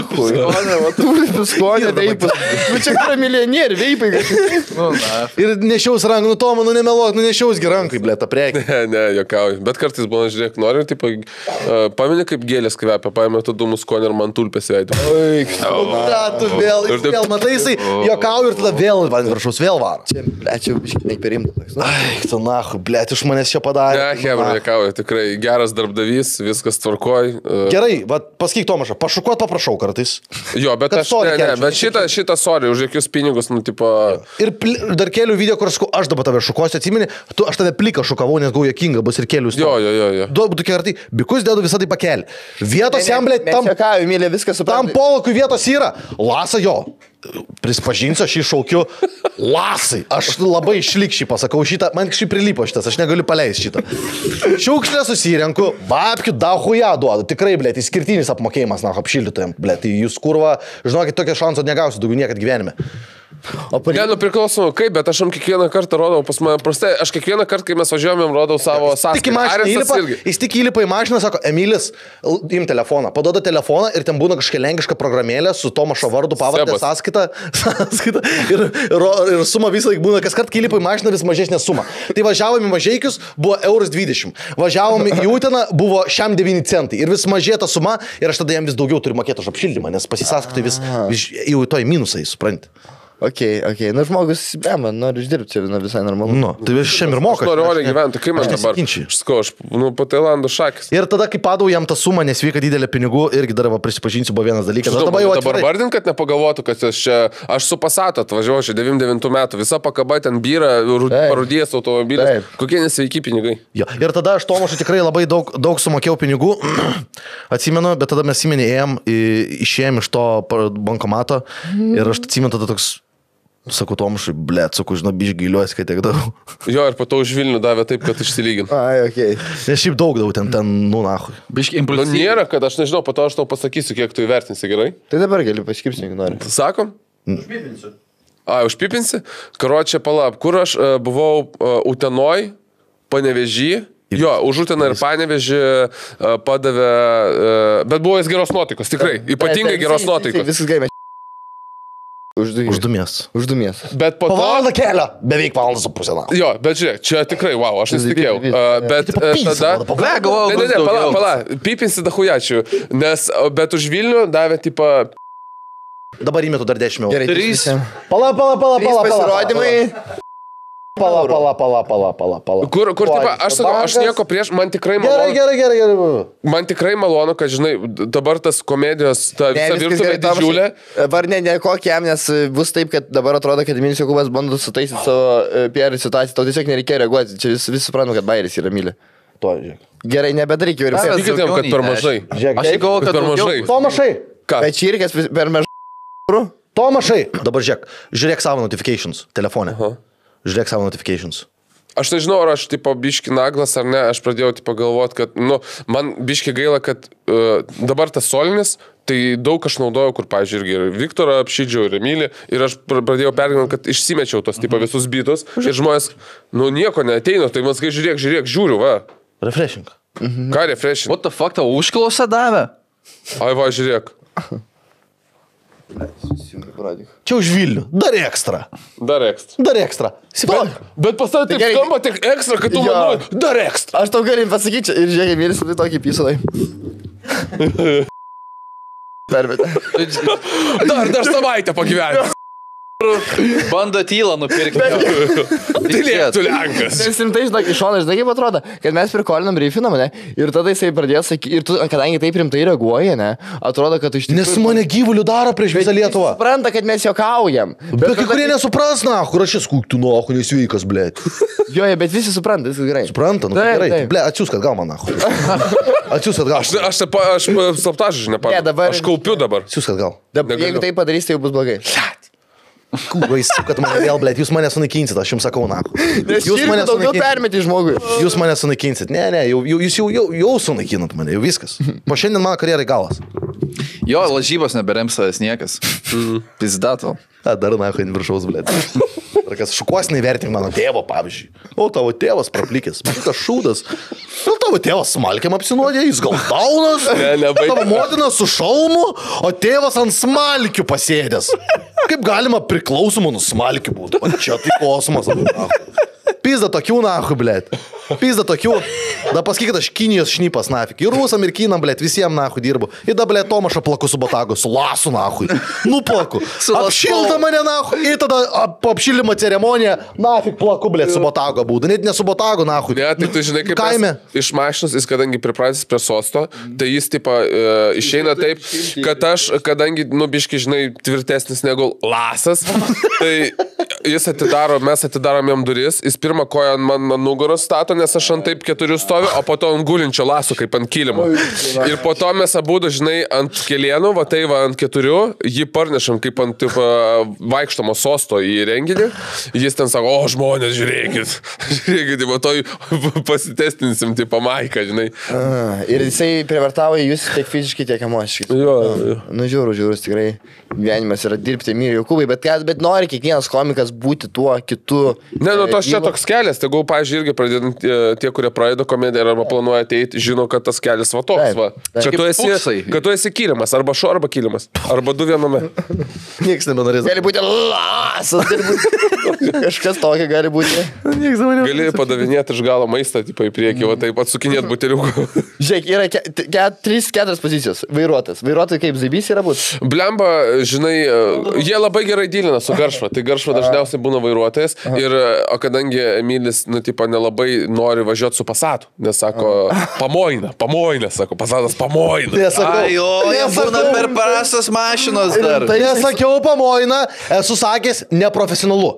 tulpių skonio veipus. Nu, čia yra milijonieriai, veipai. Ir nešiaus ranką, nu Toma, nu nemeluok, nu nešiaus gerankai, blė, tą prekį. Ne, ne, jokauju. Bet kartais būna, žiūrėk, noriu, tipo, uh, pameni, kaip gėlės kvepia, paėmė tu dūmų skonį ir man tulpės veidų. Ta, tu vėl, Ir taip- vėl, matai, jisai juokauja ir tada vėl, man viršaus, vėl varo. Čia, ble, čia biškai perimtas. Ai, tu nahu, blė, iš manęs čia padarė. Ne, hebra, jokauju, tikrai geras darbdavys, viskas tvarkoj. Uh, Gerai, va, pasakyk Tomašą, pašukuot paprašau kartais. jo, bet Kad aš, sorry ne, ne, kelčiau. bet šitą, šitą, sorry, už jokius pinigus, nu, tipo, Ir pli, dar kelių video, kur aš sakau, aš dabar tave šukosiu, atsimeni, tu, aš tave pliką šukavau, nes gau jokinga bus ir kelius. jo, jo, jo, jo. Du, du kertai, bikus dedu visą tai pakelį. Vietos jam, blė, tam, Tam ką, Emilė, viskas tam supranta. polakui vietos yra. Lasa jo. Prispažinsiu, aš jį šaukiu. Lasai. Aš labai išlikščiai pasakau šitą, man kažkaip prilipo šitas, aš negaliu paleisti šitą. Šiukšlę susirenku, babkių dahuja duodu. Tikrai, blė, tai skirtinis apmokėjimas, na, apšildytojams, blė. Tai jūs kurva, žinokit, tokio šanso negausiu daugiau niekad gyvenime. O Ne, nu priklausomai kaip, bet aš jam kiekvieną kartą rodau, pas mane prastai, aš kiekvieną kartą, kai mes važiuojam, jam rodau savo Tik į sąskaitą. mašiną Arestas įlipa, irgi. jis tik įlipa į mašiną, sako, Emilis, l- im telefoną, paduoda telefoną ir ten būna kažkokia lenkiška programėlė su Tomašo vardu, pavardė, Sebas. sąskaita, sąskaita ir, ir, ir suma visą laiką būna, kas kart, kai įlipa į mašiną, vis mažesnė suma. Tai važiavom į Mažeikius, buvo euras dvidešimt, važiavom į Uteną, buvo šiam devyni centai ir vis mažėta suma ir aš tada jam vis daugiau turiu mokėti už apšildymą, nes pasisąskaitai vis, vis jau į to į minusą, supranti. Ok, ok, nu žmogus, be man, nori išdirbti, čia nu, visai normalu. Nu, tai vis šiam ir moka. Aš noriu oriai gyventi, kaip man Aš dabar. nesiginčiju. Aš sakau, aš, nu, po Tailando šakis. Ir tada, kai padau jam tą sumą, nesveika didelė pinigų, irgi dar va, prisipažinsiu, buvo vienas dalykas. Žinau, Dabar jau dabar atvirai. vardint, kad nepagalvotų, kad aš čia, aš su Passatu atvažiavau čia devyniasdešimt devintų metų, visa pakaba ten byra, Taip. parudėjęs automobilis. Taip. Kokie nesveiki pinigai. Jo. Ir tada aš Tomašui tikrai labai daug, daug sumokėjau pinigų, atsimenu, bet tada mes įmenėjom, išėjom iš to par- bankomato ir aš atsimenu tada toks, sakau Tomašui, blėt, sakau, žinau, biš giliuosi, kad tiek daug. Jo, ir po to už Vilnių davė taip, kad išsilygin. Ai, ok. Nes šiaip daug daug ten, ten, nu, nahui. Biški Nu, impulsyviai. nėra, kad aš nežinau, po to aš tau pasakysiu, kiek tu įvertinsi, gerai? Tai dabar gali paškipsnį, jeigu nori. Sakom? Užpipinsiu. A, užpipinsi? Karočią, palab, kur aš uh, buvau uh, Utenoj, Panevežį Jo, Užuteną ir Panevėžį uh, padavė, uh, bet buvo jis geros nuotaikos, tikrai, ypatingai geros nuotaikos. Viskas gerai. Už du, Už du miestus. Už du miestus. Bet po Po to... valandą kelio. Beveik valandą su pusė. Na. Jo, bet žiūrėk, čia tikrai, wow, aš nesitikėjau. Uh, bet Tipo, uh, pys, tada... mano, Ble, galvojau, Ne, ne, bus ne, pala, daugiau. pala, pipinsi dahujačių, nes, bet už Vilnių davė, tipo... Dabar įmetu dar dešimt eurų. Gerai, Trys. Pala, pala, pala, Trys pala, pala. pasirodymai. Pala, pala, pala, pala, pala, pala. Kur, kur, Oi, tipo, aš sakau, aš bankas. nieko prieš, man tikrai Gerai, malonu, gerai, gerai, gerai. man tikrai malonu, kad, žinai, dabar tas komedijos, ta Ne, visa viskas virtuvė gerai, Tomašai. didžiulė. Dabar ne, ne kokiam, nes bus taip, kad dabar atrodo, kad Emilis Jokubas bando sutaisyti savo e, P R situaciją. Tau tiesiog nereikia reaguoti. Čia vis, vis suprantu, kad Bairis yra myli. To, žiūrėk. Gerai, nebedaryk jau ir Kas viskas. Sakykit jam, kad daugiau per nei mažai. Žiūrėk, Aš galvoju, kad per daugiau. mažai. Tomašai, Ką? Bet čirkės per mažai. Tomašai. Dabar žiūrėk, žiūrėk savo notifications telefone. Aha. Žiūrėk savo notifications. Aš nežinau, ar aš, tipo, biški naglas ar ne, aš pradėjau, tipo, galvoti, kad, nu, man biški gaila, kad uh, dabar tas solinis, tai daug aš naudojau, kur, pavyzdžiui, irgi ir Viktorą apšydžiau, ir Emilį, ir aš pr- pradėjau pergyventi, kad išsimečiau tos, tipo, visus bitus, ir žmonės, nu, nieko neateina, tai man skai, žiūrėk, žiūrėk, žiūriu, va. Refreshing. Ką refreshin? What the fuck, tau užklausą davė? Ai, va, žiūrėk. Čia už Vilnių. Dar ekstra. Dar ekstra. Dar ekstra. Bet, bet pas tavai taip gerai. skamba tik ekstra, kad tu Jo. manai, dar ekstra. Aš tau galiu pasakyti čia ir žiūrėk, Emilis tai tokį pysodai. Permetė. Dar, dar savaitę pagyventi. Bando tylą nupirkti. Tylėk, tu lenkas. Nes rimtai, žinok, iš šono, žinai, kaip atrodo, kad mes prikolinam reifiną, ne? Ir tada jisai pradėjo sakyti, ir tu, kadangi taip rimtai reaguoja, ne? Atrodo, kad tu iš tikrųjų... Nes mane gyvulių daro prieš visą Lietuvą. Supranta, kad mes juokaujam. Bet kai kurie nesupras, na, kur aš esu tu nuo, kur nesveikas, blė. Jo, bet visi supranta, viskas gerai. Supranta, nu Taip, gerai. taip. Blė, atsiūs, kad gal man, na. Atsiūs, kad gal. Aš, aš, aš, aš slaptažą Ne, nepamenu. dabar- Aš kaupiu dabar. Atsiūs, kad gal. Dabar, Negaliu. jeigu tai padarys, tai jau bus blogai. Kūvais, kad mane vėl, blė, jūs mane sunaikinsit, aš jums sakau, na. Nes Jūs jūs mane mane daugiau sunaikinsit. permeti žmogui. Jūs mane sunaikinsit. Ne, ne, jau, jau, jūs jau, jau, jau sunaikinat mane, jau viskas. Po šiandien mano karjerai galas. Jo, lažybos neberems savęs niekas. Pizdato. A, dar na, kai viršaus, blė. Ar kas šukuosinai vertink mano tėvo, pavyzdžiui. O tavo tėvas praplikęs, tas šūdas. Gal tavo tėvas smalkiam apsinuodė, jis gal daunas. Ne, nebaig. Tavo motina su šalmu, o tėvas ant smalkių pasėdęs. Kaip galima priklausomų nuo smalkių būti? O čia tai kosmosas. Pizda tokių, nahu, blėt. Pizda tokių. Da pasakykit, aš Kinijos šnipas, nafik. Ir rusam, ir kinam, blėt, visiems, nahu, dirbu. Ir da, blėt, Tomašą plaku su botagu, su lasu, nahu. Nuplaku. Su lasu. Apšilta mane, nahu. Ir tada ap- po apšilimo ceremoniją, nafik, plaku, blėt, su botagu būdu. Net ne su botagu, nahu. Ne, tai tu žinai, kaip Kaime. mes iš mašinos, jis kadangi pripratęs prie sosto, tai jis tipo e, išeina taip, kad aš, kadangi, nu, biški, žinai, tvirtesnis negu lasas, tai jis atidaro, mes atidarom jam duris, jis pirmą koją ant man ant nugaros stato, nes aš ant taip keturių stoviu, o po to ant gulinčio laso, kaip ant kilimo. Ir po to mes abu, žinai, ant kelienų, va tai va ant keturių, jį parnešam kaip ant taip, vaikštamo sosto į renginį. Jis ten sako, o žmonės, žiūrėkit, žiūrėkit, va to pasitestinsim, tipo Maiką, žinai. A, ir jisai privartavo jūs tiek fiziškai, tiek emociškai. Jo, jo. Nu, žiūrų, žiūrus, tikrai gyvenimas yra dirbti myli Jokūbai, bet, ką- bet nori kiekvienas komikas būti tuo kitu. Ne, nu tos čia gyvu. toks kelias, tegul, pavyzdžiui, irgi pradedant tie, tie, kurie pradeda komediją arba planuoja ateiti, žino, kad tas kelias va toks, Taip, va. taip. Kad tu Kaip esi, fuksai. kad tu esi kilimas, arba šuo, arba kilimas, arba du viename. Niekas nebenorės. Gali būti lasas, gali būti kažkas tokio, gali būti. Gali padavinėti iš galo maistą, tipo į priekį, va taip atsukinėti buteliukų. Žiūrėk, yra ke, ke, trys, keturios pozicijos. Vairuotojas. Vairuotojai kaip Zaibys yra būt. Blemba, žinai, jie labai gerai dylina su Garšva, tai Garšva dažniausiai būna vairuotojas, ir, o kadangi Emilis, nu, tipo, nelabai nori važiuoti su Passatu, nes sako, pamoina, pamoina, sako, Passatas pamoina. Nesakau. Ai, jo, jie būna per prastas mašinos dar. Tai nesakiau pamoina, esu sakęs neprofesionalu.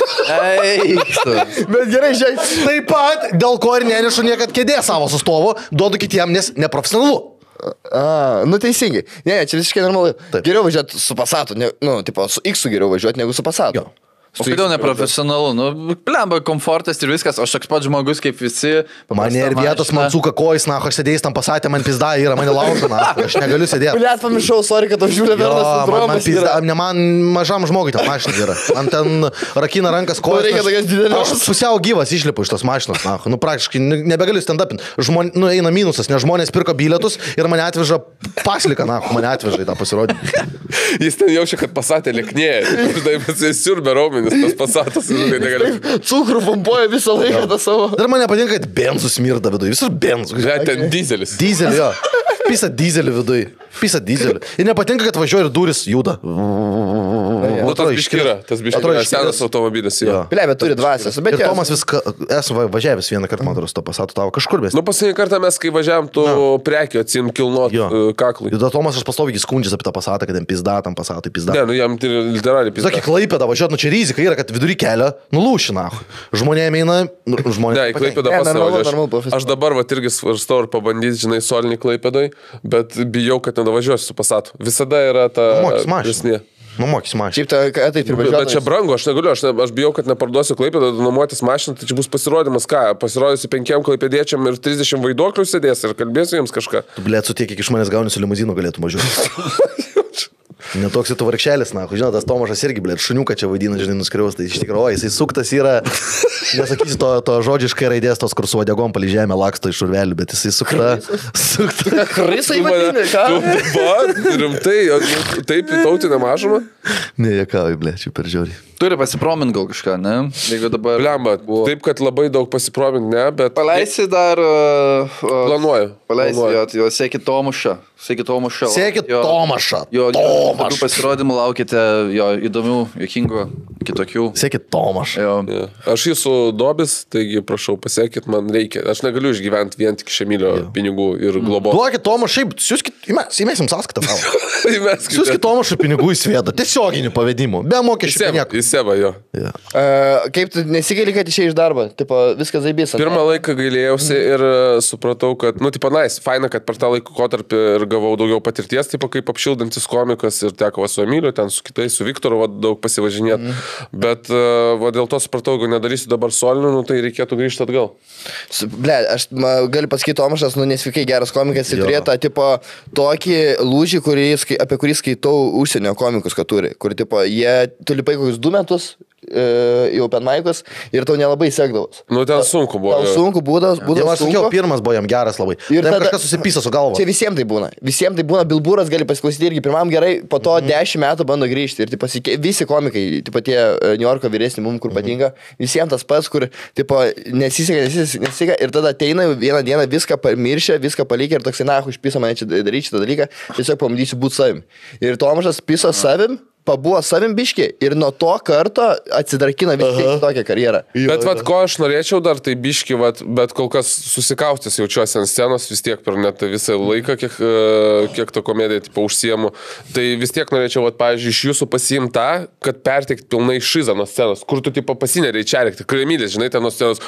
Eik, tu. Bet gerai, žiūrėk. Taip pat, dėl ko ir nenešu niekad kėdė savo sustovu, duodu kitiem, nes neprofesionalu. A, nu teisingai. Ne, čia visiškai normalu. Taip. Geriau važiuoti su Passatu, ne, nu, tipo, su X geriau važiuoti negu su Passatu. Jo. O kodėl neprofesionalu? Nu, plemba, komfortas ir viskas, aš toks pat žmogus kaip visi. Mane ir vietos man cuka kojas, na, aš sėdėjęs tam pasatė, man pizda yra, mane laužo, na, aš negaliu sėdėti. Blet, pamiršau, sorry, kad aš žiūrėjau Jo, vienas man, man, sindromas. pizda, ne man mažam žmogui ta mašina yra. Man ten rakina rankas kojas. reikia tokios didelės. Aš pusiau gyvas išlipu iš tos mašinos, na, nu praktiškai nebegaliu stand-upinti. Žmonės, nu, eina minusas, nes žmonės pirko bilietus ir mane atveža pasliką, na, mane atveža į tą pasirodymą. Jis ten jaučia, kad pasatė lėknėje. Taip, jis siurbė raumenis, tas pasatas. Cukrų pompuoja visą laiką tą savo. Dar man nepatinka, kad benzus smirda viduje. Visur benzus. Ne, ten dizelis. Dizelį, jo. Pisa dizelį viduje. Pisa dizelį. Ir nepatinka, kad važiuoja ir duris juda. Nu, tas biški yra. Tas biški yra senas automobilis. Jo. Ble, bet turi dvasią. Ir Tomas viską, esu važiavęs vieną kartą, man atrodo, to pasato tavo kažkur bės. Nu, paskutinį kartą mes, kai važiavam, tu prekio atsim kilnot uh, kaklui. Ir tada Tomas aš pastoviai skundžiasi apie tą pasatą, kad ten pizda, tam pasatui pizda. Ne, nu jam tai literaliai pizda. Sakai, Klaipėda, važiuot, nu čia rizika yra, kad vidury kelio nulūšina. Žmonėm eina, nu, žmonės. Ne, į Klaipėdą Ne, normalu, pasavažiuoju. normalu, Aš, aš dabar va irgi svarstau ir pabandyti, žinai, solinį Klaipėdoj, bet bijau, kad nedavažiuosiu su pasatu. Visada yra ta Mokys mašina. didesnė. Nu, mokys mašina. Šiaip tai, ką tai Bet privažiuoja. čia brangu, aš negaliu, aš, ne, aš bijau, kad neparduosiu Klaipėdą, nuomotis mašiną, tai čia bus pasirodymas, ką, pasirodysiu penkiem klaipėdiečiam ir trisdešimt vaiduoklių sėdės ir kalbėsiu jiems kažką. Tu, blėt, su tiek, kiek iš manęs gauni su limuzinu galėtų važiuoti. Netoks tu varkšelis, na, žinot, tas Tomašas irgi, blėt, šuniuką čia vaidina, žinai, nuskriaus, tai iš tikrųjų, jisai suktas yra, nesakysiu to, to žodžiškai raidės, tos, kur su odegom palį žemę laksto iš urvelių, bet jisai sukta. Sukta. Krisai vadinė, ką? Dabar, rimtai, taip į tautinę mažumą. Ne, jekavai, blėt, čia per žiauriai. Turi pasipromint gal kažką, ne? Jeigu dabar... Blemba, taip, kad labai daug pasipromint, ne, bet... Paleisi dar... Uh, Planuoju. Paleisi, planuoju. jo, jo sėki Tomušą. Sėki Tomušą. Sėkit jo, Tomašą. Jo, Tomaš. tokių pasirodymų laukite, jo, įdomių, jokingų, kitokių. Sėkit Tomašą. Jo. Ja. Aš esu dobis, taigi prašau, pasiekit, man reikia. Aš negaliu išgyventi vien tik šemilio pinigų ir globos. Duokit Tomašai, siūskit, įmėsim sąskaitą. Įmeskite. Siūskit Tomašai pinigų į svėdą, tiesioginių pavedimų, be mokesčių. Į sebą, jo. Ja. Uh, kaip tu nesigėlė, kad išėjai iš darbo? Tipo, viskas zaibys. Pirmą laiką gailėjausi ir uh, supratau, kad, nu, tipo, nice, faina, kad per tą laikotarpį ir gavau daugiau patirties, tipo, kaip apšildantis komikas ir teko va, su Emiliu, ten su kitais, su Viktoru, va, daug pasivažinėti. Mm. Bet, uh, va, dėl to supratau, jeigu nedarysiu dabar solinių, nu, tai reikėtų grįžti atgal. Ble, aš ma, galiu pasakyti, Tomašas, nu, nesvikai geras komikas ir turėjo tą, tipo, tokį lūžį, kurį, apie kurį skaitau užsienio komikus, kad turi. Kur, tipo, jie, tu lipai kokius du metus, jau open mic'us ir tau nelabai sekdavos. Nu, ten sunku buvo. Tau sunku būdavo, būdavo Aš sakiau, pirmas buvo jam geras labai. Ir tada kažkas susipyso su galva. Čia visiems tai būna. Visiems tai būna, Bilbūras gali pasiklausyti irgi pirmam gerai, po to mm. dešimt metų bando grįžti. Ir tipo, visi komikai, tipo tie New Yorko vyresni, mums kur patinka, visiems tas pats, kur tipo, nesiseka, nesiseka, nesiseka ir tada ateina vieną dieną viską pamiršę, viską palikę ir toksai, na, užpiso mane čia daryti šitą dalyką, tiesiog pabandysiu būti savim. Ir Tomašas piso savim, pabuvo savim biški ir nuo to karto atsidrakina visiškai tokią karjerą. Bet vat, ko aš norėčiau dar, tai biški, vat, bet kol kas susikaustis jaučiuosi ant scenos vis tiek per net visą laiką, kiek, kiek to komediją tipo, užsiemu. Tai vis tiek norėčiau, vat, pavyzdžiui, iš jūsų pasiimti tą, kad perteikti pilnai šizą nuo scenos, kur tu tipo, pasineriai čia reikti, kremylės, žinai, ten nuo scenos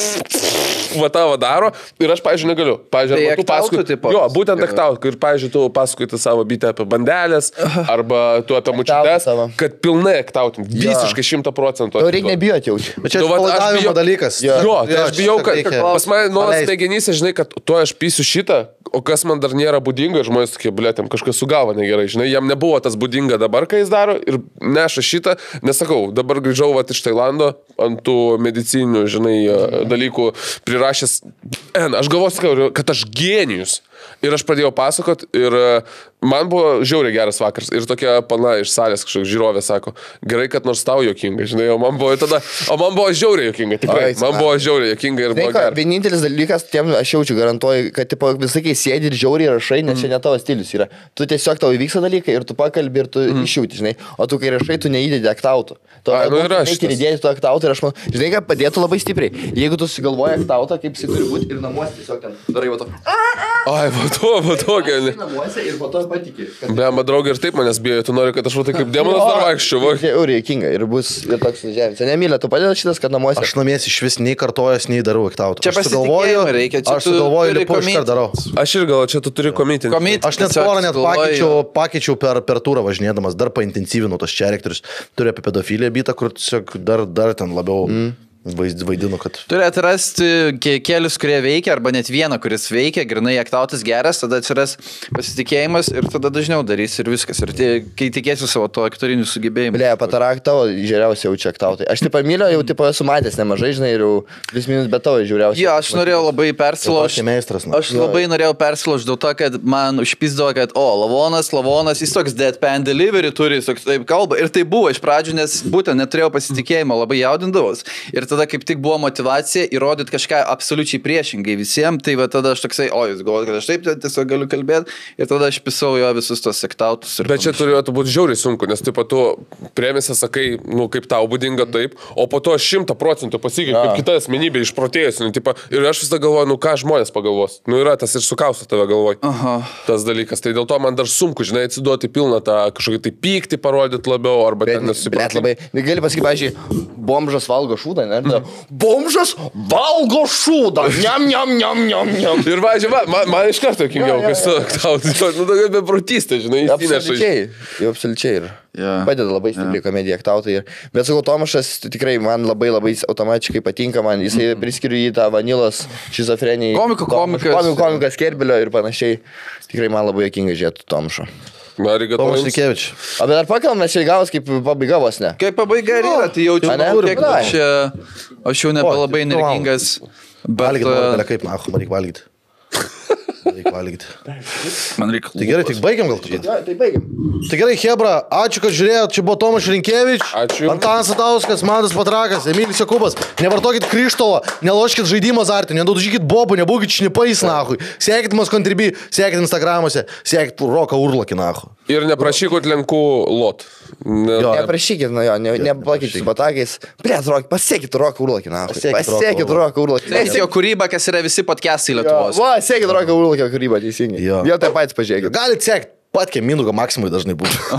va tavo daro ir aš, pavyzdžiui, negaliu. Pavyzdžiui, tai tu paskui... Jo, būtent aktautų. Ir, pavyzdžiui, tu paskui savo bitę apie bandelės arba tu apie mučiutes, kad pilnai aktautum. Visiškai šimtą procentų. Tau reikia nebijoti jaučiu. Bet čia palaidavimo dalykas. Jo, jo tai aš bijau, kad pas mane nuolat smegenyse, žinai, kad tu aš pysiu šitą, o kas man dar nėra būdinga, žmonės tokie, blėtėm, kažkas su galva negerai, žinai, jam nebuvo tas būdinga dabar, ką jis daro ir neša šitą, nesakau, dabar grįžau vat iš Tailando ant tų medicininių, žinai, dalykų prirašęs, en, aš galvoju, kad aš genijus. Ir aš pradėjau pasakot ir man buvo žiauriai geras vakaras. Ir tokia pana iš salės kažkoks žiūrovė sako, gerai, kad nors tau jokinga, žinai, o man buvo tada, o man buvo žiauriai jokinga, tikrai. Oi, man buvo žiauriai jokinga ir buvo gerai. geras. Vienintelis dalykas, tiem aš jaučiu, garantuoju, kad tipo, visakai sėdi ir žiauriai rašai, nes čia ne tavo stilius yra. Tu tiesiog tau įvyksta dalykai ir tu pakalbi ir tu mm. išjauti, žinai. O tu kai rašai, tu neįdėdi aktautų. Tu nu reikia įdėti tu aktautą ir aš man, žinai, kad padėtų labai stipriai. Jeigu tu sugalvoji aktautą, kaip jis turi būti ir namuose tiesiog ten darai va to. Ai, va to, va to, gali. Namuose ir po to patikė. Be, man draugai ir taip manęs bijo, tu nori, kad aš va tai kaip demonas dar vaikščiau. Va. Žiauriai jokinga ir bus ir toks žemės. Nemylė, tu padeda šitas, kad namuose. Aš namies iš vis nei kartojas, nei darau aktautą. Čia aš sugalvoju, reikia, čia aš sugalvoju, lipu iš karto darau. Aš aš ir gal čia tu turi komitinį. Komit- Aš net Tiesiog porą net sugalvoju. pakeičiau, pakeičiau per, per turą važinėdamas, dar paintensyvinu tos čerektorius. Turiu apie pedofiliją bytą, kur tiesiog dar, dar ten labiau mm. vaidinu, kad... Turi atrasti ke- kelius, kurie veikia, arba net vieną, kuris veikia, grinai aktautas geras, tada atsiras pasitikėjimas ir tada dažniau darys ir viskas. Ir tie, kai tikėsi savo to aktorinių sugebėjimų. Blė, patarak tavo žiauriausiai jaučia aktautai. Aš taip pamylio, jau tipo esu matęs nemažai, žinai, ir jau vis minus be tavo žiauriausiai. Jo, aš norėjau labai persilaužti. Aš meistras. nu. Aš labai norėjau persilaužti dėl to, kad man užpizdavo, kad, o, lavonas, lavonas, jis toks deadpan delivery turi, jis toks taip kalba. Ir tai buvo iš pradžių, nes būtent neturėjau pasitikėjimo, labai jaudindavos. Ir tada kaip tik buvo motivacija įrodyti kažką absoliučiai priešingai visiems, tai va tada aš toksai, o, jūs galvojate, kad aš taip tiesiog galiu kalbėti. Ir tada aš pisau jo visus tos sektautus. Bet čia turėtų būti žiauriai sunku, nes taip pat tu premisę sakai, nu, kaip tau būdinga taip, o po to šimta procentų pasikeitė, kaip kita asmenybė išprotėjusi. Nu, tipo, ir aš visada galvoju, nu ką žmonės pagalvos. Nu yra tas ir sukausto tave galvoj. Aha. Tas dalykas. Tai dėl to man dar sunku, žinai, atsiduoti pilną tą kažkokį tai pyktį parodyti labiau, arba ten nesusiprasti. Labai, gali pasakyti, pavyzdžiui, bomžas valgo šūdą, ne? Mm. Bomžas valgo šūdą. Niam, niam, niam, niam, niam. Ir važiuoju, man, man, man iš karto kingiau, kas tau, nu, tokia beprotystė, žinai, įsineša. Absoliučiai, jau absoliučiai ir yeah. Padeda labai stipriai yeah. komedija aktautai. Bet sakau, Tomašas tikrai man labai labai automatiškai patinka, man jisai mm. priskiriu į tą vanilos šizofreniją. Komiko komikas. Komiko komikas Kerbelio ir panašiai. Tikrai man labai jokinga žiūrėti Tomašą. Tomas Likevič. O bet ar pakalbam, nes čia gavos kaip pabaiga vos ne? Kaip pabaiga ir yra, tai jaučiu, kiek aš, aš jau nebe labai energingas. Valgyti, uh, kaip, na, man reikia valgyti. Reikia valgyti. Man reikia. Tai gerai, tik baigiam gal tu. Ja, tai baigiam. Tai gerai, Hebra, ačiū, kad žiūrėjot, čia buvo Tomas Rinkevič, ačiū. Antanas Satauskas, Mantas Patrakas, Emilis Jakubas. Nevartokit krištolo, neloškit žaidimo azartį, nedaudžykit bobų, nebūkit šnipais, nahui. Siekit mus kontribį, siekit Instagramuose, siekit roką urlakį, nahui. Ir neprašykit lenkų lot. Ne, neprašykit, nu jo, ne, neplakit su batakais. Blėt, rok, pasiekit roką urlakį, nahui. Pasiekit roką urlakį. Tai jo kūryba, kas yra visi podcastai Lietuvos. Va, siekit roką urlakį kūrybą, teisingai. Jo, jo tai patys pažiūrėkit. Galit sekti, patkė Mindaugo Maksimui dažnai būtų.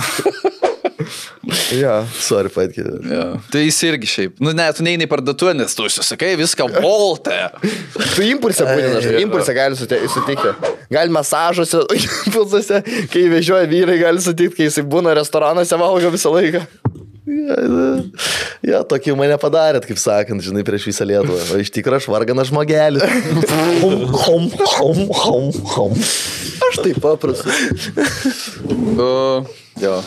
Ja, sorry, patkė. Ja. Tai jis irgi šiaip. Nu ne, tu neini parduotuvę, nes tu užsisakai viską voltę. Tu impulsą būni dažnai. Impulsą gali sutikti. Gali masažuose, impulsuose, kai vežioja vyrai, gali sutikti, kai jisai būna restoranuose, valgo visą laiką. Ja, ja, tokį mane padarėt, kaip sakant, žinai, prieš visą Lietuvą. O iš tikrųjų aš varganas žmogelis. Hom, hom, hom, hom, hom. Aš taip paprastai. Uh, jo.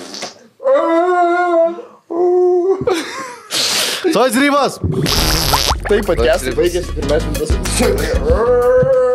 Sois Rybas! Taip pat, jas baigėsi ir mes jums pasakysime.